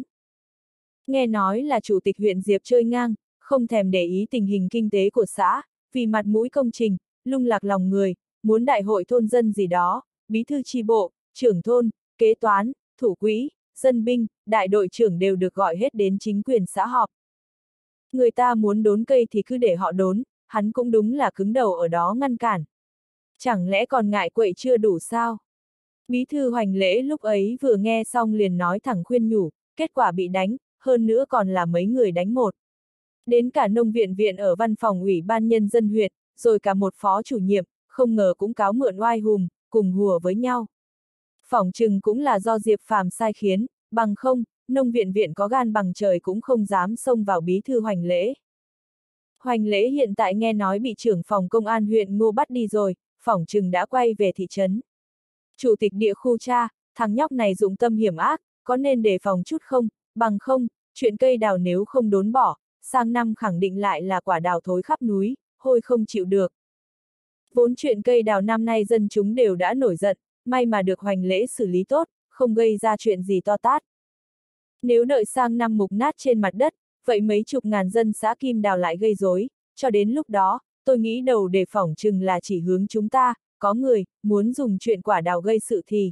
Nghe nói là chủ tịch huyện Diệp chơi ngang, không thèm để ý tình hình kinh tế của xã, vì mặt mũi công trình, lung lạc lòng người, muốn đại hội thôn dân gì đó, bí thư chi bộ, trưởng thôn, kế toán, thủ quỹ, dân binh, đại đội trưởng đều được gọi hết đến chính quyền xã họp. Người ta muốn đốn cây thì cứ để họ đốn, hắn cũng đúng là cứng đầu ở đó ngăn cản. Chẳng lẽ còn ngại quậy chưa đủ sao? Bí thư Hoành Lễ lúc ấy vừa nghe xong liền nói thẳng khuyên nhủ, kết quả bị đánh, hơn nữa còn là mấy người đánh một. Đến cả nông viện viện ở văn phòng ủy ban nhân dân huyện, rồi cả một phó chủ nhiệm, không ngờ cũng cáo mượn oai hùng, cùng hùa với nhau. Phỏng chừng cũng là do Diệp Phàm sai khiến, bằng không, nông viện viện có gan bằng trời cũng không dám xông vào bí thư Hoành Lễ. Hoành Lễ hiện tại nghe nói bị trưởng phòng công an huyện Ngô bắt đi rồi, phỏng chừng đã quay về thị trấn. Chủ tịch địa khu Cha, thằng nhóc này dụng tâm hiểm ác, có nên đề phòng chút không, bằng không, chuyện cây đào nếu không đốn bỏ, sang năm khẳng định lại là quả đào thối khắp núi, hôi không chịu được. Vốn chuyện cây đào năm nay dân chúng đều đã nổi giận, may mà được Hoành Lễ xử lý tốt, không gây ra chuyện gì to tát. Nếu đợi sang năm mục nát trên mặt đất, vậy mấy chục ngàn dân xã Kim Đào lại gây rối, cho đến lúc đó, tôi nghĩ đầu đề phỏng chừng là chỉ hướng chúng ta, có người, muốn dùng chuyện quả đào gây sự thì.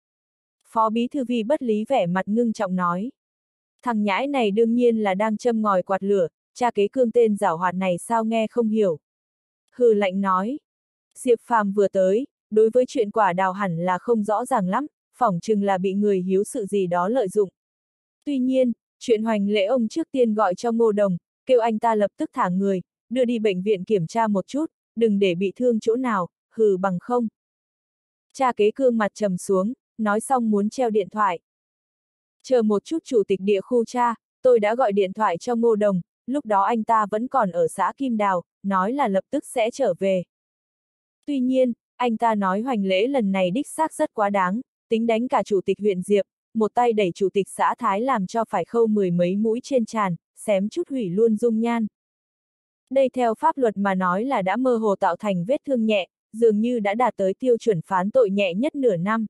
Phó bí thư Vi Bất Lý vẻ mặt ngưng trọng nói. Thằng nhãi này đương nhiên là đang châm ngòi quạt lửa, Cha kế Cương tên giảo hoạt này sao nghe không hiểu. Hừ lạnh nói. Diệp Phàm vừa tới, đối với chuyện quả đào hẳn là không rõ ràng lắm, phỏng chừng là bị người hiếu sự gì đó lợi dụng. Tuy nhiên, chuyện Hoành Lễ ông trước tiên gọi cho Ngô Đồng, kêu anh ta lập tức thả người, đưa đi bệnh viện kiểm tra một chút, đừng để bị thương chỗ nào, hừ bằng không. Cha kế Cương mặt trầm xuống, nói xong muốn treo điện thoại. Chờ một chút chủ tịch địa khu cha, tôi đã gọi điện thoại cho Ngô Đồng, lúc đó anh ta vẫn còn ở xã Kim Đào, nói là lập tức sẽ trở về. Tuy nhiên, anh ta nói hoành lễ lần này đích xác rất quá đáng, tính đánh cả chủ tịch huyện Diệp, một tay đẩy chủ tịch xã Thái làm cho phải khâu mười mấy mũi trên trán, xém chút hủy luôn dung nhan. Đây theo pháp luật mà nói là đã mơ hồ tạo thành vết thương nhẹ, dường như đã đạt tới tiêu chuẩn phán tội nhẹ nhất nửa năm.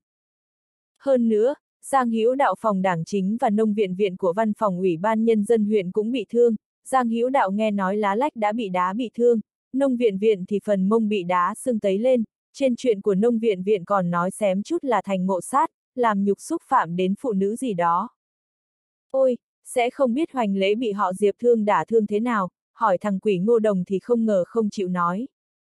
Hơn nữa, Giang Hữu Đạo phòng đảng chính và nông viện viện của văn phòng ủy ban nhân dân huyện cũng bị thương, Giang Hữu Đạo nghe nói Lá Lách đã bị đá bị thương, nông viện viện thì phần mông bị đá sưng tấy lên, trên chuyện của nông viện viện còn nói xém chút là thành ngộ sát, làm nhục xúc phạm đến phụ nữ gì đó. Ôi, sẽ không biết hoành lễ bị họ Diệp thương đả thương thế nào, hỏi thằng quỷ Ngô Đồng thì không ngờ không chịu nói.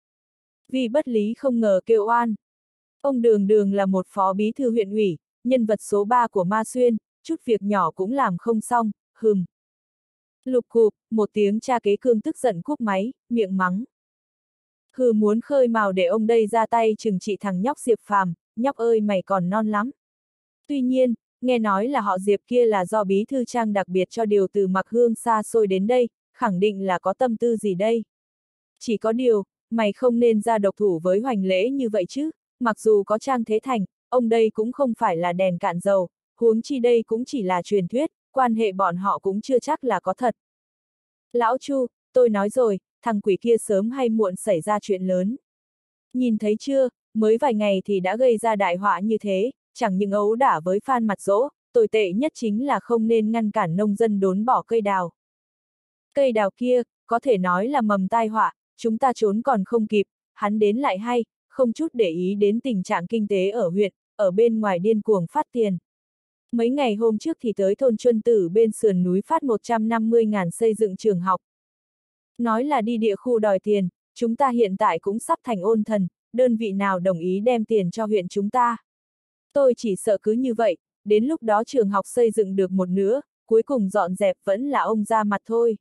Vì bất lý không ngờ kêu oan. Ông Đường Đường là một phó bí thư huyện ủy, nhân vật số ba của Ma Xuyên, chút việc nhỏ cũng làm không xong, hừm. Lục cụp, một tiếng cha kế Cương tức giận cúp máy, miệng mắng. Hừ, muốn khơi mào để ông đây ra tay trừng trị thằng nhóc Diệp Phàm, nhóc ơi mày còn non lắm. Tuy nhiên, nghe nói là họ Diệp kia là do bí thư Trang đặc biệt cho điều từ Mặc Hương xa xôi đến đây, khẳng định là có tâm tư gì đây. Chỉ có điều, mày không nên ra độc thủ với hoành lễ như vậy chứ, mặc dù có Trang Thế Thành, ông đây cũng không phải là đèn cạn dầu, huống chi đây cũng chỉ là truyền thuyết, quan hệ bọn họ cũng chưa chắc là có thật. Lão Chu, tôi nói rồi, thằng quỷ kia sớm hay muộn xảy ra chuyện lớn. Nhìn thấy chưa, mới vài ngày thì đã gây ra đại họa như thế, chẳng những ấu đả với Phan Mặt Dỗ, tồi tệ nhất chính là không nên ngăn cản nông dân đốn bỏ cây đào. Cây đào kia, có thể nói là mầm tai họa, chúng ta trốn còn không kịp, hắn đến lại hay, không chút để ý đến tình trạng kinh tế ở huyện, ở bên ngoài điên cuồng phát tiền. Mấy ngày hôm trước thì tới thôn Chuân Tử bên sườn núi phát một trăm năm mươi ngàn xây dựng trường học. Nói là đi địa khu đòi tiền, chúng ta hiện tại cũng sắp thành ôn thần, đơn vị nào đồng ý đem tiền cho huyện chúng ta. Tôi chỉ sợ cứ như vậy, đến lúc đó trường học xây dựng được một nửa, cuối cùng dọn dẹp vẫn là ông ra mặt thôi.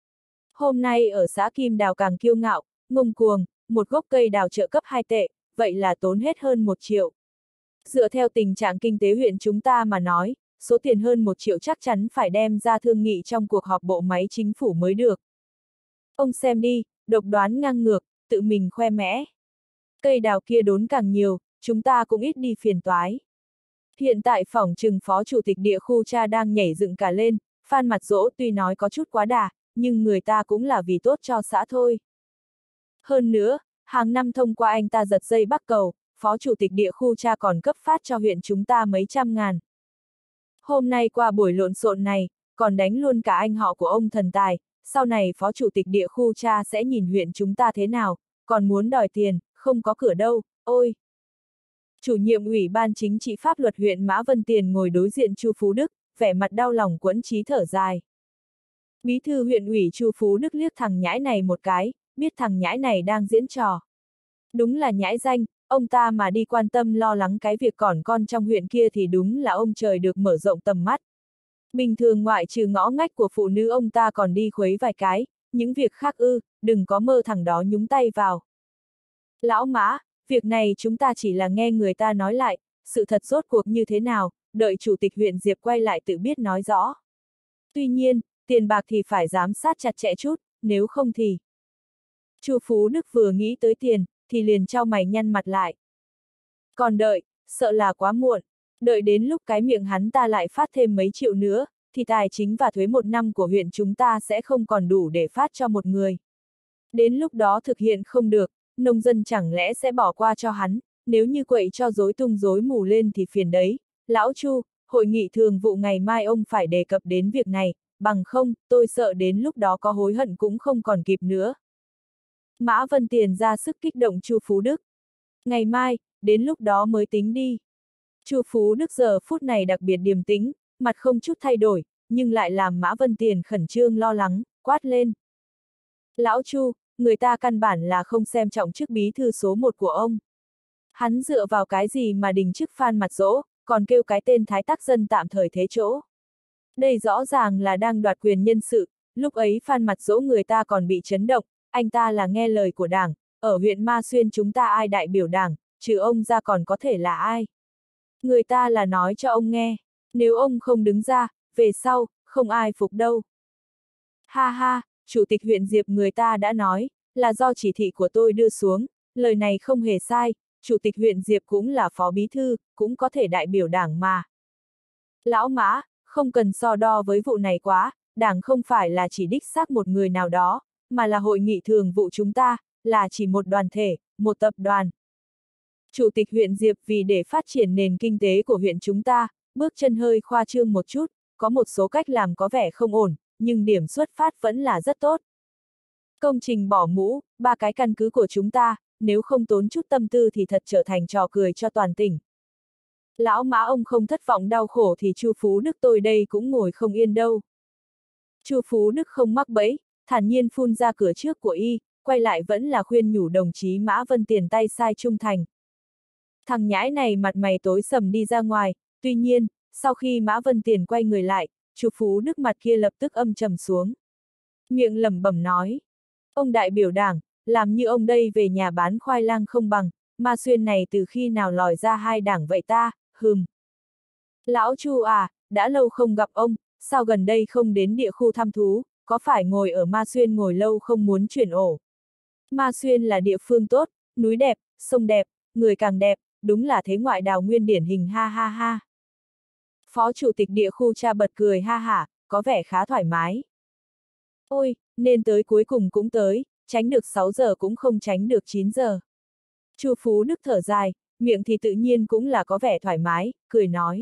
Hôm nay ở xã Kim Đào càng kiêu ngạo, ngông cuồng, một gốc cây đào trợ cấp hai tệ, vậy là tốn hết hơn một triệu. Dựa theo tình trạng kinh tế huyện chúng ta mà nói, số tiền hơn một triệu chắc chắn phải đem ra thương nghị trong cuộc họp bộ máy chính phủ mới được. Ông xem đi, độc đoán ngang ngược, tự mình khoe mẽ. Cây đào kia đốn càng nhiều, chúng ta cũng ít đi phiền toái. Hiện tại phỏng chừng phó chủ tịch địa khu cha đang nhảy dựng cả lên, Phan Mặt Dỗ tuy nói có chút quá đà, nhưng người ta cũng là vì tốt cho xã thôi. Hơn nữa, hàng năm thông qua anh ta giật dây Bắc Cầu, phó chủ tịch địa khu cha còn cấp phát cho huyện chúng ta mấy trăm ngàn. Hôm nay qua buổi lộn xộn này, còn đánh luôn cả anh họ của ông thần tài, sau này phó chủ tịch địa khu cha sẽ nhìn huyện chúng ta thế nào, còn muốn đòi tiền, không có cửa đâu, ôi. Chủ nhiệm ủy ban chính trị pháp luật huyện Mã Vân Tiền ngồi đối diện Chu Phú Đức, vẻ mặt đau lòng quẫn trí thở dài. Bí thư huyện ủy Chu Phú Đức liếc thằng nhãi này một cái, biết thằng nhãi này đang diễn trò. Đúng là nhãi danh, ông ta mà đi quan tâm lo lắng cái việc còn con trong huyện kia thì đúng là ông trời được mở rộng tầm mắt. Bình thường ngoại trừ ngõ ngách của phụ nữ ông ta còn đi khuấy vài cái, những việc khác ư, đừng có mơ thằng đó nhúng tay vào. Lão Mã, việc này chúng ta chỉ là nghe người ta nói lại, sự thật rốt cuộc như thế nào, đợi chủ tịch huyện Diệp quay lại tự biết nói rõ. Tuy nhiên, tiền bạc thì phải giám sát chặt chẽ chút, nếu không thì... Chu Phú Đức vừa nghĩ tới tiền, thì liền trao mày nhăn mặt lại. Còn đợi, sợ là quá muộn, đợi đến lúc cái miệng hắn ta lại phát thêm mấy triệu nữa, thì tài chính và thuế một năm của huyện chúng ta sẽ không còn đủ để phát cho một người. Đến lúc đó thực hiện không được, nông dân chẳng lẽ sẽ bỏ qua cho hắn, nếu như quậy cho rối tung rối mù lên thì phiền đấy. Lão Chu, hội nghị thường vụ ngày mai ông phải đề cập đến việc này, bằng không, tôi sợ đến lúc đó có hối hận cũng không còn kịp nữa. Mã Vân Tiền ra sức kích động Chu Phú Đức. Ngày mai, đến lúc đó mới tính đi. Chu Phú Đức giờ phút này đặc biệt điềm tĩnh, mặt không chút thay đổi, nhưng lại làm Mã Vân Tiền khẩn trương lo lắng, quát lên. Lão Chu, người ta căn bản là không xem trọng chức bí thư số một của ông. Hắn dựa vào cái gì mà đình chức Phan Mặt Dỗ, còn kêu cái tên Thái Tắc Dân tạm thời thế chỗ. Đây rõ ràng là đang đoạt quyền nhân sự, lúc ấy Phan Mặt Dỗ người ta còn bị chấn động, anh ta là nghe lời của đảng, ở huyện Ma Xuyên chúng ta ai đại biểu đảng, trừ ông ra còn có thể là ai? Người ta là nói cho ông nghe, nếu ông không đứng ra, về sau, không ai phục đâu. Ha ha, chủ tịch huyện Diệp người ta đã nói, là do chỉ thị của tôi đưa xuống, lời này không hề sai, chủ tịch huyện Diệp cũng là phó bí thư, cũng có thể đại biểu đảng mà. Lão Mã, không cần so đo với vụ này quá, đảng không phải là chỉ đích xác một người nào đó, mà là hội nghị thường vụ chúng ta, là chỉ một đoàn thể, một tập đoàn. Chủ tịch huyện Diệp vì để phát triển nền kinh tế của huyện chúng ta, bước chân hơi khoa trương một chút, có một số cách làm có vẻ không ổn, nhưng điểm xuất phát vẫn là rất tốt. Công trình bỏ mũ, ba cái căn cứ của chúng ta, nếu không tốn chút tâm tư thì thật trở thành trò cười cho toàn tỉnh. Lão Mã ông không thất vọng đau khổ thì Chu Phú Đức tôi đây cũng ngồi không yên đâu. Chu Phú Đức không mắc bẫy, thản nhiên phun ra cửa trước của y, quay lại vẫn là khuyên nhủ đồng chí Mã Vân Tiền tay sai trung thành. Thằng nhãi này mặt mày tối sầm đi ra ngoài, tuy nhiên, sau khi Mã Vân Tiền quay người lại, Chu Phú Đức mặt kia lập tức âm trầm xuống. Miệng lẩm bẩm nói, ông đại biểu đảng, làm như ông đây về nhà bán khoai lang không bằng, Ma Xuyên này từ khi nào lòi ra hai đảng vậy ta, hừm. Lão Chu à, đã lâu không gặp ông, sao gần đây không đến địa khu thăm thú, có phải ngồi ở Ma Xuyên ngồi lâu không muốn chuyển ổ? Ma Xuyên là địa phương tốt, núi đẹp, sông đẹp, người càng đẹp, đúng là thế ngoại đào nguyên điển hình ha ha ha. Phó chủ tịch địa khu cha bật cười ha hả, có vẻ khá thoải mái. Ôi, nên tới cuối cùng cũng tới, tránh được sáu giờ cũng không tránh được chín giờ. Chu Phú Đức thở dài, miệng thì tự nhiên cũng là có vẻ thoải mái, cười nói.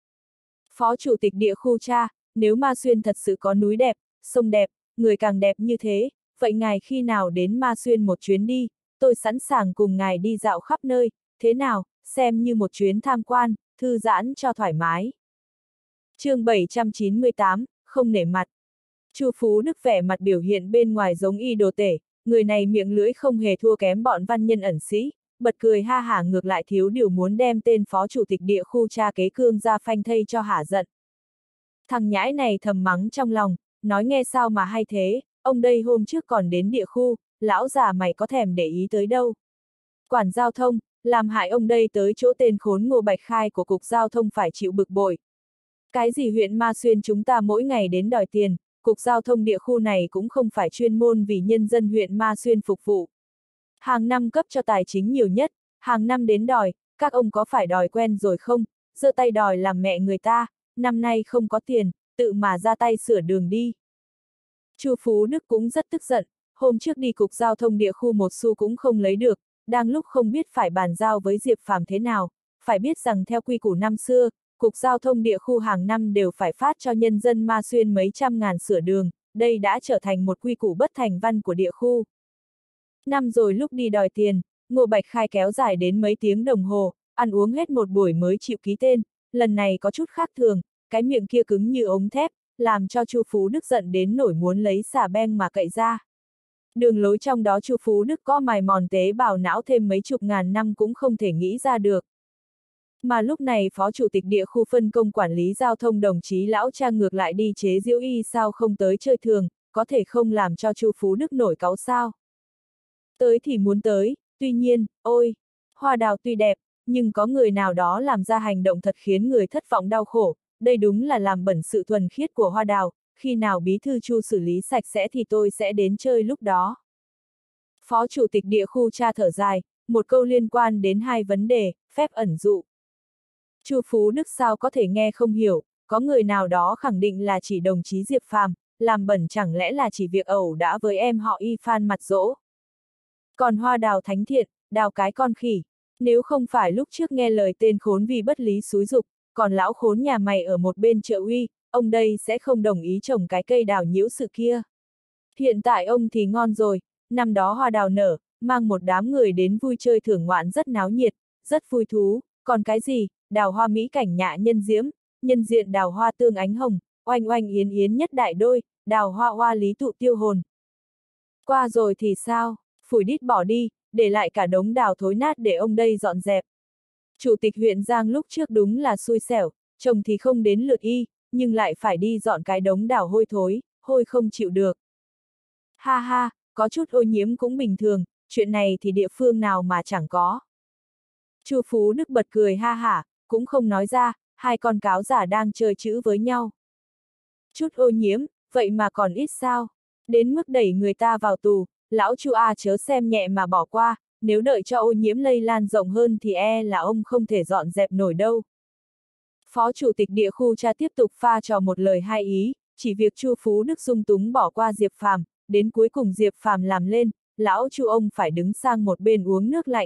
Phó chủ tịch địa khu cha, nếu Ma Xuyên thật sự có núi đẹp, sông đẹp, người càng đẹp như thế, vậy ngài khi nào đến Ma Xuyên một chuyến đi, tôi sẵn sàng cùng ngài đi dạo khắp nơi, thế nào, xem như một chuyến tham quan, thư giãn cho thoải mái. Chương bảy trăm chín mươi tám, không nể mặt. Chu Phú Đức vẻ mặt biểu hiện bên ngoài giống y đồ tể, người này miệng lưỡi không hề thua kém bọn văn nhân ẩn sĩ, bật cười ha hả ngược lại thiếu điều muốn đem tên phó chủ tịch địa khu cha kế cương ra phanh thây cho hả giận. Thằng nhãi này thầm mắng trong lòng, nói nghe sao mà hay thế, ông đây hôm trước còn đến địa khu, lão già mày có thèm để ý tới đâu. Quản giao thông, làm hại ông đây tới chỗ tên khốn Ngô Bạch Khai của cục giao thông phải chịu bực bội. Cái gì huyện Ma Xuyên chúng ta mỗi ngày đến đòi tiền, cục giao thông địa khu này cũng không phải chuyên môn vì nhân dân huyện Ma Xuyên phục vụ. Hàng năm cấp cho tài chính nhiều nhất, hàng năm đến đòi, các ông có phải đòi quen rồi không, giơ tay đòi làm mẹ người ta, năm nay không có tiền, tự mà ra tay sửa đường đi. Chu Phú Đức cũng rất tức giận, hôm trước đi cục giao thông địa khu một xu cũng không lấy được, đang lúc không biết phải bàn giao với Diệp Phàm thế nào, phải biết rằng theo quy củ năm xưa, cục giao thông địa khu hàng năm đều phải phát cho nhân dân Ma Xuyên mấy trăm ngàn sửa đường, đây đã trở thành một quy củ bất thành văn của địa khu. Năm rồi lúc đi đòi tiền, Ngô Bạch Khai kéo dài đến mấy tiếng đồng hồ, ăn uống hết một buổi mới chịu ký tên, lần này có chút khác thường, cái miệng kia cứng như ống thép, làm cho Chu Phú Đức giận đến nổi muốn lấy xà beng mà cậy ra. Đường lối trong đó Chu Phú Đức có mài mòn tế bào não thêm mấy chục ngàn năm cũng không thể nghĩ ra được. Mà lúc này phó chủ tịch địa khu phân công quản lý giao thông đồng chí lão cha ngược lại đi chế giễu y sao không tới chơi thường, có thể không làm cho Chu Phú Đức nổi cáu sao. Tới thì muốn tới, tuy nhiên, ôi, hoa đào tuy đẹp, nhưng có người nào đó làm ra hành động thật khiến người thất vọng đau khổ, đây đúng là làm bẩn sự thuần khiết của hoa đào, khi nào bí thư Chu xử lý sạch sẽ thì tôi sẽ đến chơi lúc đó. Phó chủ tịch địa khu cha thở dài, một câu liên quan đến hai vấn đề, phép ẩn dụ. Chu Phú Đức sao có thể nghe không hiểu, có người nào đó khẳng định là chỉ đồng chí Diệp Phàm, làm bẩn chẳng lẽ là chỉ việc ẩu đả với em họ Y Phan mặt dỗ. Còn hoa đào thánh thiện, đào cái con khỉ, nếu không phải lúc trước nghe lời tên khốn vì bất lý xúi dục, còn lão khốn nhà mày ở một bên chợ uy, ông đây sẽ không đồng ý trồng cái cây đào nhiễu sự kia. Hiện tại ông thì ngon rồi, năm đó hoa đào nở, mang một đám người đến vui chơi thưởng ngoạn rất náo nhiệt, rất vui thú, còn cái gì, đào hoa mỹ cảnh nhạ nhân diễm, nhân diện đào hoa tương ánh hồng, oanh oanh yến yến nhất đại đôi, đào hoa hoa lý tụ tiêu hồn. Qua rồi thì sao, phủi đít bỏ đi, để lại cả đống đào thối nát để ông đây dọn dẹp. Chủ tịch huyện Giang lúc trước đúng là xui xẻo, chồng thì không đến lượt y, nhưng lại phải đi dọn cái đống đào hôi thối, hôi không chịu được. Ha ha, có chút ô nhiễm cũng bình thường, chuyện này thì địa phương nào mà chẳng có. Chu Phú Đức bật cười ha hả, cũng không nói ra, hai con cáo giả đang chơi chữ với nhau. Chút ô nhiễm, vậy mà còn ít sao? Đến mức đẩy người ta vào tù, lão Chu à chớ xem nhẹ mà bỏ qua, nếu đợi cho ô nhiễm lây lan rộng hơn thì e là ông không thể dọn dẹp nổi đâu. Phó Chủ tịch địa khu cha tiếp tục pha trò một lời hai ý, chỉ việc Chu Phú Đức dung túng bỏ qua Diệp Phàm, đến cuối cùng Diệp Phàm làm lên, lão Chu ông phải đứng sang một bên uống nước lạnh.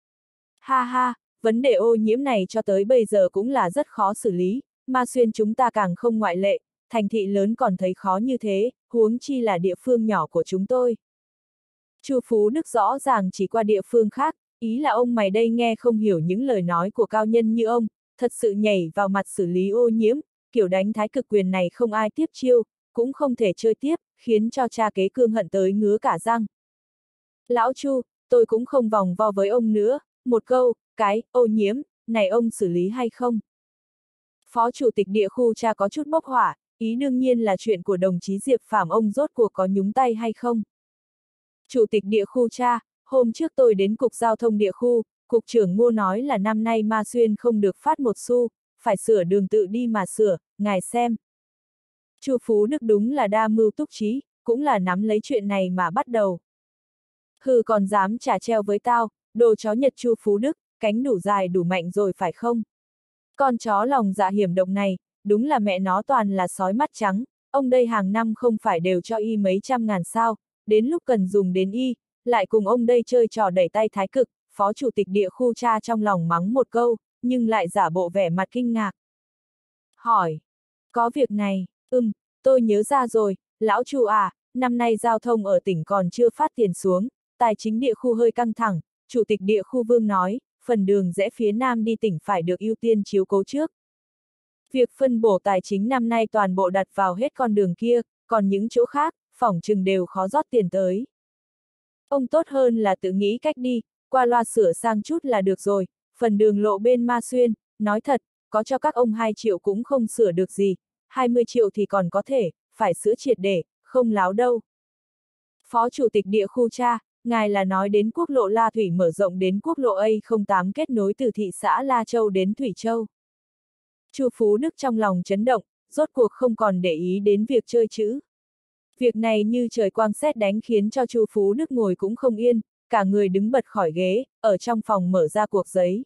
Ha ha, vấn đề ô nhiễm này cho tới bây giờ cũng là rất khó xử lý, Ma Xuyên chúng ta càng không ngoại lệ, thành thị lớn còn thấy khó như thế, huống chi là địa phương nhỏ của chúng tôi. Chu Phú Đức rõ ràng chỉ qua địa phương khác, ý là ông mày đây nghe không hiểu những lời nói của cao nhân như ông, thật sự nhảy vào mặt xử lý ô nhiễm, kiểu đánh thái cực quyền này không ai tiếp chiêu, cũng không thể chơi tiếp, khiến cho cha kế cương hận tới ngứa cả răng. Lão Chu, tôi cũng không vòng vo với ông nữa, một câu, cái, ô nhiễm, này ông xử lý hay không? Phó Chủ tịch địa khu cha có chút bốc hỏa, ý đương nhiên là chuyện của đồng chí Diệp Phàm, ông rốt cuộc có nhúng tay hay không? Chủ tịch địa khu cha, hôm trước tôi đến cục giao thông địa khu, cục trưởng Ngô nói là năm nay Ma Xuyên không được phát một xu, phải sửa đường tự đi mà sửa, ngài xem. Chu Phú Đức đúng là đa mưu túc trí, cũng là nắm lấy chuyện này mà bắt đầu. Hừ, còn dám trả treo với tao, đồ chó Nhật Chu Phú Đức, cánh đủ dài đủ mạnh rồi phải không? Con chó lòng dạ hiểm độc này, đúng là mẹ nó toàn là sói mắt trắng, ông đây hàng năm không phải đều cho y mấy trăm ngàn sao, đến lúc cần dùng đến y, lại cùng ông đây chơi trò đẩy tay thái cực. Phó Chủ tịch địa khu cha trong lòng mắng một câu, nhưng lại giả bộ vẻ mặt kinh ngạc. Hỏi, có việc này, ừm, tôi nhớ ra rồi, lão Chu à, năm nay giao thông ở tỉnh còn chưa phát tiền xuống, tài chính địa khu hơi căng thẳng, Chủ tịch địa khu Vương nói, phần đường rẽ phía nam đi tỉnh phải được ưu tiên chiếu cố trước. Việc phân bổ tài chính năm nay toàn bộ đặt vào hết con đường kia, còn những chỗ khác, phỏng chừng đều khó rót tiền tới. Ông tốt hơn là tự nghĩ cách đi, qua loa sửa sang chút là được rồi, phần đường lộ bên Ma Xuyên, nói thật, có cho các ông hai triệu cũng không sửa được gì, hai mươi triệu thì còn có thể, phải sửa triệt để, không láo đâu. Phó Chủ tịch địa khu cha, ngài là nói đến quốc lộ La Thủy mở rộng đến quốc lộ A không tám kết nối từ thị xã La Châu đến Thủy Châu. Chu Phú Đức trong lòng chấn động, rốt cuộc không còn để ý đến việc chơi chữ. Việc này như trời quang sét đánh khiến cho Chu Phú Đức ngồi cũng không yên, cả người đứng bật khỏi ghế, ở trong phòng mở ra cuộc giấy.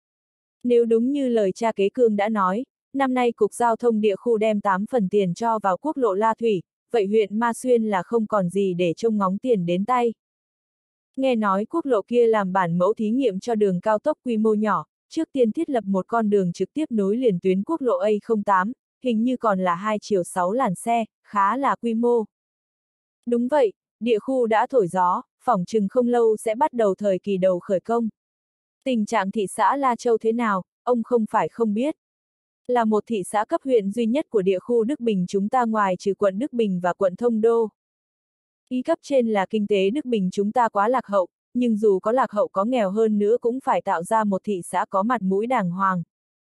Nếu đúng như lời cha kế Cương đã nói, năm nay Cục Giao thông địa khu đem tám phần tiền cho vào quốc lộ La Thủy, vậy huyện Ma Xuyên là không còn gì để trông ngóng tiền đến tay. Nghe nói quốc lộ kia làm bản mẫu thí nghiệm cho đường cao tốc quy mô nhỏ, trước tiên thiết lập một con đường trực tiếp nối liền tuyến quốc lộ A không tám, hình như còn là hai chiều sáu làn xe, khá là quy mô. Đúng vậy, địa khu đã thổi gió, phỏng chừng không lâu sẽ bắt đầu thời kỳ đầu khởi công. Tình trạng thị xã La Châu thế nào, ông không phải không biết. Là một thị xã cấp huyện duy nhất của địa khu Đức Bình chúng ta ngoài trừ quận Đức Bình và quận Thông Đô. Ý cấp trên là kinh tế Đức Bình chúng ta quá lạc hậu, nhưng dù có lạc hậu có nghèo hơn nữa cũng phải tạo ra một thị xã có mặt mũi đàng hoàng.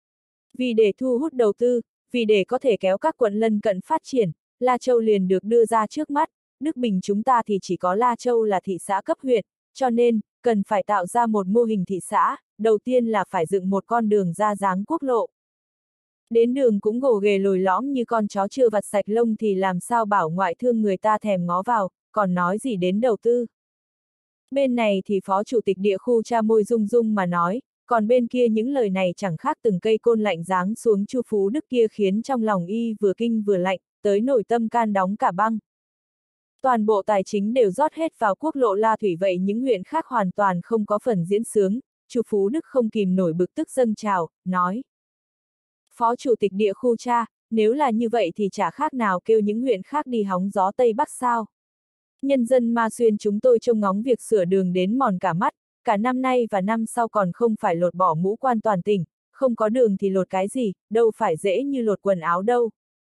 Vì để thu hút đầu tư, vì để có thể kéo các quận lân cận phát triển, La Châu liền được đưa ra trước mắt. Đức Bình chúng ta thì chỉ có La Châu là thị xã cấp huyện, cho nên, cần phải tạo ra một mô hình thị xã, đầu tiên là phải dựng một con đường ra dáng quốc lộ. Đến đường cũng gồ ghề lồi lõm như con chó chưa vặt sạch lông thì làm sao bảo ngoại thương người ta thèm ngó vào, còn nói gì đến đầu tư. Bên này thì Phó Chủ tịch địa khu cha môi rung rung mà nói, còn bên kia những lời này chẳng khác từng cây côn lạnh giáng xuống Chu Phú Đức kia khiến trong lòng y vừa kinh vừa lạnh, tới nổi tâm can đóng cả băng. Toàn bộ tài chính đều rót hết vào quốc lộ La Thủy vậy những huyện khác hoàn toàn không có phần diễn sướng, Chu Phú Đức không kìm nổi bực tức dâng trào, nói. Phó Chủ tịch địa khu cha, nếu là như vậy thì chả khác nào kêu những huyện khác đi hóng gió Tây Bắc sao. Nhân dân Ma Xuyên chúng tôi trông ngóng việc sửa đường đến mòn cả mắt, cả năm nay và năm sau còn không phải lột bỏ mũ quan toàn tỉnh, không có đường thì lột cái gì, đâu phải dễ như lột quần áo đâu.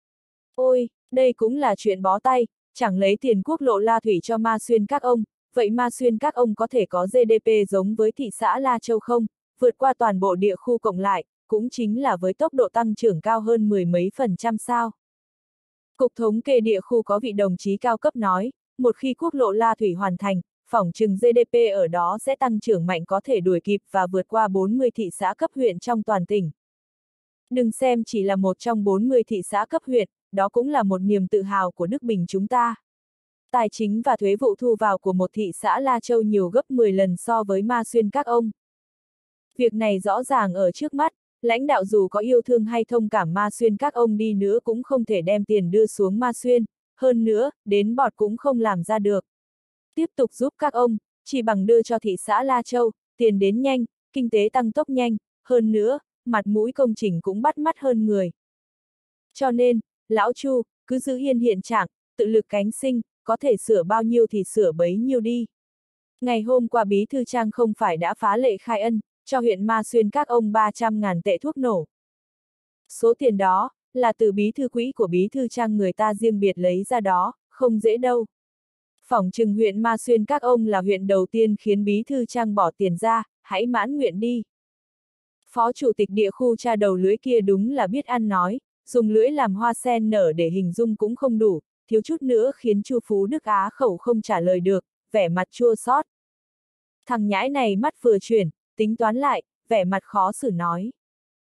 Ôi, đây cũng là chuyện bó tay, chẳng lấy tiền quốc lộ La Thủy cho Ma Xuyên các ông, vậy Ma Xuyên các ông có thể có giê đê pê giống với thị xã La Châu không, vượt qua toàn bộ địa khu cộng lại, cũng chính là với tốc độ tăng trưởng cao hơn mười mấy phần trăm sao. Cục thống kê địa khu có vị đồng chí cao cấp nói, một khi quốc lộ La Thủy hoàn thành, phỏng chừng giê đê pê ở đó sẽ tăng trưởng mạnh, có thể đuổi kịp và vượt qua bốn mươi thị xã cấp huyện trong toàn tỉnh. Đừng xem chỉ là một trong bốn mươi thị xã cấp huyện, đó cũng là một niềm tự hào của nước Bình chúng ta. Tài chính và thuế vụ thu vào của một thị xã La Châu nhiều gấp mười lần so với Ma Xuyên các ông. Việc này rõ ràng ở trước mắt, lãnh đạo dù có yêu thương hay thông cảm Ma Xuyên các ông đi nữa cũng không thể đem tiền đưa xuống Ma Xuyên, hơn nữa, đến bọt cũng không làm ra được. Tiếp tục giúp các ông, chỉ bằng đưa cho thị xã La Châu, tiền đến nhanh, kinh tế tăng tốc nhanh, hơn nữa, mặt mũi công trình cũng bắt mắt hơn người. Cho nên, lão Chu, cứ giữ yên hiện trạng, tự lực cánh sinh, có thể sửa bao nhiêu thì sửa bấy nhiêu đi. Ngày hôm qua Bí Thư Trang không phải đã phá lệ khai ân, cho huyện Ma Xuyên các ông ba trăm ngàn tệ thuốc nổ. Số tiền đó, là từ bí thư quỹ của Bí Thư Trang người ta riêng biệt lấy ra đó, không dễ đâu. Phỏng chừng huyện Ma Xuyên các ông là huyện đầu tiên khiến Bí Thư Trang bỏ tiền ra, hãy mãn nguyện đi. Phó chủ tịch địa khu cha đầu lưỡi kia đúng là biết ăn nói, dùng lưỡi làm hoa sen nở để hình dung cũng không đủ, thiếu chút nữa khiến Chu Phú Đức á khẩu không trả lời được, vẻ mặt chua xót. Thằng nhãi này mắt vừa chuyển, tính toán lại, vẻ mặt khó xử nói.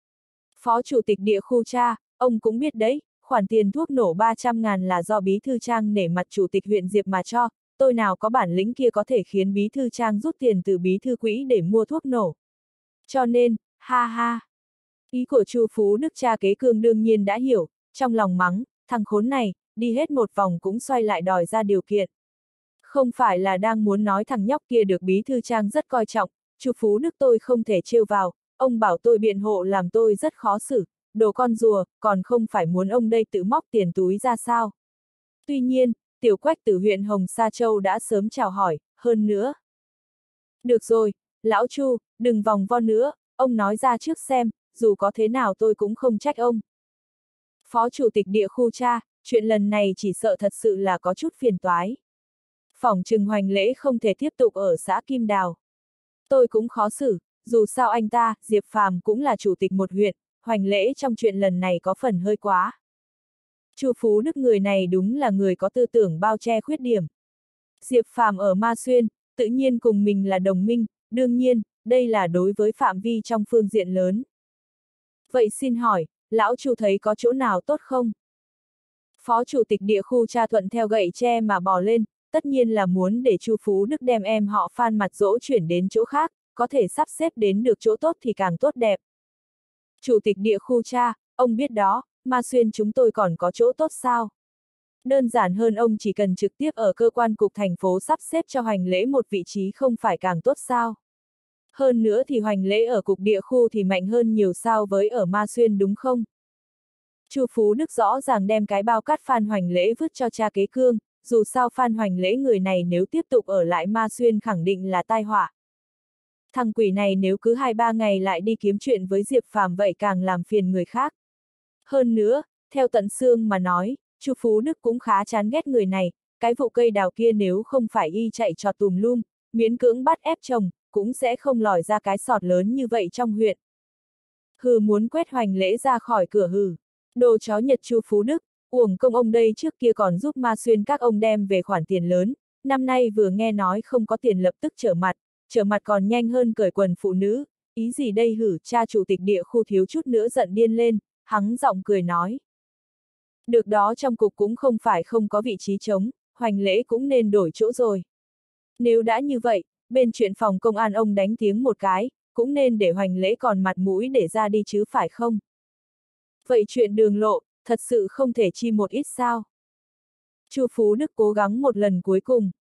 Phó chủ tịch địa khu cha, ông cũng biết đấy, khoản tiền thuốc nổ ba trăm ngàn là do Bí Thư Trang nể mặt chủ tịch huyện Diệp mà cho, tôi nào có bản lĩnh kia có thể khiến Bí Thư Trang rút tiền từ bí thư quỹ để mua thuốc nổ. Cho nên, ha ha. Ý của Chu Phú Đức cha kế cương đương nhiên đã hiểu, trong lòng mắng, thằng khốn này, đi hết một vòng cũng xoay lại đòi ra điều kiện. Không phải là đang muốn nói thằng nhóc kia được Bí Thư Trang rất coi trọng, Chu Phú Đức tôi không thể trêu vào, ông bảo tôi biện hộ làm tôi rất khó xử, đồ con rùa, còn không phải muốn ông đây tự móc tiền túi ra sao. Tuy nhiên, Tiểu Quách từ huyện Hồng Sa Châu đã sớm chào hỏi, hơn nữa. Được rồi, lão Chu, đừng vòng vo nữa, ông nói ra trước xem, dù có thế nào tôi cũng không trách ông. Phó chủ tịch địa khu cha, chuyện lần này chỉ sợ thật sự là có chút phiền toái. Phỏng chừng Hoành Lễ không thể tiếp tục ở xã Kim Đào. Tôi cũng khó xử, dù sao anh ta, Diệp Phàm cũng là chủ tịch một huyện, Hoành Lễ trong chuyện lần này có phần hơi quá. Chu Phú Đức người này đúng là người có tư tưởng bao che khuyết điểm. Diệp Phàm ở Ma Xuyên, tự nhiên cùng mình là đồng minh, đương nhiên, đây là đối với phạm vi trong phương diện lớn. Vậy xin hỏi, lão Chu thấy có chỗ nào tốt không? Phó chủ tịch địa khu cha thuận theo gậy tre mà bò lên, tất nhiên là muốn để Chu Phú Đức đem em họ Phan mặt dỗ chuyển đến chỗ khác, có thể sắp xếp đến được chỗ tốt thì càng tốt đẹp. Chủ tịch địa khu cha, ông biết đó, Ma Xuyên chúng tôi còn có chỗ tốt sao? Đơn giản hơn ông chỉ cần trực tiếp ở cơ quan cục thành phố sắp xếp cho Hoành Lễ một vị trí không phải càng tốt sao? Hơn nữa thì Hoành Lễ ở cục địa khu thì mạnh hơn nhiều sao với ở Ma Xuyên đúng không? Chu Phú Đức rõ ràng đem cái bao cát Phan Hoành Lễ vứt cho cha kế cương, dù sao Phan Hoành Lễ người này nếu tiếp tục ở lại Ma Xuyên khẳng định là tai họa. Thằng quỷ này nếu cứ hai ba ngày lại đi kiếm chuyện với Diệp Phàm vậy càng làm phiền người khác. Hơn nữa, theo tận xương mà nói, Chu Phú Đức cũng khá chán ghét người này, cái vụ cây đào kia nếu không phải y chạy trọt tùm lum, miễn cưỡng bắt ép chồng, cũng sẽ không lòi ra cái sọt lớn như vậy trong huyện. Hừ, muốn quét Hoành Lễ ra khỏi cửa hừ. Đồ chó Nhật Chu Phú Đức, uổng công ông đây trước kia còn giúp Ma Xuyên các ông đem về khoản tiền lớn, năm nay vừa nghe nói không có tiền lập tức trở mặt, trở mặt còn nhanh hơn cởi quần phụ nữ, ý gì đây hử, cha chủ tịch địa khu thiếu chút nữa giận điên lên, hắng giọng cười nói. Được đó, trong cục cũng không phải không có vị trí trống, Hoành Lễ cũng nên đổi chỗ rồi. Nếu đã như vậy, bên chuyện phòng công an ông đánh tiếng một cái, cũng nên để Hoành Lễ còn mặt mũi để ra đi chứ phải không? Vậy chuyện đường lộ, thật sự không thể chi một ít sao? Chu Phú Đức cố gắng một lần cuối cùng,